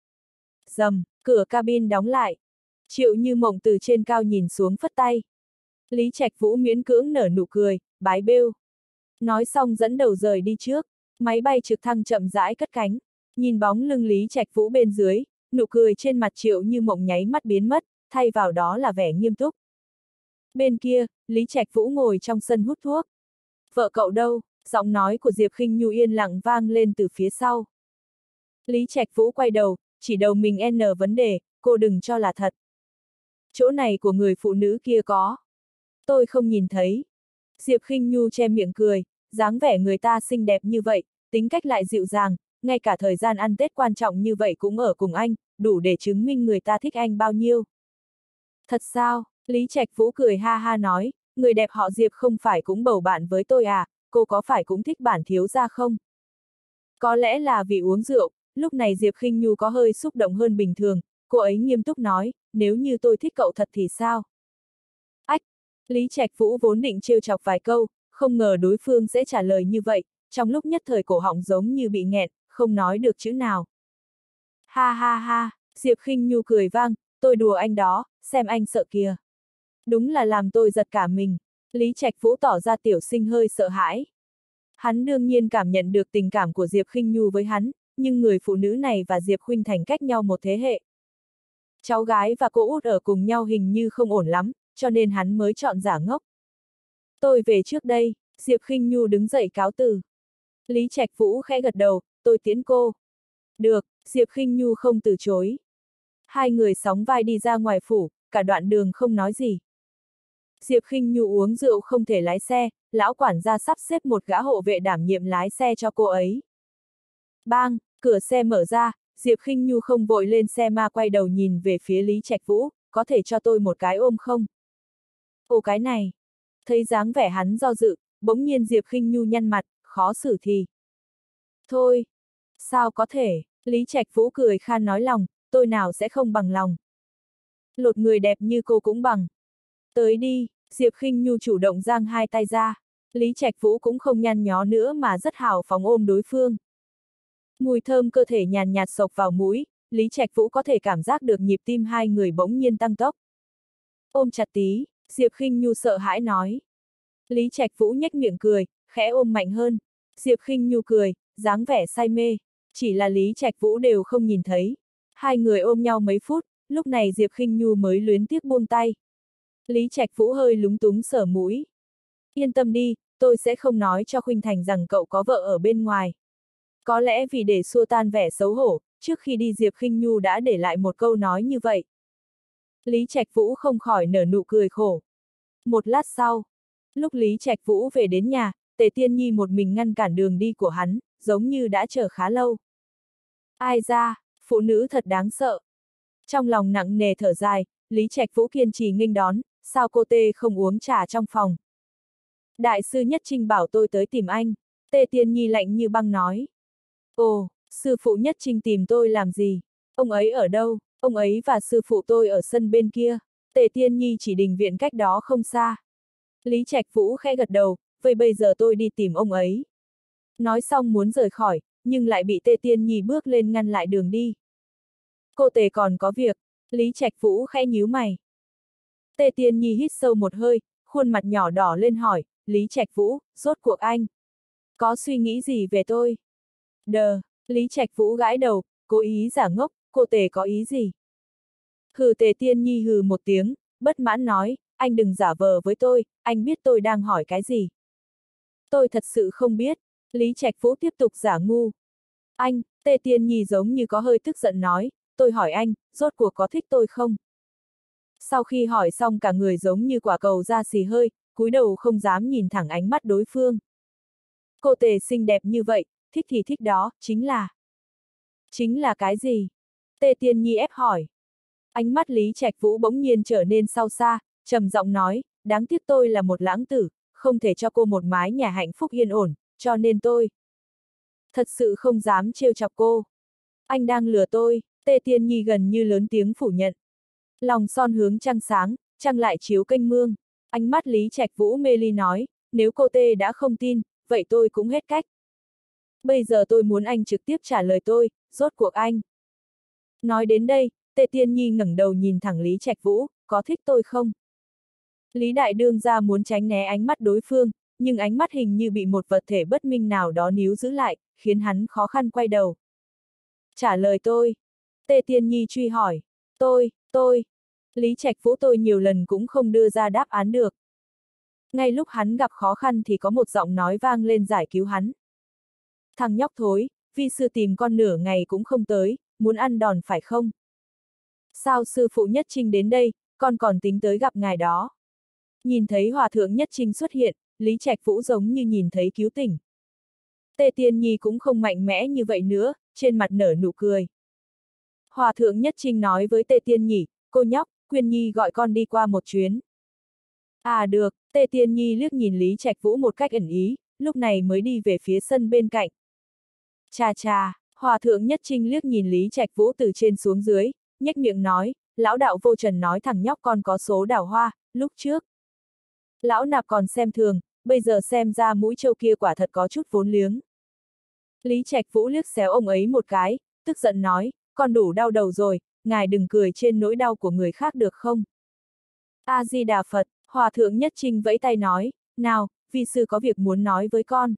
Rầm, cửa cabin đóng lại. Triệu Như Mộng từ trên cao nhìn xuống phất tay. Lý Trạch Vũ miễn cưỡng nở nụ cười, bái bêu. Nói xong dẫn đầu rời đi trước, máy bay trực thăng chậm rãi cất cánh. Nhìn bóng lưng Lý Trạch Vũ bên dưới, nụ cười trên mặt Triệu Như Mộng nháy mắt biến mất, thay vào đó là vẻ nghiêm túc. Bên kia, Lý Trạch Vũ ngồi trong sân hút thuốc. Vợ cậu đâu? Giọng nói của Diệp Khinh Nhu yên lặng vang lên từ phía sau. Lý Trạch Vũ quay đầu, chỉ đầu mình n vấn đề, cô đừng cho là thật. Chỗ này của người phụ nữ kia có. Tôi không nhìn thấy. Diệp Khinh Nhu che miệng cười, dáng vẻ người ta xinh đẹp như vậy, tính cách lại dịu dàng, ngay cả thời gian ăn Tết quan trọng như vậy cũng ở cùng anh, đủ để chứng minh người ta thích anh bao nhiêu. Thật sao? Lý Trạch Vũ cười ha ha nói, người đẹp họ Diệp không phải cũng bầu bạn với tôi à, cô có phải cũng thích bản thiếu gia không? Có lẽ là vì uống rượu, lúc này Diệp Khinh Nhu có hơi xúc động hơn bình thường, cô ấy nghiêm túc nói, nếu như tôi thích cậu thật thì sao? Ách! Lý Trạch Vũ vốn định trêu chọc vài câu, không ngờ đối phương sẽ trả lời như vậy, trong lúc nhất thời cổ họng giống như bị nghẹn, không nói được chữ nào. Ha ha ha, Diệp Khinh Nhu cười vang, tôi đùa anh đó, xem anh sợ kìa. Đúng là làm tôi giật cả mình. Lý Trạch Vũ tỏ ra tiểu sinh hơi sợ hãi. Hắn đương nhiên cảm nhận được tình cảm của Diệp Khinh Nhu với hắn, nhưng người phụ nữ này và Diệp Khuynh Thành cách nhau một thế hệ. Cháu gái và cô út ở cùng nhau hình như không ổn lắm, cho nên hắn mới chọn giả ngốc. Tôi về trước đây, Diệp Khinh Nhu đứng dậy cáo từ. Lý Trạch Vũ khẽ gật đầu, tôi tiễn cô. Được, Diệp Khinh Nhu không từ chối. Hai người sóng vai đi ra ngoài phủ, cả đoạn đường không nói gì. Diệp Khinh Nhu uống rượu không thể lái xe, lão quản gia sắp xếp một gã hộ vệ đảm nhiệm lái xe cho cô ấy. Bang, cửa xe mở ra, Diệp Khinh Nhu không vội lên xe mà quay đầu nhìn về phía Lý Trạch Vũ, có thể cho tôi một cái ôm không? Ồ cái này. Thấy dáng vẻ hắn do dự, bỗng nhiên Diệp Khinh Nhu nhăn mặt, khó xử thì. Thôi. Sao có thể, Lý Trạch Vũ cười khan nói lòng, tôi nào sẽ không bằng lòng. Lột người đẹp như cô cũng bằng. Tới đi, Diệp Khinh Nhu chủ động giang hai tay ra. Lý Trạch Vũ cũng không nhăn nhó nữa mà rất hào phóng ôm đối phương. Mùi thơm cơ thể nhàn nhạt xộc vào mũi, Lý Trạch Vũ có thể cảm giác được nhịp tim hai người bỗng nhiên tăng tốc. Ôm chặt tí, Diệp Khinh Nhu sợ hãi nói. Lý Trạch Vũ nhếch miệng cười, khẽ ôm mạnh hơn. Diệp Khinh Nhu cười, dáng vẻ say mê, chỉ là Lý Trạch Vũ đều không nhìn thấy. Hai người ôm nhau mấy phút, lúc này Diệp Khinh Nhu mới luyến tiếc buông tay. Lý Trạch Vũ hơi lúng túng sờ mũi. Yên tâm đi, tôi sẽ không nói cho Khuynh Thành rằng cậu có vợ ở bên ngoài. Có lẽ vì để xua tan vẻ xấu hổ, trước khi đi Diệp Khinh Nhu đã để lại một câu nói như vậy. Lý Trạch Vũ không khỏi nở nụ cười khổ. Một lát sau, lúc Lý Trạch Vũ về đến nhà, Tề Tiên Nhi một mình ngăn cản đường đi của hắn, giống như đã chờ khá lâu. Ai ra, phụ nữ thật đáng sợ. Trong lòng nặng nề thở dài, Lý Trạch Vũ kiên trì nghênh đón, sao cô Tê không uống trà trong phòng? Đại sư Nhất Trinh bảo tôi tới tìm anh. Tề Tiên Nhi lạnh như băng nói. Ồ, sư phụ Nhất Trinh tìm tôi làm gì? Ông ấy ở đâu? Ông ấy và sư phụ tôi ở sân bên kia. Tề Tiên Nhi chỉ đình viện cách đó không xa. Lý Trạch Vũ khẽ gật đầu, vậy bây giờ tôi đi tìm ông ấy. Nói xong muốn rời khỏi, nhưng lại bị Tề Tiên Nhi bước lên ngăn lại đường đi. Cô Tề còn có việc, Lý Trạch Vũ khẽ nhíu mày. Tề Tiên Nhi hít sâu một hơi, khuôn mặt nhỏ đỏ lên hỏi, Lý Trạch Vũ, rốt cuộc anh có suy nghĩ gì về tôi? Đờ, Lý Trạch Vũ gãi đầu, cố ý giả ngốc, cô Tề có ý gì? Hừ Tề Tiên Nhi hừ một tiếng, bất mãn nói, anh đừng giả vờ với tôi, anh biết tôi đang hỏi cái gì. Tôi thật sự không biết, Lý Trạch Vũ tiếp tục giả ngu. Anh, Tề Tiên Nhi giống như có hơi tức giận nói, tôi hỏi anh, rốt cuộc có thích tôi không? Sau khi hỏi xong cả người giống như quả cầu ra xì hơi, cúi đầu không dám nhìn thẳng ánh mắt đối phương. Cô Tề xinh đẹp như vậy, thích thì thích đó, chính là cái gì? Tề Tiên Nhi ép hỏi. Ánh mắt Lý Trạch Vũ bỗng nhiên trở nên sâu xa, trầm giọng nói, đáng tiếc tôi là một lãng tử, không thể cho cô một mái nhà hạnh phúc yên ổn, cho nên tôi thật sự không dám trêu chọc cô. Anh đang lừa tôi, Tề Tiên Nhi gần như lớn tiếng phủ nhận. Lòng son hướng trăng sáng, trăng lại chiếu kênh mương. Ánh mắt Lý Trạch Vũ mê ly nói, nếu cô Tê đã không tin, vậy tôi cũng hết cách. Bây giờ tôi muốn anh trực tiếp trả lời tôi, rốt cuộc anh. Nói đến đây, Tề Tiên Nhi ngẩng đầu nhìn thẳng Lý Trạch Vũ, có thích tôi không? Lý Đại Đương gia muốn tránh né ánh mắt đối phương, nhưng ánh mắt hình như bị một vật thể bất minh nào đó níu giữ lại, khiến hắn khó khăn quay đầu. Trả lời tôi. Tề Tiên Nhi truy hỏi. Tôi. Lý Trạch Vũ tôi nhiều lần cũng không đưa ra đáp án được. Ngay lúc hắn gặp khó khăn thì có một giọng nói vang lên giải cứu hắn. Thằng nhóc thối, vi sư tìm con nửa ngày cũng không tới, muốn ăn đòn phải không? Sao sư phụ Nhất Trinh đến đây, con còn tính tới gặp ngài đó. Nhìn thấy Hòa thượng Nhất Trinh xuất hiện, Lý Trạch Vũ giống như nhìn thấy cứu tỉnh. Tề Tiên Nhi cũng không mạnh mẽ như vậy nữa, trên mặt nở nụ cười. Hòa thượng Nhất Trinh nói với Tề Tiên Nhi, cô nhóc, Quyên Nhi gọi con đi qua một chuyến. À được, Tề Tiên Nhi liếc nhìn Lý Trạch Vũ một cách ẩn ý, lúc này mới đi về phía sân bên cạnh. Chà chà, Hòa thượng Nhất Trinh liếc nhìn Lý Trạch Vũ từ trên xuống dưới, nhếch miệng nói, lão đạo vô trần nói thằng nhóc con có số đào hoa, lúc trước. Lão nạp còn xem thường, bây giờ xem ra mũi trâu kia quả thật có chút vốn liếng. Lý Trạch Vũ liếc xéo ông ấy một cái, tức giận nói, con đủ đau đầu rồi, ngài đừng cười trên nỗi đau của người khác được không? A-di-đà Phật, Hòa thượng Nhất Trinh vẫy tay nói, nào, vi sư có việc muốn nói với con.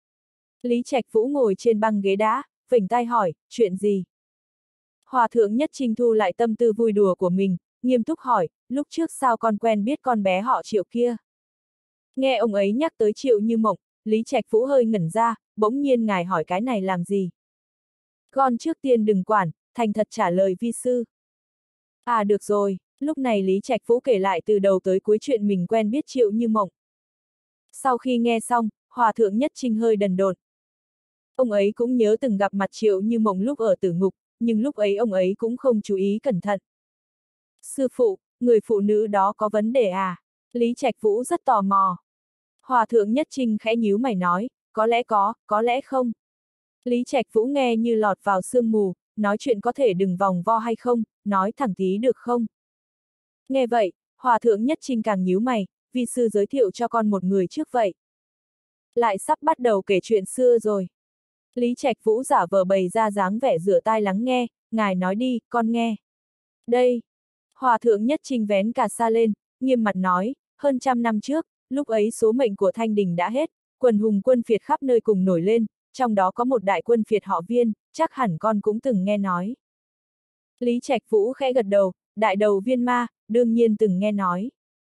Lý Trạch Vũ ngồi trên băng ghế đá, vểnh tai hỏi, chuyện gì? Hòa thượng Nhất Trinh thu lại tâm tư vui đùa của mình, nghiêm túc hỏi, lúc trước sao con quen biết con bé họ Triệu kia? Nghe ông ấy nhắc tới Triệu Như Mộng, Lý Trạch Vũ hơi ngẩn ra, bỗng nhiên ngài hỏi cái này làm gì? Con trước tiên đừng quản, thành thật trả lời vi sư. À được rồi, lúc này Lý Trạch Vũ kể lại từ đầu tới cuối chuyện mình quen biết Triệu Như Mộng. Sau khi nghe xong, Hòa thượng Nhất Trinh hơi đần độn. Ông ấy cũng nhớ từng gặp mặt Triệu Như Mộng lúc ở tử ngục, nhưng lúc ấy ông ấy cũng không chú ý cẩn thận. Sư phụ, người phụ nữ đó có vấn đề à? Lý Trạch Vũ rất tò mò. Hòa thượng Nhất Trinh khẽ nhíu mày nói, có lẽ có lẽ không. Lý Trạch Vũ nghe như lọt vào sương mù, nói chuyện có thể đừng vòng vo hay không, nói thẳng tí được không? Nghe vậy, Hòa thượng Nhất Trinh càng nhíu mày, vi sư giới thiệu cho con một người trước vậy. Lại sắp bắt đầu kể chuyện xưa rồi. Lý Trạch Vũ giả vờ bày ra dáng vẻ rửa tai lắng nghe, ngài nói đi, con nghe. Đây. Hòa thượng Nhất Trinh vén cà sa lên, nghiêm mặt nói, hơn 100 năm trước, lúc ấy số mệnh của Thanh Đình đã hết, quần hùng quân phiệt khắp nơi cùng nổi lên, trong đó có một đại quân phiệt họ Viên, chắc hẳn con cũng từng nghe nói. Lý Trạch Vũ khẽ gật đầu, đại đầu Viên Ma, đương nhiên từng nghe nói.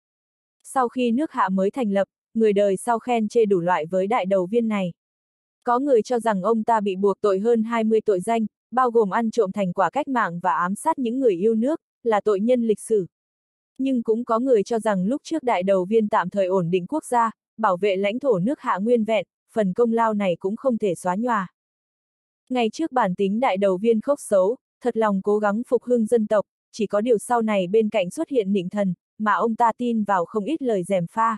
Sau khi nước Hạ mới thành lập, người đời sau khen chê đủ loại với đại đầu Viên này. Có người cho rằng ông ta bị buộc tội hơn 20 tội danh, bao gồm ăn trộm thành quả cách mạng và ám sát những người yêu nước, là tội nhân lịch sử. Nhưng cũng có người cho rằng lúc trước đại đầu Viên tạm thời ổn định quốc gia, bảo vệ lãnh thổ nước Hạ nguyên vẹn, phần công lao này cũng không thể xóa nhòa. Ngày trước bản tính đại đầu Viên khốc xấu, thật lòng cố gắng phục hưng dân tộc, chỉ có điều sau này bên cạnh xuất hiện nịnh thần, mà ông ta tin vào không ít lời gièm pha.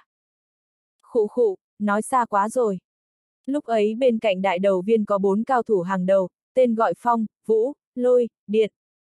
Khụ khụ, nói xa quá rồi. Lúc ấy bên cạnh đại đầu Viên có 4 cao thủ hàng đầu, tên gọi Phong, Vũ, Lôi, Điện.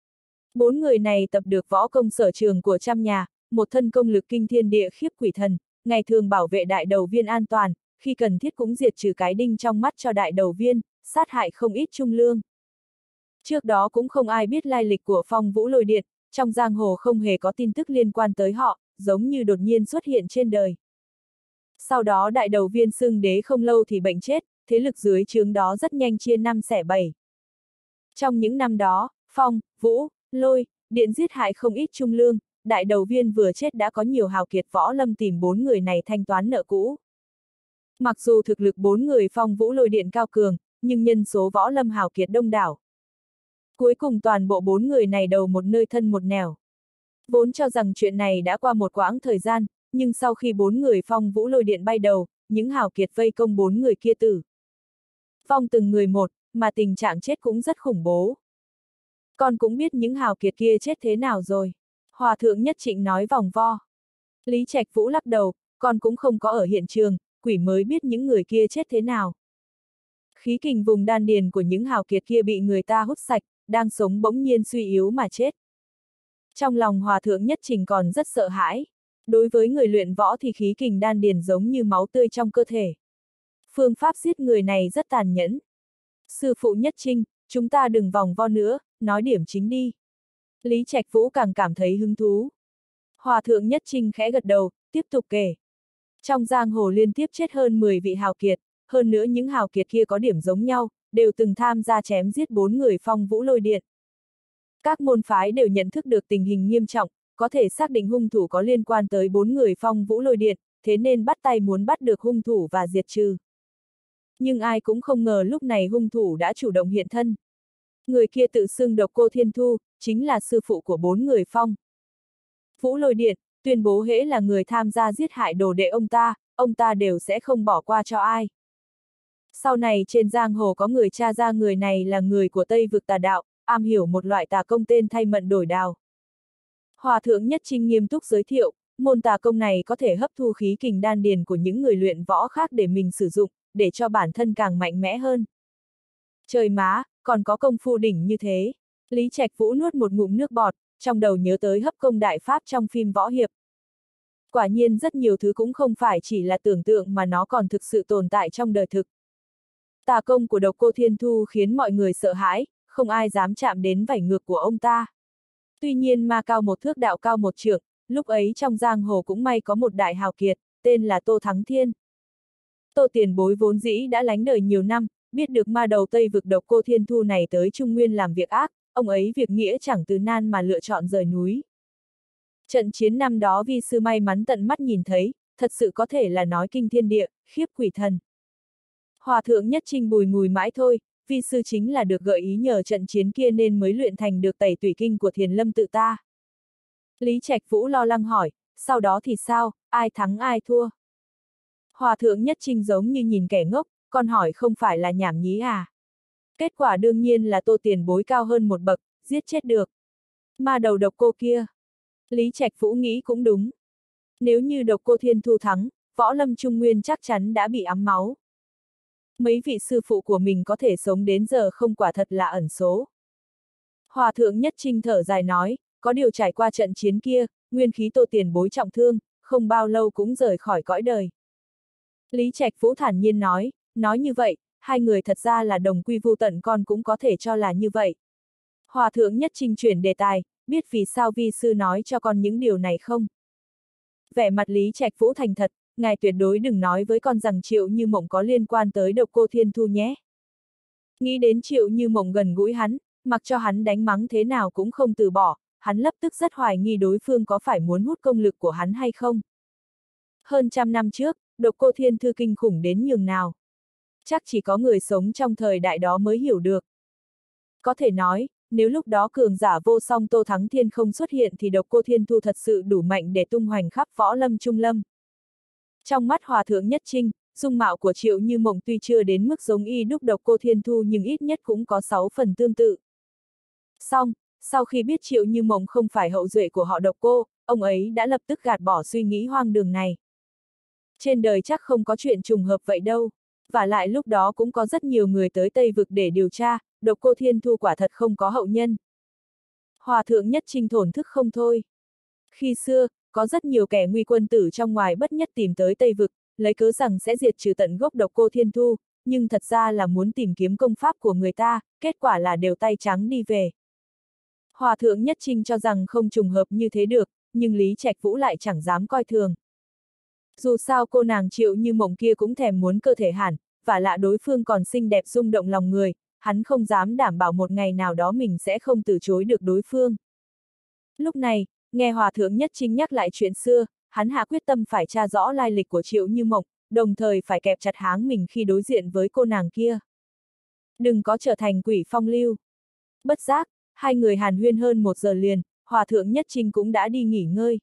4 người này tập được võ công sở trường của trăm nhà, một thân công lực kinh thiên địa khiếp quỷ thần, ngày thường bảo vệ đại đầu Viên an toàn, khi cần thiết cũng diệt trừ cái đinh trong mắt cho đại đầu Viên, sát hại không ít trung lương. Trước đó cũng không ai biết lai lịch của Phong, Vũ, Lôi, Điện, trong giang hồ không hề có tin tức liên quan tới họ, giống như đột nhiên xuất hiện trên đời. Sau đó đại đầu Viên xưng đế không lâu thì bệnh chết, thế lực dưới trướng đó rất nhanh chia 5 xẻ 7. Trong những năm đó, Phong, Vũ, Lôi, Điện giết hại không ít trung lương, đại đầu Viên vừa chết đã có nhiều hào kiệt võ lâm tìm 4 người này thanh toán nợ cũ. Mặc dù thực lực 4 người Phong, Vũ, Lôi, Điện cao cường, nhưng nhân số võ lâm hào kiệt đông đảo. Cuối cùng toàn bộ 4 người này đầu một nơi thân một nẻo. Vốn cho rằng chuyện này đã qua một quãng thời gian, nhưng sau khi 4 người Phong, Vũ, Lôi, Điện bay đầu, những hào kiệt vây công 4 người kia tử. Phong từng người một, mà tình trạng chết cũng rất khủng bố. Con cũng biết những hào kiệt kia chết thế nào rồi. Hòa thượng Nhất Trịnh nói vòng vo. Lý Trạch Vũ lắc đầu, con cũng không có ở hiện trường, quỷ mới biết những người kia chết thế nào. Khí kình vùng đan điền của những hào kiệt kia bị người ta hút sạch, đang sống bỗng nhiên suy yếu mà chết. Trong lòng Hòa thượng Nhất Trịnh còn rất sợ hãi. Đối với người luyện võ thì khí kình đan điền giống như máu tươi trong cơ thể. Phương pháp giết người này rất tàn nhẫn. Sư phụ Nhất Trinh, chúng ta đừng vòng vo nữa, nói điểm chính đi. Lý Trạch Vũ càng cảm thấy hứng thú. Hòa thượng Nhất Trinh khẽ gật đầu, tiếp tục kể. Trong giang hồ liên tiếp chết hơn 10 vị hào kiệt, hơn nữa những hào kiệt kia có điểm giống nhau, đều từng tham gia chém giết 4 người Phong Vũ Lôi Điện. Các môn phái đều nhận thức được tình hình nghiêm trọng, có thể xác định hung thủ có liên quan tới 4 người Phong Vũ Lôi Điện, thế nên bắt tay muốn bắt được hung thủ và diệt trừ. Nhưng ai cũng không ngờ lúc này hung thủ đã chủ động hiện thân. Người kia tự xưng Độc Cô Thiên Thu, chính là sư phụ của 4 người Phong Vũ Lôi Điện, tuyên bố hễ là người tham gia giết hại đồ đệ ông ta đều sẽ không bỏ qua cho ai. Sau này trên giang hồ có người tra ra người này là người của Tây Vực Tà Đạo, am hiểu một loại tà công tên Thay Mận Đổi Đào. Hòa thượng Nhất Trinh nghiêm túc giới thiệu, môn tà công này có thể hấp thu khí kình đan điền của những người luyện võ khác để mình sử dụng, để cho bản thân càng mạnh mẽ hơn. Trời má, còn có công phu đỉnh như thế. Lý Trạch Vũ nuốt một ngụm nước bọt, trong đầu nhớ tới hấp công đại pháp trong phim võ hiệp. Quả nhiên rất nhiều thứ cũng không phải chỉ là tưởng tượng mà nó còn thực sự tồn tại trong đời thực. Tà công của Độc Cô Thiên Thu khiến mọi người sợ hãi, không ai dám chạm đến vảy ngược của ông ta. Tuy nhiên ma cao một thước đạo cao một trượng, lúc ấy trong giang hồ cũng may có một đại hào kiệt, tên là Tô Thắng Thiên. Tô tiền bối vốn dĩ đã lánh đời nhiều năm, biết được ma đầu Tây Vực Độc Cô Thiên Thu này tới Trung Nguyên làm việc ác, ông ấy việc nghĩa chẳng từ nan mà lựa chọn rời núi. Trận chiến năm đó vi sư may mắn tận mắt nhìn thấy, thật sự có thể là nói kinh thiên địa, khiếp quỷ thần. Hòa thượng Nhất Trinh bùi ngùi mãi thôi, vi sư chính là được gợi ý nhờ trận chiến kia nên mới luyện thành được tẩy tủy kinh của Thiền Lâm tự ta. Lý Trạch Vũ lo lắng hỏi, sau đó thì sao, ai thắng ai thua? Hòa thượng Nhất Trinh giống như nhìn kẻ ngốc, con hỏi không phải là nhảm nhí à? Kết quả đương nhiên là Tô tiền bối cao hơn một bậc, giết chết được. Ma đầu Độc Cô kia. Lý Trạch Vũ nghĩ cũng đúng. Nếu như Độc Cô Thiên Thu thắng, võ lâm Trung Nguyên chắc chắn đã bị ám máu. Mấy vị sư phụ của mình có thể sống đến giờ không quả thật là ẩn số. Hòa thượng Nhất Trinh thở dài nói, có điều trải qua trận chiến kia, nguyên khí Tô tiền bối trọng thương, không bao lâu cũng rời khỏi cõi đời. Lý Trạch Vũ thản nhiên nói như vậy, hai người thật ra là đồng quy vu tận, con cũng có thể cho là như vậy. Hòa thượng Nhất Trinh chuyển đề tài, biết vì sao vi sư nói cho con những điều này không? Vẻ mặt Lý Trạch Vũ thành thật, ngài tuyệt đối đừng nói với con rằng Triệu Như Mộng có liên quan tới Độc Cô Thiên Thu nhé. Nghĩ đến Triệu Như Mộng gần gũi hắn, mặc cho hắn đánh mắng thế nào cũng không từ bỏ, hắn lập tức rất hoài nghi đối phương có phải muốn hút công lực của hắn hay không. Hơn 100 năm trước, Độc Cô Thiên Thư kinh khủng đến nhường nào. Chắc chỉ có người sống trong thời đại đó mới hiểu được. Có thể nói, nếu lúc đó cường giả vô song Tô Thắng Thiên không xuất hiện thì Độc Cô Thiên Thu thật sự đủ mạnh để tung hoành khắp võ lâm trung lâm. Trong mắt Hòa thượng Nhất Trinh, dung mạo của Triệu Như Mộng tuy chưa đến mức giống y đúc Độc Cô Thiên Thu nhưng ít nhất cũng có 6 phần tương tự. Song, sau khi biết Triệu Như Mộng không phải hậu duệ của họ Độc Cô, ông ấy đã lập tức gạt bỏ suy nghĩ hoang đường này. Trên đời chắc không có chuyện trùng hợp vậy đâu. Và lại lúc đó cũng có rất nhiều người tới Tây Vực để điều tra, Độc Cô Thiên Thu quả thật không có hậu nhân. Hòa thượng Nhất Trinh thổn thức không thôi. Khi xưa, có rất nhiều kẻ nguy quân tử trong ngoài bất nhất tìm tới Tây Vực, lấy cớ rằng sẽ diệt trừ tận gốc Độc Cô Thiên Thu, nhưng thật ra là muốn tìm kiếm công pháp của người ta, kết quả là đều tay trắng đi về. Hòa thượng Nhất Trinh cho rằng không trùng hợp như thế được, nhưng Lý Trạch Vũ lại chẳng dám coi thường. Dù sao cô nàng Triệu Như Mộng kia cũng thèm muốn cơ thể hẳn, và lạ đối phương còn xinh đẹp rung động lòng người, hắn không dám đảm bảo một ngày nào đó mình sẽ không từ chối được đối phương. Lúc này, nghe Hòa thượng Nhất Trinh nhắc lại chuyện xưa, hắn hạ quyết tâm phải tra rõ lai lịch của Triệu Như Mộng, đồng thời phải kẹp chặt háng mình khi đối diện với cô nàng kia. Đừng có trở thành quỷ phong lưu. Bất giác, hai người hàn huyên hơn 1 giờ liền, Hòa thượng Nhất Trinh cũng đã đi nghỉ ngơi.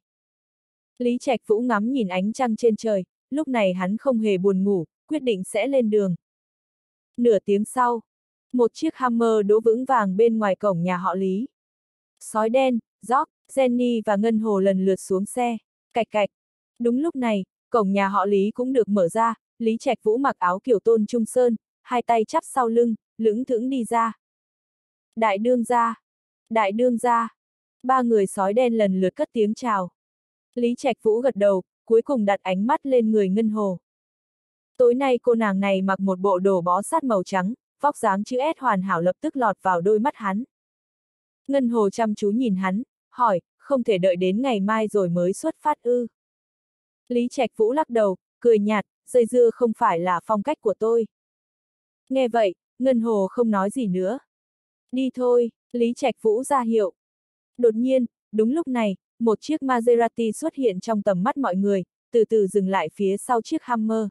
Lý Trạch Vũ ngắm nhìn ánh trăng trên trời, lúc này hắn không hề buồn ngủ, quyết định sẽ lên đường. Nửa tiếng sau, Một chiếc Hammer đỗ vững vàng bên ngoài cổng nhà họ Lý. Sói đen, George, Jenny và Ngân Hồ lần lượt xuống xe. Cạch cạch. Đúng lúc này, cổng nhà họ Lý cũng được mở ra, Lý Trạch Vũ mặc áo kiểu Tôn Trung Sơn, hai tay chắp sau lưng, lững thững đi ra. Đại đương gia! Đại đương gia! Ba người sói đen lần lượt cất tiếng chào. Lý Trạch Vũ gật đầu, cuối cùng đặt ánh mắt lên người Ngân Hồ. Tối nay cô nàng này mặc một bộ đồ bó sát màu trắng, vóc dáng chữ S hoàn hảo lập tức lọt vào đôi mắt hắn. Ngân Hồ chăm chú nhìn hắn, hỏi, không thể đợi đến ngày mai rồi mới xuất phát ư? Lý Trạch Vũ lắc đầu, cười nhạt, dây dưa không phải là phong cách của tôi. Nghe vậy, Ngân Hồ không nói gì nữa. Đi thôi, Lý Trạch Vũ ra hiệu. Đột nhiên, đúng lúc này, một chiếc Maserati xuất hiện trong tầm mắt mọi người, từ từ dừng lại phía sau chiếc Hammer.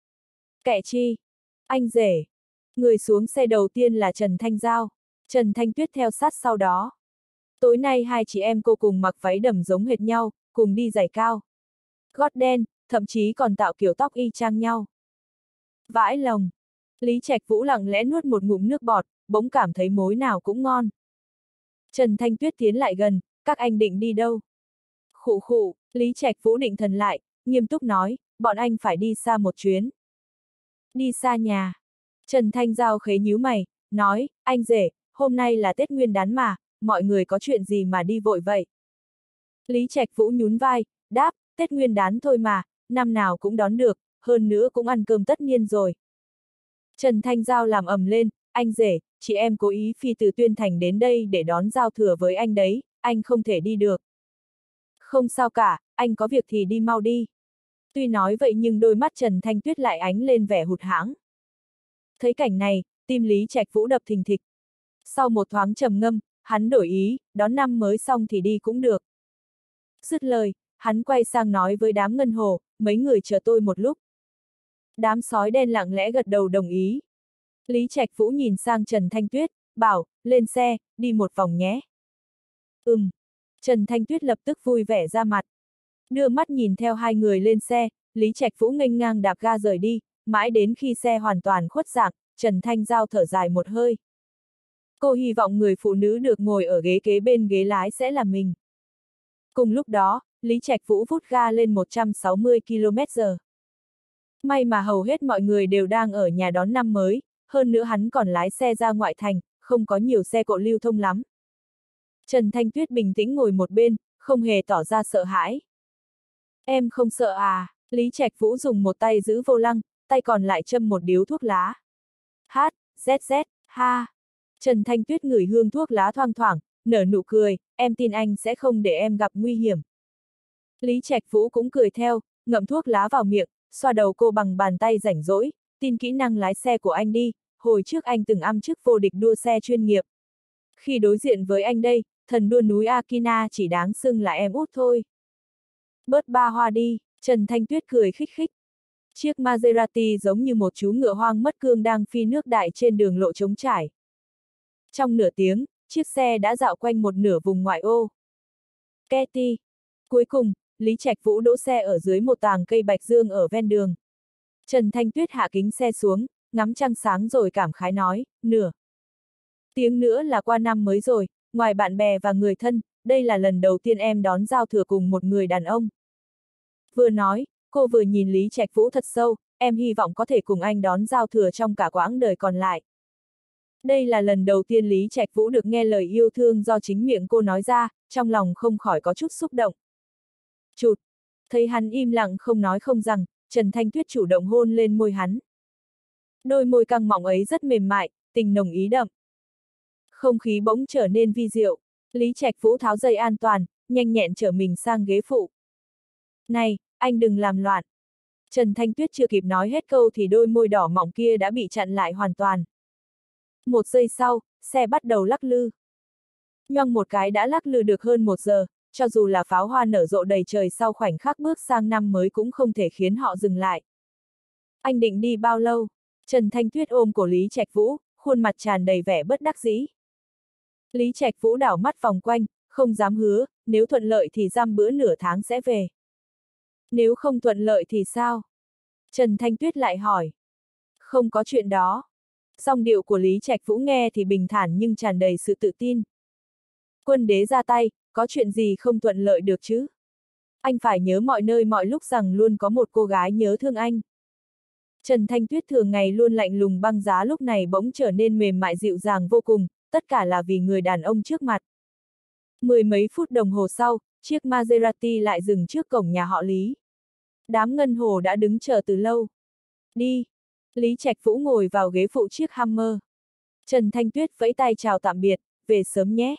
Kệ chi? Anh rể. Người xuống xe đầu tiên là Trần Thanh Giao. Trần Thanh Tuyết theo sát sau đó. Tối nay hai chị em cô cùng mặc váy đầm giống hệt nhau, cùng đi giày cao. Gót đen, thậm chí còn tạo kiểu tóc y chang nhau. Vãi lòng. Lý Trạch Vũ lặng lẽ nuốt một ngụm nước bọt, bỗng cảm thấy mối nào cũng ngon. Trần Thanh Tuyết tiến lại gần, các anh định đi đâu? Khụ khụ, Lý Trạch Vũ định thần lại, nghiêm túc nói, bọn anh phải đi xa một chuyến. Đi xa nhà. Trần Thanh Giao khế nhíu mày, nói, anh rể, hôm nay là Tết Nguyên Đán mà, mọi người có chuyện gì mà đi vội vậy? Lý Trạch Vũ nhún vai, đáp, Tết Nguyên Đán thôi mà, năm nào cũng đón được, hơn nữa cũng ăn cơm tất niên rồi. Trần Thanh Giao làm ầm lên, anh rể, chị em cố ý phi từ Tuyên Thành đến đây để đón giao thừa với anh đấy, anh không thể đi được. Không sao cả, anh có việc thì đi mau đi. Tuy nói vậy nhưng đôi mắt Trần Thanh Tuyết lại ánh lên vẻ hụt hẫng. Thấy cảnh này, tim Lý Trạch Vũ đập thình thịch. Sau một thoáng trầm ngâm, hắn đổi ý, đón năm mới xong thì đi cũng được. Dứt lời, hắn quay sang nói với đám Ngân Hồ, mấy người chờ tôi một lúc. Đám sói đen lặng lẽ gật đầu đồng ý. Lý Trạch Vũ nhìn sang Trần Thanh Tuyết, bảo, lên xe, đi một vòng nhé. Trần Thanh Tuyết lập tức vui vẻ ra mặt. Đưa mắt nhìn theo hai người lên xe, Lý Trạch Vũ nghênh ngang đạp ga rời đi, mãi đến khi xe hoàn toàn khuất dạng, Trần Thanh Giao thở dài một hơi. Cô hy vọng người phụ nữ được ngồi ở ghế kế bên ghế lái sẽ là mình. Cùng lúc đó, Lý Trạch Vũ vút ga lên 160 km/h. May mà hầu hết mọi người đều đang ở nhà đón năm mới, hơn nữa hắn còn lái xe ra ngoại thành, không có nhiều xe cộ lưu thông lắm. Trần Thanh Tuyết bình tĩnh ngồi một bên, không hề tỏ ra sợ hãi. Em không sợ à? Lý Trạch Vũ dùng một tay giữ vô lăng, tay còn lại châm một điếu thuốc lá. ZZ, ha. Trần Thanh Tuyết ngửi hương thuốc lá thoang thoảng, nở nụ cười, em tin anh sẽ không để em gặp nguy hiểm. Lý Trạch Vũ cũng cười theo, ngậm thuốc lá vào miệng, xoa đầu cô bằng bàn tay rảnh rỗi, tin kỹ năng lái xe của anh đi, hồi trước anh từng âm chức vô địch đua xe chuyên nghiệp. Khi đối diện với anh đây, thần đua núi Akina chỉ đáng xưng là em út thôi. Bớt ba hoa đi, Trần Thanh Tuyết cười khích khích. Chiếc Maserati giống như một chú ngựa hoang mất cương đang phi nước đại trên đường lộ trống trải. Trong nửa tiếng, chiếc xe đã dạo quanh một nửa vùng ngoại ô. Ketty. Cuối cùng, Lý Trạch Vũ đỗ xe ở dưới một tàng cây bạch dương ở ven đường. Trần Thanh Tuyết hạ kính xe xuống, ngắm trăng sáng rồi cảm khái nói, nửa tiếng nữa là qua năm mới rồi, ngoài bạn bè và người thân, đây là lần đầu tiên em đón giao thừa cùng một người đàn ông. Vừa nói, cô vừa nhìn Lý Trạch Vũ thật sâu, em hy vọng có thể cùng anh đón giao thừa trong cả quãng đời còn lại. Đây là lần đầu tiên Lý Trạch Vũ được nghe lời yêu thương do chính miệng cô nói ra, trong lòng không khỏi có chút xúc động. Chụt! Thấy hắn im lặng không nói không rằng, Trần Thanh Tuyết chủ động hôn lên môi hắn. Đôi môi căng mọng ấy rất mềm mại, tình nồng ý đậm. Không khí bỗng trở nên vi diệu, Lý Trạch Vũ tháo dây an toàn, nhanh nhẹn chở mình sang ghế phụ. Này, anh đừng làm loạn. Trần Thanh Tuyết chưa kịp nói hết câu thì đôi môi đỏ mọng kia đã bị chặn lại hoàn toàn. Một giây sau, xe bắt đầu lắc lư. Nhoăng một cái đã lắc lư được hơn 1 giờ, cho dù là pháo hoa nở rộ đầy trời sau khoảnh khắc bước sang năm mới cũng không thể khiến họ dừng lại. Anh định đi bao lâu? Trần Thanh Tuyết ôm cổ Lý Trạch Vũ, khuôn mặt tràn đầy vẻ bất đắc dĩ. Lý Trạch Vũ đảo mắt vòng quanh, không dám hứa, nếu thuận lợi thì dăm bữa nửa tháng sẽ về. Nếu không thuận lợi thì sao? Trần Thanh Tuyết lại hỏi. Không có chuyện đó. Giọng điệu của Lý Trạch Vũ nghe thì bình thản nhưng tràn đầy sự tự tin. Quân đế ra tay, có chuyện gì không thuận lợi được chứ? Anh phải nhớ mọi nơi mọi lúc rằng luôn có một cô gái nhớ thương anh. Trần Thanh Tuyết thường ngày luôn lạnh lùng băng giá lúc này bỗng trở nên mềm mại dịu dàng vô cùng, tất cả là vì người đàn ông trước mặt. Mười mấy phút đồng hồ sau, chiếc Maserati lại dừng trước cổng nhà họ Lý. Đám ngân hồ đã đứng chờ từ lâu. Đi! Lý Trạch Vũ ngồi vào ghế phụ chiếc Hummer. Trần Thanh Tuyết vẫy tay chào tạm biệt, về sớm nhé.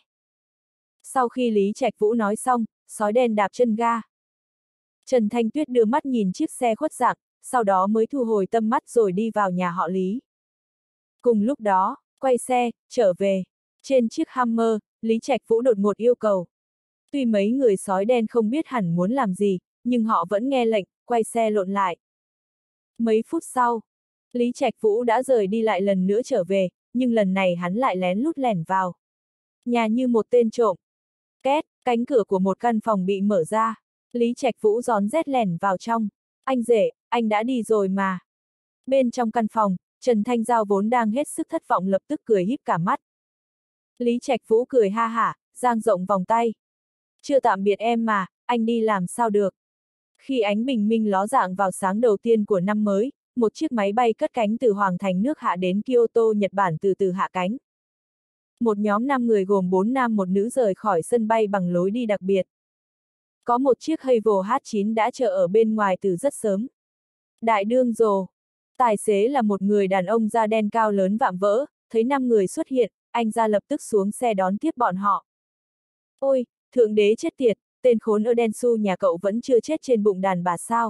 Sau khi Lý Trạch Vũ nói xong, sói đen đạp chân ga. Trần Thanh Tuyết đưa mắt nhìn chiếc xe khuất dạng, sau đó mới thu hồi tâm mắt rồi đi vào nhà họ Lý. Cùng lúc đó, quay xe, trở về. Trên chiếc Hummer, Lý Trạch Vũ đột ngột yêu cầu. Tuy mấy người sói đen không biết hẳn muốn làm gì, nhưng họ vẫn nghe lệnh, quay xe lộn lại. Mấy phút sau, Lý Trạch Vũ đã rời đi lại lần nữa trở về, nhưng lần này hắn lại lén lút lẻn vào. Nhà như một tên trộm. Két, cánh cửa của một căn phòng bị mở ra. Lý Trạch Vũ rón rét lẻn vào trong. Anh rể, anh đã đi rồi mà. Bên trong căn phòng, Trần Thanh Giao vốn đang hết sức thất vọng lập tức cười híp cả mắt. Lý Trạch Vũ cười ha hả, dang rộng vòng tay. Chưa tạm biệt em mà, anh đi làm sao được. Khi ánh bình minh ló dạng vào sáng đầu tiên của năm mới, một chiếc máy bay cất cánh từ Hoàng thành nước hạ đến Kyoto, Nhật Bản từ từ hạ cánh. Một nhóm 5 người gồm 4 nam 1 nữ rời khỏi sân bay bằng lối đi đặc biệt. Có một chiếc Haval H9 đã chờ ở bên ngoài từ rất sớm. Đại đương rồ. Tài xế là một người đàn ông da đen cao lớn vạm vỡ, thấy 5 người xuất hiện, anh ra lập tức xuống xe đón tiếp bọn họ. Ôi, thượng đế chết tiệt, tên khốn Erdensu nhà cậu vẫn chưa chết trên bụng đàn bà sao.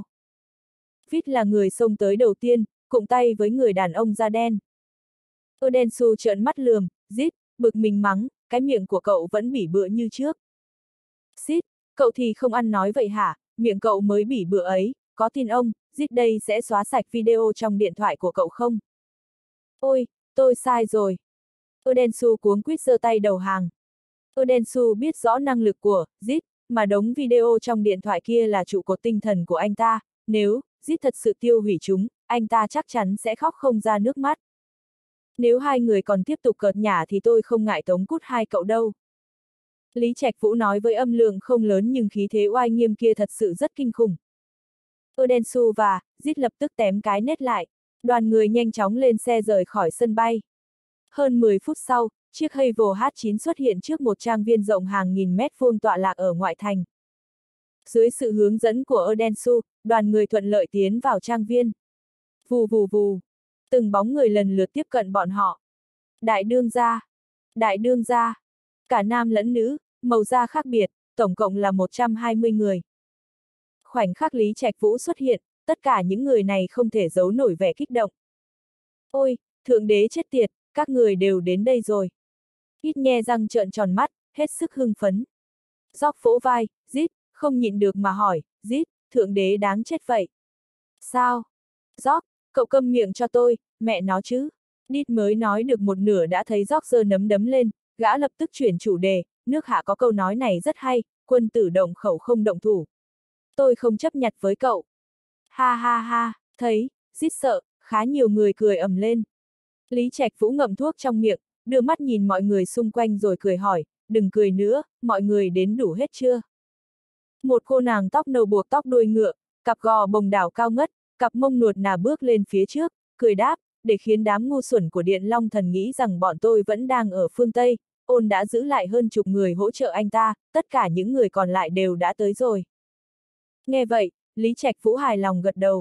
Vít là người xông tới đầu tiên, cụng tay với người đàn ông da đen. Erdensu trợn mắt lườm, rít, bực mình mắng, cái miệng của cậu vẫn bỉ bựa như trước. Xít, cậu thì không ăn nói vậy hả, miệng cậu mới bỉ bựa ấy, có tin ông, rít đây sẽ xóa sạch video trong điện thoại của cậu không? Ôi, tôi sai rồi. Erdensu cuống quýt giơ tay đầu hàng. Erdensu biết rõ năng lực của Zit, mà đống video trong điện thoại kia là trụ cột tinh thần của anh ta, nếu Zit thật sự tiêu hủy chúng, anh ta chắc chắn sẽ khóc không ra nước mắt. Nếu hai người còn tiếp tục cợt nhả thì tôi không ngại tống cút hai cậu đâu. Lý Trạch Vũ nói với âm lượng không lớn nhưng khí thế oai nghiêm kia thật sự rất kinh khủng. Erdensu và Zit lập tức tém cái nét lại. Đoàn người nhanh chóng lên xe rời khỏi sân bay. Hơn 10 phút sau, chiếc Haval H9 xuất hiện trước một trang viên rộng hàng nghìn mét vuông tọa lạc ở ngoại thành. Dưới sự hướng dẫn của Erdensu, đoàn người thuận lợi tiến vào trang viên. Vù vù vù. Từng bóng người lần lượt tiếp cận bọn họ. Đại đương gia. Đại đương gia. Cả nam lẫn nữ, màu da khác biệt, tổng cộng là 120 người. Khoảnh khắc Lý Trạch Vũ xuất hiện, tất cả những người này không thể giấu nổi vẻ kích động. Ôi, thượng đế chết tiệt, các người đều đến đây rồi. Ít nhe răng trợn tròn mắt, hết sức hưng phấn. Gióc vỗ vai, Zit, không nhịn được mà hỏi, Zit, thượng đế đáng chết vậy. Sao? Gióc, cậu câm miệng cho tôi, mẹ nó chứ. Đít mới nói được một nửa đã thấy Gióc giơ nấm đấm lên, gã lập tức chuyển chủ đề, nước hạ có câu nói này rất hay, quân tử động khẩu không động thủ. Tôi không chấp nhặt với cậu. Ha ha ha, thấy, Zit sợ, khá nhiều người cười ầm lên. Lý Trạch Vũ ngậm thuốc trong miệng, đưa mắt nhìn mọi người xung quanh rồi cười hỏi, đừng cười nữa, mọi người đến đủ hết chưa? Một cô nàng tóc nâu buộc tóc đuôi ngựa, cặp gò bồng đảo cao ngất, cặp mông nuột nà bước lên phía trước, cười đáp, để khiến đám ngu xuẩn của Điện Long Thần nghĩ rằng bọn tôi vẫn đang ở phương Tây, ôn đã giữ lại hơn chục người hỗ trợ anh ta, tất cả những người còn lại đều đã tới rồi. Nghe vậy, Lý Trạch Vũ hài lòng gật đầu.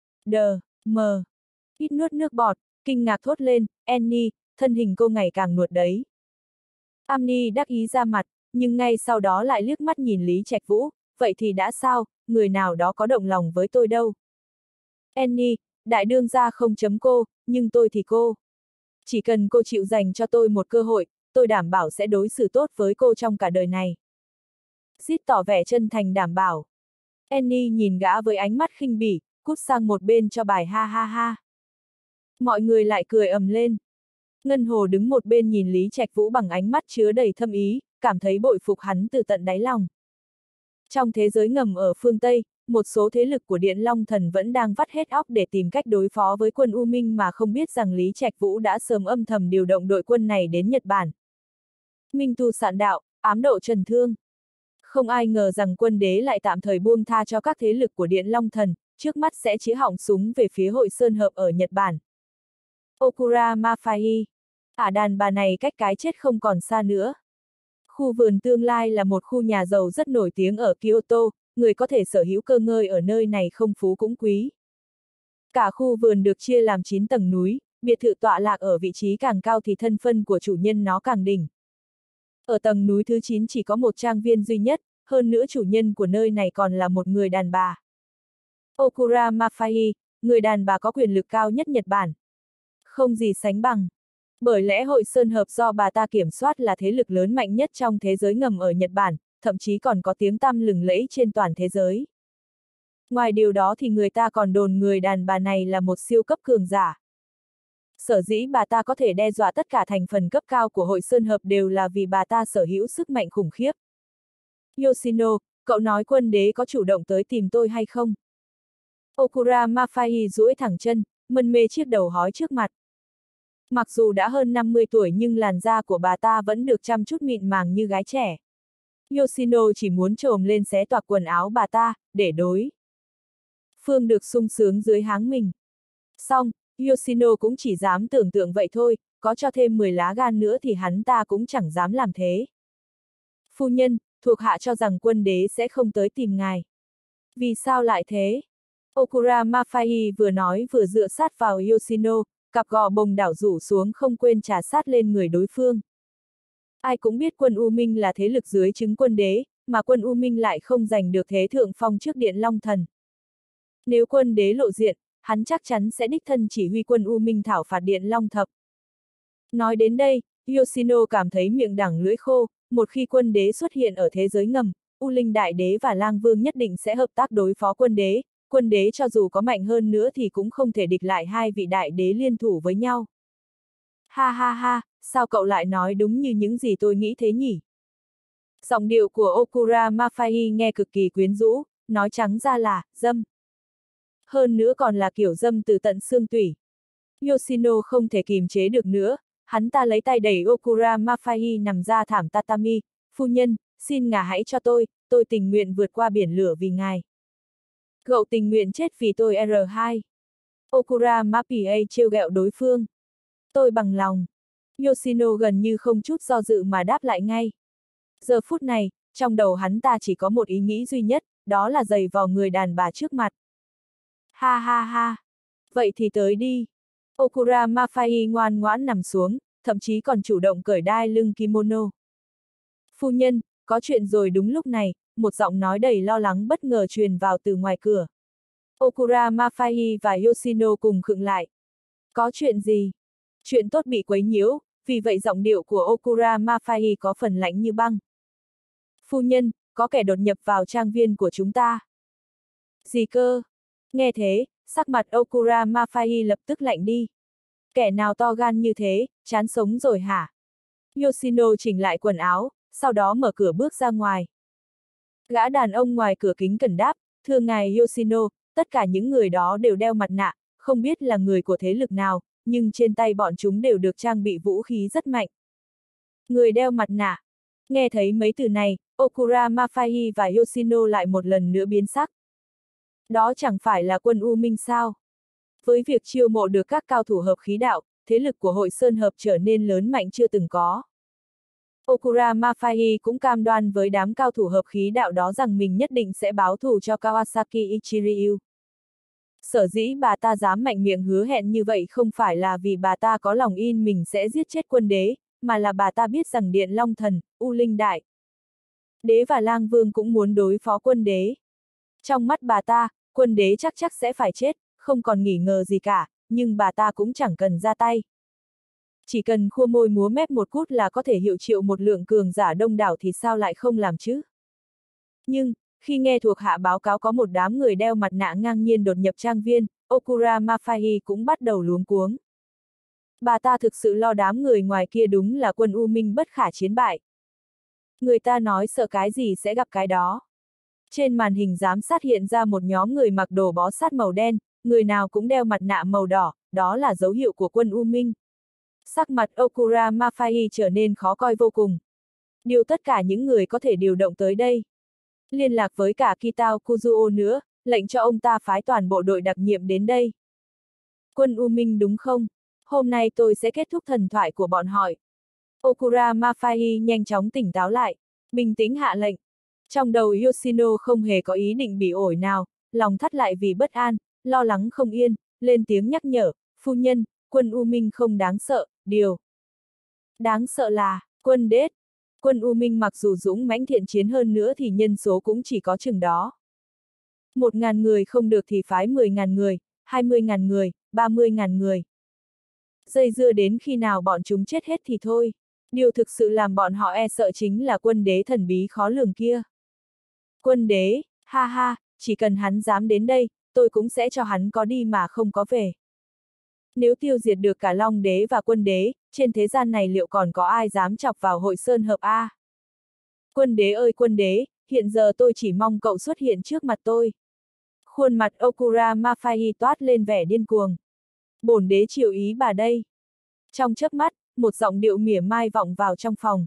Ít nuốt nước bọt, kinh ngạc thốt lên, Annie, thân hình cô ngày càng nuột đấy. Amni đắc ý ra mặt, nhưng ngay sau đó lại liếc mắt nhìn Lý Trạch Vũ, vậy thì đã sao, người nào đó có động lòng với tôi đâu. Annie, đại đương gia không chấm cô, nhưng tôi thì cô. Chỉ cần cô chịu dành cho tôi một cơ hội, tôi đảm bảo sẽ đối xử tốt với cô trong cả đời này. Zit tỏ vẻ chân thành đảm bảo. Annie nhìn gã với ánh mắt khinh bỉ, cút sang một bên cho bài ha ha ha. Mọi người lại cười ầm lên. Ngân Hồ đứng một bên nhìn Lý Trạch Vũ bằng ánh mắt chứa đầy thâm ý, cảm thấy bội phục hắn từ tận đáy lòng. Trong thế giới ngầm ở phương Tây, một số thế lực của Điện Long Thần vẫn đang vắt hết óc để tìm cách đối phó với quân U Minh mà không biết rằng Lý Trạch Vũ đã sớm âm thầm điều động đội quân này đến Nhật Bản. Minh tu sạn đạo, ám độ trần thương. Không ai ngờ rằng quân đế lại tạm thời buông tha cho các thế lực của Điện Long Thần, trước mắt sẽ chĩa họng súng về phía Hội Sơn Hợp ở Nhật Bản. Okura Mafai. Đàn bà này cách cái chết không còn xa nữa. Khu vườn tương lai là một khu nhà giàu rất nổi tiếng ở Kyoto, người có thể sở hữu cơ ngơi ở nơi này không phú cũng quý. Cả khu vườn được chia làm 9 tầng núi, biệt thự tọa lạc ở vị trí càng cao thì thân phân của chủ nhân nó càng đỉnh. Ở tầng núi thứ 9 chỉ có một trang viên duy nhất, hơn nữa chủ nhân của nơi này còn là một người đàn bà. Okura Mafai, người đàn bà có quyền lực cao nhất Nhật Bản. Không gì sánh bằng. Bởi lẽ Hội Sơn Hợp do bà ta kiểm soát là thế lực lớn mạnh nhất trong thế giới ngầm ở Nhật Bản, thậm chí còn có tiếng tăm lừng lẫy trên toàn thế giới. Ngoài điều đó thì người ta còn đồn người đàn bà này là một siêu cấp cường giả. Sở dĩ bà ta có thể đe dọa tất cả thành phần cấp cao của Hội Sơn Hợp đều là vì bà ta sở hữu sức mạnh khủng khiếp. Yoshino, cậu nói quân đế có chủ động tới tìm tôi hay không? Okura Mafai duỗi thẳng chân, mân mê chiếc đầu hói trước mặt. Mặc dù đã hơn 50 tuổi nhưng làn da của bà ta vẫn được chăm chút mịn màng như gái trẻ. Yoshino chỉ muốn chồm lên xé toạc quần áo bà ta, để đối phương được sung sướng dưới háng mình. Xong, Yoshino cũng chỉ dám tưởng tượng vậy thôi, có cho thêm 10 lá gan nữa thì hắn ta cũng chẳng dám làm thế. Phu nhân, thuộc hạ cho rằng quân đế sẽ không tới tìm ngài. Vì sao lại thế? Okura Mafai vừa nói vừa dựa sát vào Yoshino, cặp gò bồng đảo rủ xuống không quên trà sát lên người đối phương. Ai cũng biết quân U Minh là thế lực dưới trứng quân đế, mà quân U Minh lại không giành được thế thượng phong trước Điện Long Thần. Nếu quân đế lộ diện, hắn chắc chắn sẽ đích thân chỉ huy quân U Minh thảo phạt Điện Long Thập. Nói đến đây, Yoshino cảm thấy miệng đắng lưỡi khô, một khi quân đế xuất hiện ở thế giới ngầm, U Linh Đại Đế và Lang Vương nhất định sẽ hợp tác đối phó quân đế cho dù có mạnh hơn nữa thì cũng không thể địch lại hai vị đại đế liên thủ với nhau. Ha ha ha, sao cậu lại nói đúng như những gì tôi nghĩ thế nhỉ? Giọng điệu của Okura Mafai nghe cực kỳ quyến rũ, nói trắng ra là, dâm. Hơn nữa còn là kiểu dâm từ tận xương tủy. Yoshino không thể kìm chế được nữa, hắn ta lấy tay đẩy Okura Mafai nằm ra thảm tatami, phu nhân, xin ngài hãy cho tôi tình nguyện vượt qua biển lửa vì ngài. Cậu tình nguyện chết vì tôi R2. Okura Mafai trêu ghẹo đối phương. Tôi bằng lòng. Yoshino gần như không chút do dự mà đáp lại ngay. Giờ phút này, trong đầu hắn ta chỉ có một ý nghĩ duy nhất, đó là giày vào người đàn bà trước mặt. Ha ha ha. Vậy thì tới đi. Okura Mafai ngoan ngoãn nằm xuống, thậm chí còn chủ động cởi đai lưng kimono. Phu nhân, có chuyện rồi. Đúng lúc này, một giọng nói đầy lo lắng bất ngờ truyền vào từ ngoài cửa. Okura Mafai và Yoshino cùng khựng lại. Có chuyện gì? Chuyện tốt bị quấy nhiễu, vì vậy giọng điệu của Okura Mafai có phần lạnh như băng. Phu nhân, có kẻ đột nhập vào trang viên của chúng ta. Gì cơ? Nghe thế, sắc mặt Okura Mafai lập tức lạnh đi. Kẻ nào to gan như thế, chán sống rồi hả? Yoshino chỉnh lại quần áo, sau đó mở cửa bước ra ngoài. Gã đàn ông ngoài cửa kính cẩn đáp, thưa ngài Yoshino, tất cả những người đó đều đeo mặt nạ, không biết là người của thế lực nào, nhưng trên tay bọn chúng đều được trang bị vũ khí rất mạnh. Người đeo mặt nạ. Nghe thấy mấy từ này, Okura Mafai và Yoshino lại một lần nữa biến sắc. Đó chẳng phải là quân U Minh sao? Với việc chiêu mộ được các cao thủ hợp khí đạo, thế lực của Hội Sơn Hợp trở nên lớn mạnh chưa từng có. Okura Mafai cũng cam đoan với đám cao thủ hợp khí đạo đó rằng mình nhất định sẽ báo thù cho Kawasaki Ichiryu. Sở dĩ bà ta dám mạnh miệng hứa hẹn như vậy không phải là vì bà ta có lòng in mình sẽ giết chết quân đế, mà là bà ta biết rằng Điện Long Thần, U Linh Đại Đế và Lang Vương cũng muốn đối phó quân đế. Trong mắt bà ta, quân đế chắc sẽ phải chết, không còn nghi ngờ gì cả, nhưng bà ta cũng chẳng cần ra tay. Chỉ cần khua môi múa mép một cút là có thể hiệu triệu một lượng cường giả đông đảo thì sao lại không làm chứ? Nhưng, khi nghe thuộc hạ báo cáo có một đám người đeo mặt nạ ngang nhiên đột nhập trang viên, Okura Mafai cũng bắt đầu luống cuống. Bà ta thực sự lo đám người ngoài kia đúng là quân U Minh bất khả chiến bại. Người ta nói sợ cái gì sẽ gặp cái đó. Trên màn hình giám sát hiện ra một nhóm người mặc đồ bó sát màu đen, người nào cũng đeo mặt nạ màu đỏ, đó là dấu hiệu của quân U Minh. Sắc mặt Okura Mafai trở nên khó coi vô cùng. Điều tất cả những người có thể điều động tới đây. Liên lạc với cả Kitao Kuzuo nữa, lệnh cho ông ta phái toàn bộ đội đặc nhiệm đến đây. Quân U Minh đúng không? Hôm nay tôi sẽ kết thúc thần thoại của bọn họ. Okura Mafai nhanh chóng tỉnh táo lại, bình tĩnh hạ lệnh. Trong đầu Yoshino không hề có ý định bị ổi nào, lòng thắt lại vì bất an, lo lắng không yên, lên tiếng nhắc nhở, phu nhân, quân U Minh không đáng sợ, điều đáng sợ là, quân đết. Quân U Minh mặc dù dũng mãnh thiện chiến hơn nữa thì nhân số cũng chỉ có chừng đó. 1.000 người không được thì phái 10.000 người, 20.000 người, 30.000 người. Dây dưa đến khi nào bọn chúng chết hết thì thôi. Điều thực sự làm bọn họ e sợ chính là quân đế thần bí khó lường kia. Quân đế, ha ha, chỉ cần hắn dám đến đây, tôi cũng sẽ cho hắn có đi mà không có về. Nếu tiêu diệt được cả Long đế và quân đế, trên thế gian này liệu còn có ai dám chọc vào hội sơn hợp A? Quân đế ơi quân đế, hiện giờ tôi chỉ mong cậu xuất hiện trước mặt tôi. Khuôn mặt Okura Mafai toát lên vẻ điên cuồng. Bổn đế chiều ý bà đây. Trong chớp mắt, một giọng điệu mỉa mai vọng vào trong phòng.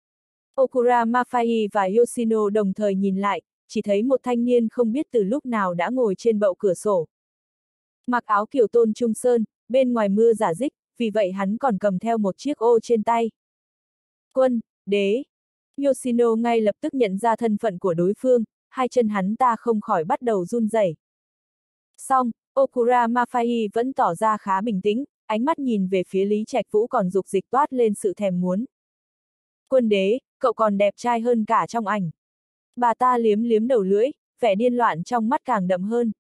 Okura Mafai và Yoshino đồng thời nhìn lại, chỉ thấy một thanh niên không biết từ lúc nào đã ngồi trên bậu cửa sổ. Mặc áo kiểu tôn trung sơn, bên ngoài mưa rả rích, vì vậy hắn còn cầm theo một chiếc ô trên tay. Quân, đế. Yoshino ngay lập tức nhận ra thân phận của đối phương, hai chân hắn ta không khỏi bắt đầu run rẩy. Song, Okura Mafai vẫn tỏ ra khá bình tĩnh, ánh mắt nhìn về phía Lý Trạch Vũ còn dục dịch toát lên sự thèm muốn. Quân đế, cậu còn đẹp trai hơn cả trong ảnh. Bà ta liếm liếm đầu lưỡi, vẻ điên loạn trong mắt càng đậm hơn.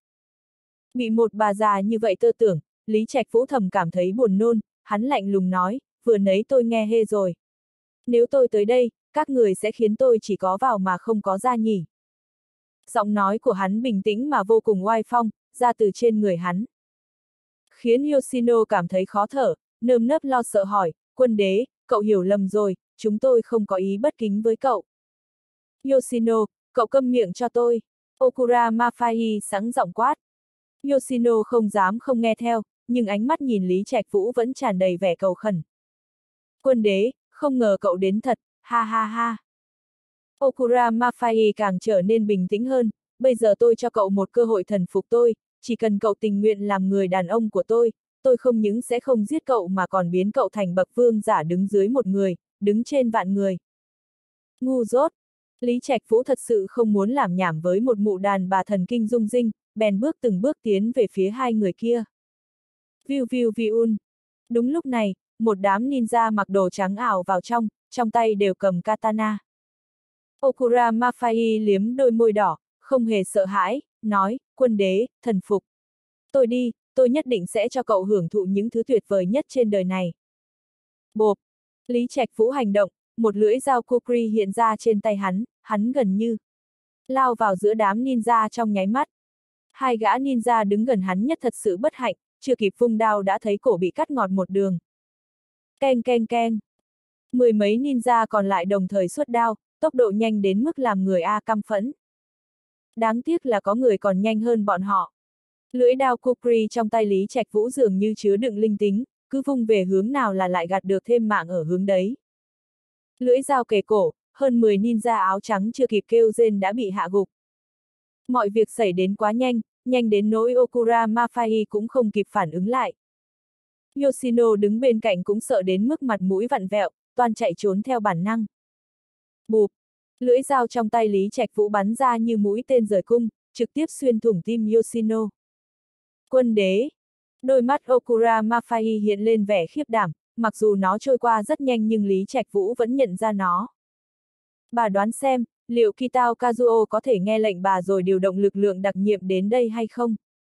Bị một bà già như vậy tơ tưởng, Lý Trạch Vũ thầm cảm thấy buồn nôn, hắn lạnh lùng nói, vừa nãy tôi nghe hê rồi. Nếu tôi tới đây, các người sẽ khiến tôi chỉ có vào mà không có ra nhỉ. Giọng nói của hắn bình tĩnh mà vô cùng oai phong, ra từ trên người hắn. Khiến Yoshino cảm thấy khó thở, nơm nớp lo sợ hỏi, quân đế, cậu hiểu lầm rồi, chúng tôi không có ý bất kính với cậu. Yoshino, cậu câm miệng cho tôi. Okura Mafai sẵn giọng quát. Yoshino không dám không nghe theo, nhưng ánh mắt nhìn Lý Trạch Vũ vẫn tràn đầy vẻ cầu khẩn. Quân đế, không ngờ cậu đến thật, ha ha ha. Okura Mafai càng trở nên bình tĩnh hơn, bây giờ tôi cho cậu một cơ hội thần phục tôi, chỉ cần cậu tình nguyện làm người đàn ông của tôi không những sẽ không giết cậu mà còn biến cậu thành bậc vương giả đứng dưới một người, đứng trên vạn người. Ngu dốt! Lý Trạch Vũ thật sự không muốn làm nhảm với một mụ đàn bà thần kinh rung rinh, bèn từng bước tiến về phía hai người kia. Viu viu viun. Đúng lúc này, một đám ninja mặc đồ trắng ảo vào trong tay đều cầm katana. Okura Mafai liếm đôi môi đỏ, không hề sợ hãi, nói, quân đế, thần phục. Tôi đi, tôi nhất định sẽ cho cậu hưởng thụ những thứ tuyệt vời nhất trên đời này. Bộp! Lý Trạch Vũ hành động, một lưỡi dao kukri hiện ra trên tay hắn gần như lao vào giữa đám ninja trong nháy mắt. Hai gã ninja đứng gần hắn nhất thật sự bất hạnh, chưa kịp vung đao đã thấy cổ bị cắt ngọt một đường. Keng keng keng. Mười mấy ninja còn lại đồng thời xuất đao, tốc độ nhanh đến mức làm người A căm phẫn. Đáng tiếc là có người còn nhanh hơn bọn họ. Lưỡi đao kukri trong tay Lý Trạch Vũ dường như chứa đựng linh tính, cứ vung về hướng nào là lại gạt được thêm mạng ở hướng đấy. Lưỡi dao kề cổ, hơn 10 ninja áo trắng chưa kịp kêu rên đã bị hạ gục. Mọi việc xảy đến quá nhanh đến nỗi Okura Mafai cũng không kịp phản ứng lại. Yoshino đứng bên cạnh cũng sợ đến mức mặt mũi vặn vẹo, toan chạy trốn theo bản năng. Bụp! Lưỡi dao trong tay Lý Trạch Vũ bắn ra như mũi tên rời cung, trực tiếp xuyên thủng tim Yoshino. Quân đế! Đôi mắt Okura Mafai hiện lên vẻ khiếp đảm, mặc dù nó trôi qua rất nhanh nhưng Lý Trạch Vũ vẫn nhận ra nó. Bà đoán xem, liệu Kitao Kazuo có thể nghe lệnh bà rồi điều động lực lượng đặc nhiệm đến đây hay không?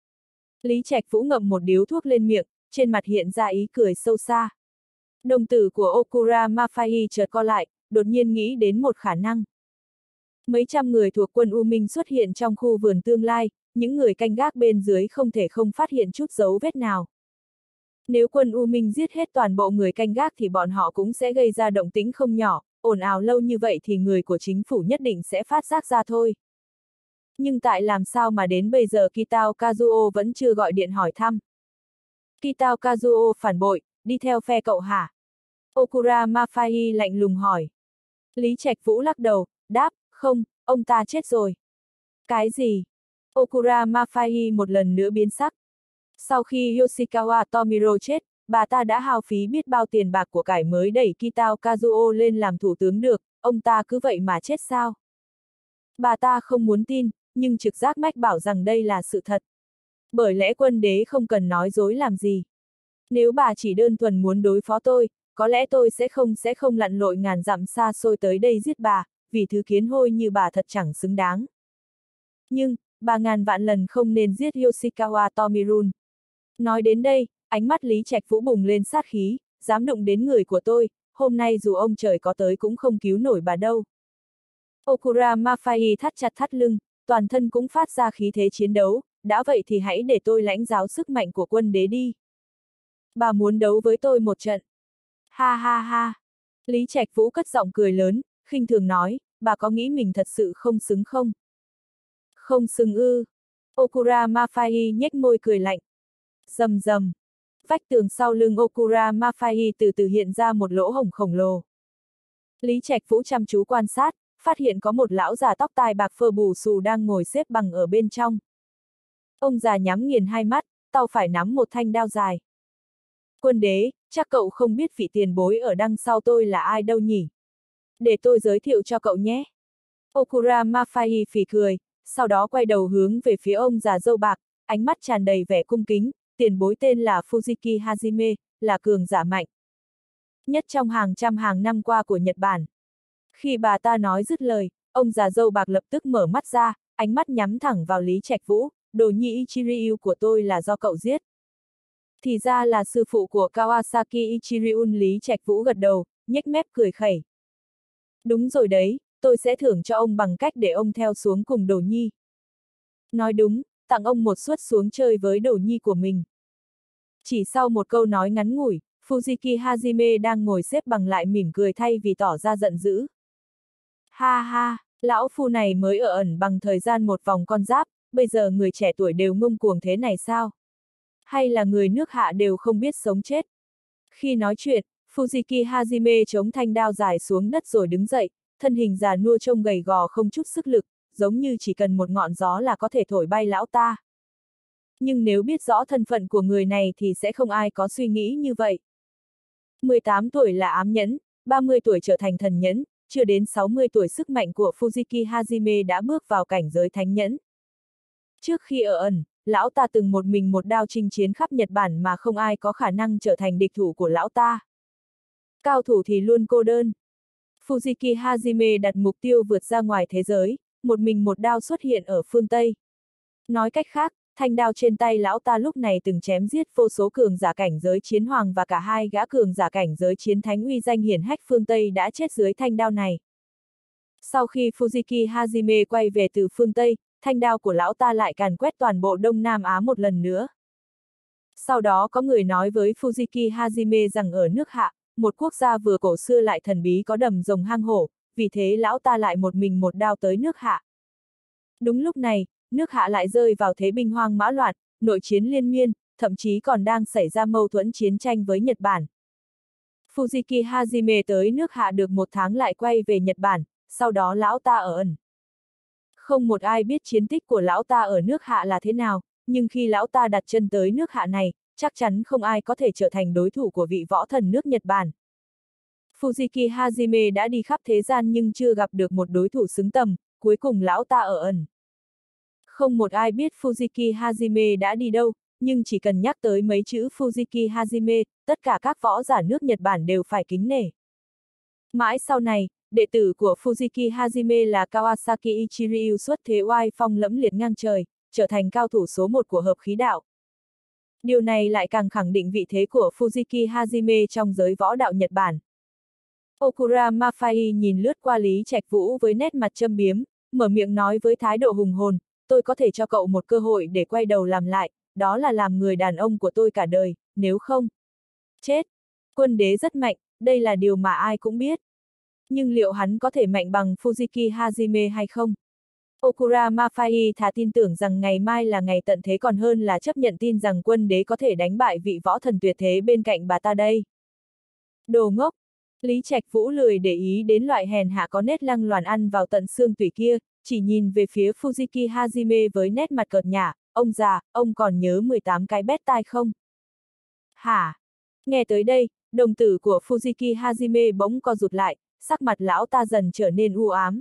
Lý Trạch Vũ ngậm một điếu thuốc lên miệng, trên mặt hiện ra ý cười sâu xa. Đồng tử của Okura Mafai chợt co lại, đột nhiên nghĩ đến một khả năng. Mấy trăm người thuộc quân U Minh xuất hiện trong khu vườn tương lai, những người canh gác bên dưới không thể không phát hiện chút dấu vết nào. Nếu quân U Minh giết hết toàn bộ người canh gác thì bọn họ cũng sẽ gây ra động tĩnh không nhỏ, ồn ào lâu như vậy thì người của chính phủ nhất định sẽ phát giác ra thôi. Nhưng tại làm sao mà đến bây giờ Kitao Kazuo vẫn chưa gọi điện hỏi thăm? Kitao Kazuo phản bội, đi theo phe cậu hả? Okura Mafai lạnh lùng hỏi. Lý Trạch Vũ lắc đầu, đáp, không, ông ta chết rồi. Cái gì? Okura Mafai một lần nữa biến sắc. Sau khi Yoshikawa Tomiro chết, bà ta đã hao phí biết bao tiền bạc của cải mới đẩy Kitao Kazuo lên làm thủ tướng được, ông ta cứ vậy mà chết sao? Bà ta không muốn tin, nhưng trực giác mách bảo rằng đây là sự thật. Bởi lẽ quân đế không cần nói dối làm gì. Nếu bà chỉ đơn thuần muốn đối phó tôi, có lẽ tôi sẽ không lặn lội ngàn dặm xa xôi tới đây giết bà, vì thứ kiến hôi như bà thật chẳng xứng đáng. Nhưng, bà ngàn vạn lần không nên giết Yoshikawa Tomirun. Nói đến đây, ánh mắt Lý Trạch Vũ bùng lên sát khí, dám đụng đến người của tôi, hôm nay dù ông trời có tới cũng không cứu nổi bà đâu. Okura Mafai thắt chặt thắt lưng, toàn thân cũng phát ra khí thế chiến đấu, đã vậy thì hãy để tôi lãnh giáo sức mạnh của quân đế đi. Bà muốn đấu với tôi một trận. Ha ha ha. Lý Trạch Vũ cất giọng cười lớn, khinh thường nói, bà có nghĩ mình thật sự không xứng không? Không xứng ư. Okura Mafai nhếch môi cười lạnh. Rầm rầm. Vách tường sau lưng Okura Mafai từ từ hiện ra một lỗ hổng khổng lồ. Lý Trạch Vũ chăm chú quan sát, phát hiện có một lão già tóc tai bạc phơ bù xù đang ngồi xếp bằng ở bên trong. Ông già nhắm nghiền hai mắt, tay phải nắm một thanh đao dài. Quân đế, chắc cậu không biết vị tiền bối ở đằng sau tôi là ai đâu nhỉ? Để tôi giới thiệu cho cậu nhé. Okura Mafai phì cười, sau đó quay đầu hướng về phía ông già râu bạc, ánh mắt tràn đầy vẻ cung kính, tiền bối tên là Fujiki Hajime, là cường giả mạnh nhất trong hàng trăm hàng năm qua của Nhật Bản. Khi bà ta nói dứt lời, ông già râu bạc lập tức mở mắt ra, ánh mắt nhắm thẳng vào Lý Trạch Vũ, đồ nhi Ichiryu của tôi là do cậu giết. Thì ra là sư phụ của Kawasaki Ichiryu. Lý Trạch Vũ gật đầu, nhếch mép cười khẩy. Đúng rồi đấy, tôi sẽ thưởng cho ông bằng cách để ông theo xuống cùng đồ nhi. Nói đúng, tặng ông một suất xuống chơi với đồ nhi của mình. Chỉ sau một câu nói ngắn ngủi, Fujiki Hajime đang ngồi xếp bằng lại mỉm cười thay vì tỏ ra giận dữ. Ha ha, lão phu này mới ở ẩn bằng thời gian một vòng con giáp, bây giờ người trẻ tuổi đều ngông cuồng thế này sao? Hay là người nước hạ đều không biết sống chết? Khi nói chuyện, Fujiki Hajime chống thanh đao dài xuống đất rồi đứng dậy, thân hình già nua trông gầy gò không chút sức lực, giống như chỉ cần một ngọn gió là có thể thổi bay lão ta. Nhưng nếu biết rõ thân phận của người này thì sẽ không ai có suy nghĩ như vậy. 18 tuổi là ám nhẫn, 30 tuổi trở thành thần nhẫn, chưa đến 60 tuổi sức mạnh của Fujiki Hajime đã bước vào cảnh giới thánh nhẫn. Trước khi ở ẩn, lão ta từng một mình một đao chinh chiến khắp Nhật Bản mà không ai có khả năng trở thành địch thủ của lão ta. Cao thủ thì luôn cô đơn. Fujiki Hajime đặt mục tiêu vượt ra ngoài thế giới, một mình một đao xuất hiện ở phương Tây. Nói cách khác, thanh đao trên tay lão ta lúc này từng chém giết vô số cường giả cảnh giới chiến hoàng và cả hai gã cường giả cảnh giới chiến thánh uy danh hiển hách phương Tây đã chết dưới thanh đao này. Sau khi Fujiki Hajime quay về từ phương Tây, thanh đao của lão ta lại càn quét toàn bộ Đông Nam Á một lần nữa. Sau đó có người nói với Fujiki Hajime rằng ở nước Hạ, một quốc gia vừa cổ xưa lại thần bí có đầm rồng hang hổ, vì thế lão ta lại một mình một đao tới nước Hạ. Đúng lúc này, nước Hạ lại rơi vào thế binh hoang mã loạn, nội chiến liên miên, thậm chí còn đang xảy ra mâu thuẫn chiến tranh với Nhật Bản. Fujiki Hajime tới nước Hạ được một tháng lại quay về Nhật Bản, sau đó lão ta ở ẩn. Không một ai biết chiến tích của lão ta ở nước Hạ là thế nào, nhưng khi lão ta đặt chân tới nước Hạ này, chắc chắn không ai có thể trở thành đối thủ của vị võ thần nước Nhật Bản. Fujiki Hajime đã đi khắp thế gian nhưng chưa gặp được một đối thủ xứng tầm, cuối cùng lão ta ở ẩn. Không một ai biết Fujiki Hajime đã đi đâu, nhưng chỉ cần nhắc tới mấy chữ Fujiki Hajime, tất cả các võ giả nước Nhật Bản đều phải kính nể. Mãi sau này, đệ tử của Fujiki Hajime là Kawasaki Ichiryu xuất thế oai phong lẫm liệt ngang trời, trở thành cao thủ số 1 của hợp khí đạo. Điều này lại càng khẳng định vị thế của Fujiki Hajime trong giới võ đạo Nhật Bản. Okura Mafai nhìn lướt qua Lý Trạch Vũ với nét mặt châm biếm, mở miệng nói với thái độ hùng hồn, tôi có thể cho cậu một cơ hội để quay đầu làm lại, đó là làm người đàn ông của tôi cả đời, nếu không. Chết! Quân đế rất mạnh, đây là điều mà ai cũng biết. Nhưng liệu hắn có thể mạnh bằng Fujiki Hajime hay không? Okura Mafai thà tin tưởng rằng ngày mai là ngày tận thế còn hơn là chấp nhận tin rằng quân đế có thể đánh bại vị võ thần tuyệt thế bên cạnh bà ta đây. Đồ ngốc! Lý Trạch Vũ lười để ý đến loại hèn hạ có nét lăng loàn ăn vào tận xương tủy kia, chỉ nhìn về phía Fujiki Hajime với nét mặt cợt nhả, ông già, ông còn nhớ 18 cái bét tai không? Hả? Nghe tới đây, đồng tử của Fujiki Hajime bỗng co rụt lại, sắc mặt lão ta dần trở nên u ám.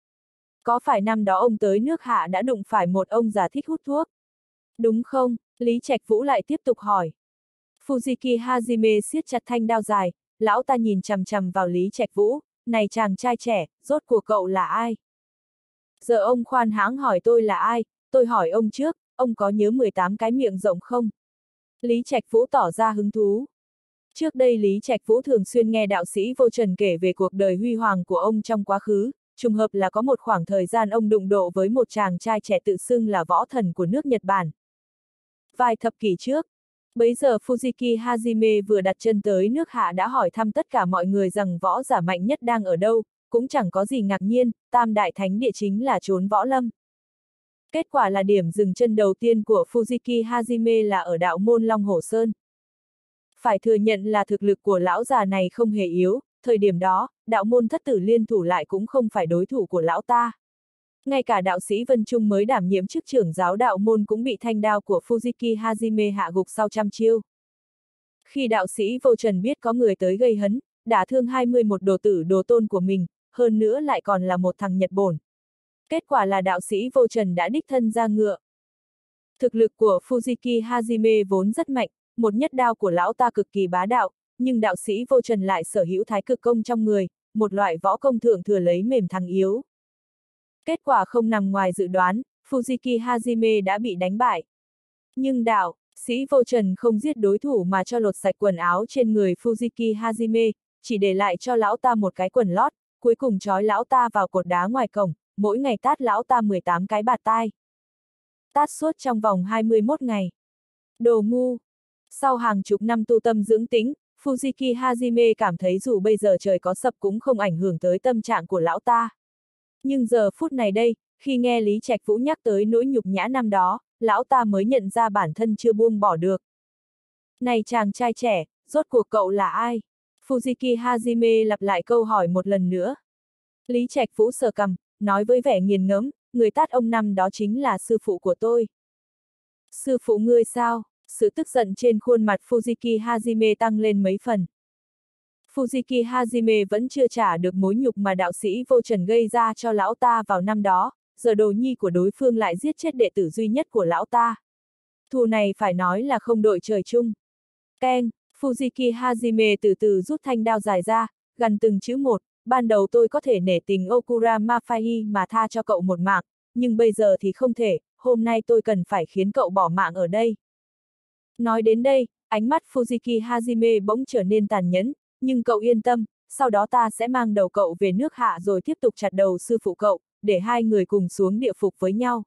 Có phải năm đó ông tới nước Hạ đã đụng phải một ông già thích hút thuốc? Đúng không? Lý Trạch Vũ lại tiếp tục hỏi. Fujiki Hajime siết chặt thanh đao dài, lão ta nhìn chằm chằm vào Lý Trạch Vũ, này chàng trai trẻ, rốt cuộc cậu là ai? Giờ ông khoan hãng hỏi tôi là ai, tôi hỏi ông trước, ông có nhớ 18 cái miệng rộng không? Lý Trạch Vũ tỏ ra hứng thú. Trước đây Lý Trạch Vũ thường xuyên nghe đạo sĩ Vô Trần kể về cuộc đời huy hoàng của ông trong quá khứ, trùng hợp là có một khoảng thời gian ông đụng độ với một chàng trai trẻ tự xưng là võ thần của nước Nhật Bản. Vài thập kỷ trước, bấy giờ Fujiki Hajime vừa đặt chân tới nước Hạ đã hỏi thăm tất cả mọi người rằng võ giả mạnh nhất đang ở đâu, cũng chẳng có gì ngạc nhiên, Tam Đại Thánh Địa chính là chốn võ lâm. Kết quả là điểm dừng chân đầu tiên của Fujiki Hajime là ở đạo môn Long Hổ Sơn. Phải thừa nhận là thực lực của lão già này không hề yếu, thời điểm đó, đạo môn thất tử liên thủ lại cũng không phải đối thủ của lão ta. Ngay cả đạo sĩ Vân Trung mới đảm nhiệm chức trưởng giáo đạo môn cũng bị thanh đao của Fujiki Hajime hạ gục sau trăm chiêu. Khi đạo sĩ Vô Trần biết có người tới gây hấn, đả thương 21 đồ tử đồ tôn của mình, hơn nữa lại còn là một thằng Nhật bổn. Kết quả là đạo sĩ Vô Trần đã đích thân ra ngựa. Thực lực của Fujiki Hajime vốn rất mạnh, một nhất đao của lão ta cực kỳ bá đạo, nhưng đạo sĩ Vô Trần lại sở hữu thái cực công trong người, một loại võ công thượng thừa lấy mềm thắng yếu. Kết quả không nằm ngoài dự đoán, Fujiki Hajime đã bị đánh bại. Nhưng đạo sĩ Vô Trần không giết đối thủ mà cho lột sạch quần áo trên người Fujiki Hajime, chỉ để lại cho lão ta một cái quần lót, cuối cùng trói lão ta vào cột đá ngoài cổng, mỗi ngày tát lão ta 18 cái bạt tai. Tát suốt trong vòng 21 ngày. Đồ ngu! Sau hàng chục năm tu tâm dưỡng tĩnh, Fujiki Hajime cảm thấy dù bây giờ trời có sập cũng không ảnh hưởng tới tâm trạng của lão ta. Nhưng giờ phút này đây, khi nghe Lý Trạch Vũ nhắc tới nỗi nhục nhã năm đó, lão ta mới nhận ra bản thân chưa buông bỏ được. Này chàng trai trẻ, rốt cuộc cậu là ai? Fujiki Hajime lặp lại câu hỏi một lần nữa. Lý Trạch Vũ sờ cằm, nói với vẻ nghiền ngẫm, người tát ông năm đó chính là sư phụ của tôi. Sư phụ ngươi sao? Sự tức giận trên khuôn mặt Fujiki Hajime tăng lên mấy phần. Fujiki Hajime vẫn chưa trả được mối nhục mà đạo sĩ Vô Trần gây ra cho lão ta vào năm đó, giờ đồ nhi của đối phương lại giết chết đệ tử duy nhất của lão ta. Thù này phải nói là không đội trời chung. Keng, Fujiki Hajime từ từ rút thanh đao dài ra, gằn từng chữ một, ban đầu tôi có thể nể tình Okura Mafai mà tha cho cậu một mạng, nhưng bây giờ thì không thể, hôm nay tôi cần phải khiến cậu bỏ mạng ở đây. Nói đến đây, ánh mắt Fujiki Hajime bỗng trở nên tàn nhẫn, nhưng cậu yên tâm, sau đó ta sẽ mang đầu cậu về nước Hạ rồi tiếp tục chặt đầu sư phụ cậu, để hai người cùng xuống địa phục với nhau.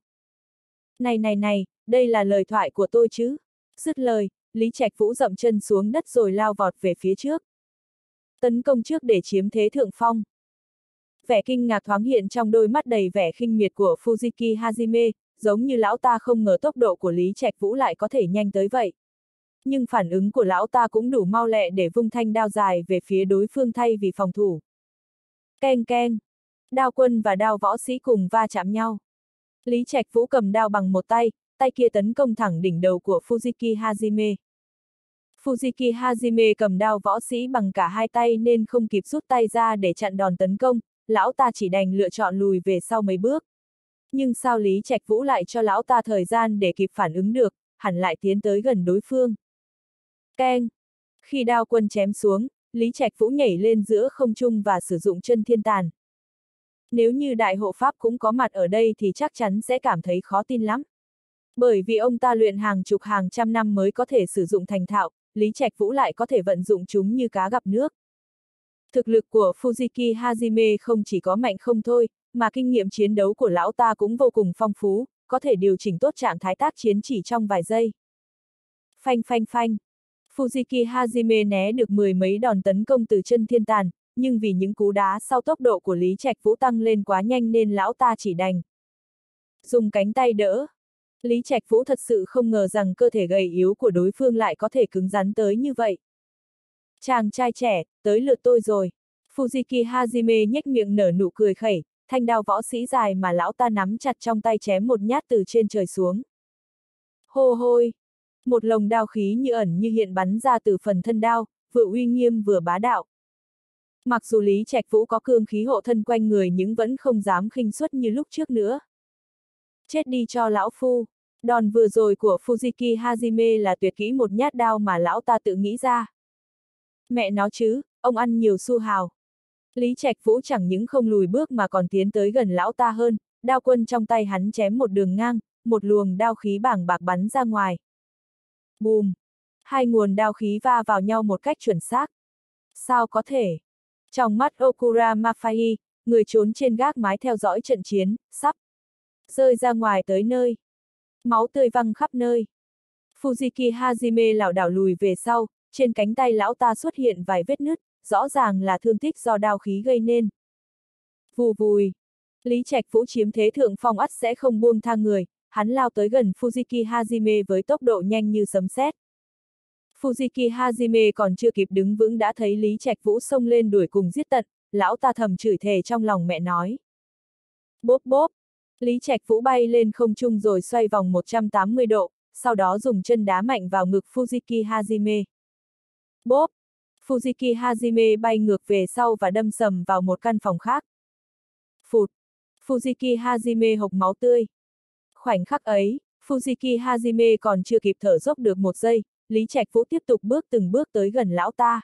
Này, đây là lời thoại của tôi chứ? Dứt lời, Lý Trạch Vũ dậm chân xuống đất rồi lao vọt về phía trước. Tấn công trước để chiếm thế thượng phong. Vẻ kinh ngạc thoáng hiện trong đôi mắt đầy vẻ khinh miệt của Fujiki Hajime, giống như lão ta không ngờ tốc độ của Lý Trạch Vũ lại có thể nhanh tới vậy. Nhưng phản ứng của lão ta cũng đủ mau lẹ để vung thanh đao dài về phía đối phương thay vì phòng thủ. Keng keng, đao quân và đao võ sĩ cùng va chạm nhau. Lý Trạch Vũ cầm đao bằng một tay, tay kia tấn công thẳng đỉnh đầu của Fujiki Hajime. Fujiki Hajime cầm đao võ sĩ bằng cả hai tay nên không kịp rút tay ra để chặn đòn tấn công, lão ta chỉ đành lựa chọn lùi về sau mấy bước. Nhưng sao Lý Trạch Vũ lại cho lão ta thời gian để kịp phản ứng được, hẳn lại tiến tới gần đối phương. Keng! Khi đao quân chém xuống, Lý Trạch Vũ nhảy lên giữa không trung và sử dụng chân thiên tàn. Nếu như đại hộ pháp cũng có mặt ở đây thì chắc chắn sẽ cảm thấy khó tin lắm. Bởi vì ông ta luyện hàng chục hàng trăm năm mới có thể sử dụng thành thạo, Lý Trạch Vũ lại có thể vận dụng chúng như cá gặp nước. Thực lực của Fujiki Hajime không chỉ có mạnh không thôi, mà kinh nghiệm chiến đấu của lão ta cũng vô cùng phong phú, có thể điều chỉnh tốt trạng thái tác chiến chỉ trong vài giây. Phanh phanh phanh. Fujiki Hajime né được mười mấy đòn tấn công từ chân thiên tàn, nhưng vì những cú đá sau tốc độ của Lý Trạch Vũ tăng lên quá nhanh nên lão ta chỉ đành Dùng cánh tay đỡ. Lý Trạch Vũ thật sự không ngờ rằng cơ thể gầy yếu của đối phương lại có thể cứng rắn tới như vậy. Chàng trai trẻ, tới lượt tôi rồi. Fujiki Hajime nhếch miệng nở nụ cười khẩy, thanh đao võ sĩ dài mà lão ta nắm chặt trong tay chém một nhát từ trên trời xuống. Hô hôi! Một lồng đao khí như ẩn như hiện bắn ra từ phần thân đao, vừa uy nghiêm vừa bá đạo. Mặc dù Lý Trạch Vũ có cương khí hộ thân quanh người nhưng vẫn không dám khinh suất như lúc trước nữa. Chết đi cho lão phu! Đòn vừa rồi của Fujiki Hajime là tuyệt kỹ một nhát đao mà lão ta tự nghĩ ra. Mẹ nó chứ, ông ăn nhiều xu hào. Lý Trạch Vũ chẳng những không lùi bước mà còn tiến tới gần lão ta hơn, đao quân trong tay hắn chém một đường ngang, một luồng đao khí bàng bạc bắn ra ngoài. Bùm! Hai nguồn đao khí va vào nhau một cách chuẩn xác. Sao có thể? Trong mắt Okura Mafai, người trốn trên gác mái theo dõi trận chiến, sắp rơi ra ngoài tới nơi. Máu tươi văng khắp nơi. Fujiki Hajime lảo đảo lùi về sau, trên cánh tay lão ta xuất hiện vài vết nứt, rõ ràng là thương tích do đao khí gây nên. Vù vùi. Lý Trạch Vũ chiếm thế thượng phong ắt sẽ không buông tha người, hắn lao tới gần Fujiki Hajime với tốc độ nhanh như sấm sét. Fujiki Hajime còn chưa kịp đứng vững đã thấy Lý Trạch Vũ xông lên đuổi cùng giết tận, lão ta thầm chửi thề trong lòng mẹ nói. Bốp bốp! Lý Trạch Vũ bay lên không trung rồi xoay vòng 180 độ, sau đó dùng chân đá mạnh vào ngực Fujiki Hajime. Bốp! Fujiki Hajime bay ngược về sau và đâm sầm vào một căn phòng khác. Phụt! Fujiki Hajime hộc máu tươi. Khoảnh khắc ấy, Fujiki Hajime còn chưa kịp thở dốc được một giây, Lý Trạch Vũ tiếp tục bước từng bước tới gần lão ta.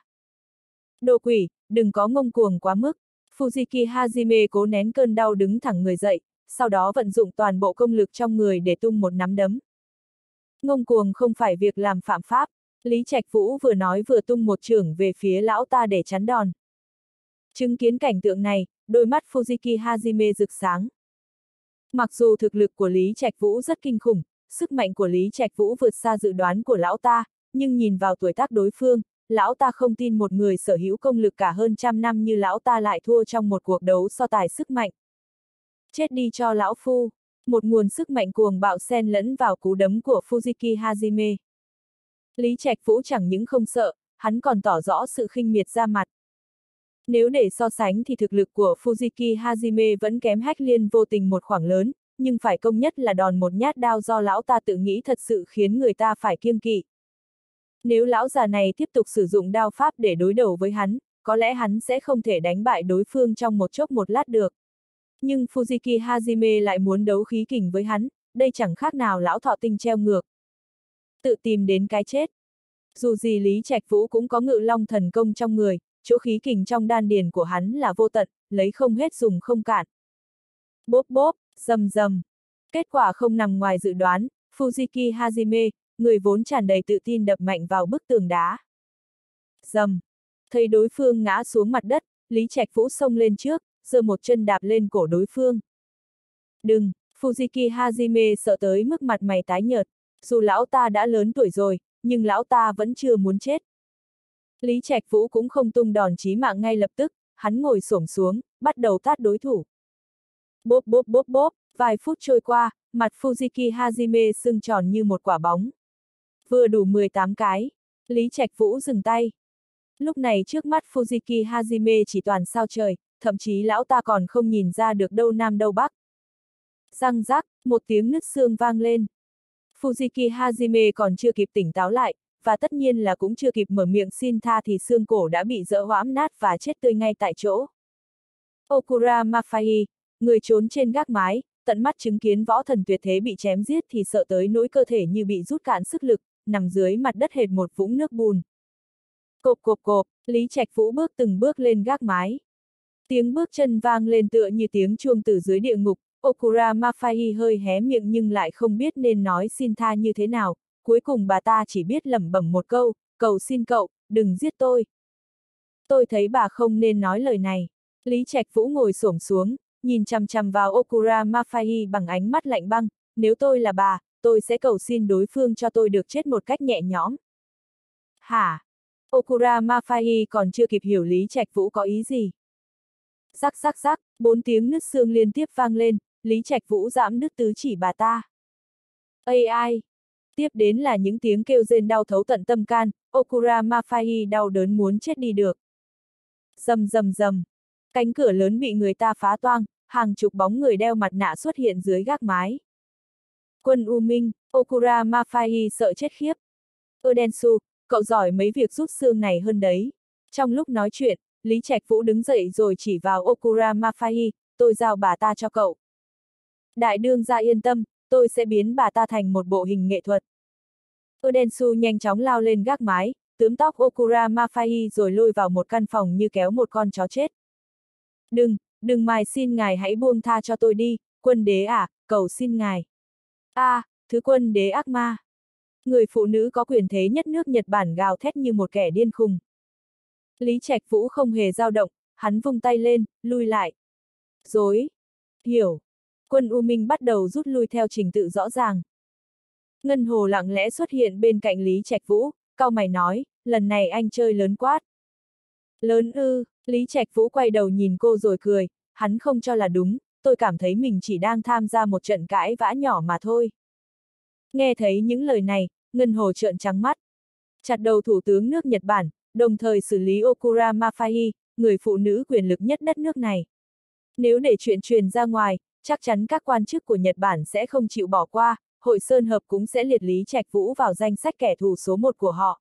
Đồ quỷ, đừng có ngông cuồng quá mức. Fujiki Hajime cố nén cơn đau đứng thẳng người dậy, sau đó vận dụng toàn bộ công lực trong người để tung một nắm đấm. Ngông cuồng không phải việc làm phạm pháp. Lý Trạch Vũ vừa nói vừa tung một chưởng về phía lão ta để chắn đòn. Chứng kiến cảnh tượng này, đôi mắt Fujiki Hajime rực sáng. Mặc dù thực lực của Lý Trạch Vũ rất kinh khủng, sức mạnh của Lý Trạch Vũ vượt xa dự đoán của lão ta, nhưng nhìn vào tuổi tác đối phương, lão ta không tin một người sở hữu công lực cả hơn trăm năm như lão ta lại thua trong một cuộc đấu so tài sức mạnh. Chết đi cho lão phu! Một nguồn sức mạnh cuồng bạo xen lẫn vào cú đấm của Fujiki Hajime. Lý Trạch Vũ chẳng những không sợ, hắn còn tỏ rõ sự khinh miệt ra mặt. Nếu để so sánh thì thực lực của Fujiki Hajime vẫn kém Hách Liên vô tình một khoảng lớn, nhưng phải công nhất là đòn một nhát đao do lão ta tự nghĩ thật sự khiến người ta phải kiêng kỵ. Nếu lão già này tiếp tục sử dụng đao pháp để đối đầu với hắn, có lẽ hắn sẽ không thể đánh bại đối phương trong một chốc một lát được. Nhưng Fujiki Hajime lại muốn đấu khí kình với hắn, đây chẳng khác nào lão thọ tinh treo ngược. Tự tìm đến cái chết. Dù gì Lý Trạch Vũ cũng có ngự long thần công trong người, chỗ khí kình trong đan điền của hắn là vô tận, lấy không hết dùng không cạn. Bốp bốp, rầm rầm. Kết quả không nằm ngoài dự đoán, Fujiki Hajime, người vốn tràn đầy tự tin đập mạnh vào bức tường đá. Rầm. Thấy đối phương ngã xuống mặt đất, Lý Trạch Vũ xông lên trước, giơ một chân đạp lên cổ đối phương. Đừng! Fujiki Hajime sợ tới mức mặt mày tái nhợt. Dù lão ta đã lớn tuổi rồi, nhưng lão ta vẫn chưa muốn chết. Lý Trạch Vũ cũng không tung đòn chí mạng ngay lập tức, hắn ngồi xổm xuống, bắt đầu tát đối thủ. Bốp bốp bốp bốp, vài phút trôi qua, mặt Fujiki Hajime sưng tròn như một quả bóng. Vừa đủ 18 cái. Lý Trạch Vũ dừng tay. Lúc này trước mắt Fujiki Hajime chỉ toàn sao trời, thậm chí lão ta còn không nhìn ra được đâu nam đâu bắc. Răng rắc, một tiếng nứt xương vang lên. Fujiki Hajime còn chưa kịp tỉnh táo lại, và tất nhiên là cũng chưa kịp mở miệng xin tha thì xương cổ đã bị dỡ hõm nát và chết tươi ngay tại chỗ. Okura Mafai, người trốn trên gác mái, tận mắt chứng kiến võ thần tuyệt thế bị chém giết thì sợ tới nỗi cơ thể như bị rút cạn sức lực, nằm dưới mặt đất hệt một vũng nước bùn. Cộp cộp cộp, Lý Trạch Vũ bước từng bước lên gác mái. Tiếng bước chân vang lên tựa như tiếng chuông từ dưới địa ngục. Okura Mafai hơi hé miệng nhưng lại không biết nên nói xin tha như thế nào, cuối cùng bà ta chỉ biết lẩm bẩm một câu, cầu xin cậu, đừng giết tôi. Tôi thấy bà không nên nói lời này. Lý Trạch Vũ ngồi xổm xuống, nhìn chằm chằm vào Okura Mafai bằng ánh mắt lạnh băng, nếu tôi là bà, tôi sẽ cầu xin đối phương cho tôi được chết một cách nhẹ nhõm. Hả? Okura Mafai còn chưa kịp hiểu Lý Trạch Vũ có ý gì. Rắc rắc rắc, 4 tiếng nứt xương liên tiếp vang lên, Lý Trạch Vũ giãm nứt tứ chỉ bà ta. AI. Tiếp đến là những tiếng kêu rên đau thấu tận tâm can, Okura Mafai đau đớn muốn chết đi được. Rầm rầm rầm. Cánh cửa lớn bị người ta phá toang, hàng chục bóng người đeo mặt nạ xuất hiện dưới gác mái. Quân U Minh, Okura Mafai sợ chết khiếp. Densu, cậu giỏi mấy việc rút xương này hơn đấy. Trong lúc nói chuyện, Lý Trạch Vũ đứng dậy rồi chỉ vào Okura Mafai, tôi giao bà ta cho cậu. Đại đương gia yên tâm, tôi sẽ biến bà ta thành một bộ hình nghệ thuật. Densu nhanh chóng lao lên gác mái, tướm tóc Okura Mafai rồi lôi vào một căn phòng như kéo một con chó chết. Đừng mài, xin ngài hãy buông tha cho tôi đi, quân đế à, cầu xin ngài. Thứ quân đế ác ma. Người phụ nữ có quyền thế nhất nước Nhật Bản gào thét như một kẻ điên khùng. Lý Trạch Vũ không hề dao động, hắn vung tay lên, lui lại. Dối. Hiểu. Quân U Minh bắt đầu rút lui theo trình tự rõ ràng. Ngân Hồ lặng lẽ xuất hiện bên cạnh Lý Trạch Vũ, cau mày nói, lần này anh chơi lớn quá. Lớn ư? Lý Trạch Vũ quay đầu nhìn cô rồi cười, hắn không cho là đúng, tôi cảm thấy mình chỉ đang tham gia một trận cãi vã nhỏ mà thôi. Nghe thấy những lời này, Ngân Hồ trợn trắng mắt. Chặt đầu thủ tướng nước Nhật Bản, đồng thời xử lý Okura Mafai, người phụ nữ quyền lực nhất đất nước này. Nếu để chuyện truyền ra ngoài, chắc chắn các quan chức của Nhật Bản sẽ không chịu bỏ qua, Hội Sơn Hợp cũng sẽ liệt Lý Trạch Vũ vào danh sách kẻ thù số 1 của họ.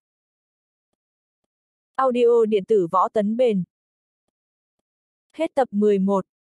Audio điện tử Võ Tấn Bền. Hết tập 11.